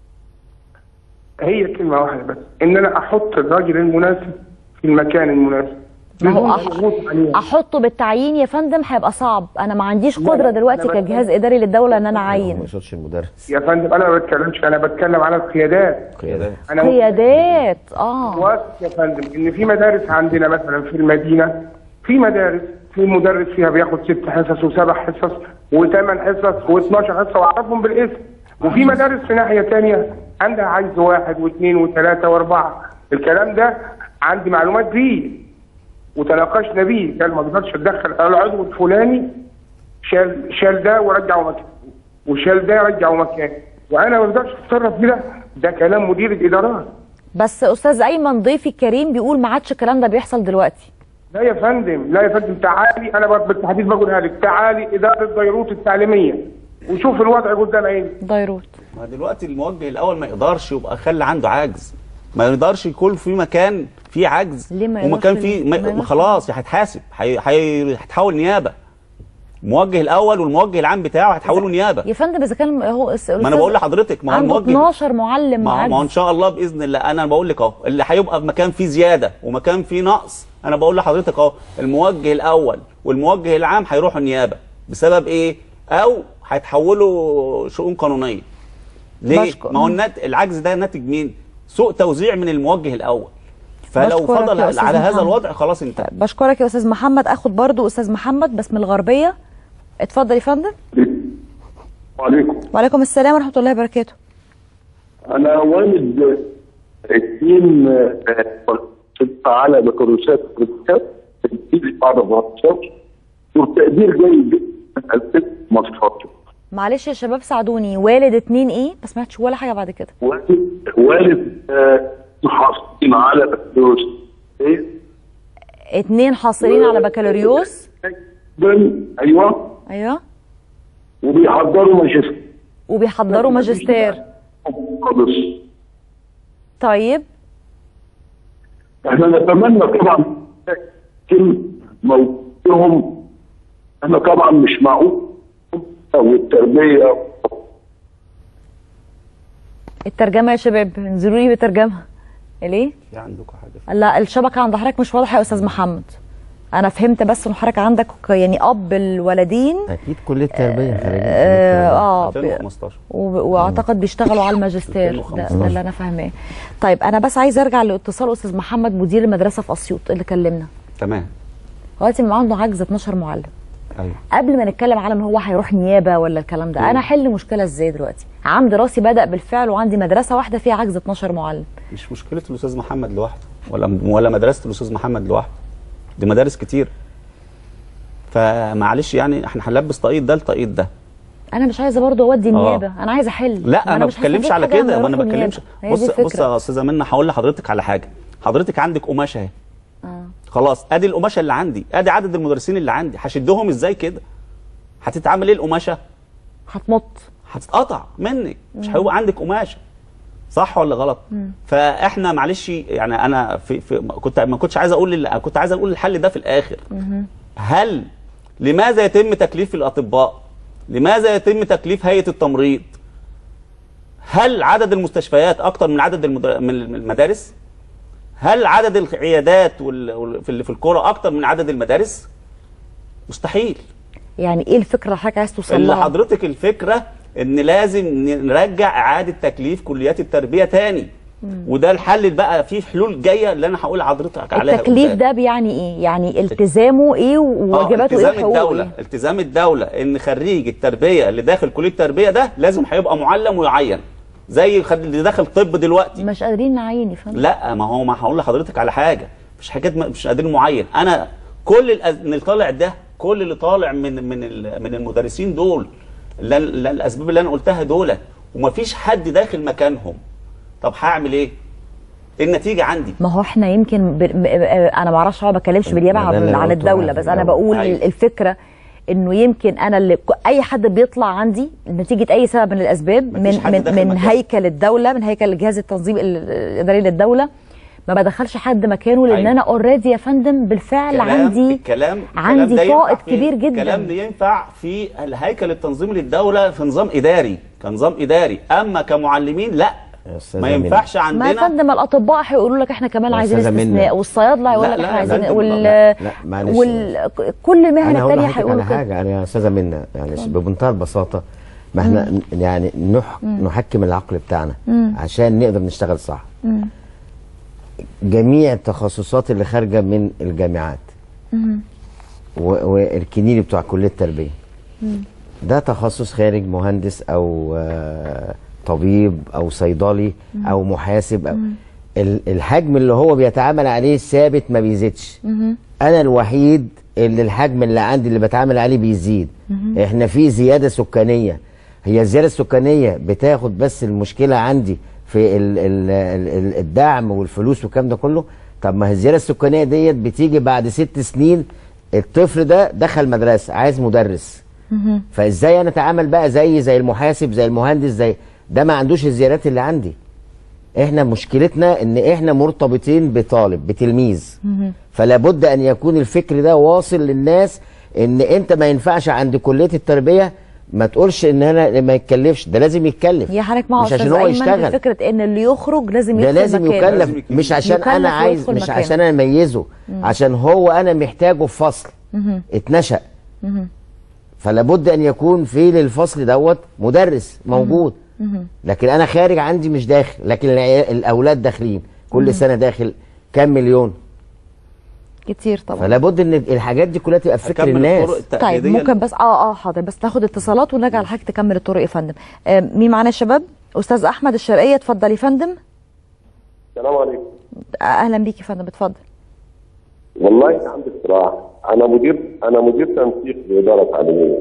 Speaker 2: هي كلمه واحده بس، ان انا احط الراجل المناسب في المكان المناسب.
Speaker 1: ما هو احطه بالتعيين يا فندم هيبقى صعب، انا ما عنديش قدره دلوقتي كجهاز اداري للدوله ان انا اعين.
Speaker 15: ما يقصدش المدرس
Speaker 2: يا فندم، انا ما بتكلمش، انا بتكلم على القيادات.
Speaker 1: انا قيادات
Speaker 2: واثق يا فندم ان في مدارس عندنا مثلا في المدينه، في مدارس في مدرس فيها بياخد 6 حصص و7 حصص و8 حصص و12 حصه واعرفهم بالاسم، وفي مدارس في ناحيه ثانيه عندها عجز 1 و2 و3 و4. الكلام ده عندي معلومات بيه وتناقشنا بيه، قال ما اقدرش اتدخل العضو الفلاني شال ده ورجعه مكانه وشال ده رجعه مكانه، وانا ما اقدرش اتصرف كده. ده كلام مدير الادارات.
Speaker 1: بس استاذ ايمن ضيفي الكريم بيقول ما عادش الكلام ده بيحصل دلوقتي.
Speaker 2: لا يا فندم، لا يا فندم، تعالي انا بالتحديد بقولها لك، تعالي اداره ديروت التعليميه وشوف الوضع قدام عيني.
Speaker 1: ديروت
Speaker 17: ما دلوقتي الموجه الاول ما يقدرش يبقى خلي عنده عجز، ما يقدرش يكون في مكان فيه عجز ومكان فيه خلاص هيتحاسب، هيتحول نيابه. الموجه الاول والموجه العام بتاعه هيتحولوا نيابه
Speaker 1: يا فندم. اذا كان هو
Speaker 17: ما انا بقول لحضرتك، ما هو
Speaker 1: عنده 12 معلم
Speaker 17: ما هو ان شاء الله باذن الله. انا بقول لك اهو اللي هيبقى في مكان فيه زياده ومكان فيه نقص، انا بقول لحضرتك اهو الموجه الاول والموجه العام هيروحوا النيابه. بسبب ايه؟ او هيتحولوا شؤون قانونيه. ليه؟ ما هو العجز ده ناتج مين؟ سوء توزيع من الموجه الاول. فلو فضل على هذا الوضع خلاص انتهى.
Speaker 1: بشكرك يا استاذ محمد. اخد برضو استاذ محمد بس من الغربيه. اتفضل يا فندم. وعليكم السلام ورحمه الله وبركاته.
Speaker 5: انا والد 2 على بكالوريوسات في بعض الدراسات وتقدير جيد جدا مصفات.
Speaker 1: معلش يا شباب ساعدوني، والد 2 ايه؟ ما سمعتش ولا حاجه بعد كده.
Speaker 5: والد حاصلين على بكالوريوس.
Speaker 1: 2 حاصلين على بكالوريوس.
Speaker 5: ايوه
Speaker 1: وبيحضروا ماجستير. طيب
Speaker 5: احنا نتمنى طبعا موضوعهم، احنا طبعا مش معقول
Speaker 1: الترجمه يا شباب، انزلوا لي بترجمها. ليه؟
Speaker 17: في عندكم حاجه؟
Speaker 1: لا الشبكه عند حضرتك مش واضحه يا استاذ محمد. انا فهمت بس ان حضرتك عندك يعني اب الولدين
Speaker 16: اكيد كليه التربيه
Speaker 17: 2015
Speaker 1: واعتقد بيشتغلوا على الماجستير. ده اللي انا فاهماه. طيب انا بس عايز ارجع لاتصال استاذ محمد مدير المدرسه في اسيوط اللي كلمنا.
Speaker 17: تمام.
Speaker 1: دلوقتي عنده عجز 12 معلم.
Speaker 17: ايوه.
Speaker 1: قبل ما نتكلم على ان هو هيروح نيابه ولا الكلام ده، انا احل مشكله ازاي دلوقتي؟ عام دراسي بدا بالفعل وعندي مدرسه واحده فيها عجز 12 معلم.
Speaker 17: مش مشكله الاستاذ محمد لوحده ولا مدرسه الاستاذ محمد لوحده، دي مدارس كتير. فمعلش يعني احنا هنلبس طاقية ده لطاقية ده.
Speaker 1: انا مش عايزه برضه اودي النيابه، انا عايزه احل.
Speaker 17: لا انا ما بتكلمش على كده، وانا ما بتكلمش. بص يا استاذه منى، هقول لحضرتك على حاجه. حضرتك عندك قماشه اهي. خلاص ادي القماشه اللي عندي، ادي عدد المدرسين اللي عندي، هشدهم ازاي كده؟ هتتعمل ايه القماشه؟ هتتقطع منك، مش هيبقى عندك قماشه. صح ولا غلط؟ فاحنا معلش يعني انا ما كنتش عايز اقول كنت عايز اقول الحل ده في الاخر. هل لماذا يتم تكليف الاطباء؟ لماذا يتم تكليف هيئه التمريض؟ هل عدد المستشفيات اكتر من عدد من المدارس؟ هل عدد العيادات اللي في القرى اكتر من عدد المدارس؟ مستحيل.
Speaker 1: يعني ايه الفكره اللي حضرتك عايز توصل لها؟
Speaker 17: اللي حضرتك الفكره ان لازم نرجع اعاده تكليف كليات التربيه تاني. وده الحل بقى، فيه حلول جايه اللي انا هقول لحضرتك عليها.
Speaker 1: التكليف ده بيعني ايه؟ يعني التزامه ايه وواجباته ايه وحقوقه ايه؟
Speaker 17: التزام الدوله ان خريج التربيه اللي داخل كليه التربيه ده لازم هيبقى معلم ويعين زي اللي داخل طب دلوقتي.
Speaker 1: مش قادرين نعين يا فندم.
Speaker 17: لا ما هو ما هقول لحضرتك على حاجه، مش حكايه مش قادرين معين. انا كل اللي طالع ده كل اللي طالع من المدرسين دول الاسباب اللي انا قلتها دول، ومفيش حد داخل مكانهم. طب هعمل ايه؟ النتيجه عندي.
Speaker 1: ما هو احنا يمكن انا ما اعرفش، ما بتكلمش بالنيابه عن الدوله، بس انا بقول الفكره انه يمكن انا اللي اي حد بيطلع عندي نتيجه اي سبب من الاسباب من هيكل الدوله، من هيكل جهاز التنظيم الاداري للدوله، ما بدخلش حد مكانه، لان انا اوريدي يا فندم بالفعل عندي فائض كبير جدا.
Speaker 17: الكلام ده ينفع في الهيكل التنظيمي للدوله في نظام اداري، كنظام اداري، اما كمعلمين لا، ما ينفعش عندنا.
Speaker 1: ما يا فندم الاطباء هيقولوا لك احنا كمان عايزين استثناء، والصيادله هيقول لك احنا عايزين، كل مهنه ثانيه هيقولوا كده.
Speaker 16: حاجه انا يا استاذه منى يعني بمنتهى البساطه، ما احنا يعني نحكم العقل بتاعنا عشان نقدر نشتغل صح. جميع التخصصات اللي خارجه من الجامعات والكنيري بتوع كليه التربيه، ده تخصص خارج، مهندس او طبيب او صيدلي او محاسب أو الحجم اللي هو بيتعامل عليه ثابت ما بيزيدش. انا الوحيد اللي الحجم اللي عندي اللي بتعامل عليه بيزيد. احنا في زياده سكانيه، هي الزياده السكانيه بتاخد بس المشكله عندي في الدعم والفلوس والكلام ده كله. طب ما هي الزياده السكانيه ديت بتيجي بعد 6 سنين الطفل ده دخل مدرسه عايز مدرس، فازاي انا اتعامل بقى زي المحاسب زي المهندس زي ده ما عندوش الزيادات اللي عندي. احنا مشكلتنا ان احنا مرتبطين بطالب بتلميذ، فلا بد ان يكون الفكر ده واصل للناس ان انت ما ينفعش عند كليه التربيه ما تقولش ان انا ما يتكلفش، ده لازم يتكلف
Speaker 1: يا حضرتك. ما
Speaker 16: مش عشان هو يشتغل،
Speaker 1: فكره ان اللي يخرج لازم
Speaker 16: يدخل، ده لازم يكلف، مش عشان انا عايز، مش عشان انا اميزه، عشان هو انا محتاجه في فصل اتنشأ، فلا بد ان يكون في للفصل دوت مدرس موجود. لكن انا خارج عندي مش داخل، لكن الاولاد داخلين كل سنه داخل كام مليون
Speaker 1: كتير طبعا.
Speaker 16: فلا بد ان الحاجات دي كلها تبقى في فكر الناس.
Speaker 1: طيب ممكن بس حاضر، بس ناخد اتصالات ونرجع لحضرتك تكمل الطرق يا فندم. مين معانا يا شباب؟ استاذ احمد الشرقيه، اتفضل يا فندم.
Speaker 4: السلام عليكم.
Speaker 1: اهلا بيك يا فندم، اتفضل.
Speaker 4: والله عندي اقتراح، انا مدير تنسيق باداره تعليميه.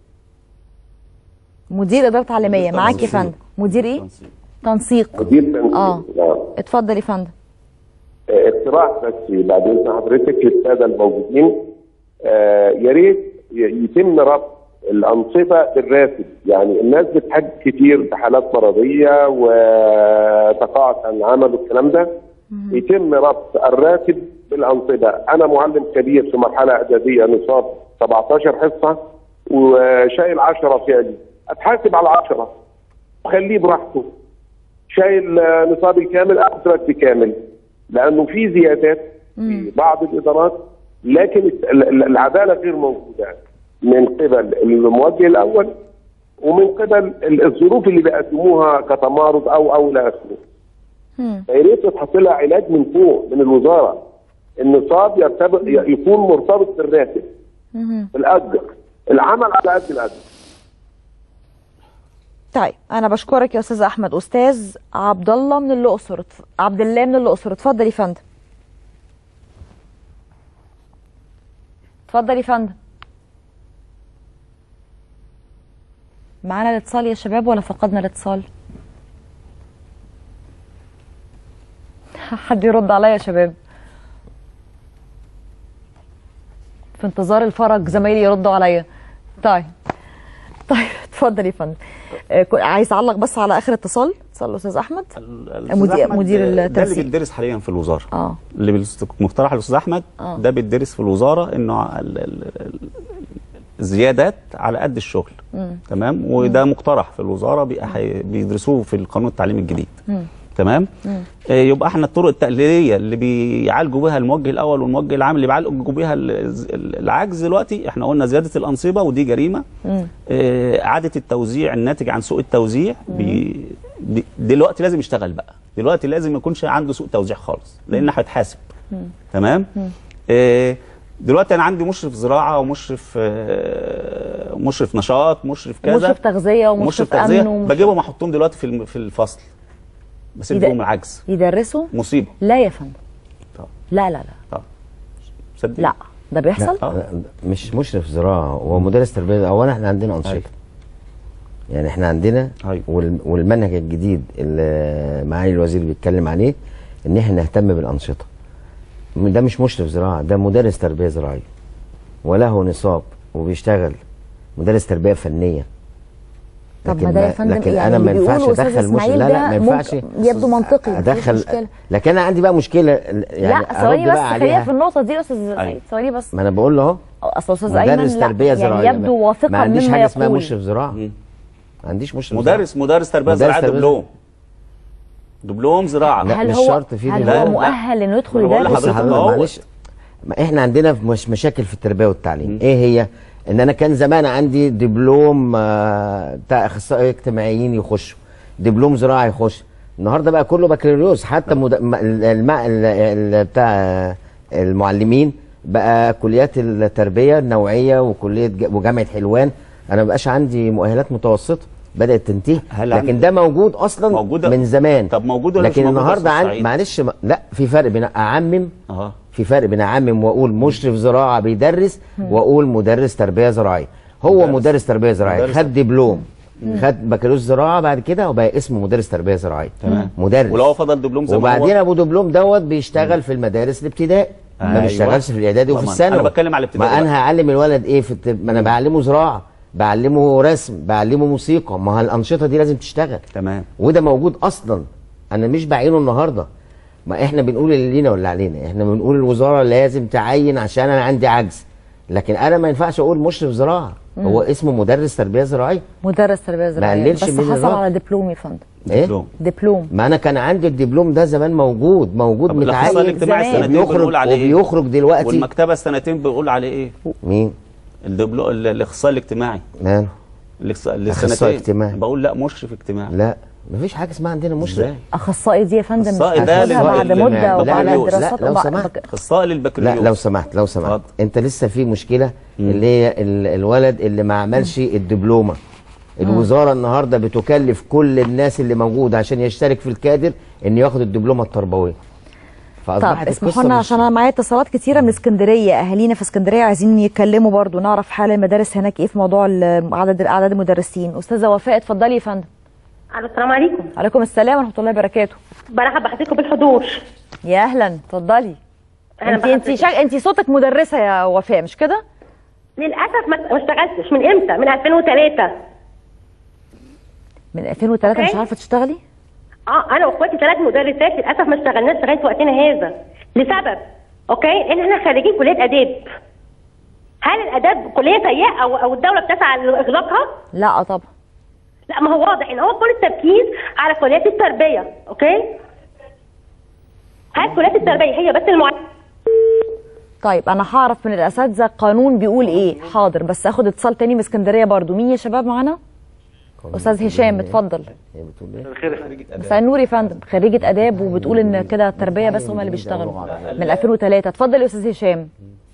Speaker 1: مدير اداره تعليميه، معاك يا فندم. مدير ايه؟ تنسيق.
Speaker 4: مدير تنسيق.
Speaker 1: اتفضل يا فندم.
Speaker 4: اقتراح بس بعد اذن حضرتك للساده الموجودين، يا ريت يتم ربط الانشطه بالراتب. يعني الناس بتحج كتير بحالات مرضيه وتقاعد عن العمل والكلام ده، يتم ربط الراتب بالانشطه. انا معلم كبير في مرحله اعداديه، نصاب 17 حصه وشايل 10 فعلي، اتحاسب على 10 وخليه براحته. شايل نصابي كامل اخذ راتبي كامل، لانه في زيادات في بعض الادارات، لكن العداله غير موجوده من قبل الموجه الاول ومن قبل الظروف اللي بيقدموها كتمارض او الى اخره. فيا ريت يتحط لها علاج من فوق من الوزاره، النصاب يكون مرتبط بالراتب، الاجر، العمل على قد الاجر.
Speaker 1: طيب انا بشكرك يا استاذ احمد. استاذ عبد الله من الاقصر، عبد الله من الاقصر، اتفضل يا فندم. اتفضل يا فندم. معانا الاتصال يا شباب ولا فقدنا الاتصال؟ حد يرد عليا يا شباب، في انتظار الفرج زمايلي يردوا عليا. طيب اتفضل يا فندم. عايز اعلق بس على اخر اتصال الاستاذ احمد. مدير التنسيق
Speaker 17: ده اللي بيدرس حاليا في الوزاره. اللي مقترح الاستاذ احمد ده بيدرس في الوزاره، انه الزيادات على قد الشغل. تمام. وده مقترح في الوزاره بيدرسوه في القانون التعليمي الجديد. تمام. يبقى احنا الطرق التقليديه اللي بيعالجوا بها الموجه الاول والموجه العام اللي بيعالجوا بها العجز دلوقتي، احنا قلنا زياده الانصبه ودي جريمه. اعاده التوزيع الناتج عن سوء التوزيع دلوقتي لازم يشتغل بقى، دلوقتي لازم ما يكونش عنده سوء توزيع خالص لان هيتحاسب. تمام. دلوقتي انا عندي مشرف زراعه ومشرف نشاط، مشرف كذا،
Speaker 1: مشرف تغذيه ومشرف امن،
Speaker 17: بجيبهم احطهم دلوقتي في الفصل، بسيب لهم العجز.
Speaker 1: يدرسوا؟
Speaker 17: مصيبه.
Speaker 1: لا يا فندم. لا.
Speaker 17: صدق.
Speaker 1: لا ده بيحصل؟
Speaker 16: لا مش مشرف زراعه، هو مدرس تربيه. اولا احنا عندنا انشطه، يعني احنا عندنا والمنهج الجديد اللي معالي الوزير بيتكلم عليه ان احنا نهتم بالانشطه. ده مش مشرف زراعه، ده مدرس تربيه زراعيه وله نصاب وبيشتغل مدرس تربيه فنيه.
Speaker 1: طب ما ده يا فندم
Speaker 16: لكن انا ما ينفعش ادخل مشرف. لا ما ينفعش،
Speaker 1: يبدو منطقي
Speaker 16: ادخل. لكن انا عندي بقى مشكله يعني.
Speaker 1: لا ثواني بس، خلينا في النقطه دي يا استاذ سعيد، ثواني بس.
Speaker 16: ما انا بقول له اهو،
Speaker 1: اصل استاذ ايمن
Speaker 16: مدرس تربيه زراعيه
Speaker 1: يعني يبدو واثقا مما يقول.
Speaker 16: ما عنديش حاجه اسمها مشرف زراعه، ما عنديش مشرف
Speaker 17: مدرس تربيه زراعيه دبلوم زراعه.
Speaker 16: لا مش شرط فيه.
Speaker 1: هل هو مؤهل انه يدخل يدرس؟
Speaker 16: معلش، احنا عندنا مشاكل في التربيه والتعليم. ايه هي؟ ان انا كان زمان عندي دبلوم بتاع اخصائي اجتماعيين يخشوا، دبلوم زراعه يخش. النهارده بقى كله بكالوريوس، حتى بتاع المعلمين بقى كليات التربيه النوعيه وجامعه حلوان. انا مبقاش عندي مؤهلات متوسطه، بدات تنتهي. لكن ده موجود اصلا من زمان.
Speaker 17: طب موجود ولا
Speaker 16: لكن النهارده معلش لا، في فرق بين اعمم في فرق بين اعمم واقول مشرف زراعه بيدرس واقول مدرس تربيه زراعيه. هو مدرس تربيه زراعيه خد دبلوم، خد بكالوريوس زراعه، بعد كده وبقى اسمه مدرس تربيه زراعيه.
Speaker 17: تمام.
Speaker 16: مدرس.
Speaker 17: ولو فضل دبلوم زي ما هو،
Speaker 16: وبعدين ابو دبلوم دوت بيشتغل في المدارس الابتدائي، ما بيشتغلش في الاعدادي وفي الثانوي.
Speaker 17: انا بتكلم على الابتدائي.
Speaker 16: ما انا هعلم الولد ايه ما انا بعلمه زراعه، بعلمه رسم، بعلمه موسيقى. ما الانشطه دي لازم تشتغل.
Speaker 17: تمام.
Speaker 16: وده موجود اصلا، انا مش بعينه النهارده. ما احنا بنقول اللي لينا واللي علينا، احنا بنقول الوزاره لازم تعين عشان انا عندي عجز. لكن انا ما ينفعش اقول مشرف زراعه، هو اسمه مدرس تربيه زراعيه.
Speaker 1: مدرس تربيه زراعيه بس حصل على دبلوم يا فندم.
Speaker 16: ايه؟
Speaker 1: دبلوم.
Speaker 16: ما انا كان عندي الدبلوم ده زمان موجود متعين وبيخرج دلوقتي.
Speaker 17: والمكتبه السنتين بيقول عليه ايه؟
Speaker 16: مين؟
Speaker 17: الاخصائي الاجتماعي.
Speaker 16: ماله؟
Speaker 17: الاخصائي الاجتماعي. بقول لا مشرف اجتماعي.
Speaker 16: لا مفيش حاجه اسمها عندنا مشرف.
Speaker 1: اخصائي دي يا فندم
Speaker 17: اخصائي ده
Speaker 1: بعد مده وبعد دراسات.
Speaker 16: لو سمحت
Speaker 17: اخصائي للبكالوريوس.
Speaker 16: لا لو سمحت انت لسه في مشكله اللي هي الولد اللي ما عملش الدبلومه. الوزاره النهارده بتكلف كل الناس اللي موجوده عشان يشترك في الكادر ان ياخد الدبلومه التربويه.
Speaker 1: طب اسمحوا لنا عشان انا معايا اتصالات كتيره من اسكندريه، اهالينا في اسكندريه عايزين يتكلموا برضو، نعرف حال المدارس هناك ايه في موضوع اعداد المدرسين. استاذه وفاء اتفضلي يا فندم.
Speaker 6: السلام عليكم.
Speaker 1: عليكم السلام ورحمه الله وبركاته.
Speaker 6: برحب بحضرتك بالحضور.
Speaker 1: يا اهلا اتفضلي. انت صوتك مدرسه يا وفاء مش كده؟
Speaker 6: للاسف ما اشتغلتش. من امتى؟ من 2003.
Speaker 1: من 2003 مش عارفه تشتغلي؟
Speaker 6: انا واخواتي 3 مدرسات للاسف ما اشتغلناش لغايه وقتنا هذا لسبب ان احنا خريجين كليه اداب. هل الاداب كليه سيئه او الدوله بتسعى لاغلاقها؟
Speaker 1: لا طبعا.
Speaker 6: لا ما هو واضح ان هو كل التركيز على كليات التربيه. هل كليات التربيه هي بس
Speaker 1: طيب انا هعرف من الاساتذه القانون بيقول ايه. حاضر، بس اخد اتصال تاني من اسكندريه برضو. مين يا شباب معانا؟ استاذ هشام اتفضل. مساء النور يا فندم. خريجه اداب وبتقول ان كده التربيه بس هم اللي بيشتغلوا من 2003. اتفضل يا استاذ هشام.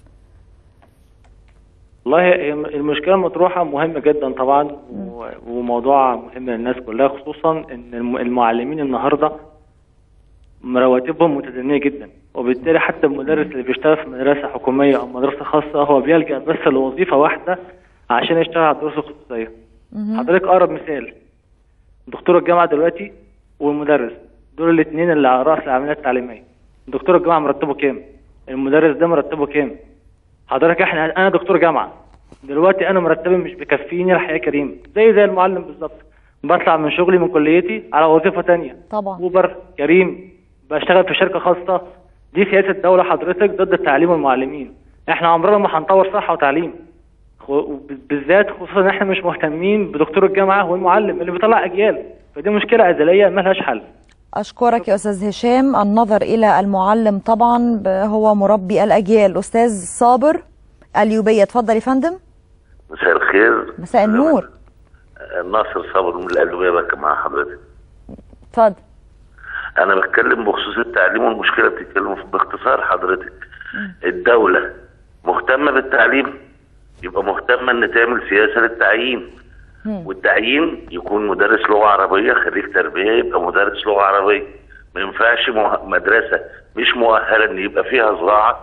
Speaker 22: والله المشكله المطروحه مهمه جدا طبعا، وموضوع مهم للناس كلها، خصوصا ان المعلمين النهارده رواتبهم متدنيه جدا، وبالتالي حتى المدرس اللي بيشتغل في مدرسه حكوميه او مدرسه خاصه هو بيلجأ بس لوظيفه واحده عشان يشتغل على الدروس الخصوصيه. حضرتك اقرب مثال دكتور الجامعه دلوقتي والمدرس، دول الاثنين اللي على راس العمليه التعليميه. دكتور الجامعه مرتبه كام؟ المدرس ده مرتبه كام؟ حضرتك انا دكتور جامعه دلوقتي، انا مرتبي مش بيكفيني الحياه كريم، زي المعلم بالظبط. بطلع من شغلي من كليتي على وظيفه ثانيه
Speaker 1: طبعا
Speaker 22: اوبر كريم، بشتغل في شركه خاصه. دي سياسه الدوله حضرتك ضد التعليم والمعلمين. احنا عمرنا ما هنطور صحه وتعليم، بالذات خصوصا ان احنا مش مهتمين بدكتور الجامعه والمعلم اللي بيطلع اجيال. فدي مشكله ازليه ما لهاش حل.
Speaker 1: اشكرك يا استاذ هشام. النظر الى المعلم طبعا هو مربي الاجيال. استاذ صابر اليوبيه اتفضل يا فندم.
Speaker 23: مساء الخير.
Speaker 1: مساء النور.
Speaker 23: ناصر صابر من القلوبيه بقى مع حضرتك.
Speaker 1: اتفضل.
Speaker 23: انا بتكلم بخصوص التعليم والمشكله بتتكلم باختصار حضرتك. الدوله مهتمه بالتعليم، يبقى مهتمه ان تعمل سياسه للتعيين، والتعيين يكون مدرس لغه عربيه خريج تربيه يبقى مدرس لغه عربيه. ما ينفعش مدرسه مش مؤهله ان يبقى فيها زراعه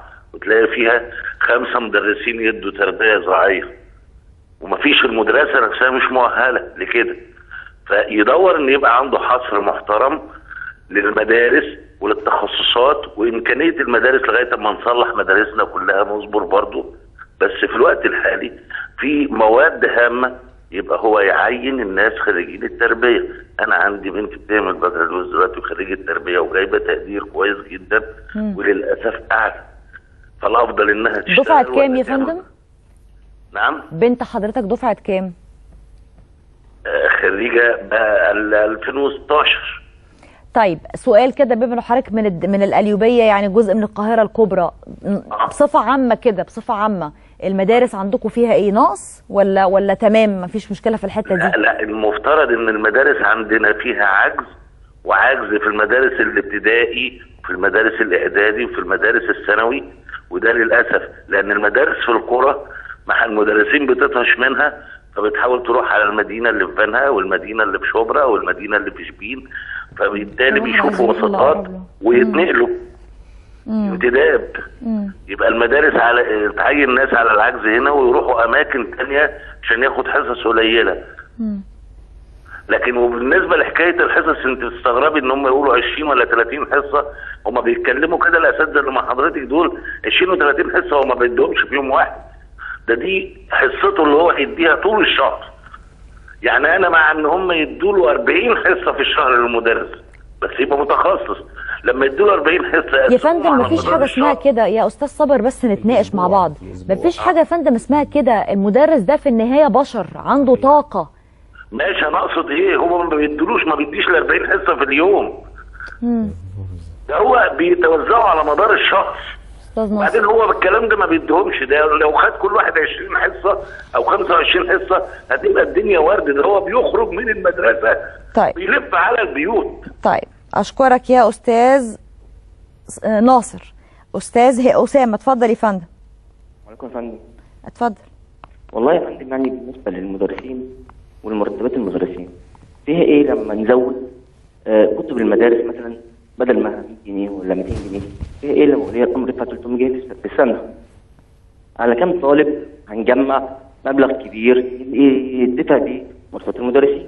Speaker 23: وتلاقي فيها 5 مدرسين يدوا تربيه زراعيه، ومفيش المدرسه نفسها مش مؤهله لكده. فيدور ان يبقى عنده حصر محترم للمدارس وللتخصصات، وامكانيه المدارس لغايه اما نصلح مدارسنا كلها نصبر برضه. بس في الوقت الحالي في مواد هامه يبقى هو يعين الناس خريجين التربيه. انا عندي بنت بتعمل بكالوريوس دلوقتي وخريجه التربيه وجايبه تقدير كويس جدا وللاسف اعلى، فالافضل انها تشتغل.
Speaker 1: دفعه كام يا فندم؟
Speaker 23: نعم؟
Speaker 1: بنت حضرتك دفعه كام؟
Speaker 23: خريجه 2016.
Speaker 1: طيب سؤال كده، بما انه حضرتك من القليوبيه، يعني جزء من القاهره الكبرى، بصفه عامه كده، بصفه عامه المدارس عندكم فيها ايه، نقص ولا تمام مفيش مشكله في الحته دي؟
Speaker 23: لا المفترض ان المدارس عندنا فيها عجز، وعجز في المدارس الابتدائي وفي المدارس الاعدادي وفي المدارس الثانوي، وده للاسف لان المدارس في القرى مع المدرسين بتطهش منها، فبتحاول تروح على المدينه اللي في بنها والمدينه اللي في شبرا والمدينه اللي في شبين، فبالتالي بيشوفوا وسطات ويتنقلوا انتداب. يبقى المدارس على تعين ناس على العجز هنا ويروحوا اماكن ثانيه عشان ياخد حصص قليله. لكن وبالنسبه لحكايه الحصص انت بتستغربي ان هم يقولوا 20 ولا 30 حصه، هم بيتكلموا كده الاساتذه اللي مع حضرتك دول 20 و30 حصه وما بيدوهمش في يوم واحد. دي حصته اللي هو هيديها طول الشهر. يعني انا مع ان هم يدوا له 40 حصه في الشهر للمدرس بس يبقى متخصص. لما يدوا له 40 حصه
Speaker 1: يا فندم مفيش حاجه اسمها كده يا استاذ صابر، بس نتناقش مع بعض. مفيش حاجه يا فندم اسمها كده، المدرس ده في النهايه بشر عنده طاقه.
Speaker 23: ماشي، انا اقصد ايه، هو ما بيديلوش، ما بيديش ال 40 حصه في اليوم. ده هو بيتوزعوا على مدار الشهر. بعدين هو بالكلام ده ما بيديهمش، ده لو خد كل واحد 20 حصه او 25 حصه هتبقى الدنيا ورد. ده هو بيخرج من المدرسه
Speaker 1: طيب
Speaker 23: بيلف على البيوت.
Speaker 1: طيب اشكرك يا استاذ ناصر. استاذ اسامه اتفضل يا فندم.
Speaker 7: وعليكم يا فندم.
Speaker 1: اتفضل.
Speaker 7: والله يا فندم يعني بالنسبه للمدرسين والمرتبات المدرسين فيها ايه لما نزود كتب المدارس مثلا بدل ما 100 جنيه ولا 200 جنيه، فيها ايه لو هي الامر يدفع 300 جنيه في السنه؟ على كام طالب هنجمع مبلغ كبير يدفع بيه مرتبات المدرسين؟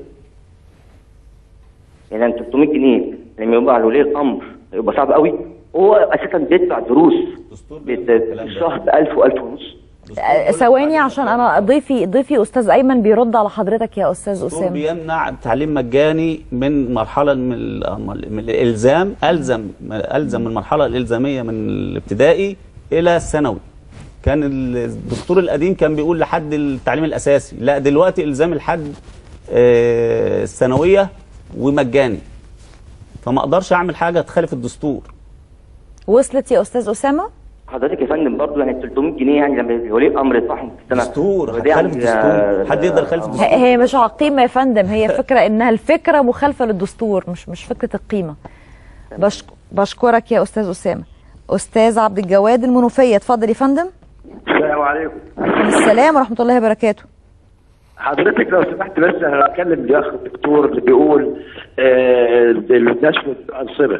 Speaker 7: يعني 300 جنيه لما يبقى على ولي الامر يبقى صعب قوي. هو اساسا بيدفع دروس الشهر ب 1000 و1000 ونص.
Speaker 1: ثواني عشان انا ضيفي استاذ ايمن بيرد على حضرتك يا استاذ اسامه.
Speaker 17: بيمنع تعليم مجاني من مرحله من الالزام، الزم المرحله الالزاميه من الابتدائي الى الثانوي. كان الدستور القديم كان بيقول لحد التعليم الاساسي، لا دلوقتي الزام الحد الثانويه ومجاني. فما اقدرش اعمل حاجه تخالف الدستور.
Speaker 1: وصلت يا استاذ اسامه؟
Speaker 7: حضرتك يا فندم برضه يعني 300 جنيه يعني لما ولي الامر يدفعهم في السنه
Speaker 17: دستور هتخالف الدستور. حد يقدر يخالف الدستور؟
Speaker 1: هي مش على القيمه يا فندم، هي فكره انها الفكره مخالفه للدستور، مش فكره القيمه. بشكرك يا استاذ اسامه. استاذ عبد الجواد المنوفيه اتفضل يا فندم.
Speaker 8: السلام عليكم.
Speaker 1: السلام ورحمه الله وبركاته.
Speaker 8: حضرتك لو سمحت بس انا هتكلم باخ الدكتور اللي بيقول نشر الانصبه.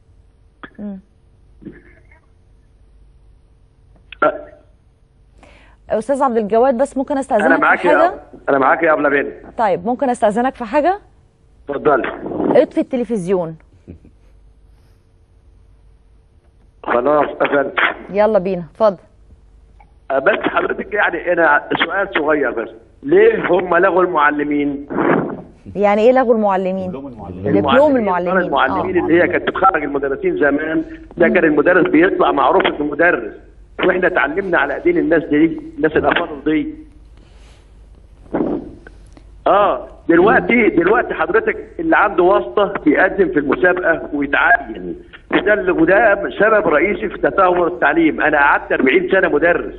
Speaker 1: استاذ عبد الجواد بس ممكن استاذنك في حاجه؟
Speaker 8: انا معاك يا ابله بنت.
Speaker 1: طيب ممكن استاذنك في حاجه؟
Speaker 8: اتفضلي.
Speaker 1: اطفي التلفزيون.
Speaker 8: خلاص قفلت.
Speaker 1: يلا بينا اتفضل.
Speaker 8: بس حضرتك يعني انا سؤال صغير بس، ليه هم لغوا المعلمين؟
Speaker 1: يعني ايه لغوا المعلمين؟ دبلوم المعلمين.
Speaker 8: المعلمين اللي هي كانت بتخرج المدرسين زمان، ده كان المدرس بيطلع معروف انه مدرس، واحنا اتعلمنا على ايدين الناس دي، الناس الافاضل دي. دلوقتي حضرتك اللي عنده واسطه بيقدم في المسابقه ويتعين، وده سبب رئيسي في تدهور التعليم. انا قعدت 40 سنه مدرس.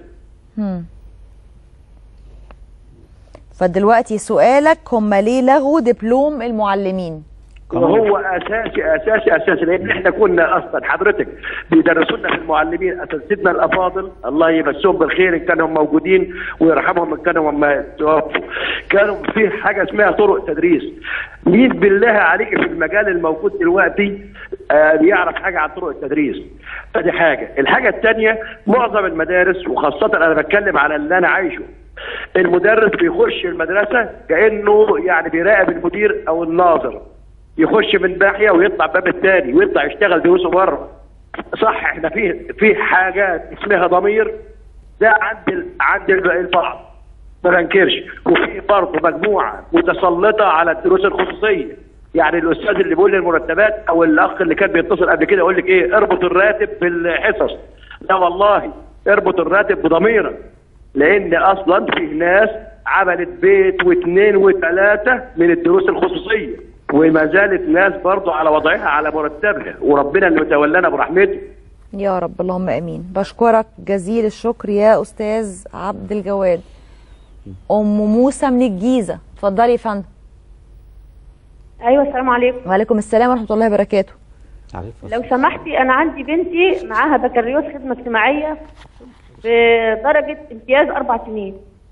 Speaker 1: فدلوقتي سؤالك هم ليه لغوا دبلوم المعلمين؟
Speaker 8: وهو اساسي لان احنا كنا اصلا حضرتك بيدرسونا في المعلمين اساتذتنا الافاضل الله يمسهم بالخير ان كانوا موجودين ويرحمهم ان كانوا هم توفوا، كانوا في حاجه اسمها طرق تدريس. مين بالله عليك في المجال الموجود دلوقتي يعرف حاجه عن طرق التدريس. فدي حاجه. الحاجه الثانيه، معظم المدارس وخاصه انا بتكلم على اللي انا عايشه، المدرس بيخش المدرسه كانه يعني بيراقب المدير او الناظر، يخش من ناحيه ويطلع باب الثاني ويطلع يشتغل دروسه بره. صح، احنا في حاجات اسمها ضمير، ده عند البعض ما بنكرش، وفي برضه مجموعه متسلطه على الدروس الخصوصيه. يعني الاستاذ اللي بيقول لي المرتبات، او الاخ اللي كان بيتصل قبل كده يقول لك ايه، اربط الراتب بالحصص. لا والله، اربط الراتب بضميرك، لان اصلا في ناس عملت بيت واثنين وثلاثه من الدروس الخصوصيه، وما زالت ناس برضه على وضعها على مرتبها، وربنا اللي يتولانا برحمته.
Speaker 1: يا رب، اللهم امين. بشكرك جزيل الشكر يا استاذ عبد الجواد. ام موسى من الجيزه، اتفضلي يا فندم.
Speaker 18: ايوه، السلام عليكم.
Speaker 1: وعليكم السلام ورحمه الله وبركاته.
Speaker 18: لو سمحتي، انا عندي بنتي معاها بكالوريوس خدمه اجتماعيه بدرجه امتياز 4 سنين.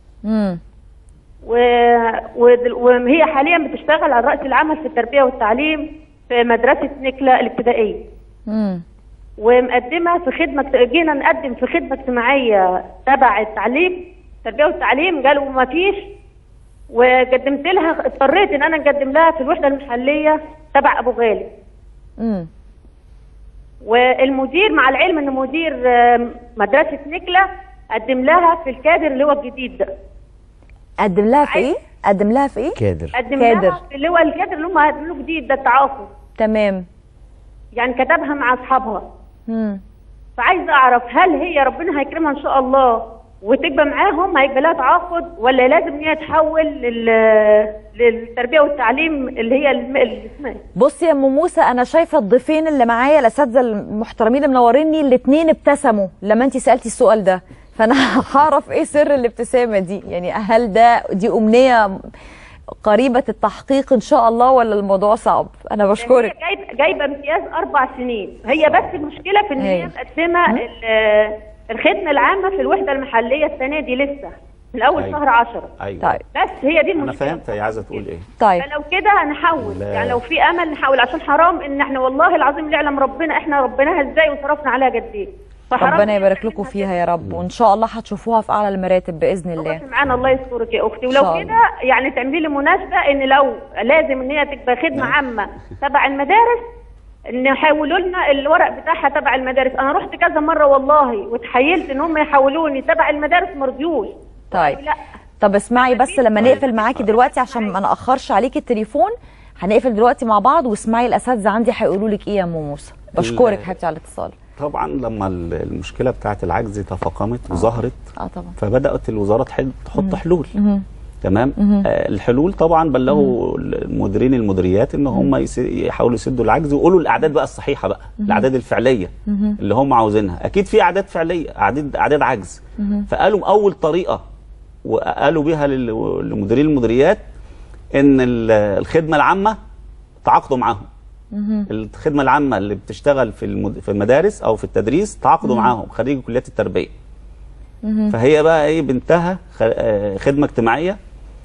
Speaker 18: وهي حاليا بتشتغل على رأس العمل في التربيه والتعليم في مدرسه نكله الابتدائيه. ومقدمه في خدمه، جينا نقدم في خدمه اجتماعيه تبع التعليم، التربيه والتعليم، قالوا ما فيش. وقدمت لها، اضطريت ان انا اقدم لها في الوحده المحليه تبع ابو غالي. والمدير، مع العلم ان مدير مدرسه نكله قدم لها في الكادر اللي هو الجديد ده.
Speaker 1: قدم لها في ايه؟ قدم لها في ايه؟
Speaker 16: كادر.
Speaker 18: قدم لها في اللي هو الكادر اللي هم هيعملوه جديد ده، التعاقد.
Speaker 1: تمام.
Speaker 18: يعني كتبها مع اصحابها. فعايزه اعرف، هل هي ربنا هيكرمها ان شاء الله وتبقى معاهم، هيبقى لها تعاقد، ولا لازم ان هي تحول للتربيه والتعليم اللي هي اللي اسمها؟
Speaker 1: بصي يا ام موسى، انا شايفه الضيفين اللي معايا الاساتذه المحترمين اللي منوريني الاثنين ابتسموا لما انت سالتي السؤال ده، فانا هعرف ايه سر الابتسامه دي؟ يعني هل دي امنيه قريبه التحقيق ان شاء الله، ولا الموضوع صعب؟ انا بشكرك.
Speaker 18: هي جايبه امتياز 4 سنين، هي بس المشكله في ان هي مقدمه الخدمه العامه في الوحده المحليه السنه دي لسه من اول شهر 10.
Speaker 17: أيوة.
Speaker 1: طيب،
Speaker 18: بس هي دي المشكله.
Speaker 17: انا فهمت هي عايزه تقول ايه.
Speaker 1: طيب،
Speaker 18: فلو كده هنحول، يعني لو في امل نحول، عشان حرام ان احنا والله العظيم اللي يعلم ربنا احنا ربناها ازاي وصرفنا عليها قد ايه.
Speaker 1: ربنا يبارك لكم فيها يا رب، وان شاء الله هتشوفوها في اعلى المراتب باذن الله.
Speaker 18: معانا، الله يسترك يا اختي. ولو كده يعني تعملي لي مناسبه ان لو لازم ان هي تبقى خدمه عامه تبع المدارس، ان يحولوا لنا الورق بتاعها تبع المدارس. انا رحت كذا مره والله وتحيلت ان هم يحولوني تبع المدارس، ما رضيوش.
Speaker 1: طيب لا. طب اسمعي بس، لما نقفل معاكي دلوقتي عشان ما ناخرش عليكي التليفون، هنقفل دلوقتي مع بعض، واسمعي الاساتذه عندي هيقولوا لك ايه يا ام موسى. بشكرك حبيبتي على الاتصال.
Speaker 17: طبعا لما المشكله بتاعه العجز تفاقمت وظهرت،
Speaker 1: طبعا،
Speaker 17: فبدات الوزاره تحط حلول. تمام. الحلول طبعا بلغوا المديرين المديريات ان هم يحاولوا يسدوا العجز، ويقولوا الاعداد بقى الصحيحه بقى، الاعداد الفعليه اللي هم عاوزينها. اكيد في اعداد فعليه، اعداد عجز. فقالوا اول طريقه وقالوا بيها لمديرين المديريات ان الخدمه العامه تعاقدوا معاهم. الخدمه العامه اللي بتشتغل في المدارس او في التدريس تعاقدوا معاهم خريج كليات التربيه. فهي بقى ايه، بنتها خدمه اجتماعيه،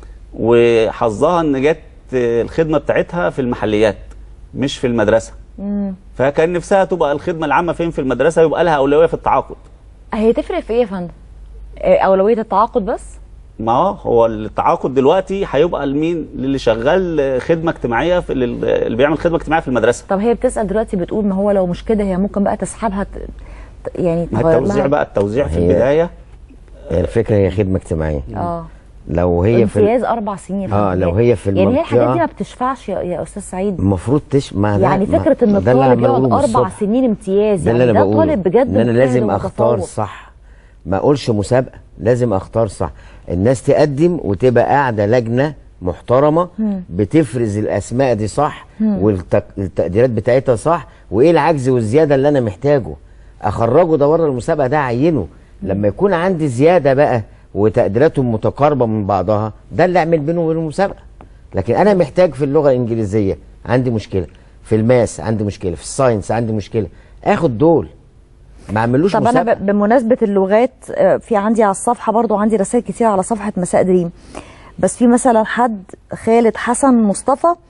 Speaker 17: وحظها ان جت الخدمه بتاعتها في المحليات مش في المدرسه. فكان نفسها تبقى الخدمه العامه فين؟ في المدرسه، يبقى لها اولويه في التعاقد.
Speaker 1: هي تفرق في ايه يا فندم؟ اولويه التعاقد بس؟
Speaker 17: ما هو التعاقد دلوقتي هيبقى لمين؟ للي شغال خدمه اجتماعيه في اللي بيعمل خدمه اجتماعيه في المدرسه.
Speaker 1: طب هي بتسال دلوقتي بتقول ما هو لو مش كده هي ممكن بقى تسحبها يعني
Speaker 17: التوزيع بقى، التوزيع في البدايه.
Speaker 16: الفكره هي خدمه اجتماعيه. لو هي في
Speaker 1: امتياز 4 سنين.
Speaker 16: لو هي في المنطقه،
Speaker 1: يعني هي الحاجات دي ما بتشفعش يا استاذ سعيد؟
Speaker 16: المفروض تشفع.
Speaker 1: يعني فكره ان الطالب يقعد 4 سنين امتياز، يعني ده طالب بجد.
Speaker 16: انا لازم اختار صح، ما اقولش مسابقه، لازم اختار صح. الناس تقدم وتبقى قاعده لجنه محترمه بتفرز الاسماء دي صح، والتقديرات بتاعتها صح، وايه العجز والزياده اللي انا محتاجه اخرجه ده ورا المسابقه، ده اعينه. لما يكون عندي زياده بقى وتقديراتهم متقاربه من بعضها، ده اللي اعمل بينه وبين المسابقه. لكن انا محتاج في اللغه الانجليزيه عندي مشكله، في الماس عندي مشكله، في الساينس عندي مشكله، اخد دول ما اعملوش مسابقه.
Speaker 1: طب انا بمناسبه اللغات، في عندي على الصفحه برضو عندي رسائل كتير على صفحه مساء دريم، بس في مثلا حد خالد حسن مصطفى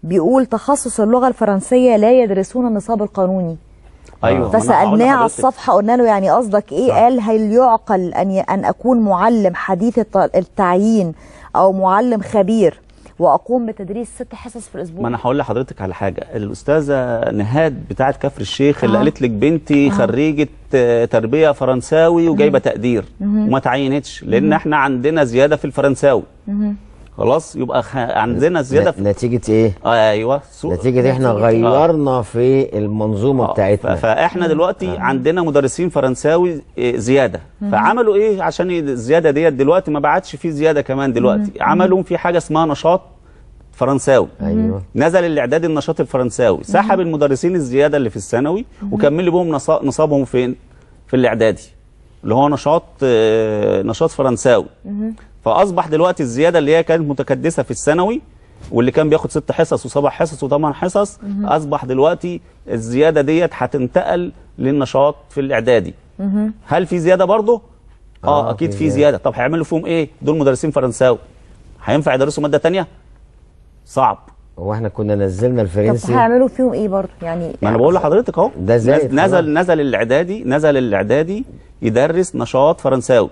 Speaker 1: بيقول تخصص اللغه الفرنسيه لا يدرسون النصاب القانوني.
Speaker 17: ايوه
Speaker 1: فسالناه على الصفحه قلنا له يعني قصدك ايه؟ قال هل يعقل ان اكون معلم حديث التعيين او معلم خبير واقوم بتدريس 6 حصص في الاسبوع؟
Speaker 17: ما انا هقول لحضرتك على حاجه. الاستاذه نهاد بتاعه كفر الشيخ اللي قالت لك بنتي خريجه تربيه فرنساوي وجايبه تقدير وما تعينتش لان احنا عندنا زياده في الفرنساوي. خلاص يبقى عندنا زياده في
Speaker 16: نتيجه ايه؟
Speaker 17: ايوه
Speaker 16: نتيجه احنا غيرنا في المنظومه بتاعتنا.
Speaker 17: فاحنا دلوقتي عندنا مدرسين فرنساوي زياده. فعملوا ايه عشان الزياده ديت؟ دلوقتي ما بعدش في زياده كمان دلوقتي. عملوا في حاجه اسمها نشاط فرنساوي.
Speaker 16: ايوه
Speaker 17: نزل الاعداد النشاط الفرنساوي، سحب المدرسين الزياده اللي في الثانوي وكمل بهم نصابهم فين؟ في الاعدادي اللي هو نشاط فرنساوي. فاصبح دلوقتي الزياده اللي هي كانت متكدسه في الثانوي واللي كان بياخد 6 حصص و7 حصص و8 حصص اصبح دلوقتي الزياده ديت هتنتقل للنشاط في الاعدادي. هل في زياده برضه؟ اكيد في زياده. طب هيعملوا فيهم ايه؟ دول مدرسين فرنساوي هينفع يدرسوا ماده ثانيه؟ صعب.
Speaker 16: هو احنا كنا نزلنا الفرنسي.
Speaker 1: طب هيعملوا فيهم ايه برضه؟ يعني
Speaker 17: ما انا بقول لحضرتك اهو
Speaker 16: ده زي
Speaker 17: نزل الاعدادي يدرس نشاط فرنساوي.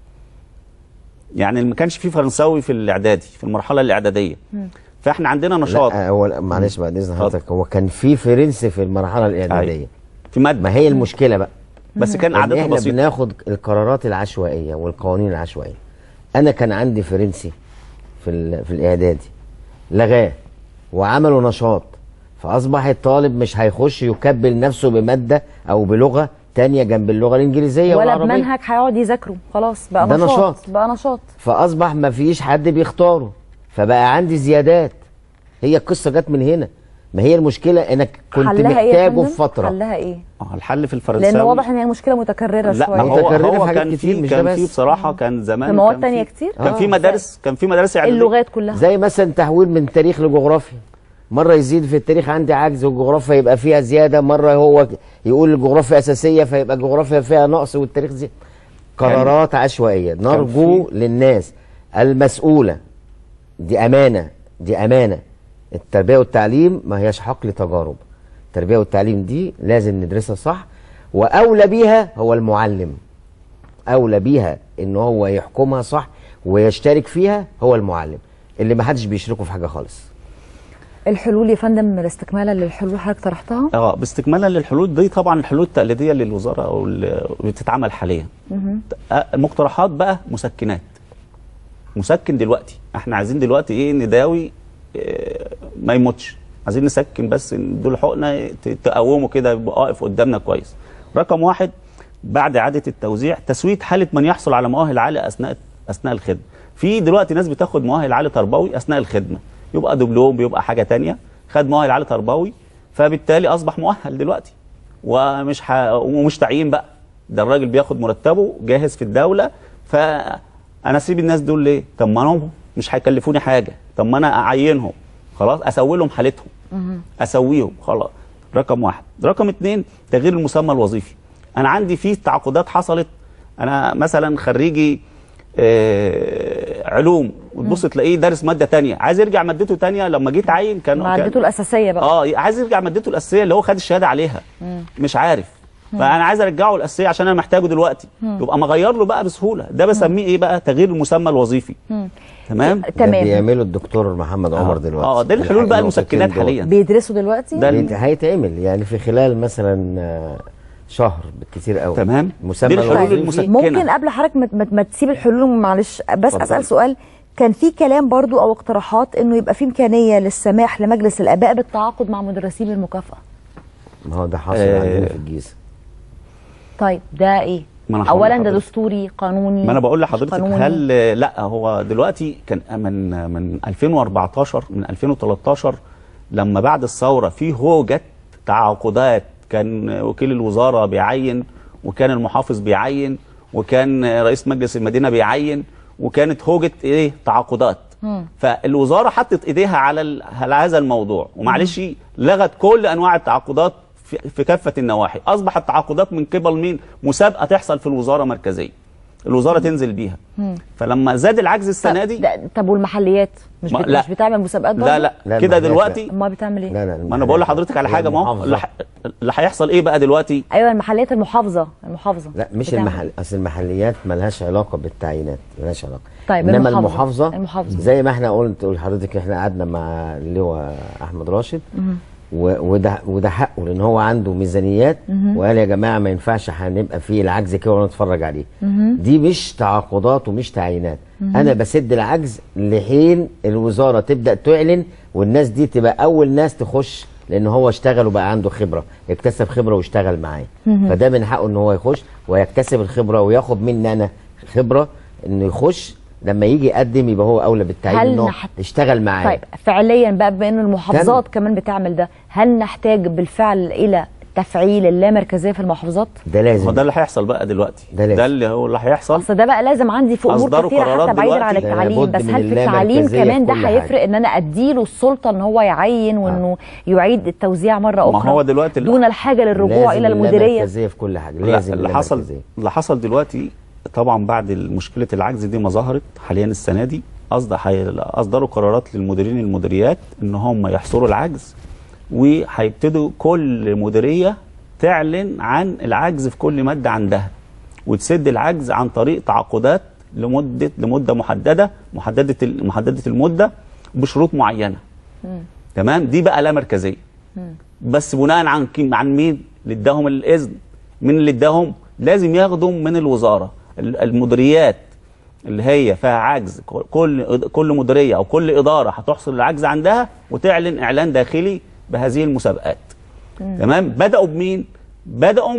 Speaker 17: يعني ما كانش في فرنساوي في الاعدادي في المرحله الاعداديه. فاحنا عندنا نشاط.
Speaker 16: لا هو معلش بعد اذن حضرتك، هو كان في فرنسي في المرحله الاعداديه
Speaker 17: في ماده.
Speaker 16: ما هي المشكله بقى
Speaker 17: بس كان عادته
Speaker 16: بسيطه. احنا بناخد القرارات العشوائيه والقوانين العشوائيه. انا كان عندي فرنسي في الاعدادي لغاه وعملوا نشاط، فاصبح الطالب مش هيخش يكبل نفسه بماده او بلغه تانية جنب اللغه الانجليزيه
Speaker 1: ولا بمنهج هيقعد يذاكره. خلاص بقى نشاط. فاصبح
Speaker 16: ما فيش حد بيختاره، فبقى عندي زيادات. هي القصه جت من هنا. ما هي المشكله انك كنت محتاجه في فتره.
Speaker 1: حلها ايه؟
Speaker 17: الحل في الفرنساوي
Speaker 1: لان واضح ان هي مشكله متكرره شويه.
Speaker 17: لا هو كان في بصراحه كان زمان
Speaker 1: في مواد ثانيه كتير.
Speaker 17: كان في مدارس
Speaker 1: اللغات كلها
Speaker 16: زي مثلا تحويل من تاريخ لجغرافيا. مره يزيد في التاريخ عندي عجز والجغرافيا يبقى فيها زياده، مره هو يقول الجغرافيا اساسيه فيبقى الجغرافيا فيها نقص والتاريخ زياده. قرارات عشوائيه. نرجو للناس المسؤوله، دي امانه. التربيه والتعليم ما هياش حقل تجارب. التربيه والتعليم دي لازم ندرسها صح، واولى بيها هو المعلم. اولى بيها ان هو يحكمها صح ويشترك فيها هو المعلم، اللي ما حدش بيشركه في حاجه خالص.
Speaker 1: الحلول يا فندم استكمالا للحلول اللي حضرتك طرحتها؟
Speaker 17: باستكمالا للحلول دي طبعا الحلول التقليديه للوزاره او اللي بتتعمل حاليا. المقترحات بقى مسكن دلوقتي. احنا عايزين دلوقتي ايه؟ نداوي ما يموتش. عايزين نسكن بس دول حقنه تقومه كده يبقى واقف قدامنا كويس. رقم 1 بعد اعاده التوزيع تسويه حاله من يحصل على مؤهل عالي اثناء الخدمه. في دلوقتي ناس بتاخد مؤهل عالي تربوي اثناء الخدمه، يبقى دبلوم بيبقى حاجه ثانيه، خد مؤهل عالي تربوي فبالتالي اصبح مؤهل دلوقتي ومش تعيين بقى. ده الراجل بياخد مرتبه جاهز في الدوله. فانا اسيب الناس دول ليه؟ طب ما هم مش هيكلفوني حاجه. طب ما انا اعينهم خلاص، اسوي لهم حالتهم، اسويهم خلاص. رقم 1. رقم 2 تغيير المسمى الوظيفي. انا عندي فيه تعاقدات حصلت. انا مثلا خريجي علوم وتبص تلاقيه دارس ماده ثانيه، عايز يرجع مادته ثانيه. لما جيت عين كان
Speaker 1: مادته الاساسيه بقى
Speaker 17: عايز يرجع مادته الاساسيه اللي هو خد الشهاده عليها. مش عارف. فانا عايز ارجعه الاساسيه عشان انا محتاجه دلوقتي. يبقى مغير له بقى بسهوله. ده بسميه ايه بقى؟ تغيير المسمى الوظيفي. تمام.
Speaker 16: بيعمله الدكتور محمد عمر دلوقتي.
Speaker 17: ده الحلول بقى المسكنات حاليا
Speaker 1: بيدرسوا دلوقتي.
Speaker 16: ده هيتعمل يعني في خلال مثلا شهر بالكثير قوي.
Speaker 17: تمام.
Speaker 16: مسمى
Speaker 17: الحلول المسكنه.
Speaker 1: ممكن قبل حضرتك ما تسيب الحلول، معلش بس اسال سؤال. كان في كلام برضو او اقتراحات انه يبقى في امكانيه للسماح لمجلس الاباء بالتعاقد مع مدرسين بالمكافاه.
Speaker 16: ما هو ده حاصل عندنا في الجيزه.
Speaker 1: طيب ده ايه؟ اولا ده دستوري قانوني؟
Speaker 17: ما انا بقول لحضرتك هل لا هو دلوقتي كان من 2014 من 2013 لما بعد الثوره في هوجه تعاقدات. كان وكيل الوزاره بيعين، وكان المحافظ بيعين، وكان رئيس مجلس المدينه بيعين، وكانت هوجه ايه؟ تعاقدات. فالوزاره حطت ايديها على هذا الموضوع ومعلش لغت كل انواع التعاقدات في كافه النواحي. اصبحت التعاقدات من قبل مين؟ مسابقه تحصل في الوزاره مركزيه. الوزاره تنزل بيها. فلما زاد العجز السنه دي.
Speaker 1: طب والمحليات مش بتعمل مسابقات برضه؟
Speaker 17: لا كده دلوقتي.
Speaker 1: ما بتعمل ايه؟
Speaker 17: ما انا بقول لحضرتك على حاجه، ما هو اللي هيحصل ايه بقى دلوقتي؟
Speaker 1: ايوه المحليات المحافظه
Speaker 16: لا مش المحل، اصل المحليات مالهاش علاقه بالتعيينات، مالهاش علاقه.
Speaker 1: طيب
Speaker 16: انما المحافظه زي ما احنا قلت لحضرتك، احنا قعدنا مع اللواء احمد راشد وده حقه، لان هو عنده ميزانيات وقال يا جماعه ما ينفعش هنبقى في العجز كده ونتفرج عليه. دي مش تعاقدات ومش تعيينات، انا بسد العجز لحين الوزاره تبدا تعلن والناس دي تبقى اول ناس تخش، لان هو اشتغل وبقى عنده خبره، اكتسب خبره واشتغل معايا. فده من حقه ان هو يخش ويكتسب الخبره وياخد مني انا خبره انه يخش، لما يجي يقدم يبقى هو اولى بالتعيين انه يشتغل معايا.
Speaker 1: طيب فعليا بقى بما ان المحافظات كمان بتعمل ده، هل نحتاج بالفعل الى تفعيل اللامركزيه في المحافظات؟
Speaker 16: ده لازم.
Speaker 17: هو ده اللي هيحصل بقى دلوقتي، ده اللي هو اللي هيحصل.
Speaker 1: اصل ده بقى لازم عندي في امور كتيره حتى بعيدا عن التعليم، بس هل في التعليم كمان ده هيفرق ان انا اديله السلطه ان هو يعين وانه يعيد التوزيع مره اخرى؟
Speaker 17: ما هو دلوقتي
Speaker 1: دون الحاجه للرجوع الى المديريه.
Speaker 16: اللامركزيه في كل حاجه لازم.
Speaker 17: اللي حصل دلوقتي طبعا بعد مشكله العجز دي ما ظهرت حاليا السنه دي، اصدروا قرارات للمديرين المديريات ان هم يحصروا العجز، وهيبتدوا كل مديريه تعلن عن العجز في كل ماده عندها، وتسد العجز عن طريق تعاقدات لمده محدده المده بشروط معينه. تمام؟ دي بقى لا مركزيه. بس بناء عن مين اللي اداهم الاذن؟ مين اللي اداهم؟ لازم ياخدوا من الوزاره. المديريات اللي هي فيها عجز، كل مديريه او كل اداره هتحصل العجز عندها وتعلن اعلان داخلي بهذه المسابقات. تمام؟ بداوا بمين؟ بداوا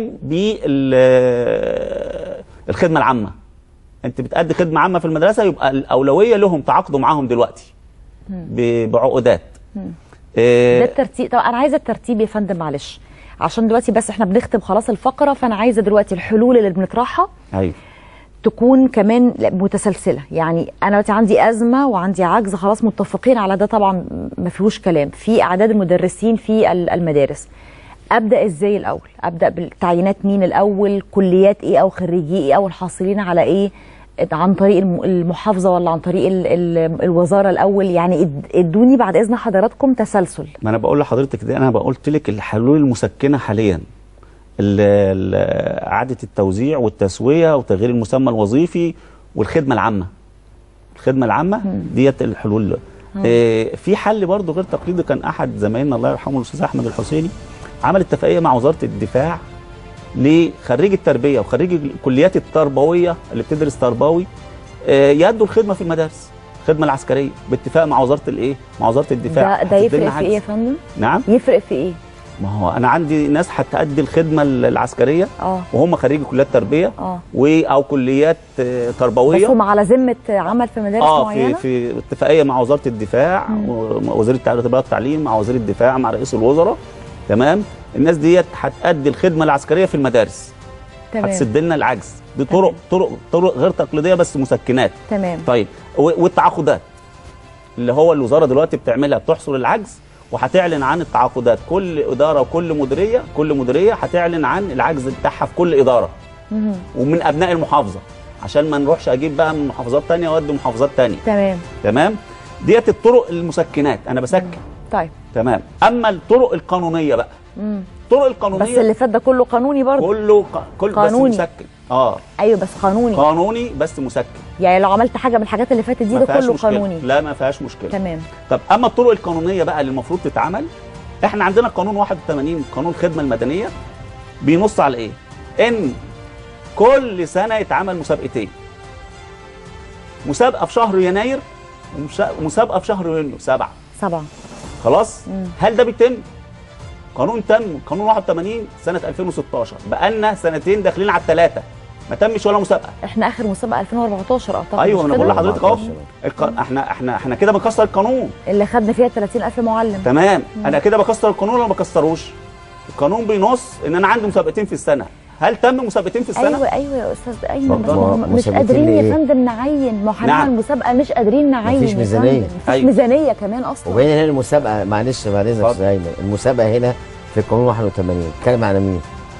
Speaker 17: بالخدمه العامه. انت بتأدي خدمه عامه في المدرسه، يبقى الاولويه لهم، تعاقدوا معاهم دلوقتي بعقودات.
Speaker 1: ده الترتيب. طب انا عايزه الترتيب يا فندم، معلش عشان دلوقتي بس احنا بنختم خلاص الفقره، فانا عايزه دلوقتي الحلول اللي بنطرحها
Speaker 17: ايوه
Speaker 1: تكون كمان متسلسله. يعني انا دلوقتي عندي ازمه وعندي عجز، خلاص متفقين على ده طبعا ما فيهوش كلام، في اعداد المدرسين في المدارس. ابدا ازاي الاول؟ ابدا بالتعيينات مين الاول؟ كليات ايه او خريجي ايه او الحاصلين على ايه؟ عن طريق المحافظه ولا عن طريق الوزاره الاول؟ يعني ادوني بعد اذن حضراتكم تسلسل.
Speaker 17: ما انا بقول لحضرتك ده، انا قلت لك الحلول المسكنه حاليا اعاده التوزيع والتسويه وتغيير المسمى الوظيفي والخدمه العامه. الخدمه العامه ديت الحلول. في حل برضه غير تقليدي، كان احد زمايلنا الله يرحمه الاستاذ احمد الحسيني عمل اتفاقيه مع وزاره الدفاع لخريج التربيه وخريج الكليات التربويه اللي بتدرس تربوي يادوا الخدمه في المدارس، الخدمه العسكريه باتفاق مع وزاره الايه؟ مع وزاره الدفاع.
Speaker 1: ده يفرق في ايه يا فندم؟
Speaker 17: نعم؟
Speaker 1: يفرق في ايه؟
Speaker 17: ما هو انا عندي ناس هتأدي الخدمه العسكريه وهم خريجي كليات تربيه او كليات تربويه،
Speaker 1: بس هم على ذمه عمل في مدارس معينه.
Speaker 17: في اتفاقيه مع وزاره الدفاع ووزير التربيه والتعليم مع وزير الدفاع مع رئيس الوزراء. تمام؟ الناس ديت هتأدي الخدمه العسكريه في المدارس. تمام. هتسد لنا العجز. دي طرق غير تقليديه بس مسكنات.
Speaker 1: تمام.
Speaker 17: طيب والتعاقدات اللي هو الوزاره دلوقتي بتعملها، بتحصر العجز وهتعلن عن التعاقدات. كل اداره وكل مديريه هتعلن عن العجز بتاعها في كل اداره ومن ابناء المحافظه، عشان ما نروحش اجيب بقى من محافظات ثانيه وادي محافظات ثانيه. تمام. ديت الطرق المسكنات، انا بسكن.
Speaker 1: طيب
Speaker 17: تمام. اما الطرق القانونيه بقى، الطرق القانونيه
Speaker 1: بس اللي فات ده كله قانوني برضه.
Speaker 17: كله قانوني. بس مسكن.
Speaker 1: ايوه بس قانوني
Speaker 17: بس مسكن.
Speaker 1: يعني لو عملت حاجه من الحاجات اللي فاتت دي ده كله قانوني.
Speaker 17: لا ما فيهاش مشكله.
Speaker 1: تمام.
Speaker 17: طب اما الطرق القانونيه بقى اللي المفروض تتعمل، احنا عندنا قانون 81 قانون الخدمه المدنيه بينص على ايه؟ ان كل سنه يتعمل مسابقتين، مسابقه في شهر يناير ومسابقه في شهر يونيو 7 خلاص. هل ده بيتم؟ قانون تم، قانون 81 سنه 2016، بقالنا سنتين داخلين على الثلاثه ما تمش ولا مسابقه.
Speaker 1: احنا اخر مسابقه 2014 اعتقد.
Speaker 17: ايوه انا بقول لحضرتك اهو، احنا كده بنكسر القانون
Speaker 1: اللي خدنا فيها 30,000 معلم.
Speaker 17: تمام. انا كده بكسر القانون ولا ما بكسروش؟ القانون بينص ان انا عندي مسابقتين في السنه. هل تم مسابقتين في السنه؟
Speaker 1: ايوه يا استاذ ايمن، مش قادرين يا فندم نعين. ما هنعمل مسابقه مش قادرين نعين،
Speaker 16: مفيش ميزانيه.
Speaker 1: مفيش ميزانيه كمان اصلا.
Speaker 16: وبين هنا المسابقه، معلش بعد اذنك يا استاذ ايمن، المسابقه هنا في القانون 81 بتتكلم على مين؟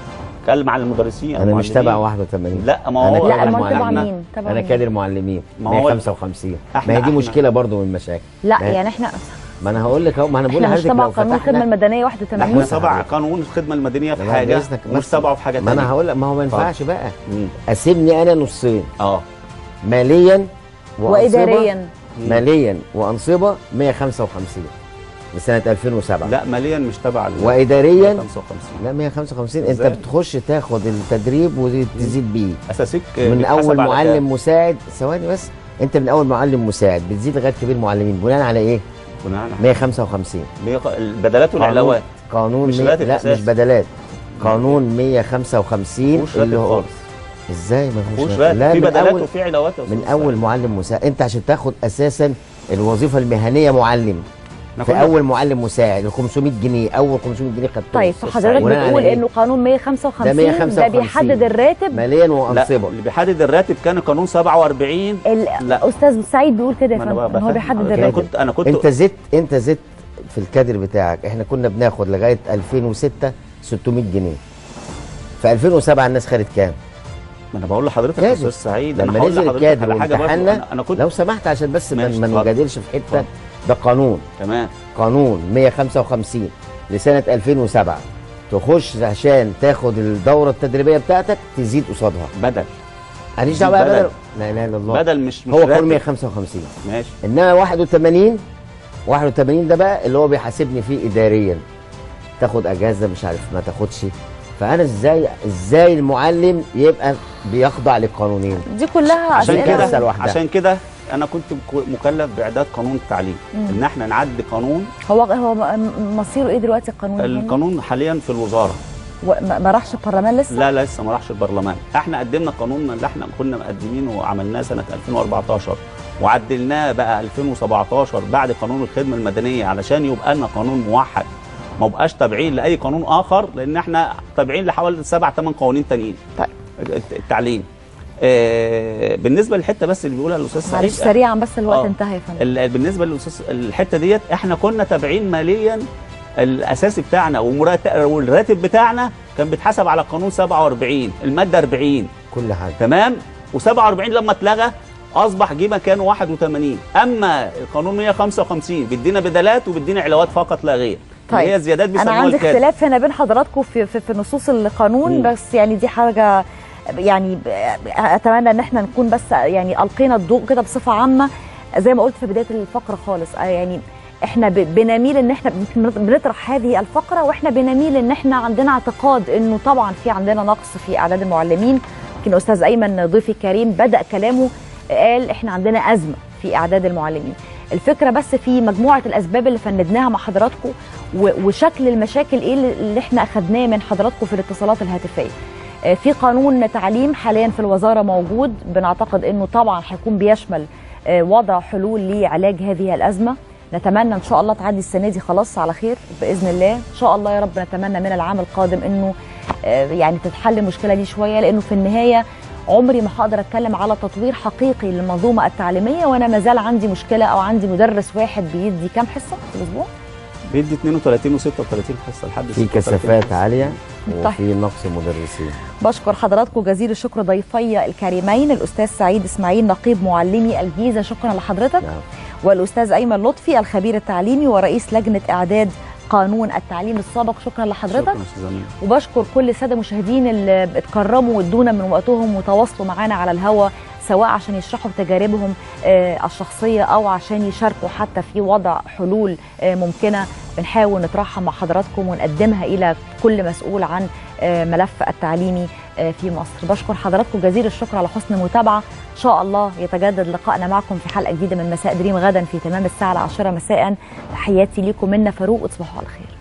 Speaker 17: بتكلم على المدرسين.
Speaker 16: انا مش تبع 81.
Speaker 17: لا ما هو
Speaker 16: انا كادر معلمين 155.
Speaker 17: ما
Speaker 16: هي دي مشكله برضو من المشاكل.
Speaker 1: لا يعني احنا
Speaker 16: ما انا هقول لك اهو، ما انا بقول لحضرتك
Speaker 1: مش تبع قانون الخدمه المدنيه 81.
Speaker 17: مش تبع قانون الخدمه المدنيه في حاجه مش تبعه في حاجه ثانيه.
Speaker 16: ما انا هقول لك، ما هو ما ينفعش بقى اسيبني انا نصين ماليا
Speaker 1: واداريا.
Speaker 16: ماليا وانصبه 155 لسنه 2007.
Speaker 17: لا ماليا مش تبع
Speaker 16: واداريا
Speaker 17: 155.
Speaker 16: لا 155 انت بتخش تاخد التدريب وتزيد بيه
Speaker 17: اساسك
Speaker 16: من اول معلم مساعد. ثواني بس، انت من اول معلم مساعد بتزيد لغايه كبير معلمين بناء على ايه؟
Speaker 17: بناء على
Speaker 16: 155
Speaker 17: البدلات والعلاوات.
Speaker 16: قانون لا مش بدلات، قانون 155 اللي هو ازاي ما فيهوش
Speaker 17: لا في بدلات وفي علاوات
Speaker 16: من اول معلم مساعد. انت عشان تاخد اساسا الوظيفه المهنيه معلم في اول معلم مساعد ال 500 جنيه، اول 500 جنيه خدتهم.
Speaker 1: طيب فحضرتك بتقول انه قانون 155 ده بيحدد الراتب
Speaker 16: ماليا وانصبه.
Speaker 17: اللي بيحدد الراتب كان قانون 47.
Speaker 1: لا استاذ سعيد بيقول كده يا فندم هو بيحدد الراتب.
Speaker 17: انا كنت
Speaker 16: انت زدت في الكادر بتاعك. احنا كنا بناخد لغايه 2006 600 جنيه. في 2007 الناس خدت كام؟
Speaker 17: ما انا بقول لحضرتك يا استاذ سعيد
Speaker 16: لما نزل الكادر وامتحنا لو سمحت عشان بس ما نجادلش في حته. ده قانون
Speaker 17: تمام،
Speaker 16: قانون 155 لسنه 2007 تخش عشان تاخد الدوره التدريبيه بتاعتك تزيد قصادها
Speaker 17: بدل.
Speaker 16: ماليش دعوه بقى بدل. لا اله الا الله،
Speaker 17: بدل مش
Speaker 16: هو قانون 155
Speaker 17: ماشي.
Speaker 16: انما 81 ده بقى اللي هو بيحاسبني فيه اداريا. تاخد اجازه مش عارف ما تاخدش. فانا ازاي المعلم يبقى بيخضع للقانونين
Speaker 1: دي كلها
Speaker 17: عشان كده انا كنت مكلف باعداد قانون التعليم. ان احنا نعدي قانون.
Speaker 1: هو مصيره ايه دلوقتي القانون؟
Speaker 17: القانون حاليا في الوزاره.
Speaker 1: ما راحش البرلمان لسه؟
Speaker 17: لا لسه ما راحش البرلمان. احنا قدمنا القانون اللي احنا كنا مقدمينه وعملناه سنه 2014 وعدلناه بقى 2017 بعد قانون الخدمه المدنيه علشان يبقى لنا قانون موحد ما بقاش تابعين لاي قانون اخر، لان احنا تابعين لحوالي 7-8 قوانين تانيين.
Speaker 1: طيب
Speaker 17: التعليم بالنسبه للحته بس اللي بيقولها الاستاذ سعيد.
Speaker 1: معلش سريعا بس الوقت انتهى يا فندم.
Speaker 17: بالنسبه للاستاذ الحته ديت احنا كنا تابعين ماليا الاساسي بتاعنا والراتب بتاعنا كان بيتحسب على قانون 47 الماده 40
Speaker 16: كل حاجه
Speaker 17: تمام. و47 لما اتلغى اصبح جه مكانه 81. اما القانون 155 بيدينا بدلات وبيدينا علاوات فقط لا غير.
Speaker 1: طيب
Speaker 17: هي زيادات
Speaker 1: انا عندي اختلاف هنا بين حضراتكم في نصوص القانون. بس يعني دي حاجه يعني اتمنى ان احنا نكون بس يعني القينا الضوء كده بصفه عامه. زي ما قلت في بدايه الفقره خالص يعني احنا بنميل ان احنا بنطرح هذه الفقره واحنا بنميل ان احنا عندنا اعتقاد انه طبعا في عندنا نقص في اعداد المعلمين. يمكن استاذ ايمن ضيفي الكريم بدا كلامه قال احنا عندنا ازمه في اعداد المعلمين. الفكره بس في مجموعه الاسباب اللي فندناها مع حضراتكم وشكل المشاكل ايه اللي احنا اخذناه من حضراتكم في الاتصالات الهاتفيه. في قانون تعليم حاليا في الوزاره موجود، بنعتقد انه طبعا هيكون بيشمل وضع حلول لعلاج هذه الازمه. نتمنى ان شاء الله تعدي السنه دي خلاص على خير باذن الله ان شاء الله يا رب. نتمنى من العام القادم انه يعني تتحل المشكله دي شويه، لانه في النهايه عمري ما هقدر اتكلم على تطوير حقيقي للمنظومه التعليميه وانا ما زال عندي مشكله او عندي مدرس واحد بيدي كام حصه في الاسبوع؟
Speaker 17: بيدي 32 و36 حصه لحد
Speaker 16: في كثافات عاليه وفي نقص مدرسين.
Speaker 1: بشكر حضراتكم جزيل الشكر ضيفي الكريمين الاستاذ سعيد اسماعيل نقيب معلمي الجيزه، شكرا لحضرتك. والاستاذ ايمن لطفي الخبير التعليمي ورئيس لجنه اعداد قانون التعليم السابق، شكرا لحضرتك. وبشكر كل الساده المشاهدين اللي اتكرموا وادونا من وقتهم وتواصلوا معانا على الهواء، سواء عشان يشرحوا تجاربهم الشخصيه او عشان يشاركوا حتى في وضع حلول ممكنه بنحاول نطرحها مع حضراتكم ونقدمها الى كل مسؤول عن ملف التعليمي في مصر. بشكر حضراتكم جزيل الشكر على حسن المتابعه. ان شاء الله يتجدد لقائنا معكم في حلقه جديده من مساء دريم غدا في تمام الساعه 10 مساء. تحياتي لكم منا فاروق وتصبحوا على خير.